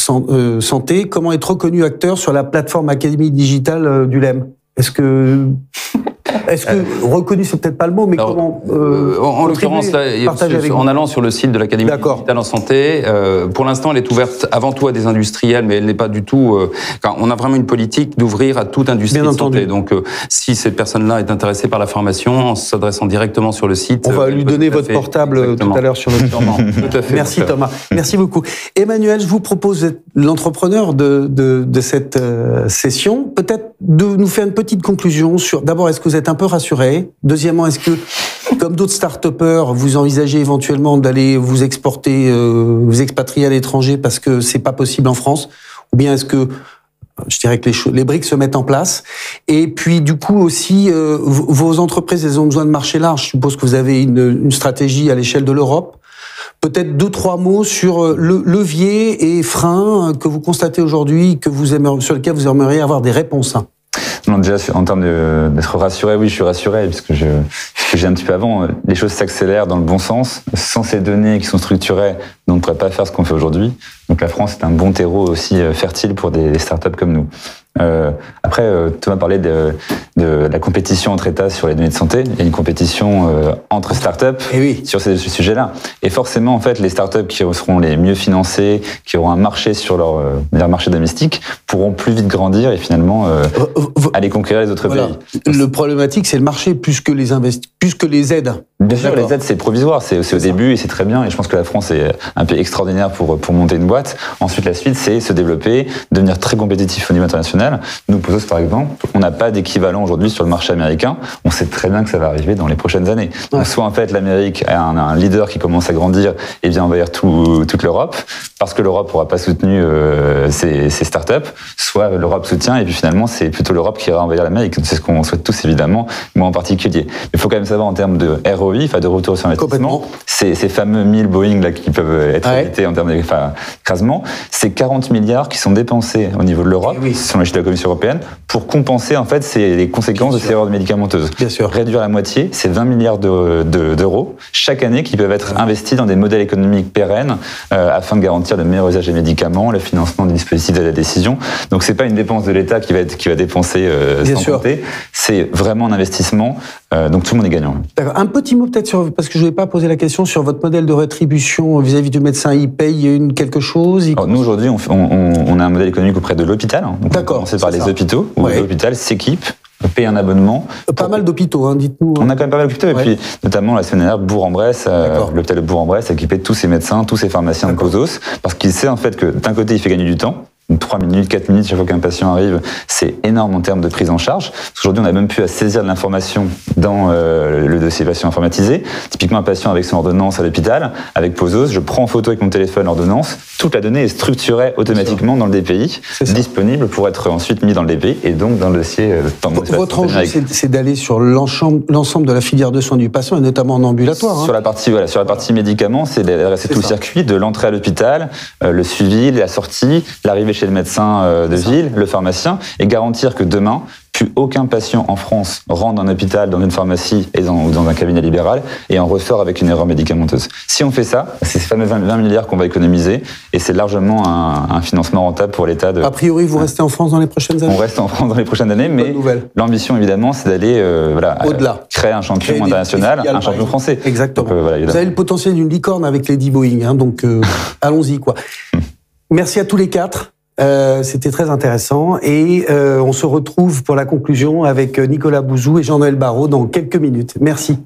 [SPEAKER 13] Santé, comment être reconnu acteur sur la plateforme Académie Digitale euh, du L E M? Est-ce que Est-ce que euh, reconnu, c'est peut-être pas le mot, mais alors, comment euh,
[SPEAKER 16] En, en l'occurrence, là, en vous. allant sur le site de l'Académie digitale en santé, euh, pour l'instant, elle est ouverte avant tout à des industriels, mais elle n'est pas du tout. Euh, on a vraiment une politique d'ouvrir à toute industrie Bien de entendu. santé. Donc, euh, si cette personne-là est intéressée par la formation, en s'adressant directement sur le site,
[SPEAKER 13] on va euh, lui donner votre portable exactement. tout à l'heure sur notre sûrement. Tout à fait. Merci Thomas. Merci beaucoup. Emmanuel, je vous propose l'entrepreneur de, de, de cette euh, session, peut-être de nous faire une petite conclusion sur. D'abord, est-ce que vous êtes un peu rassuré? Deuxièmement, est-ce que, comme d'autres start-upers, vous envisagez éventuellement d'aller vous exporter, euh, vous expatrier à l'étranger parce que c'est pas possible en France? Ou bien est-ce que, je dirais que les, les briques se mettent en place? Et puis, du coup, aussi, euh, vos entreprises, elles ont besoin de marché large. Je suppose que vous avez une, une stratégie à l'échelle de l'Europe. Peut-être deux, trois mots sur le levier et frein que vous constatez aujourd'hui, que vous aimeriez, sur lequel vous aimeriez avoir des réponses.
[SPEAKER 17] Non, déjà, en termes de, d'être rassuré, oui, je suis rassuré, puisque je, ce que j'ai un petit peu avant, les choses s'accélèrent dans le bon sens. Sans ces données qui sont structurées, on ne pourrait pas faire ce qu'on fait aujourd'hui. Donc la France est un bon terreau aussi fertile pour des, des startups comme nous. Euh, après, euh, Thomas parlait de, de la compétition entre États sur les données de santé. Il y a une compétition euh, entre startups
[SPEAKER 13] Et oui.
[SPEAKER 17] sur ces sujets-là. Et forcément, en fait, les startups qui seront les mieux financées, qui auront un marché sur leur, euh, leur marché domestique, pourront plus vite grandir et finalement euh, euh, aller conquérir les autres
[SPEAKER 13] voilà.
[SPEAKER 17] pays.
[SPEAKER 13] Le problématique, c'est le marché plus que les investi- plus que les aides.
[SPEAKER 17] Bien sûr, les aides, c'est provisoire, c'est, c'est au début et c'est très bien. Et je pense que la France est un pays extraordinaire pour, pour monter une boîte. Ensuite, la suite, c'est se développer, devenir très compétitif au niveau international. Nous, Pozos, par exemple, on n'a pas d'équivalent aujourd'hui sur le marché américain. On sait très bien que ça va arriver dans les prochaines années. Ouais. Donc, soit en fait, l'Amérique a un, un leader qui commence à grandir et vient envahir tout, toute l'Europe, parce que l'Europe n'aura pas soutenu euh, ces, ces startups, soit l'Europe soutient et puis finalement, c'est plutôt l'Europe qui ira envahir l'Amérique. C'est ce qu'on souhaite tous, évidemment, moi en particulier. Mais il faut quand même savoir en termes de R O I, enfin de retour sur investissement, ces, ces fameux mille Boeing là qui peuvent être
[SPEAKER 13] Ouais.
[SPEAKER 17] évités en termes d'écrasement, c'est quarante milliards qui sont dépensés au niveau de l'Europe,
[SPEAKER 13] oui.
[SPEAKER 17] selon les chiffres de la Commission européenne, pour compenser en fait ces, les conséquences de ces erreurs médicamenteuses.
[SPEAKER 13] Bien sûr.
[SPEAKER 17] Réduire la moitié, c'est vingt milliards de- de- d'euros chaque année qui peuvent être investis dans des modèles économiques pérennes euh, afin de garantir le meilleur usage des médicaments, le financement des dispositifs de la décision. Donc c'est pas une dépense de l'État qui va être qui va dépenser euh,
[SPEAKER 13] Bien
[SPEAKER 17] sans
[SPEAKER 13] sûr.
[SPEAKER 17] compter, c'est vraiment un investissement. Euh, donc tout le monde est gagnant.
[SPEAKER 13] D'accord. Un petit mot peut-être sur, parce que je ne vais pas poser la question sur votre modèle de rétribution vis-à-vis du médecin. Il paye une quelque chose il...
[SPEAKER 17] Alors, nous aujourd'hui, on, fait- on, on- on a un modèle économique auprès de l'hôpital. Hein. Donc, on
[SPEAKER 13] D'accord,
[SPEAKER 17] commence par
[SPEAKER 13] c'est
[SPEAKER 17] les
[SPEAKER 13] ça.
[SPEAKER 17] hôpitaux, où
[SPEAKER 13] Ouais.
[SPEAKER 17] l'hôpital s'équipe, paye un abonnement.
[SPEAKER 13] Pas mal d'hôpitaux, hein, dites-nous.
[SPEAKER 17] On a quand même pas mal d'hôpitaux,
[SPEAKER 13] Ouais.
[SPEAKER 17] et puis notamment la semaine dernière, Bourg-en-Bresse, euh, l'hôpital de Bourg-en-Bresse a équipé tous ses médecins, tous ses pharmaciens de Posos, parce qu'il sait en fait que d'un côté, il fait gagner du temps. trois minutes, quatre minutes, chaque fois qu'un patient arrive, c'est énorme en termes de prise en charge. Parce qu'aujourd'hui, on a même pu à saisir de l'information dans euh, le dossier patient informatisé. Typiquement, un patient avec son ordonnance à l'hôpital, avec Posos, je prends en photo avec mon téléphone l'ordonnance, toute la donnée est structurée automatiquement dans le D P I, disponible pour être ensuite mis dans le D P I et donc dans le dossier. Euh, dans le dossier
[SPEAKER 13] Votre enjeu,
[SPEAKER 17] avec-
[SPEAKER 13] c'est c'est d'aller sur l'ensemble l'ensemble de la filière de soins du patient, et notamment en ambulatoire.
[SPEAKER 17] Sur la partie voilà, sur la partie médicaments, c'est d'adresser tout le circuit de l'entrée à l'hôpital, euh, le suivi, la sortie, l'arrivée chez le médecin euh, de ville, le pharmacien, et garantir que demain, plus aucun patient en France rentre dans un hôpital, dans une pharmacie et dans, ou dans un cabinet libéral et en ressort avec une erreur médicamenteuse. Si on fait ça, c'est ces fameux vingt milliards qu'on va économiser et c'est largement un, un financement rentable pour l'État. De...
[SPEAKER 13] A priori, vous restez en France dans les prochaines années?
[SPEAKER 17] On reste en France dans les prochaines années, mais l'ambition évidemment, c'est d'aller euh, voilà,
[SPEAKER 13] Au-delà.
[SPEAKER 17] créer un champion
[SPEAKER 13] Créer des-
[SPEAKER 17] international,
[SPEAKER 13] des filiales,
[SPEAKER 17] un champion
[SPEAKER 13] par
[SPEAKER 17] français.
[SPEAKER 13] Exactement.
[SPEAKER 17] Donc, euh, voilà,
[SPEAKER 13] Vous
[SPEAKER 17] évidemment.
[SPEAKER 13] avez le potentiel d'une licorne avec les dix Boeing, hein, donc euh, allons-y quoi. Merci à tous les quatre. Euh, C'était très intéressant et euh, on se retrouve pour la conclusion avec Nicolas Bouzou et Jean-Noël Barrot dans quelques minutes. Merci.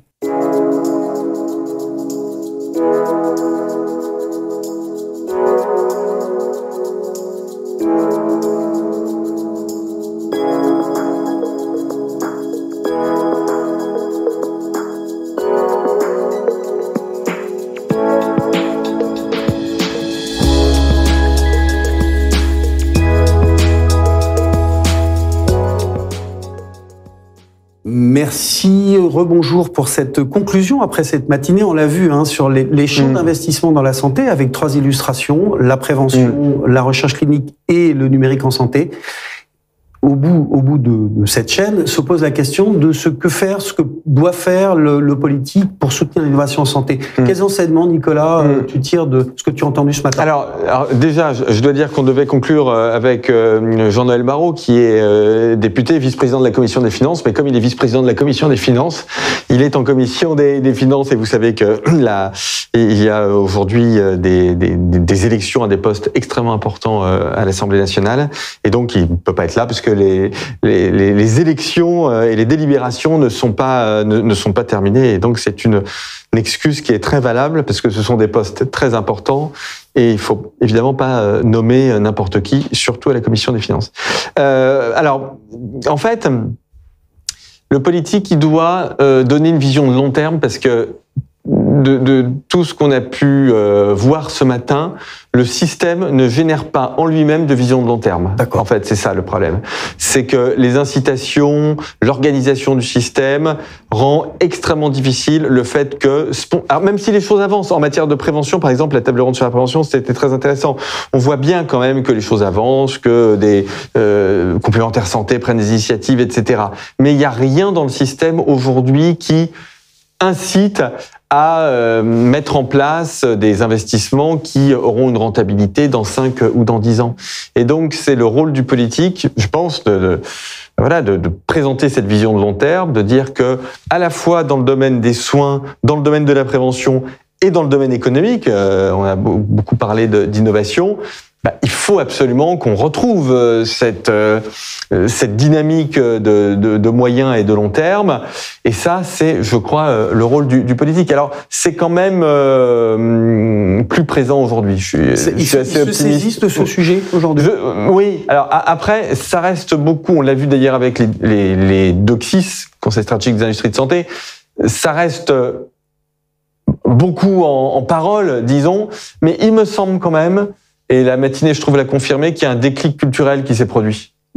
[SPEAKER 13] Merci, rebonjour pour cette conclusion. Après cette matinée, on l'a vu hein, sur les, les champs d'investissement dans la santé avec trois illustrations, la prévention, la recherche clinique et le numérique en santé. Au bout, au bout de, de cette chaîne se pose la question de ce que faire, ce que doit faire le, le politique pour soutenir l'innovation en santé. Quels enseignements, Nicolas, euh, tu tires de ce que tu as entendu ce matin?
[SPEAKER 2] Alors, alors déjà, je, je dois dire qu'on devait conclure euh, avec euh, Jean-Noël Barrot, qui est euh, député, vice-président de la Commission des Finances, mais comme il est vice-président de la Commission des Finances, il est en Commission des, des Finances, et vous savez que là, il y a aujourd'hui euh, des, des, des élections à des postes extrêmement importants euh, à l'Assemblée nationale, et donc il ne peut pas être là, puisque les, les, les, les élections euh, et les délibérations ne sont pas, euh, ne, ne sont pas terminées, et donc c'est une, une excuse qui est très valable, parce que ce sont des postes très importants, et il faut évidemment pas euh, nommer n'importe qui, surtout à la Commission des Finances. Euh, alors, en fait, le politique, il doit euh, donner une vision de long terme, parce que de, de tout ce qu'on a pu euh, voir ce matin, le système ne génère pas en lui-même de vision de long terme. En fait, c'est ça le problème. C'est que les incitations, l'organisation du système rend extrêmement difficile le fait que, alors même si les choses avancent en matière de prévention, par exemple, la table ronde sur la prévention, c'était très intéressant. On voit bien quand même que les choses avancent, que des euh, complémentaires santé prennent des initiatives, et cetera. Mais il n'y a rien dans le système aujourd'hui qui incite à euh, mettre en place des investissements qui auront une rentabilité dans cinq ou dans dix ans. Et donc, c'est le rôle du politique, je pense, de, de voilà, de, de présenter cette vision de long terme, de dire que, à la fois dans le domaine des soins, dans le domaine de la prévention et dans le domaine économique, euh, on a beaucoup parlé de, d'innovation, bah, il faut absolument qu'on retrouve euh, cette, euh, cette dynamique de, de, de moyens et de long terme. Et ça, c'est, je crois, euh, le rôle du, du politique. Alors, c'est quand même euh, plus présent aujourd'hui. Je suis, je suis assez
[SPEAKER 13] optimiste. Il se saisissent de ce sujet aujourd'hui?
[SPEAKER 2] Je, Oui. Alors, a, après, ça reste beaucoup. On l'a vu d'ailleurs avec les, les, les DOCSIS, Conseil stratégique des industries de santé. Ça reste beaucoup en, en parole, disons. Mais il me semble quand même, et la matinée, je trouve, l'a confirmé, qu'il y a un déclic culturel qui s'est produit.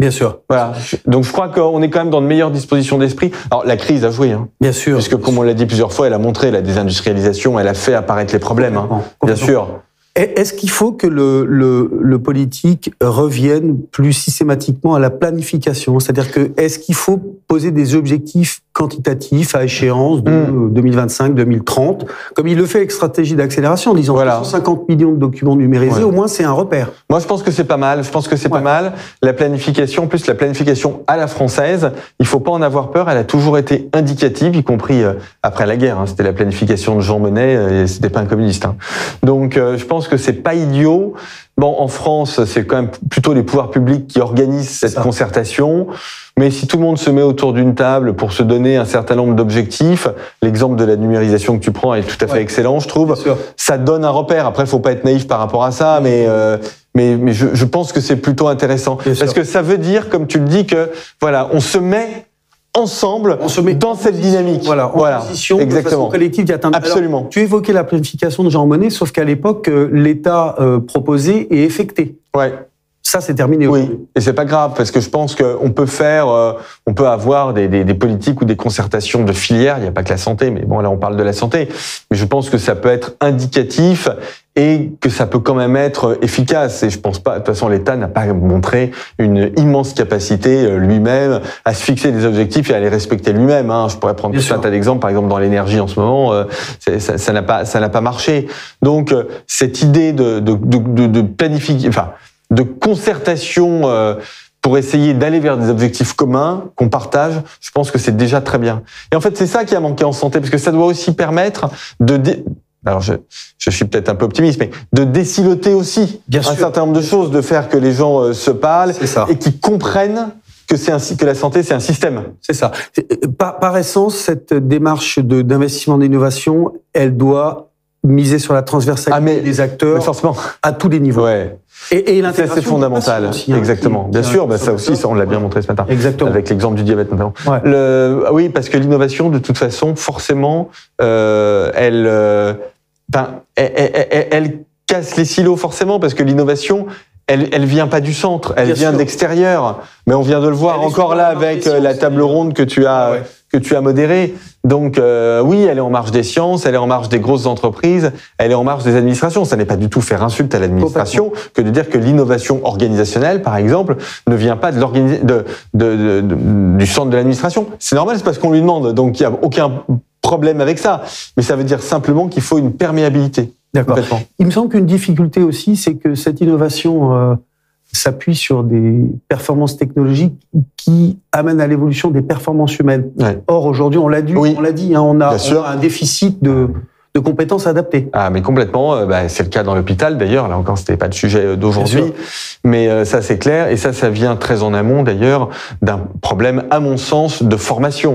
[SPEAKER 13] Bien sûr.
[SPEAKER 2] Voilà. Donc je crois qu'on est quand même dans de meilleures dispositions d'esprit. Alors la crise a joué, hein.
[SPEAKER 13] Bien sûr.
[SPEAKER 2] Puisque comme on l'a dit plusieurs fois, elle a montré la désindustrialisation, elle a fait apparaître les problèmes, hein. Bien sûr.
[SPEAKER 13] Est-ce qu'il faut que le, le, le politique revienne plus systématiquement à la planification? C'est-à-dire que est-ce qu'il faut poser des objectifs quantitatifs à échéance de mmh. deux mille vingt-cinq, deux mille trente, comme il le fait avec stratégie d'accélération, en disant voilà. cent cinquante millions de documents numérisés, ouais. au moins c'est un repère.
[SPEAKER 2] Moi je pense que c'est pas mal, je pense que c'est ouais. pas mal. La planification, en plus la planification à la française, il faut pas en avoir peur, elle a toujours été indicative, y compris euh, après la guerre, hein. C'était la planification de Jean Monnet, euh, et c'était pas un communiste. Hein. Donc euh, je pense que c'est pas idiot. Bon, en France, c'est quand même plutôt les pouvoirs publics qui organisent cette concertation. Mais si tout le monde se met autour d'une table pour se donner un certain nombre d'objectifs, l'exemple de la numérisation que tu prends est tout à fait ouais. excellent, je trouve. Ça donne un repère. Après, il faut pas être naïf par rapport à ça, mais euh, mais mais je, je pense que c'est plutôt intéressant Bien parce sûr. que ça veut dire, comme tu le dis, que voilà, on se met ensemble on se met dans cette dynamique.
[SPEAKER 13] Voilà, en
[SPEAKER 2] voilà,
[SPEAKER 13] position
[SPEAKER 2] exactement.
[SPEAKER 13] de façon collective d'y atteindre.
[SPEAKER 2] Absolument.
[SPEAKER 13] Alors, tu évoquais la planification de Jean Monnet, sauf qu'à l'époque, l'État euh, proposait et effectait.
[SPEAKER 2] Ouais.
[SPEAKER 13] Ça, c'est terminé.
[SPEAKER 2] Oui, et c'est pas grave parce que je pense qu'on peut faire, euh, on peut avoir des, des, des politiques ou des concertations de filières. Il n'y a pas que la santé, mais bon là on parle de la santé. Mais je pense que ça peut être indicatif et que ça peut quand même être efficace. Et je pense pas. De toute façon, l'État n'a pas montré une immense capacité lui-même à se fixer des objectifs et à les respecter lui-même. Hein. Je pourrais prendre tout un tas d'exemples. Par exemple, dans l'énergie en ce moment, euh, ça, ça n'a pas, ça n'a pas marché. Donc euh, cette idée de, de, de, de, de planifier, enfin. de concertation euh, pour essayer d'aller vers des objectifs communs qu'on partage, je pense que c'est déjà très bien. Et en fait, c'est ça qui a manqué en santé, parce que ça doit aussi permettre de... Dé... Alors, je, je suis peut-être un peu optimiste, mais de désiloter aussi bien un sûr. certain nombre de choses, de faire que les gens euh, se parlent et qu'ils comprennent que, c'est un, que la santé, c'est un système.
[SPEAKER 13] C'est ça. Par, par essence, cette démarche de, d'investissement d'innovation, elle doit miser sur la transversalité ah mais, des acteurs mais forcément. à tous les niveaux.
[SPEAKER 2] Ouais.
[SPEAKER 13] Et, et l'intégration,
[SPEAKER 2] c'est fondamental, aussi, hein, exactement. Qui, bien qui sûr, bah, ça aussi, ça, on l'a bien montré ce matin, exactement. Avec l'exemple du diabète notamment. Ouais. Le, oui, parce que l'innovation, de toute façon, forcément, euh, elle, euh, ben, elle, elle, elle, elle casse les silos forcément, parce que l'innovation, elle, elle vient pas du centre, elle bien vient sûr. de l'extérieur. Mais on vient de le voir elle encore là avec la table ronde que tu as. Ouais. que tu as modérée. Donc euh, oui, elle est en marge des sciences, elle est en marge des grosses entreprises, elle est en marge des administrations. Ça n'est pas du tout faire insulte à l'administration que de dire que l'innovation organisationnelle, par exemple, ne vient pas de l'organisa- de, de, de, de, du centre de l'administration. C'est normal, c'est parce qu'on lui demande, donc il n'y a aucun problème avec ça. Mais ça veut dire simplement qu'il faut une perméabilité.
[SPEAKER 13] D'accord. Il me semble qu'une difficulté aussi, c'est que cette innovation... Euh s'appuie sur des performances technologiques qui amènent à l'évolution des performances humaines. Ouais. Or, aujourd'hui, on l'a dit, oui. on l'a dit, hein, on, a, on a un déficit de, de compétences adaptées.
[SPEAKER 2] Ah, mais complètement. Euh, bah, c'est le cas dans l'hôpital, d'ailleurs. Là encore, c'était pas le sujet d'aujourd'hui. Mais euh, ça, c'est clair. Et ça, ça vient très en amont, d'ailleurs, d'un problème, à mon sens, de formation.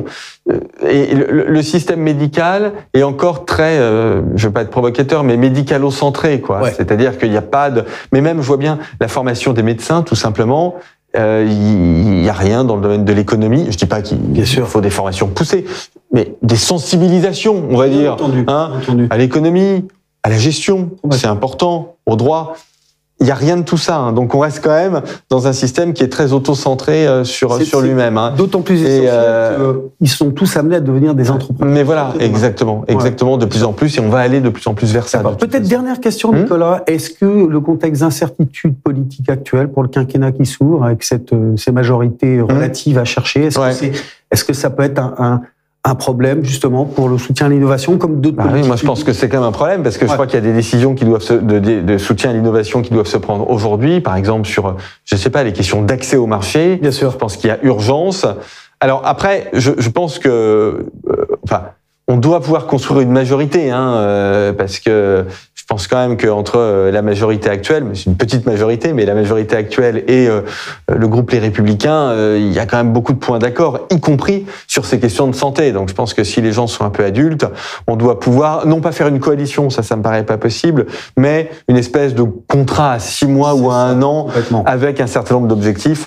[SPEAKER 2] Et le, le système médical est encore très, euh, je veux pas être provocateur, mais médicalo-centré, quoi. Ouais. C'est-à-dire qu'il n'y a pas de... Mais même, je vois bien, la formation des médecins, tout simplement, il euh, n'y a rien dans le domaine de l'économie. Je dis pas qu'il bien sûr. faut des formations poussées, mais des sensibilisations, on va bien dire, entendu, hein, entendu. à l'économie, à la gestion, ouais. c'est important, au droit. Il n'y a rien de tout ça, hein. Donc on reste quand même dans un système qui est très auto-centré euh, sur c'est, sur lui-même. Hein.
[SPEAKER 13] D'autant plus essentiel euh... qu'ils sont tous amenés à devenir des entrepreneurs.
[SPEAKER 2] Mais voilà, exactement, exactement, ouais. de plus en plus, et on va aller de plus en plus vers ça.
[SPEAKER 13] Peut-être dernière question, Nicolas. Hum? Est-ce que le contexte d'incertitude politique actuelle pour le quinquennat qui s'ouvre, avec cette ces majorités relatives hum? à chercher, est-ce, ouais. que c'est, est-ce que ça peut être un, un un problème justement pour le soutien à l'innovation comme d'autres
[SPEAKER 2] bah oui, moi je pense que c'est quand même un problème parce que ouais. je crois qu'il y a des décisions qui doivent se, de, de, de soutien à l'innovation qui doivent se prendre aujourd'hui, par exemple sur, je sais pas, les questions d'accès au marché.
[SPEAKER 13] Bien sûr.
[SPEAKER 2] Je pense qu'il y a urgence. Alors après, je, je pense que, euh, enfin, on doit pouvoir construire une majorité, hein, euh, parce que je pense quand même qu'entre la majorité actuelle, mais c'est une petite majorité, mais la majorité actuelle et euh, le groupe Les Républicains, euh, il y a quand même beaucoup de points d'accord, y compris sur ces questions de santé. Donc je pense que si les gens sont un peu adultes, on doit pouvoir, non pas faire une coalition, ça, ça me paraît pas possible, mais une espèce de contrat à six mois c'est ou à un an, avec un certain nombre d'objectifs.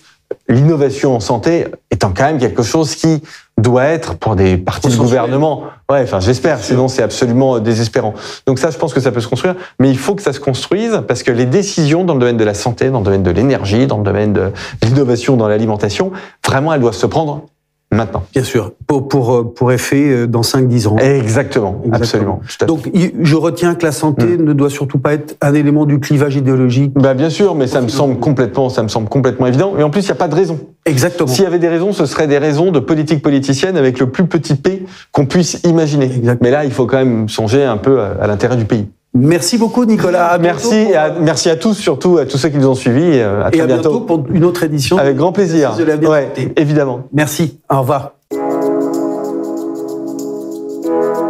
[SPEAKER 2] l'innovation en santé étant quand même quelque chose qui doit être pour des partis de gouvernement. Ouais, enfin j'espère, sinon c'est absolument désespérant. Donc ça, je pense que ça peut se construire, mais il faut que ça se construise parce que les décisions dans le domaine de la santé, dans le domaine de l'énergie, dans le domaine de l'innovation, dans l'alimentation, vraiment elles doivent se prendre maintenant.
[SPEAKER 13] Bien sûr, pour, pour, pour effet dans cinq dix ans.
[SPEAKER 2] Exactement, Exactement. absolument.
[SPEAKER 13] Donc je retiens que la santé mmh. ne doit surtout pas être un élément du clivage idéologique.
[SPEAKER 2] Bah bien sûr, mais ça me semble complètement, ça me semble complètement évident. Et en plus, il n'y a pas de raison.
[SPEAKER 13] Exactement.
[SPEAKER 2] S'il y avait des raisons, ce seraient des raisons de politique politicienne avec le plus petit P qu'on puisse imaginer. Exactement. Mais là, il faut quand même songer un peu à, à l'intérêt du pays.
[SPEAKER 13] Merci beaucoup, Nicolas. À
[SPEAKER 2] merci, et à, merci à tous, surtout à tous ceux qui nous ont suivis. À très
[SPEAKER 13] et à
[SPEAKER 2] bientôt.
[SPEAKER 13] bientôt pour une autre édition.
[SPEAKER 2] Avec grand plaisir.
[SPEAKER 13] De l'avenir.
[SPEAKER 2] Ouais, évidemment.
[SPEAKER 13] Merci. Au revoir.